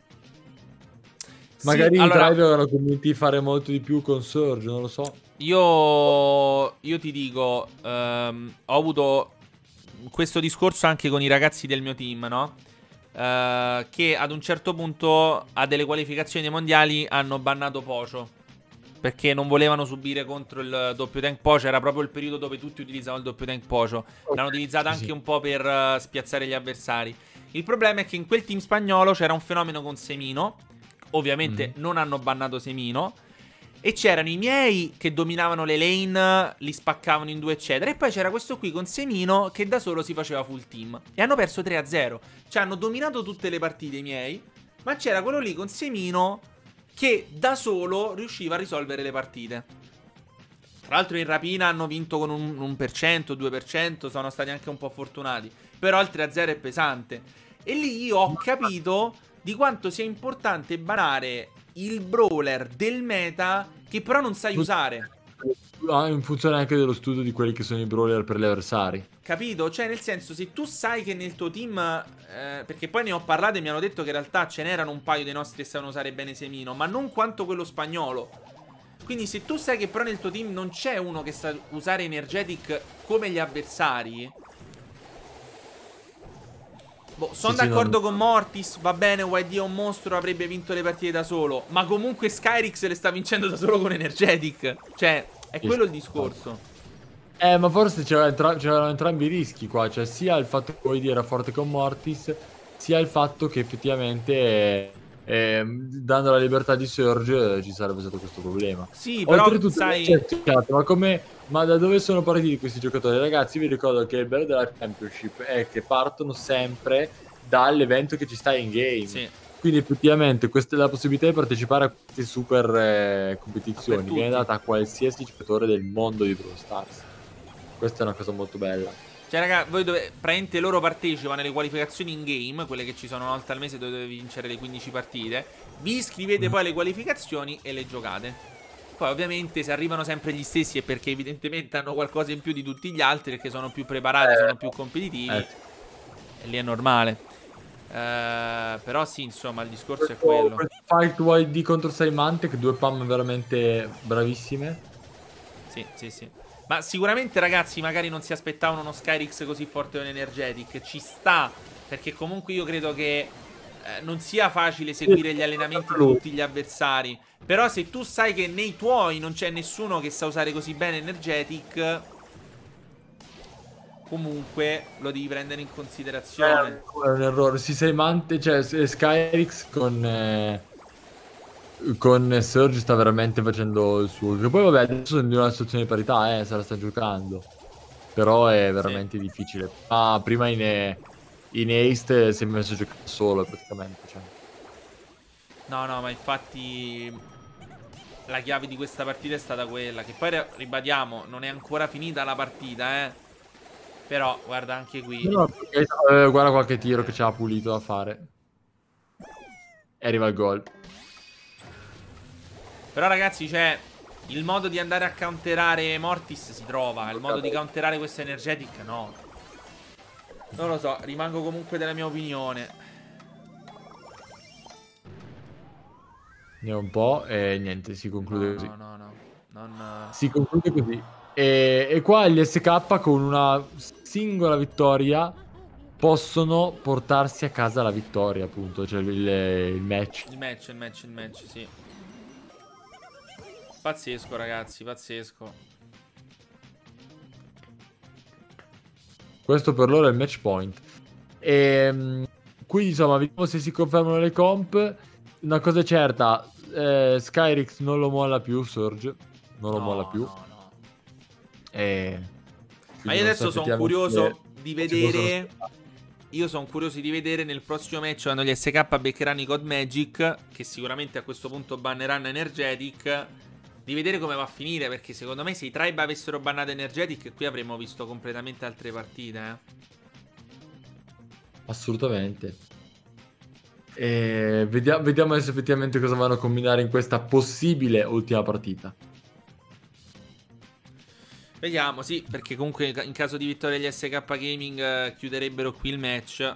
Magari sì, i allora, driver erano convinti di fare molto di più con Surge, non lo so. Io, io ti dico, ehm, ho avuto questo discorso anche con i ragazzi del mio team, no? Eh, che ad un certo punto a delle qualificazioni dei mondiali hanno bannato Pocio. Perché non volevano subire contro il doppio tank Pocio. Era proprio il periodo dove tutti utilizzavano il doppio tank Pocio. Okay, L'hanno utilizzato sì, anche sì. un po' per uh, spiazzare gli avversari. Il problema è che in quel team spagnolo c'era un fenomeno con Semino. Ovviamente Mm. non hanno bannato Semino. E c'erano i miei che dominavano le lane, li spaccavano in due eccetera. E poi c'era questo qui con Semino che da solo si faceva full team. E hanno perso tre a zero. Cioè hanno dominato tutte le partite i miei. Ma c'era quello lì con Semino che da solo riusciva a risolvere le partite. Tra l'altro in rapina hanno vinto con un uno per cento, due per cento, sono stati anche un po' fortunati. Però il tre a zero è pesante. E lì io ho capito di quanto sia importante banare il brawler del meta che però non sai usare. Ah, in funzione anche dello studio di quelli che sono i brawler per gli avversari. Capito? Cioè nel senso, se tu sai che nel tuo team eh, perché poi ne ho parlato e mi hanno detto che in realtà ce n'erano un paio dei nostri che sanno usare bene Semino, ma non quanto quello spagnolo. Quindi se tu sai che però nel tuo team non c'è uno che sa usare Energetic come gli avversari, boh, sono Sì, sì, d'accordo non- con Mortis, va bene, Y D è un mostro, avrebbe vinto le partite da solo, ma comunque Skyrix le sta vincendo da solo con Energetic. Cioè, è Sì, quello il sì. discorso. Eh, ma forse c'era entra- c'erano entrambi i rischi qua, cioè sia il fatto che Void era forte con Mortis, sia il fatto che effettivamente, eh, ehm, dando la libertà di Surge, eh, ci sarebbe stato questo problema. Sì, però Oltretutto, sai, cioè, cercato, ma come, ma da dove sono partiti questi giocatori? Ragazzi, vi ricordo che il bello della Championship è che partono sempre dall'evento che ci sta in game. sì, Quindi effettivamente questa è la possibilità di partecipare a queste super eh, per competizioni, tutti. viene data a qualsiasi giocatore del mondo di Brawl Stars. Questa è una cosa molto bella. Cioè, raga, voi dove praticamente loro partecipano alle qualificazioni in game, quelle che ci sono una volta al mese dove dovete vincere le quindici partite. Vi iscrivete Mm. poi alle qualificazioni e le giocate. Poi ovviamente se arrivano sempre gli stessi è perché evidentemente hanno qualcosa in più di tutti gli altri, perché sono più preparati, Eh, sono più competitivi. eh. E lì è normale. Eh, però sì, insomma, il discorso è Questo, quello. questo fight Y D contro Symantec, due P A M veramente bravissime. Sì, sì, sì. Ma sicuramente, ragazzi, magari non si aspettavano uno Skyrix così forte con Energetic. Ci sta, perché comunque io credo che eh, non sia facile seguire gli allenamenti di tutti gli avversari. Però se tu sai che nei tuoi non c'è nessuno che sa usare così bene Energetic, comunque lo devi prendere in considerazione. È un errore. Si Symantec, cioè se- Skyrix con... eh, con Surge sta veramente facendo il suo. Che poi vabbè, adesso sono in una situazione di parità, eh, se la sta giocando. Però è veramente difficile. Ah, prima in, eh, in Ace si è messo a giocare solo praticamente. Cioè. No, no, ma infatti la chiave di questa partita è stata quella. Che poi, ribadiamo, non è ancora finita la partita, eh. Però, guarda, anche qui. No, perché, eh, guarda qualche tiro che c'ha pulito da fare. E arriva il gol. Però, ragazzi, c'è il modo di andare a counterare Mortis si trova. Il modo di counterare questo Energetic, no. Non lo so, rimango comunque della mia opinione. Ne ho un po' e niente, si conclude No, così. no, no, no. Non... Si conclude così. E, e qua gli S K con una singola vittoria possono portarsi a casa la vittoria, appunto, cioè il, il match. Il match, il match, il match, sì. Pazzesco, ragazzi, pazzesco. Questo per loro è il match point. E quindi insomma, vediamo se si confermano le comp. Una cosa è certa, eh, Skyrix non lo molla più, Surge. Non lo No, molla più. no, no. E Ma io adesso sono curioso di vedere io sono curioso di vedere nel prossimo match, quando gli S K beccheranno i God Magic, che sicuramente a questo punto banneranno Energetic, di vedere come va a finire, perché secondo me se i Tribe avessero bannato Energetic, qui avremmo visto completamente altre partite, eh. Assolutamente. E vediamo, vediamo adesso effettivamente cosa vanno a combinare in questa possibile ultima partita. Vediamo, sì, perché comunque in caso di vittoria degli S K Gaming eh, chiuderebbero qui il match.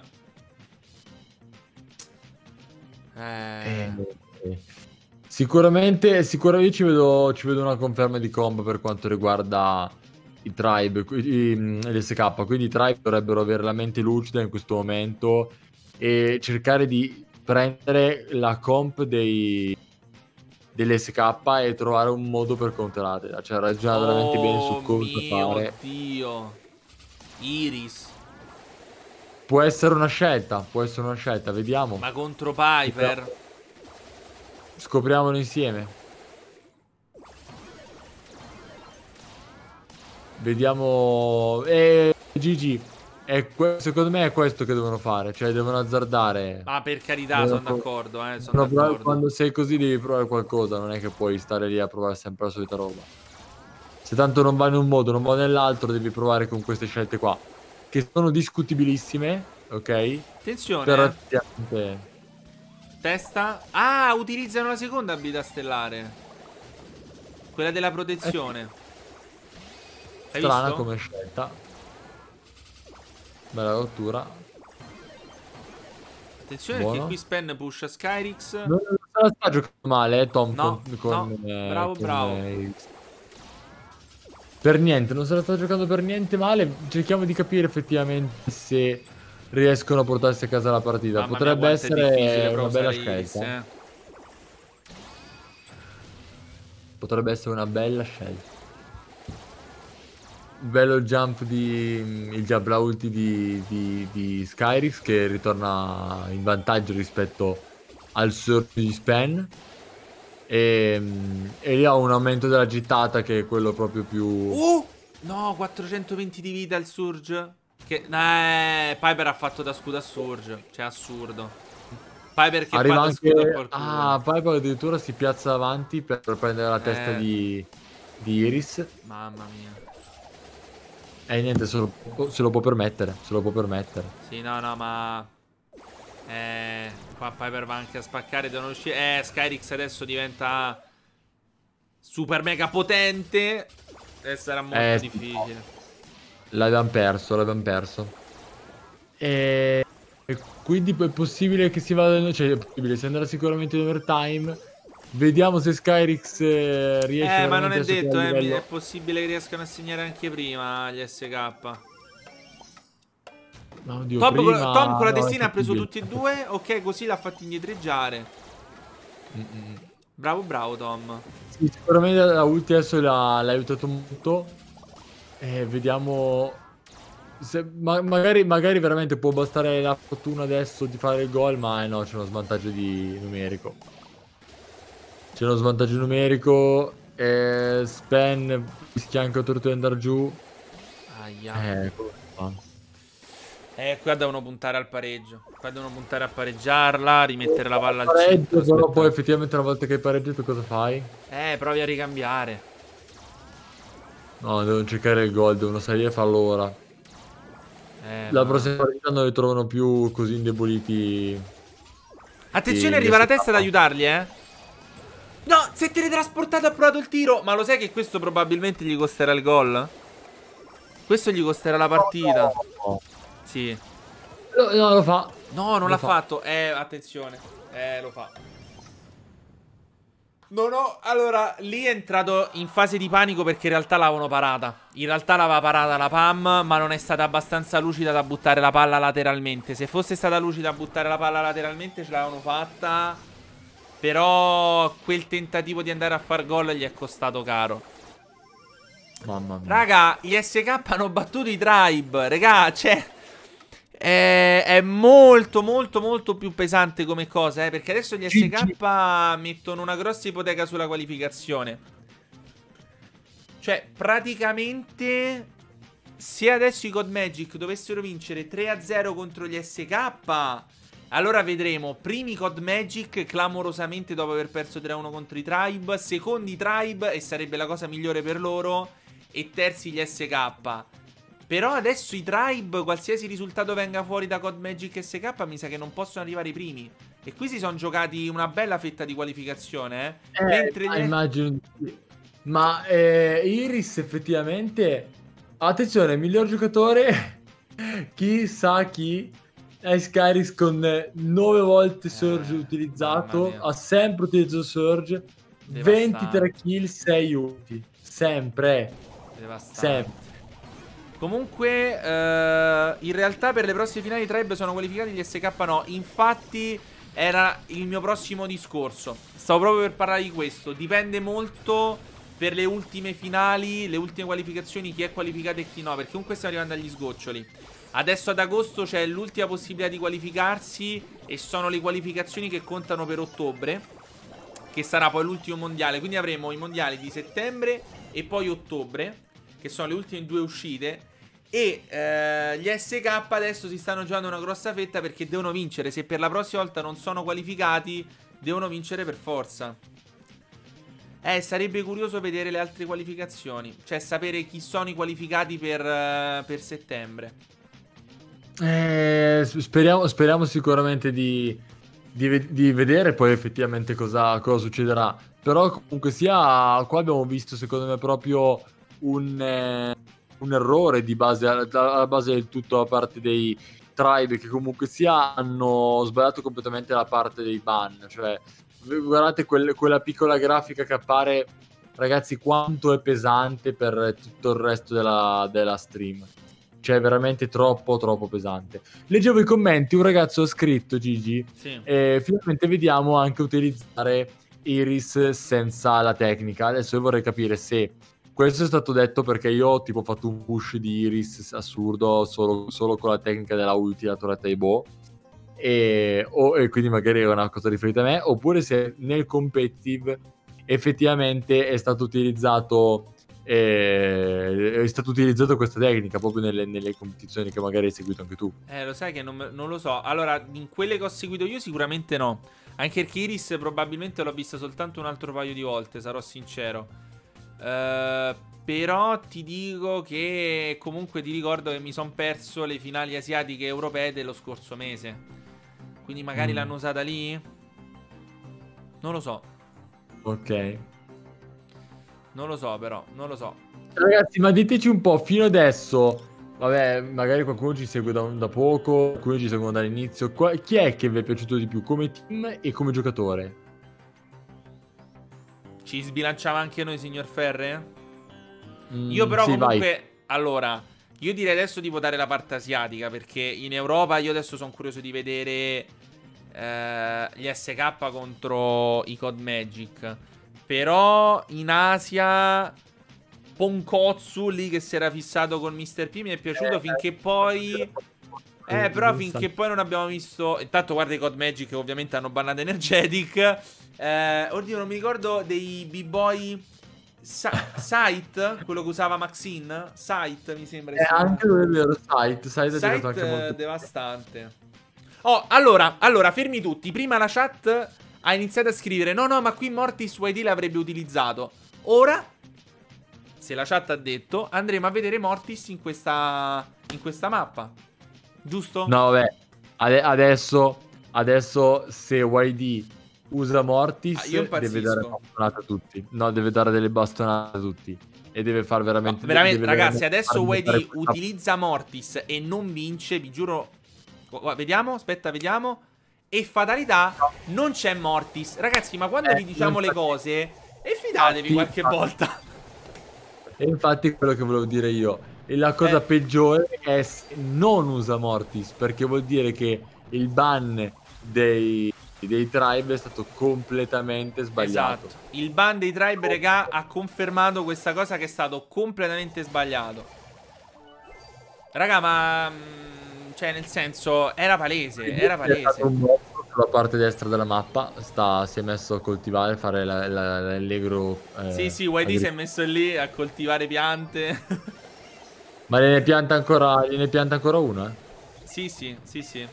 Eh... Eh, sicuramente, sicuramente ci vedo, ci vedo una conferma di combo per quanto riguarda i Tribe, i, i, gli S K. Quindi i Tribe dovrebbero avere la mente lucida in questo momento e cercare di prendere la comp dei... delle S K e trovare un modo per counterare, cioè ragionare oh, veramente bene su cosa fare. Dio. Iris. Può essere una scelta, può essere una scelta, vediamo. Ma contro Piper. Scopriamolo insieme. Vediamo. E G G. È que... Secondo me è questo che devono fare, cioè devono azzardare. Ma per carità, sono d'accordo, eh, son Però d'accordo. quando sei così devi provare qualcosa, non è che puoi stare lì a provare sempre la solita roba. Se tanto non va in un modo, non va nell'altro, devi provare con queste scelte qua, che sono discutibilissime, ok? Attenzione, Però eh. effettivamente... Testa. Ah, utilizzano la seconda abilità stellare, quella della protezione. Hai strana visto? come scelta. Bella rottura. Attenzione, Buono. perché qui Spen pusha Skyrix. Non, non se la sta giocando male, eh, Tom. No, con, con, no. eh, Bravo, con, bravo. eh, per niente, non se la sta giocando per niente male. Cerchiamo di capire effettivamente se riescono a portarsi a casa la partita. Mamma Potrebbe mia, quanto è difficile essere però una bella usare Iris, scelta. eh. Potrebbe essere una bella scelta. Bello il jump di il jump la ulti di, di, di Skyrix, che ritorna in vantaggio rispetto al surf di Spen, e, e lì ha un aumento della gittata che è quello proprio più... Uh! No, quattrocentoventi di vita il Surge. Che... Eh, Piper ha fatto da scudo a Surge. Cioè, assurdo. Piper che Arriva fa da anche... scudo a qualcuno. Ah, Piper addirittura si piazza avanti per prendere la testa Eh. di, di Iris. Mamma mia. E niente, se lo, se lo può permettere, se lo può permettere. Sì, no, no, ma... Eh, qua Piper va anche a spaccare, devono uscire. Eh, Skyrix adesso diventa super mega potente e sarà molto Eh, difficile. L'abbiamo perso, l'abbiamo perso. E... e quindi è possibile che si vada... Cioè, è possibile, si andrà sicuramente in overtime. Vediamo se Skyrix eh, riesce Eh, ma non è veramente a detto, superare eh, il livello. è possibile che riescano a segnare anche prima gli S K. No, oddio, Tom, con, prima... Tom con la no, testina è ha preso fattibile. tutti e due. Ok, così l'ha fatti indietreggiare. Mm-mm. Bravo, bravo Tom. Sì, sicuramente la ulti adesso l'ha l'ha aiutato molto. E vediamo... Se, ma, magari, magari veramente può bastare la fortuna adesso di fare il gol, ma eh no, c'è uno svantaggio di numerico. C'è uno svantaggio numerico. E Spen rischia anche oltretutto di andare giù. Aia. Eh, come fa? Eh, qua devono puntare al pareggio. Qua devono puntare a pareggiarla, rimettere la palla al Pareggio, centro. però aspetta. poi effettivamente una volta che pareggi tu cosa fai? Eh, provi a ricambiare. No, devono cercare il gol, devono salire e farlo ora. Eh, La ma- prossima partita non li trovano più così indeboliti. Attenzione, Sì, arriva la adesso testa ad fa- aiutarli, eh. No, si è teletrasportato, ha provato il tiro. Ma lo sai che questo probabilmente gli costerà il gol? Questo gli costerà la partita. No, Sì. no, no, lo fa. No, non Lo l'ha fa. fatto. Eh, attenzione. Eh, lo fa. No, no, allora, lì è entrato in fase di panico perché in realtà l'avevano parata. In realtà l'aveva parata la P A M, ma non è stata abbastanza lucida da buttare la palla lateralmente. Se fosse stata lucida a buttare la palla lateralmente ce l'avevano fatta. Però quel tentativo di andare a far gol gli è costato caro. Mamma mia. Raga, gli S K hanno battuto i Tribe. Raga, cioè... È, è molto molto molto più pesante come cosa, eh, perché adesso gli S K mettono una grossa ipoteca sulla qualificazione. Cioè praticamente se adesso i God Magic dovessero vincere tre a zero contro gli S K, allora vedremo primi God Magic clamorosamente dopo aver perso tre a uno contro i Tribe, secondi Tribe, e sarebbe la cosa migliore per loro, e terzi gli S K. Però adesso i Tribe, qualsiasi risultato venga fuori da God Magic S K, mi sa che non possono arrivare i primi. E qui si sono giocati una bella fetta di qualificazione, eh. eh Mentre ma gli... immagino. Ma eh, Iris effettivamente, attenzione, miglior giocatore chissà chi è Skyris con nove volte Surge eh, utilizzato, ha sempre utilizzato Surge, ventitré kill, sei ulti, sempre, devastante. sempre. Comunque, eh, in realtà per le prossime finali Tribe sono qualificati, gli S K no. Infatti era il mio prossimo discorso. Stavo proprio per parlare di questo. Dipende molto per le ultime finali, le ultime qualificazioni, chi è qualificato e chi no. Perché comunque stiamo arrivando agli sgoccioli. Adesso ad agosto c'è l'ultima possibilità di qualificarsi e sono le qualificazioni che contano per ottobre, che sarà poi l'ultimo mondiale. Quindi avremo i mondiali di settembre e poi ottobre, che sono le ultime due uscite. E eh, gli S K adesso si stanno giocando una grossa fetta perché devono vincere. Se per la prossima volta non sono qualificati, devono vincere per forza. Eh, sarebbe curioso vedere le altre qualificazioni, cioè sapere chi sono i qualificati per, uh, per settembre. Eh, speriamo, speriamo sicuramente di, di, di vedere poi effettivamente cosa, cosa succederà. Però comunque sia, qua abbiamo visto secondo me proprio un... Eh... un errore di base alla base del tutto da parte dei Tribe, che comunque sia hanno sbagliato completamente la parte dei ban. Cioè guardate quel, quella piccola grafica che appare, ragazzi, quanto è pesante per tutto il resto della, della stream. Cioè veramente troppo troppo pesante. Leggevo i commenti, un ragazzo ha scritto, Gigi, sì. E finalmente vediamo anche utilizzare Iris senza la tecnica. Adesso io vorrei capire se questo è stato detto perché io ho tipo fatto un push di Iris assurdo solo, solo con la tecnica della ulti, la torretta di Bo, e, o, e quindi magari è una cosa riferita a me, oppure se nel competitive effettivamente è stato utilizzato eh, è stato utilizzato questa tecnica proprio nelle, nelle competizioni che magari hai seguito anche tu. Eh, lo sai che non, non lo so. Allora, in quelle che ho seguito io sicuramente no. Anche perché Iris probabilmente l'ho vista soltanto un altro paio di volte, sarò sincero. Uh, però ti dico che comunque ti ricordo che mi sono perso le finali asiatiche e europee dello scorso mese. Quindi magari mm. l'hanno usata lì? Non lo so. Ok. Non lo so però, non lo so. Ragazzi, ma diteci un po', fino adesso, vabbè, magari qualcuno ci segue da, da poco, qualcuno ci segue dall'inizio, Qua, chi è che vi è piaciuto di più come team e come giocatore? Ci sbilanciava anche noi, signor Ferre? Mm, io però sì, comunque, vai. allora, io direi adesso di votare la parte asiatica, perché in Europa io adesso sono curioso di vedere eh, gli S K contro i God Magic. Però in Asia Ponkotsu lì che si era fissato con mister P mi è piaciuto eh, finché poi... Eh, però finché poi non abbiamo visto... Intanto guarda i God Magic che ovviamente hanno bannato Energetic. Eh, oddio, non mi ricordo dei B-Boy... Sa Sight, quello che usava Maxine. Sight mi sembra. Eh, anche lui è vero, Sight. Sight, Sight anche molto devastante. Oh, allora, allora, fermi tutti. Prima la chat ha iniziato a scrivere no, no, ma qui Mortis Y D l'avrebbe utilizzato. Ora, se la chat ha detto, andremo a vedere Mortis in questa, in questa mappa. Giusto? No, vabbè. Ade adesso, adesso se Y D usa Mortis, ah, io deve dare bastonate a tutti. No, deve dare delle bastonate a tutti. E deve far veramente... No, veramente, ragazzi, veramente adesso Y D utilizza Mortis e non vince, vi giuro... Vediamo, aspetta, vediamo. E fatalità, non c'è Mortis. Ragazzi, ma quando eh, vi diciamo le cose, e fidatevi qualche infatti, volta. E infatti quello che volevo dire io. E la cosa eh. peggiore è se non usa Mortis, perché vuol dire che il ban dei, dei Tribe è stato completamente sbagliato. Esatto. Il ban dei Tribe, regà, ha confermato questa cosa che è stato completamente sbagliato. Raga, ma... cioè, nel senso, era palese, era palese. Sulla parte destra della mappa sta, si è messo a coltivare, fare l'allegro. Eh, sì, sì, Y D si è messo lì a coltivare piante. Ma ne pianta ancora, ne pianta ancora una? Eh? Sì, sì, sì, sì.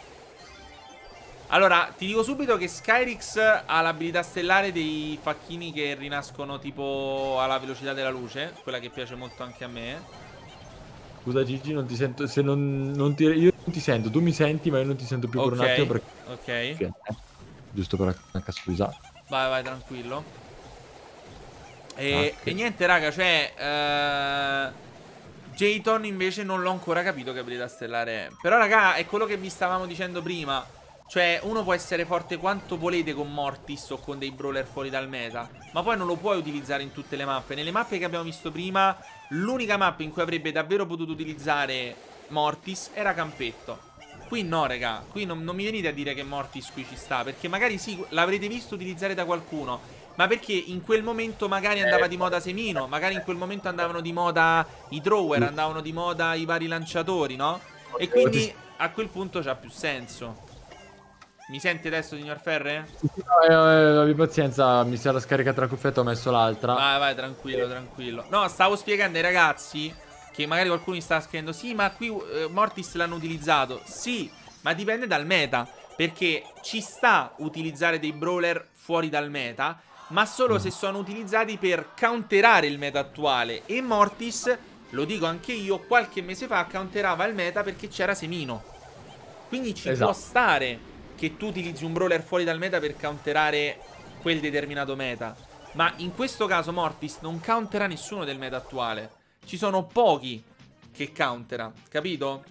Allora, ti dico subito che Skyrix ha l'abilità stellare dei facchini che rinascono tipo alla velocità della luce, quella che piace molto anche a me. Scusa Gigi, non ti sento, se non, non ti, io non ti sento, tu mi senti ma io non ti sento più per un attimo Ok, perché... ok. Eh, giusto per anche scusa. Vai, vai, tranquillo. E, Ok. e niente, raga, cioè... Eh... Jayton invece non l'ho ancora capito che abilità stellare è. Però, raga, è quello che vi stavamo dicendo prima. Cioè, uno può essere forte quanto volete con Mortis o con dei brawler fuori dal meta, ma poi non lo puoi utilizzare in tutte le mappe. Nelle mappe che abbiamo visto prima, l'unica mappa in cui avrebbe davvero potuto utilizzare Mortis era Campetto. Qui no, raga. Qui non, non mi venite a dire che Mortis qui ci sta, perché magari sì, l'avrete visto utilizzare da qualcuno, ma perché in quel momento magari andava di moda Semino, magari in quel momento andavano di moda i thrower, andavano di moda i vari lanciatori, no? E quindi a quel punto c'ha più senso. Mi sente adesso, signor Ferre? Sì, sì, no, eh, eh, abbi pazienza, mi si era scaricata la cuffietta, ho messo l'altra. Vai, vai, tranquillo, tranquillo. No, stavo spiegando ai ragazzi che magari qualcuno mi sta scrivendo: sì, ma qui eh, Mortis l'hanno utilizzato. Sì, ma dipende dal meta, perché ci sta utilizzare dei brawler fuori dal meta, ma solo Mm. se sono utilizzati per counterare il meta attuale. E Mortis, lo dico anche io, qualche mese fa counterava il meta perché c'era Semino. Quindi ci Esatto. può stare che tu utilizzi un brawler fuori dal meta per counterare quel determinato meta. Ma in questo caso Mortis non countera nessuno del meta attuale. Ci sono pochi che countera, capito?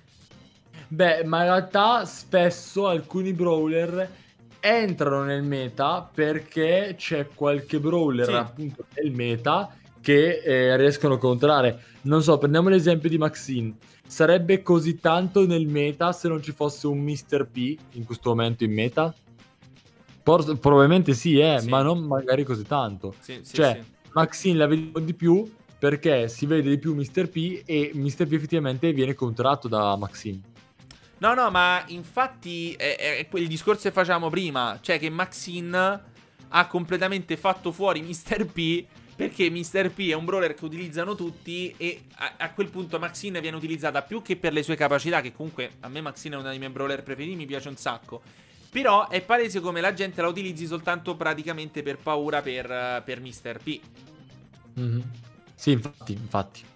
Beh, ma in realtà spesso alcuni brawler entrano nel meta perché c'è qualche brawler Sì. appunto nel meta che eh, riescono a counterare. Non so, prendiamo l'esempio di Maxine. Sarebbe così tanto nel meta se non ci fosse un mister P in questo momento in meta? Por- probabilmente sì, eh, Sì. ma non magari così tanto. Sì, sì, Cioè, sì. Maxine la vediamo di più perché si vede di più mister P e mister P effettivamente viene counterato da Maxine. No, no, ma infatti è, è quel discorso che facciamo prima. Cioè che Maxine ha completamente fatto fuori mister P, perché mister P è un brawler che utilizzano tutti. E a, a quel punto Maxine viene utilizzata più che per le sue capacità, che comunque a me Maxine è uno dei miei brawler preferiti, mi piace un sacco. Però è palese come la gente la utilizzi soltanto praticamente per paura per, per mister P. Mm-hmm. Sì, infatti, infatti.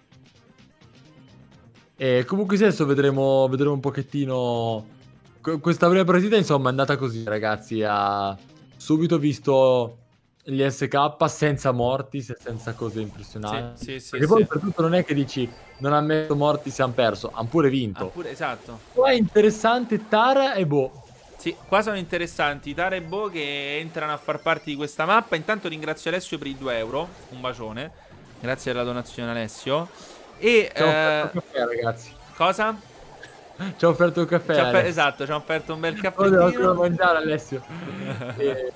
E comunque sì, adesso vedremo, vedremo un pochettino. Questa prima partita, insomma, è andata così, ragazzi. Ha subito visto gli S K senza Mortis e senza cose impressionanti. Sì, sì, sì. Perché sì. poi, soprattutto, non è che dici non ha messo Mortis e hanno perso, hanno pure vinto. Ah, pure, esatto. Qua è interessante Tara e Bo. Sì, qua sono interessanti Tara e Bo che entrano a far parte di questa mappa. Intanto ringrazio Alessio per i due euro. Un bacione. Grazie per la donazione, Alessio. E Ci ha eh, offerto un caffè, ragazzi. cosa? Ci ha offerto un caffè. Ci ha offer- Alessio. esatto, ci ha offerto un bel Oh, devo ancora caffettino. mangiare, Alessio. e,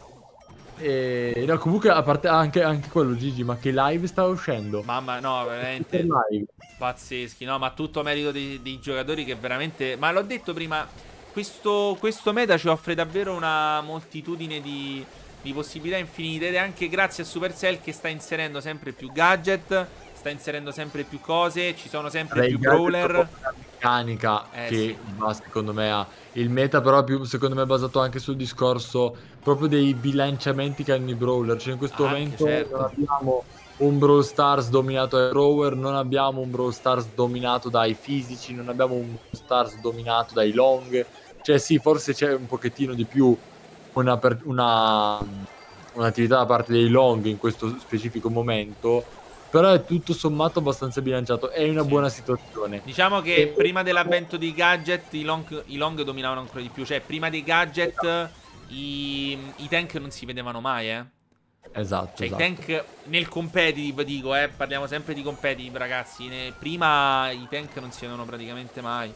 e, no, comunque, a parte anche, anche quello, Gigi, ma che live sta uscendo? Mamma, no, veramente Live. pazzeschi. No, ma tutto merito dei, dei giocatori che veramente... Ma l'ho detto prima, questo, questo meta ci offre davvero una moltitudine di, di possibilità infinite. Ed è anche grazie a Supercell che sta inserendo sempre più gadget, sta inserendo sempre più cose, ci sono sempre Ray più Gadget brawler. è proprio una meccanica Eh, che sì. va, secondo me, a il meta, però più, secondo me, è basato anche sul discorso proprio dei bilanciamenti che hanno i brawler. Cioè in questo Anche, momento certo. non abbiamo un Brawl Stars dominato dai thrower, non abbiamo un Brawl Stars dominato dai fisici, non abbiamo un Brawl Stars dominato dai long. Cioè sì, forse c'è un pochettino di più una, per, una un'attività da parte dei long in questo specifico momento, però è tutto sommato abbastanza bilanciato, è una Sì. buona situazione. Diciamo che E- prima dell'avvento dei gadget i long, i long dominavano ancora di più. Cioè prima dei gadget i, i tank non si vedevano mai, eh. Esatto, Cioè esatto. i tank nel competitive, dico, eh, parliamo sempre di competitive, ragazzi. Ne- prima i tank non si vedono praticamente mai.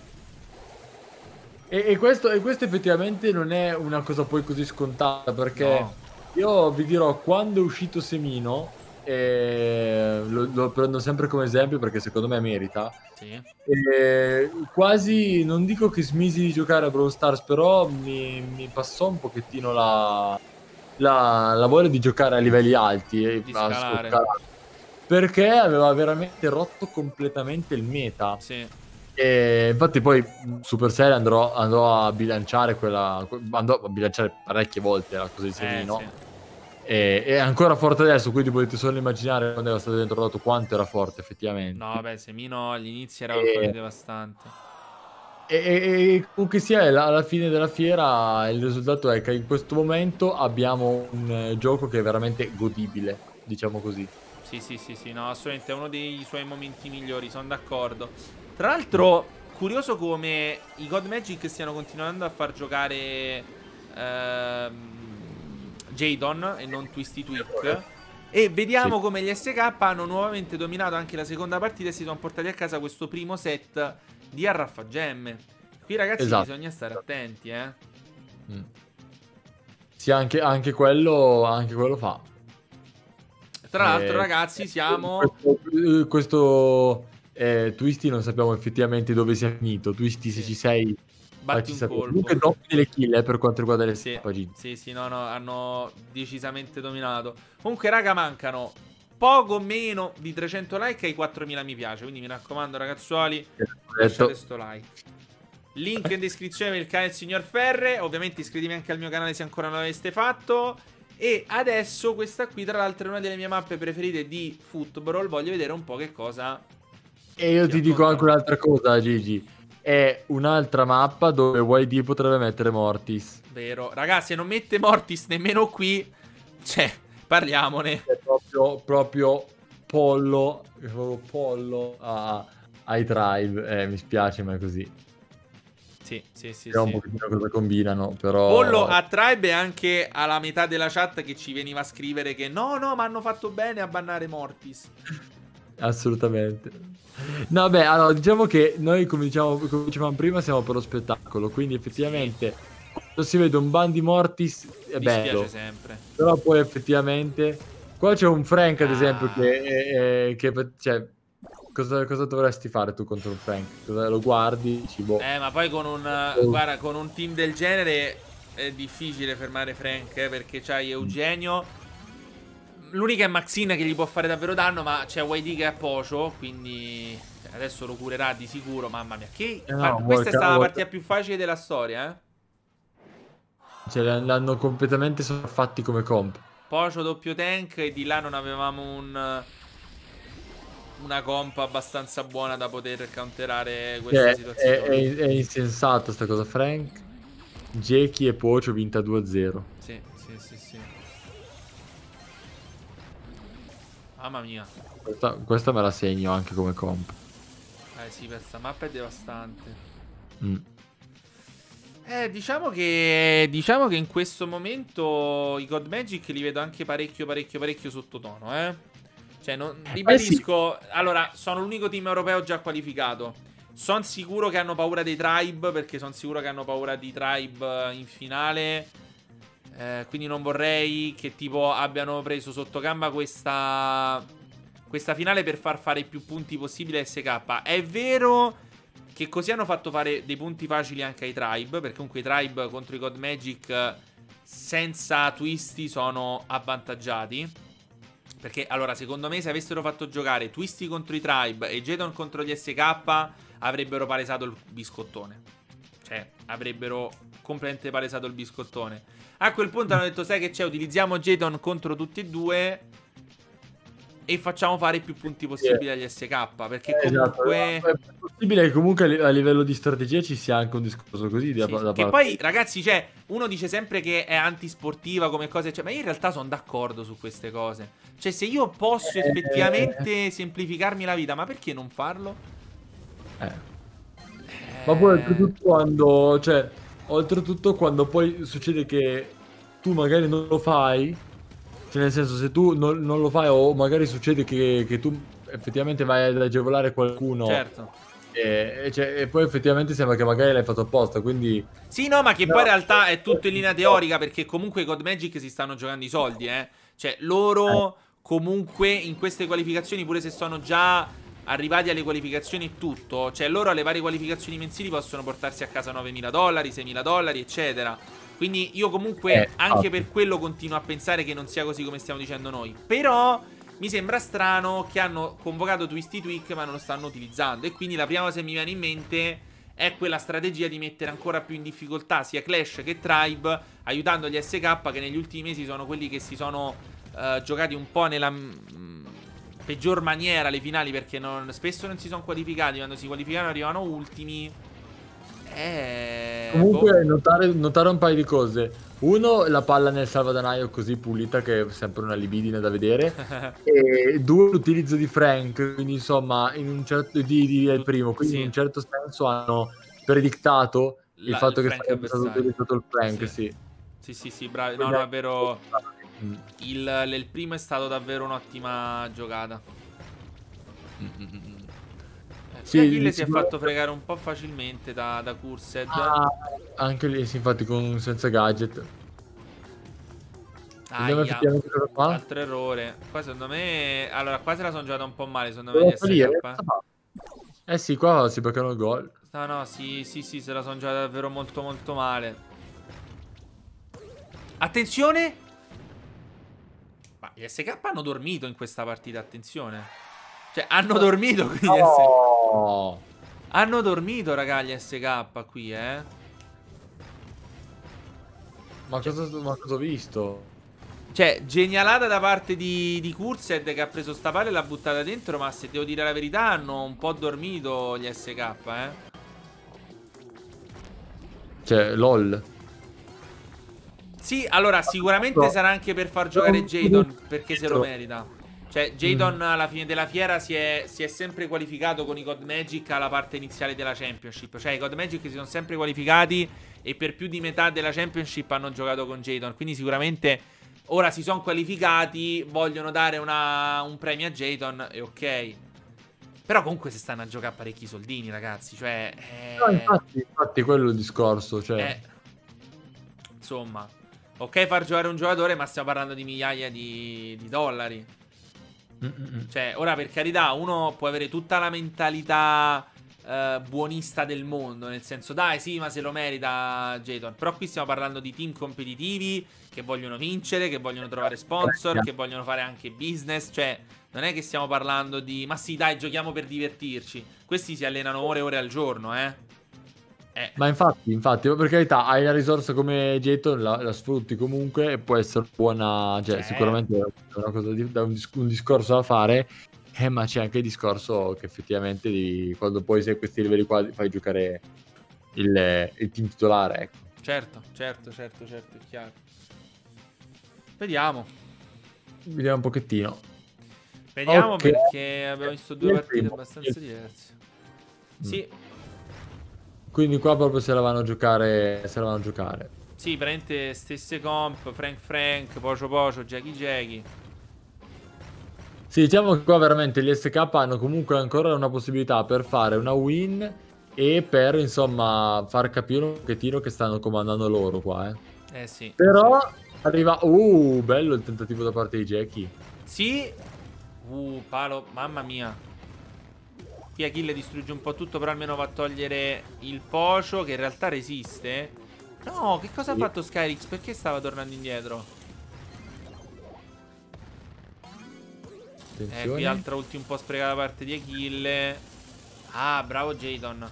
E, e questo, e questo effettivamente non è una cosa poi così scontata, perché No. io vi dirò, quando è uscito Semino, eh, lo, lo prendo sempre come esempio perché secondo me merita, Sì. e quasi, non dico che smisi di giocare a Brawl Stars, però mi, mi passò un pochettino la, la, la voglia di giocare a livelli alti, e Di a scalare. scoccare. perché aveva veramente rotto completamente il meta. Sì. E infatti poi Supercell andrò, andrò a bilanciare quella, andrò a bilanciare parecchie volte la cosa di Semino. Eh, sì. E è ancora forte adesso, quindi potete solo immaginare quando era stato introdotto quanto era forte effettivamente. No, beh, Semino all'inizio era E- qualcosa di devastante. E, e- e comunque sia, alla alla fine della fiera il risultato è che in questo momento abbiamo un eh, gioco che è veramente godibile, diciamo così. Sì, sì, sì, sì, no, assolutamente è uno dei suoi momenti migliori, sono d'accordo. Tra l'altro, curioso come i God Magic stiano continuando a far giocare ehm, Jadon e non Twisty Twig. E vediamo Sì. come gli S K hanno nuovamente dominato anche la seconda partita e si sono portati a casa questo primo set di Arraffagemme. Qui ragazzi Esatto. bisogna stare attenti, eh. Mm. Sì, anche, anche quello, anche quello fa. Tra l'altro Eh, ragazzi siamo... Questo, questo eh, Twisty non sappiamo effettivamente dove sia finito. Twisty, se Sì. ci sei, Batti facci un sapere. colpo. Comunque doppio delle kill eh, per quanto riguarda le Sì, pagine. sì, sì, no, no, hanno decisamente dominato. Comunque, raga, mancano poco meno di trecento like ai quattromila mi piace. Quindi mi raccomando, ragazzuoli, lasciate sto like. Link in descrizione per il canale del signor Ferre. Ovviamente iscrivetevi anche al mio canale se ancora non l'aveste fatto. E adesso questa qui, tra l'altro, è una delle mie mappe preferite di football. Voglio vedere un po' che cosa... E io ti dico anche un'altra cosa, Gigi. È un'altra mappa dove Y D potrebbe mettere Mortis. Vero. Ragazzi, se non mette Mortis nemmeno qui, cioè, parliamone. È proprio, proprio pollo, proprio pollo a, ai Tribe. Eh, mi spiace, ma è così. Sì, sì, sì, Vediamo sì. un pochettino cosa combinano, però... Pollo a Tribe e anche alla metà della chat che ci veniva a scrivere che no, no, ma hanno fatto bene a bannare Mortis. Assolutamente. No, beh, allora, diciamo che noi, come diciamo, come dicevamo prima, siamo per lo spettacolo, quindi effettivamente quando si vede un ban di Mortis è Dispiace bello, sempre. però poi effettivamente qua c'è un Frank ad Ah. esempio che, è- è- che cioè, cosa, cosa dovresti fare tu contro un Frank? Cosa- Lo guardi, dici, boh. Eh, ma poi con un, Oh. guarda, con un team del genere è difficile fermare Frank, eh, perché c'hai Eugenio. L'unica è Maxine che gli può fare davvero danno, ma c'è Y D che è a Pocio, quindi adesso lo curerà di sicuro. Mamma mia, che... Eh no, Guarda, questa vuoi è stata la ca- partita più facile della storia, eh. Cioè, l'hanno completamente sopraffatti come comp. Pocio doppio tank e di là non avevamo un... una comp abbastanza buona da poter counterare questa Cioè, è, situazione. è, è insensato sta cosa. Frank, Jackie e Pocio vinta due a zero. Sì, sì, sì, sì. Mamma mia. Questa, questa me la segno anche come comp. Eh sì, questa mappa è devastante. Mm. Eh, diciamo che diciamo che in questo momento i God Magic li vedo anche parecchio, parecchio, parecchio sottotono, eh. Cioè, non, ribadisco, allora, sono l'unico team europeo già qualificato. Sono sicuro che hanno paura dei Tribe, perché sono sicuro che hanno paura di Tribe in finale. Eh, quindi non vorrei che tipo abbiano preso sotto gamba questa questa finale per far fare i più punti possibili a S K. È vero che così hanno fatto fare dei punti facili anche ai Tribe, perché comunque i Tribe contro i God Magic senza Twisty sono avvantaggiati. Perché allora secondo me se avessero fatto giocare Twisty contro i Tribe e Jadon contro gli S K avrebbero palesato il biscottone. Cioè avrebbero completamente palesato il biscottone. A quel punto hanno detto sai che c'è, utilizziamo Jadon contro tutti e due e facciamo fare i più punti possibili agli S K. Perché comunque esatto. È possibile che comunque a li- a livello di strategia ci sia anche un discorso così da, sì, da che parte- poi ragazzi cioè uno dice sempre che è antisportiva come cose, cioè, ma io in realtà sono d'accordo su queste cose. Cioè se io posso Eh. effettivamente semplificarmi la vita, ma perché non farlo? Eh. Ma poi oltretutto quando, cioè, oltretutto quando poi succede che tu magari non lo fai, cioè nel senso se tu non, non lo fai o magari succede che, che tu effettivamente vai ad agevolare qualcuno Certo. e, e cioè, e poi effettivamente sembra che magari l'hai fatto apposta, quindi... Sì, no, ma che No. poi in realtà è tutto in linea teorica, perché comunque i God Magic si stanno giocando i soldi, eh. Cioè, loro comunque in queste qualificazioni, pure se sono già arrivati alle qualificazioni e tutto, cioè loro alle varie qualificazioni mensili possono portarsi a casa novemila dollari, seimila dollari, eccetera. Quindi io comunque, Eh, anche infatti. per quello continuo a pensare che non sia così come stiamo dicendo noi. Però mi sembra strano che hanno convocato Twisty Twig ma non lo stanno utilizzando. E quindi la prima cosa che mi viene in mente è quella strategia di mettere ancora più in difficoltà sia Clash che Tribe, aiutando gli S K che negli ultimi mesi sono quelli che si sono uh, giocati un po' nella mh, peggior maniera le finali, perché non, spesso non si sono qualificati, quando si qualificano arrivano ultimi. Eh, Comunque boh. notare, notare un paio di cose. Uno, la palla nel salvadanaio così pulita che è sempre una libidine da vedere. E due, l'utilizzo di Frank, quindi insomma in un certo di, di è il primo, quindi sì. in un certo senso hanno predictato il La, fatto il che sarebbe stato utilizzato il Frank, sì. Sì, sì, sì, bravi. No, no, è vero. Il, il primo è stato davvero un'ottima giocata. Mm-mm. Sì, Achille si è fatto fregare un po' facilmente da, da Cursed. Ah, anche lì, sì, infatti, con senza gadget. Aia, effettivamente cosa fa. altro errore. Qua secondo me... Allora, qua se la sono giocata un po' male, secondo me, gli S K. Eh sì, qua si beccano il gol. No, no, sì, sì, sì, se la sono giocata davvero molto, molto male. Attenzione! Ma gli S K hanno dormito in questa partita, attenzione. Cioè, hanno dormito qui gli S K. Hanno dormito, raga, gli S K qui, eh. Ma, cioè, cosa, ma cosa ho visto? Cioè, genialata da parte di, di Cursed, che ha preso sta palla e l'ha buttata dentro. Ma se devo dire la verità, hanno un po' dormito gli S K, eh. Cioè, lol. Sì, allora, sicuramente no. sarà anche per far giocare Jadon, perché se lo merita. Cioè, Jadon mm. alla fine della fiera si è, si è sempre qualificato con i God Magic alla parte iniziale della Championship. Cioè, i God Magic si sono sempre qualificati e per più di metà della Championship hanno giocato con Jadon. Quindi sicuramente ora si sono qualificati, vogliono dare una, un premio a Jadon e ok. Però comunque si stanno a giocare parecchi soldini, ragazzi. Cioè, eh... no, infatti, infatti quello è il discorso, cioè... Eh... Insomma, ok far giocare un giocatore, ma stiamo parlando di migliaia di, di dollari. Mm-mm. Cioè, ora per carità, uno può avere tutta la mentalità eh, buonista del mondo, nel senso, dai, sì, ma se lo merita Jadon. Però qui stiamo parlando di team competitivi che vogliono vincere, che vogliono trovare sponsor, che vogliono fare anche business. Cioè, non è che stiamo parlando di, ma sì, dai, giochiamo per divertirci. Questi si allenano ore e ore al giorno, eh. Eh. Ma infatti, infatti, per carità, hai la risorsa come Jadon, la, la sfrutti comunque e può essere buona, cioè, cioè. Sicuramente è una cosa di, da un, dis un discorso da fare, eh, ma c'è anche il discorso che effettivamente di, quando poi sei a questi livelli qua fai giocare il, il team titolare, ecco. Certo, certo, certo, certo, è chiaro. Vediamo. Vediamo un pochettino. Vediamo, okay. Perché abbiamo visto due partite abbastanza diverse. Mm. Sì. Quindi qua proprio se la vanno a giocare, se la vanno a giocare. Sì, praticamente stesse comp, Frank Frank, Pocio Pocio, Jackie Jackie. Sì, diciamo che qua veramente gli S K hanno comunque ancora una possibilità per fare una win e per, insomma, far capire un pochettino che stanno comandando loro qua, eh. Eh sì. Però sì. arriva... Uh, bello il tentativo da parte di Jackie. Sì. Uh, palo, mamma mia. Qui Achille distrugge un po' tutto, però almeno va a togliere il Pocio, che in realtà resiste. No, che cosa sì. ha fatto Skyrix? Perché stava tornando indietro? Attenzione. Eh, qui altra ulti un po' sprecata da parte di Achille. Ah, bravo Jadon.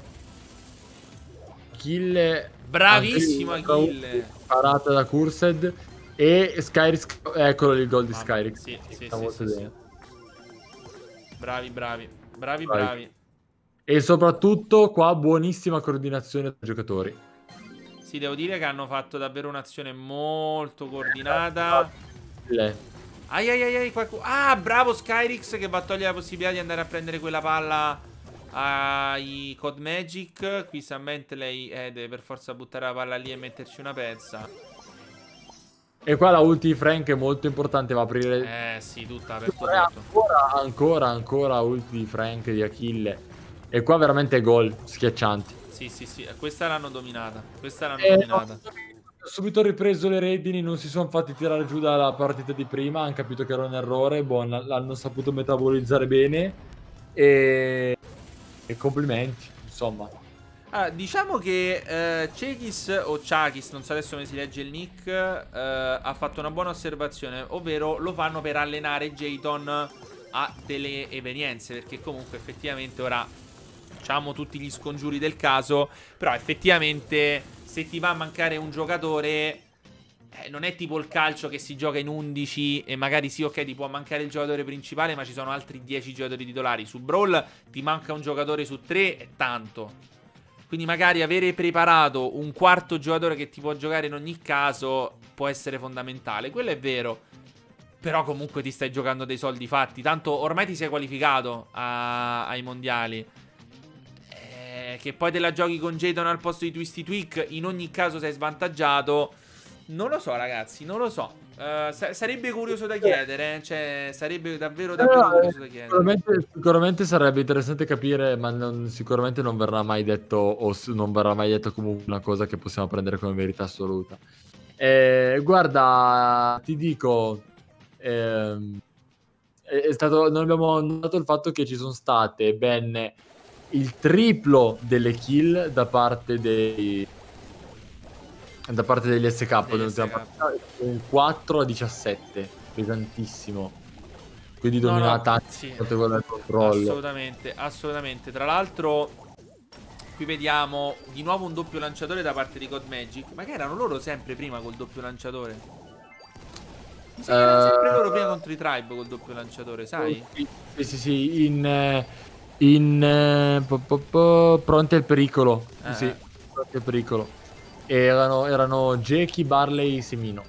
Achille... Bravissimo Achille. Parata da Cursed. E Skyrix... Eccolo il gol di ah, Skyrix. Sì, sì, sì, sì, sì. Bravi, bravi. Bravi, Vai. bravi. E soprattutto qua buonissima coordinazione dei giocatori. Sì, devo dire che hanno fatto davvero un'azione molto coordinata. Le. Ai ai ai ai qualcuno... Ah, bravo Skyrix che va a togliere la possibilità di andare a prendere quella palla ai Code Magic. Qui Sam Bentley eh, deve per forza buttare la palla lì e metterci una pezza. E qua la ulti di Frank è molto importante, va a aprire... Eh sì, tutta per tutto. Ancora, ancora, ancora ulti di Frank, di Achille. E qua veramente gol, schiaccianti. Sì, sì, sì, questa l'hanno dominata. Questa l'hanno eh, dominata. No, subito ripreso le redini, non si sono fatti tirare giù dalla partita di prima, hanno capito che era un errore, boh, l'hanno saputo metabolizzare bene. E... e complimenti, insomma. Ah, diciamo che eh, Chekis o Chakis, non so adesso come si legge il nick, eh, ha fatto una buona osservazione, ovvero lo fanno per allenare Jayton a delle evenienze, perché comunque effettivamente ora facciamo tutti gli scongiuri del caso, però effettivamente se ti va a mancare un giocatore, eh, non è tipo il calcio che si gioca in undici e magari sì, ok, ti può mancare il giocatore principale, ma ci sono altri dieci giocatori titolari. Su Brawl ti manca un giocatore su tre, è tanto. Quindi magari avere preparato un quarto giocatore che ti può giocare in ogni caso può essere fondamentale. Quello è vero. Però comunque ti stai giocando dei soldi fatti. Tanto ormai ti sei qualificato a, ai mondiali. Eh, che poi te la giochi con Jayton al posto di Twisty Tweak. In ogni caso sei svantaggiato. Non lo so ragazzi, non lo so. Uh, sa- sarebbe curioso da chiedere, eh? Cioè sarebbe davvero davvero Però, eh, curioso da chiedere. Sicuramente, sicuramente sarebbe interessante capire, ma non- sicuramente non verrà mai detto, o s- non verrà mai detto comunque una cosa che possiamo prendere come verità assoluta. Eh, guarda, ti dico, ehm, è, è stato, non abbiamo notato il fatto che ci sono state ben il triplo delle kill da parte dei da parte degli S K, Degli dove S K. partita, un quattro a diciassette, pesantissimo. Quindi No, dominata no, anche sì, per quanto riguarda il controllo. assolutamente, assolutamente. Tra l'altro, qui vediamo di nuovo un doppio lanciatore da parte di God Magic. Ma che erano loro sempre prima col doppio lanciatore? Mi sa che erano sempre loro prima contro i Tribe col doppio lanciatore, sai? Sì, sì, sì, sì, in... eh, in eh, po- po- po- pronti al pericolo. Eh, Sì, eh. pronti al pericolo. Erano, erano Jackie, Barley, Semino.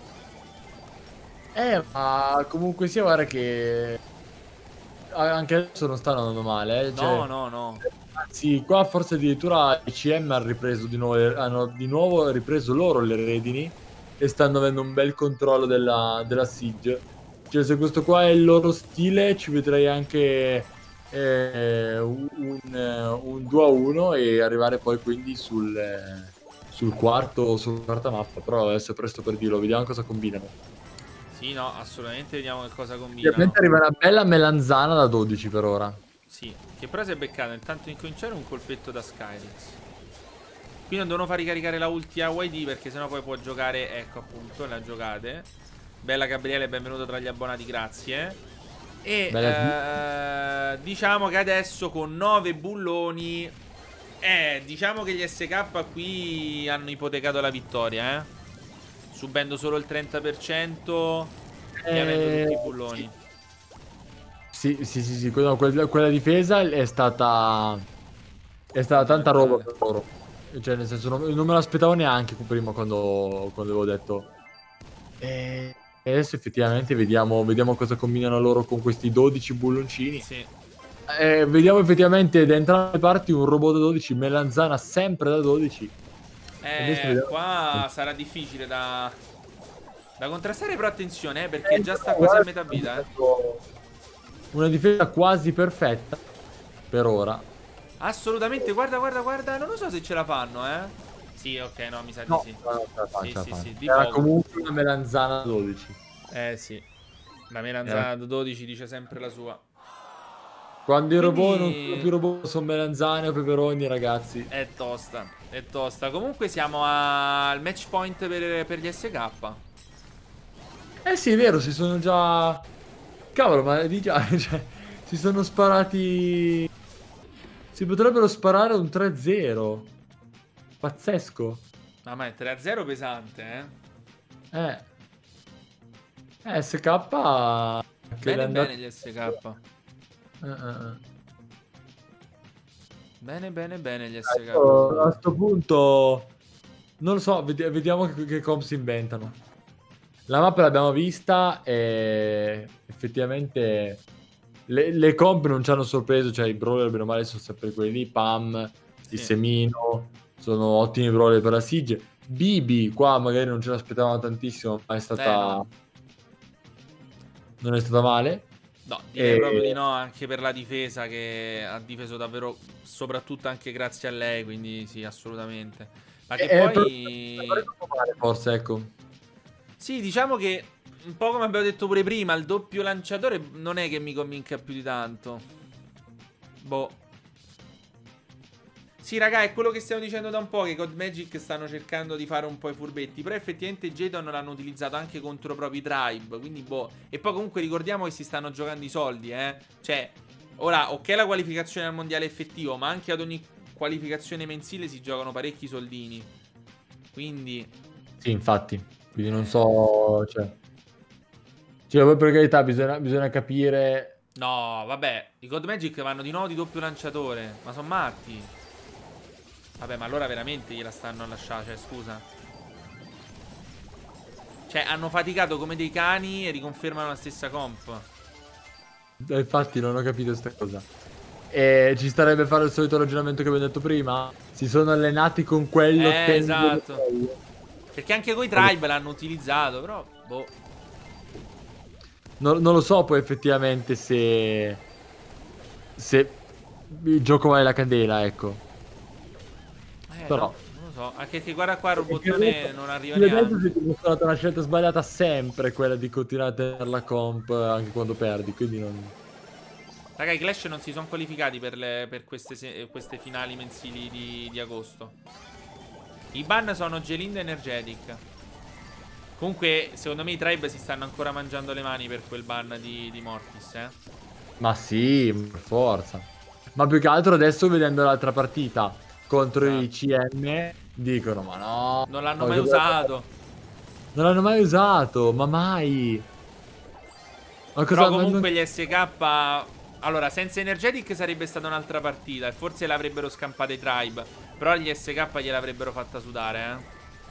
Eh, ma comunque sia, guarda che anche adesso non stanno andando male, eh. Cioè, No, no, no. anzi, qua forse addirittura i C M hanno ripreso di nuovo, hanno di nuovo ripreso loro le redini e stanno avendo un bel controllo della, della Siege. Cioè, se questo qua è il loro stile, ci vedrei anche eh, un, un due a uno e arrivare poi quindi sul, eh, sul quarto, sulla quarta mappa. Però adesso è presto per dirlo, vediamo cosa combinano. Sì, no, assolutamente vediamo che cosa combinano. Ovviamente arriva una bella melanzana da dodici per ora. Sì, che però si è beccato intanto in cominciare un colpetto da Skyrix. Qui non devono far ricaricare la ulti a Y D perché sennò poi può giocare, ecco appunto, le giocate. Bella Gabriele, benvenuto tra gli abbonati, grazie. E eh, diciamo che adesso con nove bulloni, eh, diciamo che gli S K qui hanno ipotecato la vittoria, eh. Subendo solo il trenta per cento e avendo tutti i bulloni. Sì, sì, sì, sì, no, quella, quella difesa è stata è stata tanta roba per loro. Cioè, nel senso, non, non me l'aspettavo neanche prima quando, quando avevo detto. E adesso effettivamente vediamo, vediamo cosa combinano loro con questi dodici bulloncini. Sì. Eh, vediamo effettivamente da entrambe le parti un robot da dodici, melanzana sempre da dodici. Eh, qua sarà difficile da, da contrastare, però attenzione, eh, perché già sta quasi a metà vita, eh. Una difesa quasi perfetta per ora. Assolutamente, guarda, guarda, guarda. Non lo so se ce la fanno, eh. Sì, ok, no, mi sa di No, sì. no, no, ce la fa, Sì, ce la sì, fa. sì, di Era poco. comunque una melanzana da dodici. Eh sì, la melanzana da dodici dice sempre la sua. Quando i Quindi... robot non sono più robot, sono melanzane o peperoni, ragazzi. È tosta, è tosta. Comunque siamo al match point per, per gli S K. Eh sì, è vero, si sono già... Cavolo, ma di già, cioè, si sono sparati... Si potrebbero sparare un tre zero. Pazzesco. No, ma è tre a zero pesante, eh. Eh. Eh, S K... Bene, andato... bene gli S K. Eh, eh, eh. Bene, bene, bene gli S K. Ecco, a sto punto... Non lo so, ved- vediamo che, che comp si inventano. La mappa l'abbiamo vista e effettivamente le, le comp non ci hanno sorpreso, cioè i brawler bene o male sono sempre quelli lì, Pam, Sì. il Semino, sono ottimi brawler per la Siege. Bibi qua magari non ce l'aspettavamo tantissimo, ma è stata... Beh, no. Non è stata male. No, direi E- proprio di no, anche per la difesa che ha difeso davvero, soprattutto anche grazie a lei, quindi sì, assolutamente. Ma che Eh, poi... però- però troppo male, forse, ecco. Sì, diciamo che un po' come abbiamo detto pure prima, il doppio lanciatore non è che mi convinca più di tanto. Boh. Sì, raga, è quello che stiamo dicendo da un po', che i God Magic stanno cercando di fare un po' i furbetti. Però effettivamente Jadon l'hanno utilizzato anche contro i propri tribe. Quindi boh. E poi comunque ricordiamo che si stanno giocando i soldi, eh. Cioè, ora, ok la qualificazione al mondiale effettivo, ma anche ad ogni qualificazione mensile si giocano parecchi soldini. Quindi Sì, infatti. Quindi non so, cioè... Cioè, poi per carità bisogna, bisogna capire... no, vabbè, i God Magic vanno di nuovo di doppio lanciatore. Ma sono matti. Vabbè, ma allora veramente gliela stanno a lasciare, cioè, scusa. Cioè, hanno faticato come dei cani e riconfermano la stessa comp. Eh, Infatti non ho capito questa cosa. E ci starebbe fare il solito ragionamento che abbiamo detto prima. Si sono allenati con quello. Eh, tendono esatto. quello. Perché anche coi tribe l'hanno utilizzato, però, boh. Non, non lo so poi effettivamente se... Se il gioco vale la candela, ecco. Eh, Però... no, non lo so. Anche che guarda qua il Perché robottone non arriva io neanche. penso che sia stata una scelta sbagliata sempre quella di continuare a tenere la comp anche quando perdi, quindi non... Raga, i Clash non si sono qualificati per, le, per queste, se- queste finali mensili di, di agosto. I ban sono Gelind e Energetic. Comunque, secondo me i tribe si stanno ancora mangiando le mani per quel ban di, di Mortis, eh. Ma sì, per forza. Ma più che altro adesso vedendo l'altra partita contro Esatto. i C M dicono ma no. Non l'hanno ma mai cosa- usato. Non l'hanno mai usato, ma mai. Ma cosa Però ma comunque non- gli S K... Allora, senza Energetic sarebbe stata un'altra partita e forse l'avrebbero scampata i tribe. Però gli S K gliel'avrebbero fatta sudare, eh.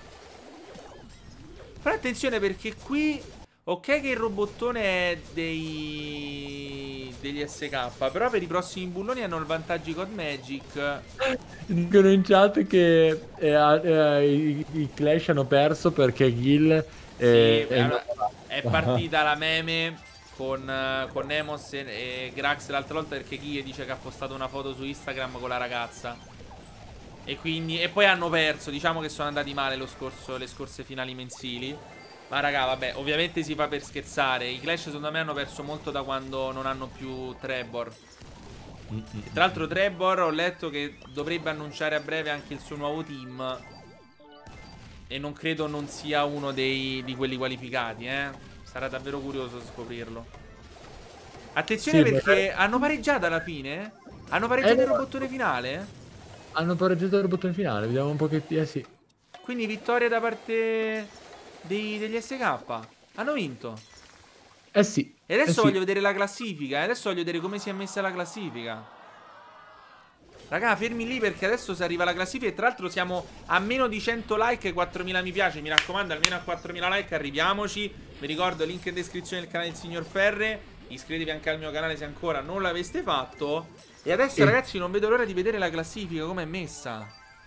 Però attenzione perché qui... Ok che il robottone è dei... degli S K, però per i prossimi bulloni hanno il vantaggio i God Magic. Dicono in chat che eh, eh, i, i Clash hanno perso perché Gil eh, Sì, è allora, è partita la meme con, eh, con Nemos e, e Grax l'altra volta perché Kie dice che ha postato una foto su Instagram con la ragazza. E quindi e poi hanno perso, diciamo che sono andati male lo scorso, le scorse finali mensili. Ma raga, vabbè, ovviamente si fa per scherzare. I Clash secondo me hanno perso molto da quando non hanno più Trevor. E tra l'altro Trevor ho letto che dovrebbe annunciare a breve anche il suo nuovo team. E non credo non sia uno dei, di quelli qualificati, eh. Sarà davvero curioso scoprirlo. Attenzione Sì, perché beh. hanno pareggiato alla fine. Hanno pareggiato Eh, il robottone finale. Hanno pareggiato il bottone finale, vediamo un pochettino. Eh sì. Quindi vittoria da parte dei- degli S K. Hanno vinto. Eh sì. E adesso eh sì. voglio vedere la classifica. E adesso voglio vedere come si è messa la classifica. Raga, fermi lì perché adesso si arriva alla classifica. E tra l'altro siamo a meno di cento like e quattromila mi piace. Mi raccomando, almeno a quattromila like arriviamoci. Vi ricordo, link in descrizione del canale del signor Ferre. Iscrivetevi anche al mio canale se ancora non l'aveste fatto. E adesso E- ragazzi non vedo l'ora di vedere la classifica, come è messa.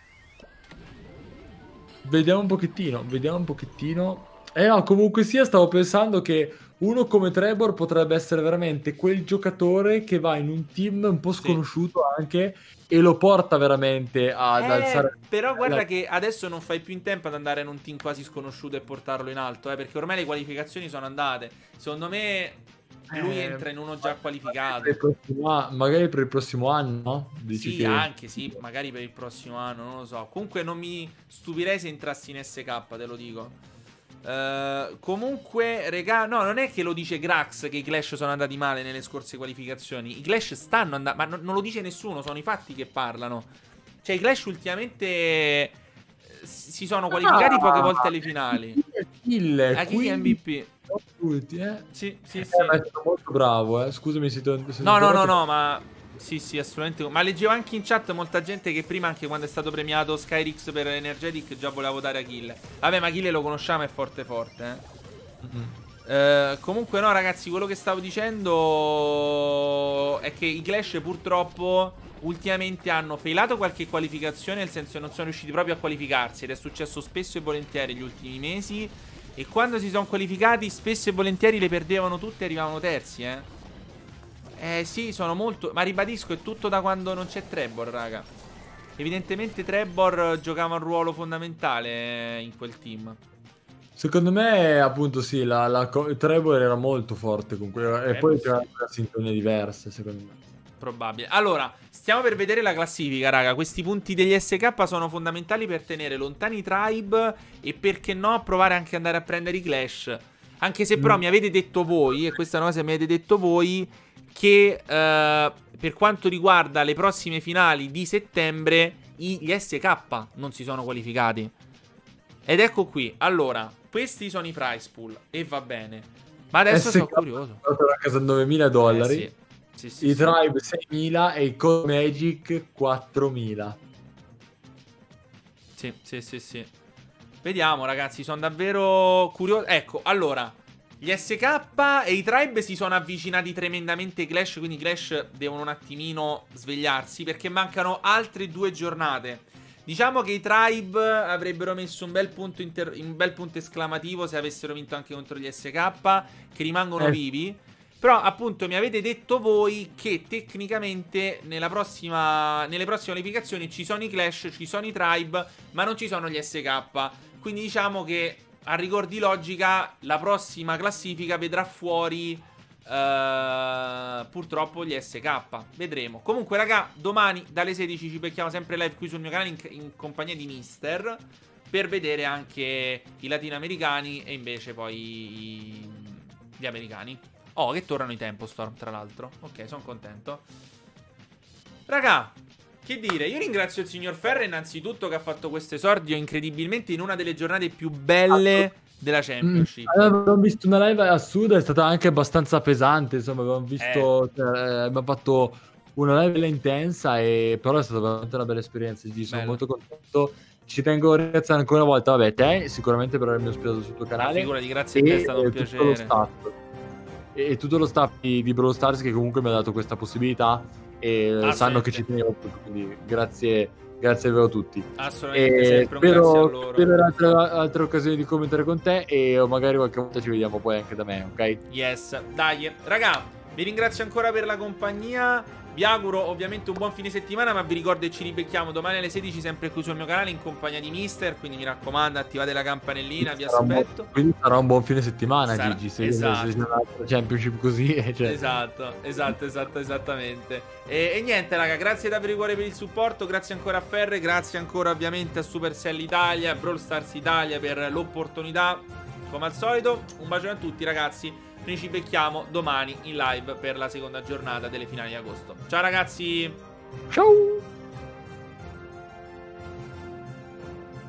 Vediamo un pochettino, vediamo un pochettino. Eh no, comunque sia, stavo pensando che uno come Trevor potrebbe essere veramente quel giocatore che va in un team un po' Sì. sconosciuto anche e lo porta veramente ad Eh, alzare... però guarda la- che adesso non fai più in tempo ad andare in un team quasi sconosciuto e portarlo in alto, eh, perché ormai le qualificazioni sono andate. Secondo me lui Eh, entra in uno già qualificato. per il prossimo a- magari per il prossimo anno, no? Dici Sì, che... anche sì, magari per il prossimo anno, non lo so. Comunque non mi stupirei se entrassi in S K, te lo dico. Eh, comunque, regà, no, non è che lo dice Grax che i Clash sono andati male nelle scorse qualificazioni. I Clash stanno andando, ma non, non lo dice nessuno, sono i fatti che parlano. Cioè, i Clash ultimamente eh, si sono qualificati Ah, poche volte alle finali. Il A chi è M V P? Tutti, eh? Sì, sì, Eh, sì. ma è stato molto bravo, eh. Scusami se ti ho... se ti No, ho no, no, interrotto. no, ma sì, sì, assolutamente. Ma leggevo anche in chat molta gente che prima, anche quando è stato premiato Skyrix per Energetic, già voleva votare Achille. Vabbè, ma Achille lo conosciamo, è forte forte, eh. Mm-mm. Eh, comunque no, ragazzi, quello che stavo dicendo è che i Clash purtroppo ultimamente hanno failato qualche qualificazione, nel senso che non sono riusciti proprio a qualificarsi, ed è successo spesso e volentieri negli ultimi mesi. E quando si sono qualificati spesso e volentieri le perdevano tutte e arrivavano terzi, eh. Eh sì, sono molto... Ma ribadisco, è tutto da quando non c'è Trevor, raga. Evidentemente Trevor giocava un ruolo fondamentale in quel team. Secondo me, appunto, sì, la, la co- Trevor era molto forte con quella, e Trevor, poi sì. c'era una sintonia diversa, secondo me. Probabile. Allora, stiamo per vedere la classifica, raga. Questi punti degli S K sono fondamentali per tenere lontani i Tribe e perché no provare anche ad andare a prendere i Clash. Anche se però mm. mi avete detto voi, e questa è una cosa che mi avete detto voi, che uh, per quanto riguarda le prossime finali di settembre gli S K non si sono qualificati. Ed ecco qui. Allora, questi sono i prize pool e va bene. Ma adesso sono curioso. A casa novemila dollari. Eh, sì. Sì, sì, I sì. Tribe seimila e i Code Magic quattromila. Sì, sì, sì, sì. Vediamo, ragazzi, sono davvero curioso. Ecco, allora, gli S K e i Tribe si sono avvicinati tremendamente ai Clash, quindi i Clash devono un attimino svegliarsi perché mancano altre due giornate. Diciamo che i Tribe avrebbero messo un bel punto, inter... un bel punto esclamativo se avessero vinto anche contro gli S K, che rimangono eh. vivi. Però appunto mi avete detto voi che tecnicamente nella prossima, nelle prossime qualificazioni ci sono i Clash, ci sono i Tribe, ma non ci sono gli S K. Quindi diciamo che a rigor di logica la prossima classifica vedrà fuori uh, purtroppo gli S K. Vedremo. Comunque raga, domani dalle sedici ci becchiamo sempre live qui sul mio canale in, in compagnia di Mister, per vedere anche i latinoamericani e invece poi i, gli americani. Oh, che tornano i Tempo Storm, tra l'altro. Ok, sono contento. Raga, che dire, io ringrazio il signor Ferre innanzitutto che ha fatto questo esordio incredibilmente in una delle giornate più belle della Championship. Mm, abbiamo visto una live assurda, è stata anche abbastanza pesante, insomma, abbiamo visto, eh. cioè, abbiamo fatto una live bella intensa, e però è stata veramente una bella esperienza, sono Bello. molto contento. Ci tengo a ringraziare ancora una volta, vabbè, te sicuramente per avermi ospitato sul tuo canale. Figurati, grazie a te, è stato un piacere. Lo staff. E tutto lo staff di Brawl Stars che comunque mi ha dato questa possibilità e sanno che ci tenevo, quindi grazie, grazie a tutti. Assolutamente, e sempre un spero, grazie a loro. Spero altre, altre occasioni di commentare con te e magari qualche volta ci vediamo poi anche da me, ok? Yes, dai, raga, vi ringrazio ancora per la compagnia. Vi auguro ovviamente un buon fine settimana, ma vi ricordo che ci ribecchiamo domani alle sedici sempre qui sul mio canale in compagnia di Mister, quindi mi raccomando attivate la campanellina, vi aspetto. Buon, quindi sarà un buon fine settimana, sarà, Gigi, se esatto. c'è una Championship così. Cioè. Esatto, esatto, esatto, esattamente. E, e niente raga, grazie davvero di cuore per il supporto, grazie ancora a Ferre, grazie ancora ovviamente a Supercell Italia, a Brawl Stars Italia per l'opportunità, come al solito. Un bacione a tutti ragazzi. Noi ci becchiamo domani in live per la seconda giornata delle finali di agosto. Ciao ragazzi. Ciao.